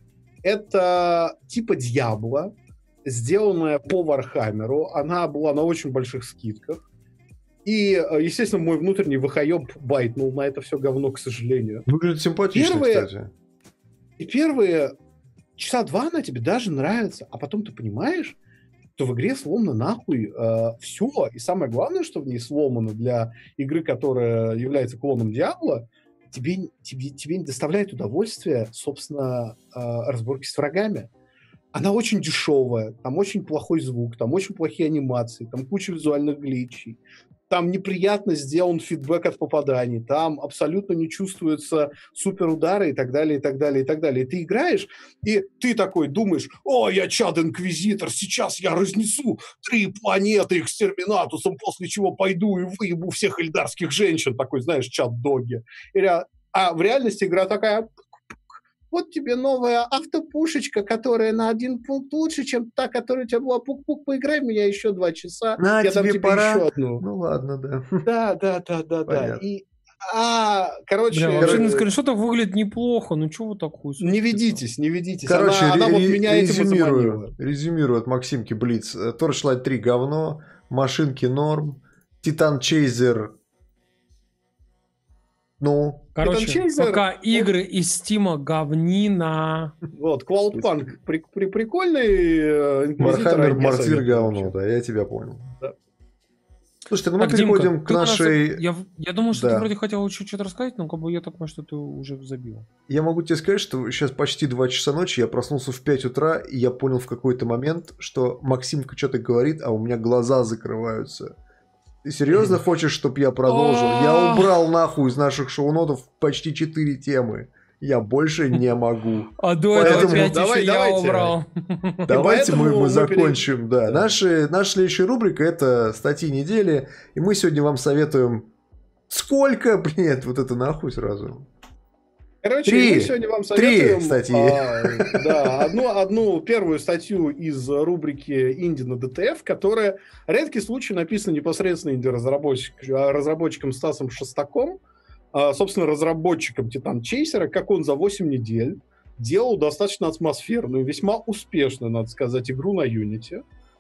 Это типа Диабло, сделанная по Warhammer. Она была на очень больших скидках. И, естественно, мой внутренний выхоеб байтнул на это все говно, к сожалению. Выглядит симпатично, Первые... кстати. И первые часа два она тебе даже нравится, а потом ты понимаешь, что в игре сломано нахуй э, все. И самое главное, что в ней сломано для игры, которая является клоном Диабло, тебе, тебе, тебе не доставляет удовольствия, собственно, э, разборки с врагами. Она очень дешевая, там очень плохой звук, там очень плохие анимации, там куча визуальных гличей. Там неприятно сделан фидбэк от попаданий, там абсолютно не чувствуются суперудары и так далее, и так далее, и так далее. И ты играешь, и ты такой думаешь: о, я Чад-инквизитор, сейчас я разнесу три планеты экстерминатусом, после чего пойду и выебу всех эльдарских женщин. Такой, знаешь, Чад-доги. Или, а в реальности игра такая: вот тебе новая автопушечка, которая на один пункт лучше, чем та, которая у тебя была. Пук-пук, поиграй в меня еще два часа. На, я тебе дам тебе пора. еще одну. Ну ладно, да. Да, да, да, да, да. И, а, короче... Бля, вообще на скриншотах выглядит неплохо. Ну чего вы такую? Не ведитесь, не ведитесь. Короче, она, она вот ре- меня этим и заманила. Резюмирую от Максимки Блиц. Torchlight три говно, машинки норм, Титан Чейзер. Ну... Короче, Чейзер, пока игры из Стима говнина. Вот, Cloudpunk при, при, прикольный. Warhammer Martyr говно, да, я тебя понял. Да. Слушайте, ну мы Так, переходим Димка, к ты у нас- нашей... Я, я думал, что Да. ты вроде хотел еще что-то рассказать, но как бы я так понимаю, что ты уже забил. Я могу тебе сказать, что сейчас почти два часа ночи, я проснулся в пять утра, и я понял в какой-то момент, что Максимка что-то говорит, а у меня глаза закрываются. Ты серьезно хочешь, чтобы я продолжил? Я убрал нахуй из наших шоу-нотов почти четыре темы. Я больше не могу. А до Поэтому этого опять давай, еще я давайте. убрал. Давайте поэтому мы, мы мы закончим. Да. Да. Наши, наша следующая рубрика — это статьи недели. И мы сегодня вам советуем... Сколько? Нет, вот это нахуй сразу. Короче, Три. мы сегодня вам Три советуем статьи. а, да, одну, одну первую статью из рубрики «Инди на ДТФ», которая редкий случай написана непосредственно инди-разработчиком разработчиком Стасом Шестаком, а, собственно, разработчиком Титан Чейсера, как он за восемь недель делал достаточно атмосферную, весьма успешную, надо сказать, игру на Unity.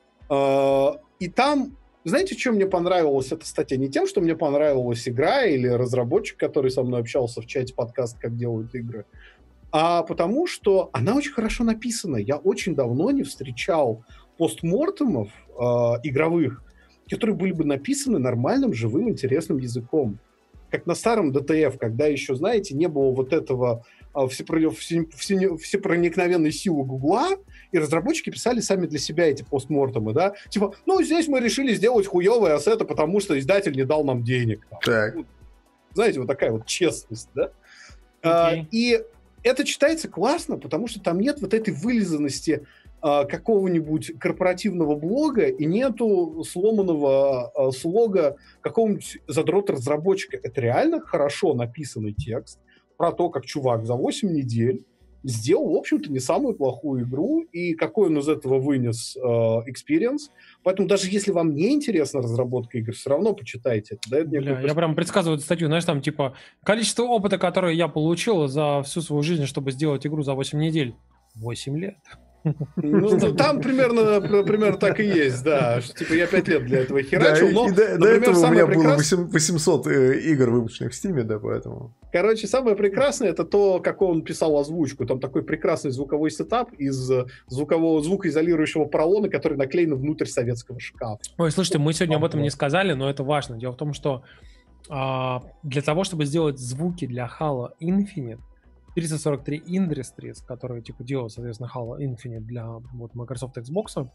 А, и там... Знаете, что мне понравилось эта статья? Не тем, что мне понравилась игра или разработчик, который со мной общался в чате подкаст «Как делают игры», а потому что она очень хорошо написана. Я очень давно не встречал постмортемов э, игровых, которые были бы написаны нормальным, живым, интересным языком. Как на старом ДТФ, когда еще, знаете, не было вот этого э, всепро... все... Все... всепроникновенной силы Гугла, и разработчики писали сами для себя эти постмортемы, да? Типа, ну, здесь мы решили сделать хуёвые ассеты, потому что издатель не дал нам денег. Там. Так. Вот, знаете, вот такая вот честность, да? Okay. А, и это читается классно, потому что там нет вот этой вылизанности а, какого-нибудь корпоративного блога и нету сломанного а, слога какого-нибудь задрота-разработчика. Это реально хорошо написанный текст про то, как чувак за восемь недель сделал, в общем-то, не самую плохую игру, и какой он из этого вынес экспириенс. Э, Поэтому даже если вам не интересна разработка игр, все равно почитайте. Это дает Бля, некую... я прям предсказываю эту статью, знаешь, там типа количество опыта, которое я получил за всю свою жизнь, чтобы сделать игру за восемь недель. восемь лет. Ну, там примерно, примерно так и есть, да. Что, типа, я пять лет для этого херачил, Да, но, и до, например, до этого у меня самое было прекрасное... восемьсот э, игр выпущенных в Стиме, да, поэтому... Короче, самое прекрасное — это то, как он писал озвучку. Там такой прекрасный звуковой сетап из звукового звукоизолирующего поролона, который наклеен внутрь советского шкафа. Ой, слушайте, мы сегодня об этом не сказали, но это важно. Дело в том, что а, для того, чтобы сделать звуки для Halo Infinite, триста сорок три Industries, которые типа делают, соответственно, Halo Infinite для вот, Microsoft Xbox,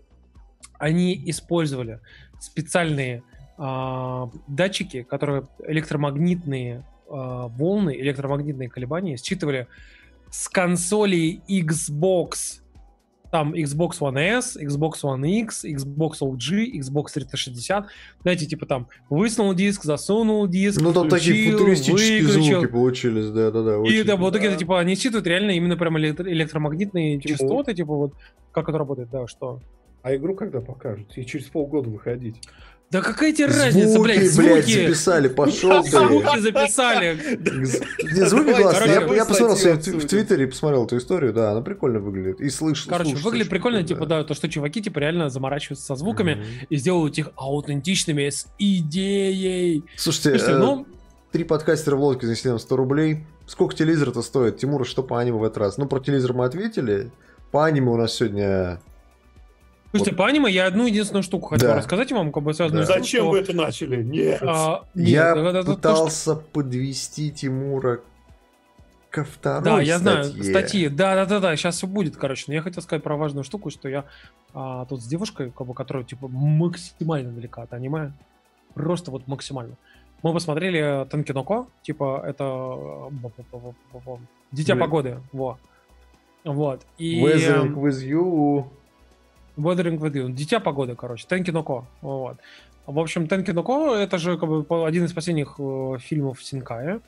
они использовали специальные а, датчики, которые электромагнитные а, волны, электромагнитные колебания считывали с консолей Xbox, там Xbox One S, Xbox One X, Xbox о джи, Xbox триста шестьдесят. Знаете, типа там высунул диск, засунул диск, ну там включил, такие футуристические выключил. звуки получились, да-да-да. И да, вот да. это типа они считывают реально именно прям электро- электромагнитные Типа, частоты, типа вот как это работает, да, что. А игру когда покажут? И через полгода выходить. Да какая тебе разница, блядь, Звуки, блядь, звуки. записали, пошел ты. Звуки записали. Не, звуки классные. Я, Давай я посмотрел статью себе в обсудим. Твиттере и посмотрел эту историю, да, она прикольно выглядит. И слышно. Короче, слушается выглядит очень прикольно, прикольно, типа, да, то, что чуваки, типа, реально заморачиваются со звуками Мгм. и сделают их аутентичными, с идеей. Слушайте, Слушайте, э, ну, три подкастера в лодке занесли нам сто рублей. Сколько телевизор-то стоит? Тимур, что по аниме в этот раз? Ну, про телевизор мы ответили. По аниме у нас сегодня... слушайте, вот. по аниме я одну единственную штуку хотел Да. рассказать вам, как бы связанную Да. с тем, Зачем что, вы это начали? Нет. а, нет, Я да, да, да, то, что- пытался подвести Тимура ко второй Да, я знаю, статье. статьи. Да, да, да, да, сейчас все будет, короче. Но я хотел сказать про важную штуку, что я а, тут с девушкой, как бы, которая, типа, максимально далека от аниме. Просто вот максимально. Мы посмотрели Тенкиноко, типа, это э, бу-бу-бу-бу-бу-бу. Дитя Блин. погоды. Во. Вот. И Weathering with you. Weathering with You. Дитя погоды, короче. Тенкиноко. Вот. В общем, Тенкиноко это же как бы по- один из последних э, фильмов Синкая.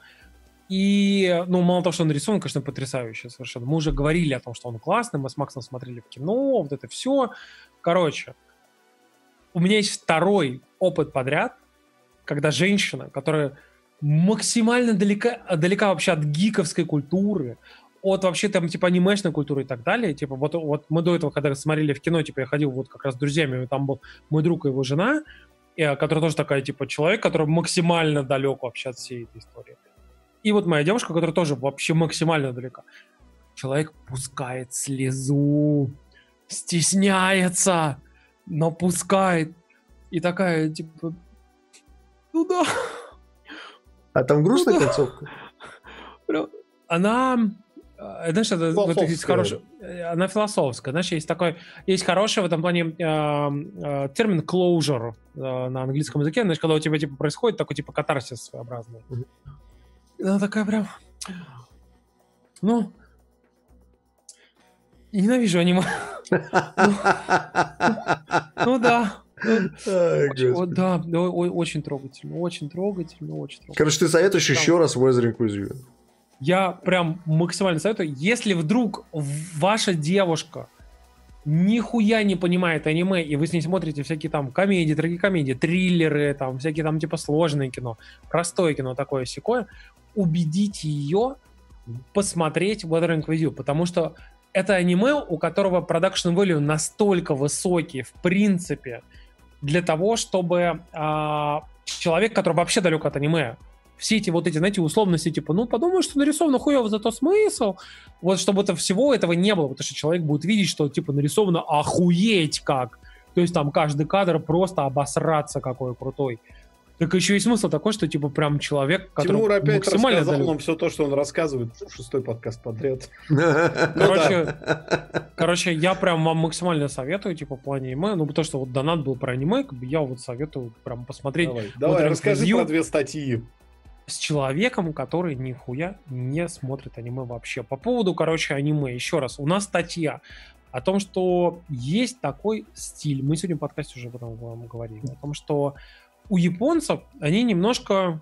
И, ну, мало того, что он нарисован, конечно, потрясающе совершенно. Мы уже говорили о том, что он классный, мы с Максом смотрели в кино, вот это все. Короче, у меня есть второй опыт подряд, когда женщина, которая максимально далека, далека вообще от гиковской культуры, от вообще там типа анимешной культуры и так далее. Типа вот, вот мы до этого, когда смотрели в кино, типа я ходил вот как раз с друзьями, и там был мой друг и его жена, и, которая тоже такая типа человек, который максимально далек вообще от всей этой истории. И вот моя девушка, которая тоже вообще максимально далека. Человек пускает слезу, стесняется, но пускает. И такая типа, ну да. А там грустная Ну да. концовка? Прям- Она, э, знаешь, это вот есть Философская. хорошая, э, она философская, знаешь, есть такой, есть хороший в этом плане э, э, термин closure э, на английском языке, знаешь, когда у тебя типа происходит такой типа катарсис своеобразный. Мгм. И она такая прям, ну, ненавижу аниме. Ну да. Ну, Ай, очень- господи. о, да, да, о- о- очень трогательно, очень трогательно, очень трогательно. Короче, ты советуешь Там- еще раз Weathering with you. Я прям максимально советую, если вдруг ваша девушка нихуя не понимает аниме, и вы с ней смотрите всякие там комедии, трагикомедии, триллеры, там всякие там типа сложное кино, простое кино, такое сякое, убедите ее посмотреть Weathering with You, потому что это аниме, у которого production value настолько высокий, в принципе, для того, чтобы а, человек, который вообще далек от аниме, все эти вот эти, знаете, условности, типа, ну, подумай, что нарисовано хуево, зато смысл. Вот чтобы это всего этого не было, потому что человек будет видеть, что, типа, нарисовано охуеть как. То есть там каждый кадр просто обосраться какой крутой. Так еще и смысл такой, что, типа, прям человек, который Тимур опять максимально рассказал далек. нам все то, что он рассказывает шестой подкаст подряд. Короче, короче, я прям вам максимально советую, типа, в плане аниме, ну, потому что вот донат был про аниме, как бы я вот советую прям посмотреть Давай, давай, Weathering расскажи with You про две статьи. с человеком, который нихуя не смотрит аниме вообще. По поводу, короче, аниме, еще раз, у нас статья о том, что есть такой стиль, мы сегодня в подкасте уже об этом вам говорили, о том, что у японцев они немножко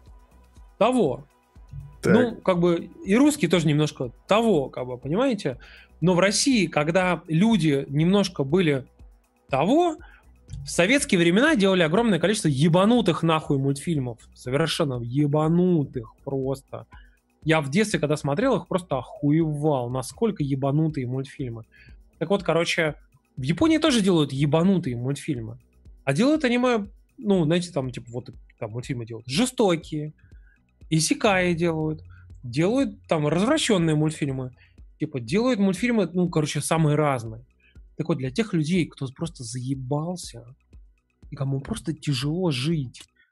того, Так. ну, как бы и русские тоже немножко того, как бы, понимаете? Но в России, когда люди немножко были того, в советские времена делали огромное количество ебанутых нахуй мультфильмов. Совершенно ебанутых просто. Я в детстве, когда смотрел их, просто охуевал, насколько ебанутые мультфильмы. Так вот, короче, в Японии тоже делают ебанутые мультфильмы. А делают аниме, ну, знаете, там, типа, вот там мультфильмы делают жестокие, исекаи делают, делают там развращенные мультфильмы, типа, делают мультфильмы, ну, короче, самые разные. Так вот, для тех людей, кто просто заебался, и кому просто тяжело жить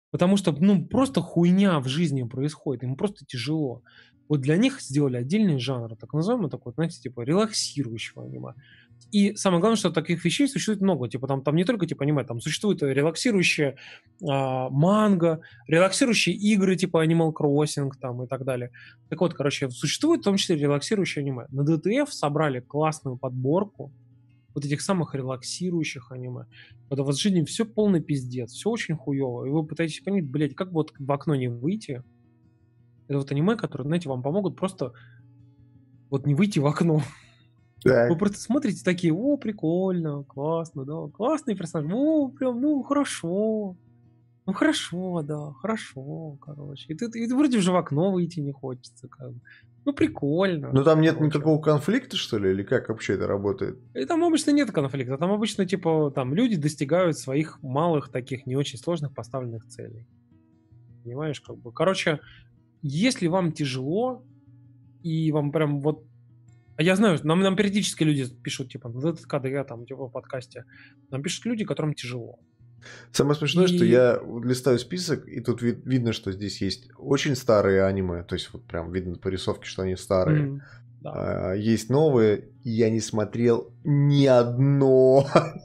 Потому что, ну, просто хуйня в жизни происходит, им просто тяжело. Вот для них сделали отдельный жанр, так называемый, такой, знаете, типа релаксирующего аниме. И самое главное, что таких вещей существует много. Типа там, там не только типа аниме, там существует релаксирующая а, манга, релаксирующие игры типа Animal Crossing там, и так далее. Так вот, короче, существует в том числе релаксирующее аниме. На ди ти эф собрали классную подборку вот этих самых релаксирующих аниме. Когда у вас в жизни все полный пиздец, все очень хуево, и вы пытаетесь понять, блядь, как вот в окно не выйти. Это вот аниме, которые, знаете, вам помогут просто вот не выйти в окно. Так. Вы просто смотрите такие, о, прикольно, классно, да, классный персонаж, о, прям, ну, хорошо, ну, хорошо, да, хорошо, короче. И ты, и ты вроде уже в окно выйти не хочется, как бы. Ну, прикольно. Ну, там нет короче. никакого конфликта, что ли, или как вообще это работает? И там обычно нет конфликта, там обычно, типа, там люди достигают своих малых таких не очень сложных поставленных целей. Понимаешь, как бы, короче, если вам тяжело, и вам прям вот... А я знаю, нам, нам периодически люди пишут, типа, на ДТК, там, типа, в подкасте, нам пишут люди, которым тяжело. Самое смешное, И- что я листаю список, и тут ви- видно, что здесь есть очень старые аниме, то есть вот прям видно по рисовке, что они старые. М, да. А, есть новые, и я не смотрел ни одно.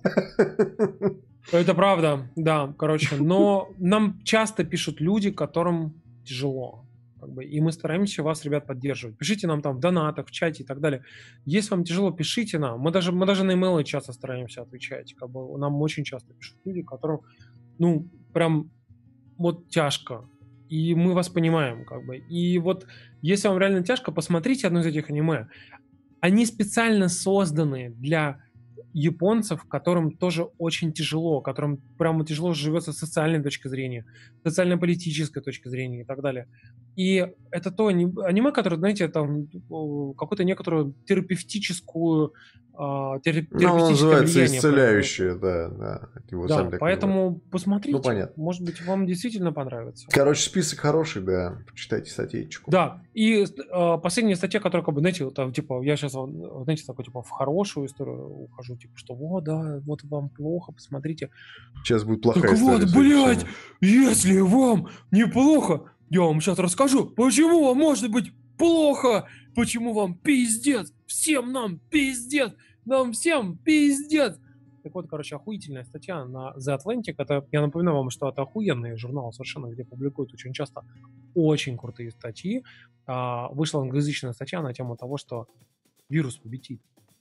Это правда, да, короче. Но нам часто пишут люди, которым тяжело. Как бы, и мы стараемся вас, ребят, поддерживать. Пишите нам там в донатах, в чате и так далее. Если вам тяжело, пишите нам. Мы даже, мы даже на имейлы часто стараемся отвечать. Как бы, нам очень часто пишут люди, которым, ну, прям вот тяжко. И мы вас понимаем, как бы. И вот, если вам реально тяжко, посмотрите одно из этих аниме. Они специально созданы для японцев, которым тоже очень тяжело, которым прямо тяжело живется с социальной точки зрения, социально-политической точки зрения и так далее. И это то ани- аниме, которое, знаете, там э, какую-то некоторую терапевтическую а, терап- Ну, терапевтическое называется влияние исцеляющее, да, да. Его Да, сами так называют. поэтому посмотрите, Ну, понятно. может быть, вам действительно понравится. Короче, список хороший, да. Почитайте статейку. Да, и э, последняя статья, которая, как бы, знаете, вот, там, типа, я сейчас, знаете, такой, типа, в хорошую историю ухожу, типа, что, вот, да, вот вам плохо, посмотрите. Сейчас будет плохая Так история. вот, судя по блядь, всему. если вам неплохо, я вам сейчас расскажу, почему вам может быть плохо, почему вам пиздец, всем нам пиздец, нам всем пиздец. Так вот, короче, охуительная статья на The Atlantic. Это, я напоминаю вам, что это охуенный журнал совершенно, где публикуют очень часто очень крутые статьи. А, вышла англоязычная статья на тему того, что вирус победит.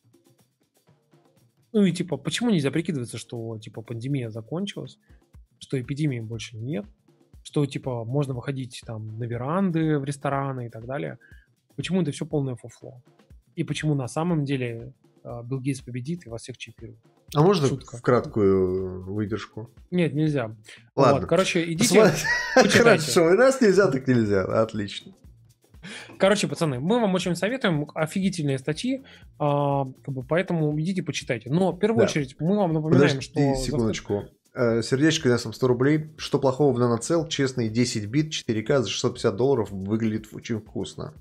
Ну и типа, почему нельзя прикидываться, что типа пандемия закончилась, что эпидемии больше нет, что типа можно выходить там на веранды, в рестораны и так далее. Почему это все полное фуфло? И почему на самом деле а, Билл Гейтс победит и вас всех чипирует? А можно Шутка. в краткую выдержку? Нет, нельзя. Ладно. Вот, короче, идите, Смотри- почитайте. Хорошо, раз нельзя, так нельзя. Отлично. Короче, пацаны, мы вам очень советуем, офигительные статьи, а, как бы, поэтому идите почитайте. Но в первую Да. очередь мы вам напоминаем, Подожди что... секундочку. Э, Сердечко на сто рублей. Что плохого в нanoцел? Честный десять бит, четыре ка за шестьсот пятьдесят долларов выглядит очень вкусно.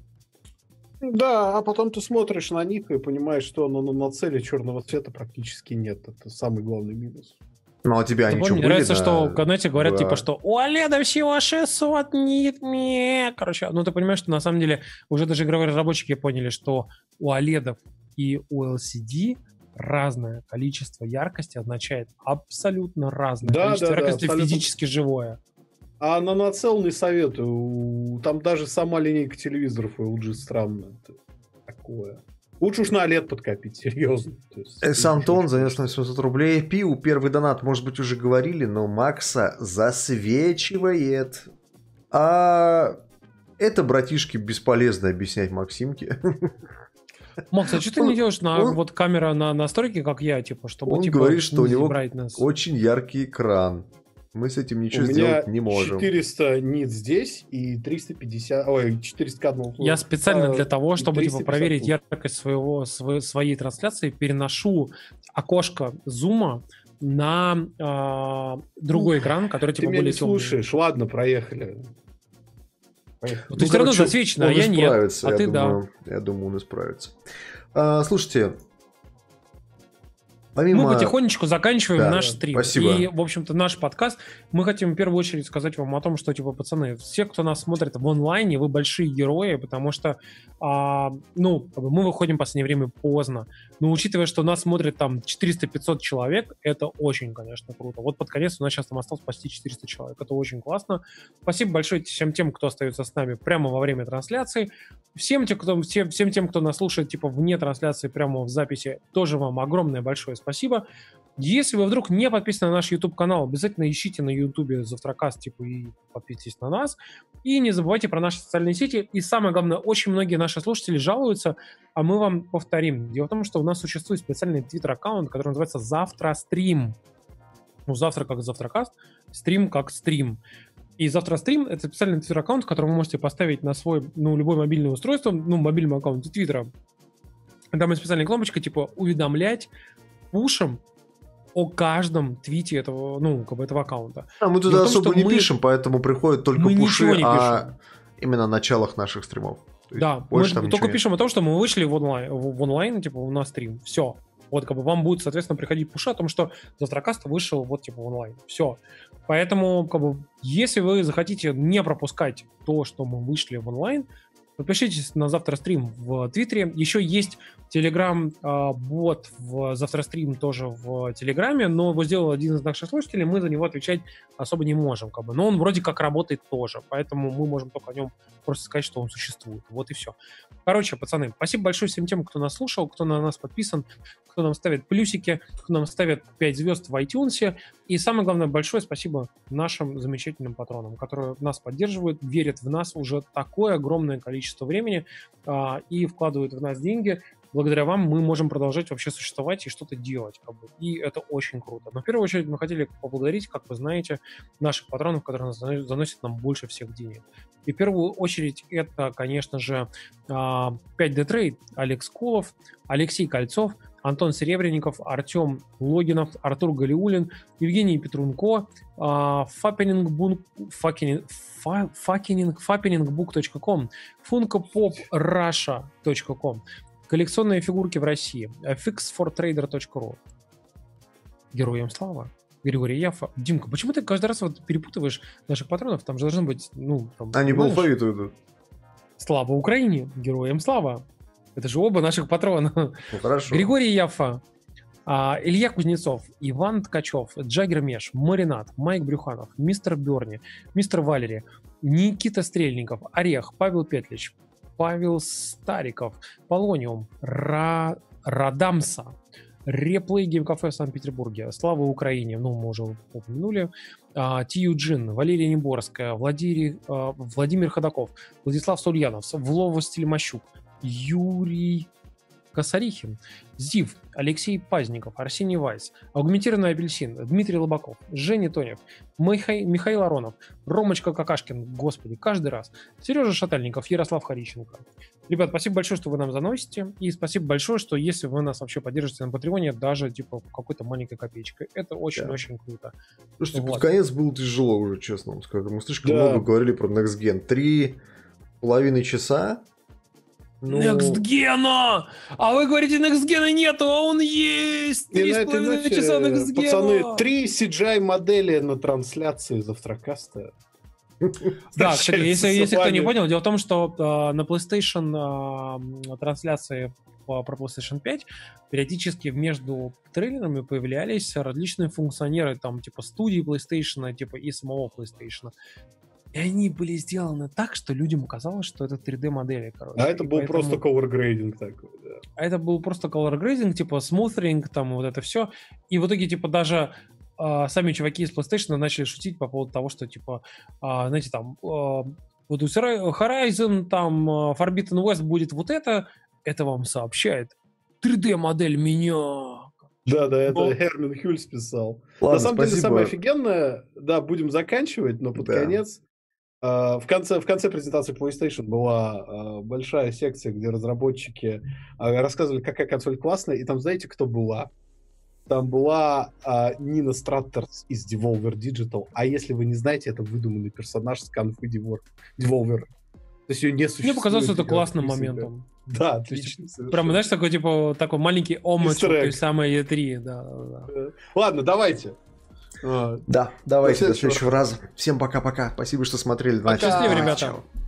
Да, а потом ты смотришь на них и понимаешь, что на, на, на цели черного цвета практически нет. Это самый главный минус. Ну, а тебя Мне ничего были? нравится, на- что, знаете, говорят, Да. типа, что у Оледа всего шестьсот нит, ме. Короче, ну ты понимаешь, что на самом деле уже даже игровые разработчики поняли, что у оледов и у эл си ди разное количество яркости означает абсолютно разное Да, количество да, да, яркости абсолютно. физически живое. А на нацел не советую. Там даже сама линейка телевизоров эл джи странная. Это такое. Лучше уж на олед подкопить, серьезно. То есть, С Антон занес на семьсот рублей. Пиу, первый донат, может быть, уже говорили, но Макса засвечивает. А это, братишки, бесполезно объяснять Максимке. Макс, а что ты Он- не делаешь на он- вот камера на настройке, как я, типа, чтобы Он типа говорит, что у снизить него brightness? очень яркий экран. Мы с этим У ничего меня сделать не можем. четыреста нит здесь и триста пятьдесят... Ой, четыреста кадмов. Я специально для того, чтобы типа, триста пятьдесят проверить тут. яркость своего, сво- своей трансляции, переношу окошко зума на а, другой экран, который Ты типа меня более не темный. слушаешь. Ладно, проехали. Поехали. Ну, ты всё равно засвечено, а он я нет. справится, А я ты да. думаю, Я думаю, он справится. А, слушайте, Помимо... Мы потихонечку заканчиваем да, наш стрим. Спасибо. И, в общем-то, наш подкаст. Мы хотим в первую очередь сказать вам о том, что, типа, пацаны, все, кто нас смотрит в онлайне, вы большие герои, потому что, а, ну, мы выходим в последнее время поздно. Но учитывая, что нас смотрит там четыреста-пятьсот человек, это очень, конечно, круто. Вот под конец у нас сейчас там осталось почти четыреста человек. Это очень классно. Спасибо большое всем тем, кто остается с нами прямо во время трансляции. Всем тем, кто, всем, всем тем, кто нас слушает, типа, вне трансляции, прямо в записи, тоже вам огромное большое спасибо. Если вы вдруг не подписаны на наш YouTube-канал, обязательно ищите на YouTube Завтракаст, типа, и подписывайтесь на нас. И не забывайте про наши социальные сети. И самое главное, очень многие наши слушатели жалуются, а мы вам повторим. Дело в том, что у нас существует специальный твиттер-аккаунт, который называется «Завтрастрим». Ну, завтра как Завтракаст, стрим как стрим. И Завтрастрим — это специальный твиттер-аккаунт, который вы можете поставить на свой, ну, любое мобильное устройство, ну, мобильном аккаунте Твиттера. Там есть специальная кнопочка, типа, уведомлять пушем о каждом твите этого, ну, как бы этого аккаунта. А мы туда том, особо не мы... пишем, поэтому приходят только мы пуши о именно началах наших стримов. Да, мы только пишем о том, что мы вышли в онлайн, в, в онлайн, типа, на стрим. Все. Вот, как бы, вам будет, соответственно, приходить пуши о том, что Завтракаст вышел, вот, типа, в онлайн. Все. Поэтому, как бы, если вы захотите не пропускать то, что мы вышли в онлайн, подпишитесь на Завтрастрим в Твиттере. Еще есть Телеграм-бот в Завтрастрим тоже в Телеграме, но его сделал один из наших слушателей, мы за него отвечать особо не можем. Как бы. Но он вроде как работает тоже, поэтому мы можем только о нем просто сказать, что он существует. Вот и все. Короче, пацаны, спасибо большое всем тем, кто нас слушал, кто на нас подписан, кто нам ставит плюсики, кто нам ставит пять звезд в iTunes. И самое главное, большое спасибо нашим замечательным патронам, которые нас поддерживают, верят в нас уже такое огромное количество времени а, и вкладывают в нас деньги. Благодаря вам мы можем продолжать вообще существовать и что-то делать. Как бы. И это очень круто. Но в первую очередь мы хотели поблагодарить, как вы знаете, наших патронов, которые заносят нам больше всех денег. И в первую очередь это, конечно же, пять дэ Trade, Алекс Колов, Алексей Кольцов, Антон Серебренников, Артем Логинов, Артур Галиулин, Евгений Петрунко, фаппинингбук точка ком, функопоп раша точка ком, коллекционные фигурки в России, фикс фор трейдер точка ру. Героям слава. Григорий Яфа. Димка, почему ты каждый раз вот перепутываешь наших патронов? Там же должно быть, ну... Там, Они по алфавиту идут. Слава Украине, героям слава. Это же оба наших патрона. Ну, хорошо. Григорий Яфа, а, Илья Кузнецов, Иван Ткачев, Джаггер Меш, Маринад, Майк Брюханов, мистер Берни, мистер Валери, Никита Стрельников, Орех, Павел Петлич, Павел Стариков, Полониум, Ра... Радамса, Реплей Геймкафе в Санкт-Петербурге, Слава Украине, ну, мы уже упомянули, Тию Джин, Валерия Неборская, Владимир, Владимир Ходаков, Владислав Сульянов, Влова Стельмощук, Юрий Косарихин, Зив, Алексей Пазников, Арсений Вайс, Аугментированный апельсин, Дмитрий Лобаков, Женя Тонев, Михай, Михаил Аронов, Ромочка Какашкин, господи, каждый раз, Сережа Шатальников, Ярослав Хариченко. Ребят, спасибо большое, что вы нам заносите, и спасибо большое, что если вы нас вообще поддержите на Патреоне, даже типа какой-то маленькой копеечкой, это очень-очень да. круто. Слушайте, вот. Под конец было тяжело уже, честно вам скажу. Мы слишком да. много говорили про Next Gen. Три с половиной часа. Ну... Next Gen! А вы говорите, Next Gen нету, а он есть! Три с половиной часа Next Gen! Пацаны, три си джи ай-модели на трансляции Завтракаста. Да, кстати, если, если кто не понял, дело в том, что э, на PlayStation э, трансляции по, про PlayStation пять периодически между трейлерами появлялись различные функционеры, там, типа студии PlayStation, типа и самого PlayStation. И они были сделаны так, что людям казалось, что это три дэ-модели, короче. А это и был поэтому... просто color grading такой, да. А это был просто color grading, типа смутеринг, там вот это все. И в итоге, типа, даже э, сами чуваки из PlayStation начали шутить по поводу того, что, типа, э, знаете, там, э, вот у Horizon, там, Forbidden West будет вот это, это вам сообщает три дэ-модель меня. Да, да, это но... Херман Хюльс писал. Ладно, на самом спасибо. деле, самое офигенное, да, будем заканчивать, но под да. конец... В конце, в конце презентации PlayStation была э, большая секция, где разработчики э, рассказывали, какая консоль классная, и там, знаете, кто была? Там была э, Нина Страттерс из Devolver Digital, а если вы не знаете, это выдуманный персонаж с конфы Devolver. То есть ее не существует. Мне показалось это как классным рисунка. моментом. Да, То есть, отлично. прям, знаешь, такой, типа, такой маленький омач Easter egg. той самой и три, да, да, да. Ладно, давайте. А, Да, давайте До до следующего следующего раза. Всем пока-пока. Спасибо, что смотрели. Пока. Счастливо, ребята. Чао.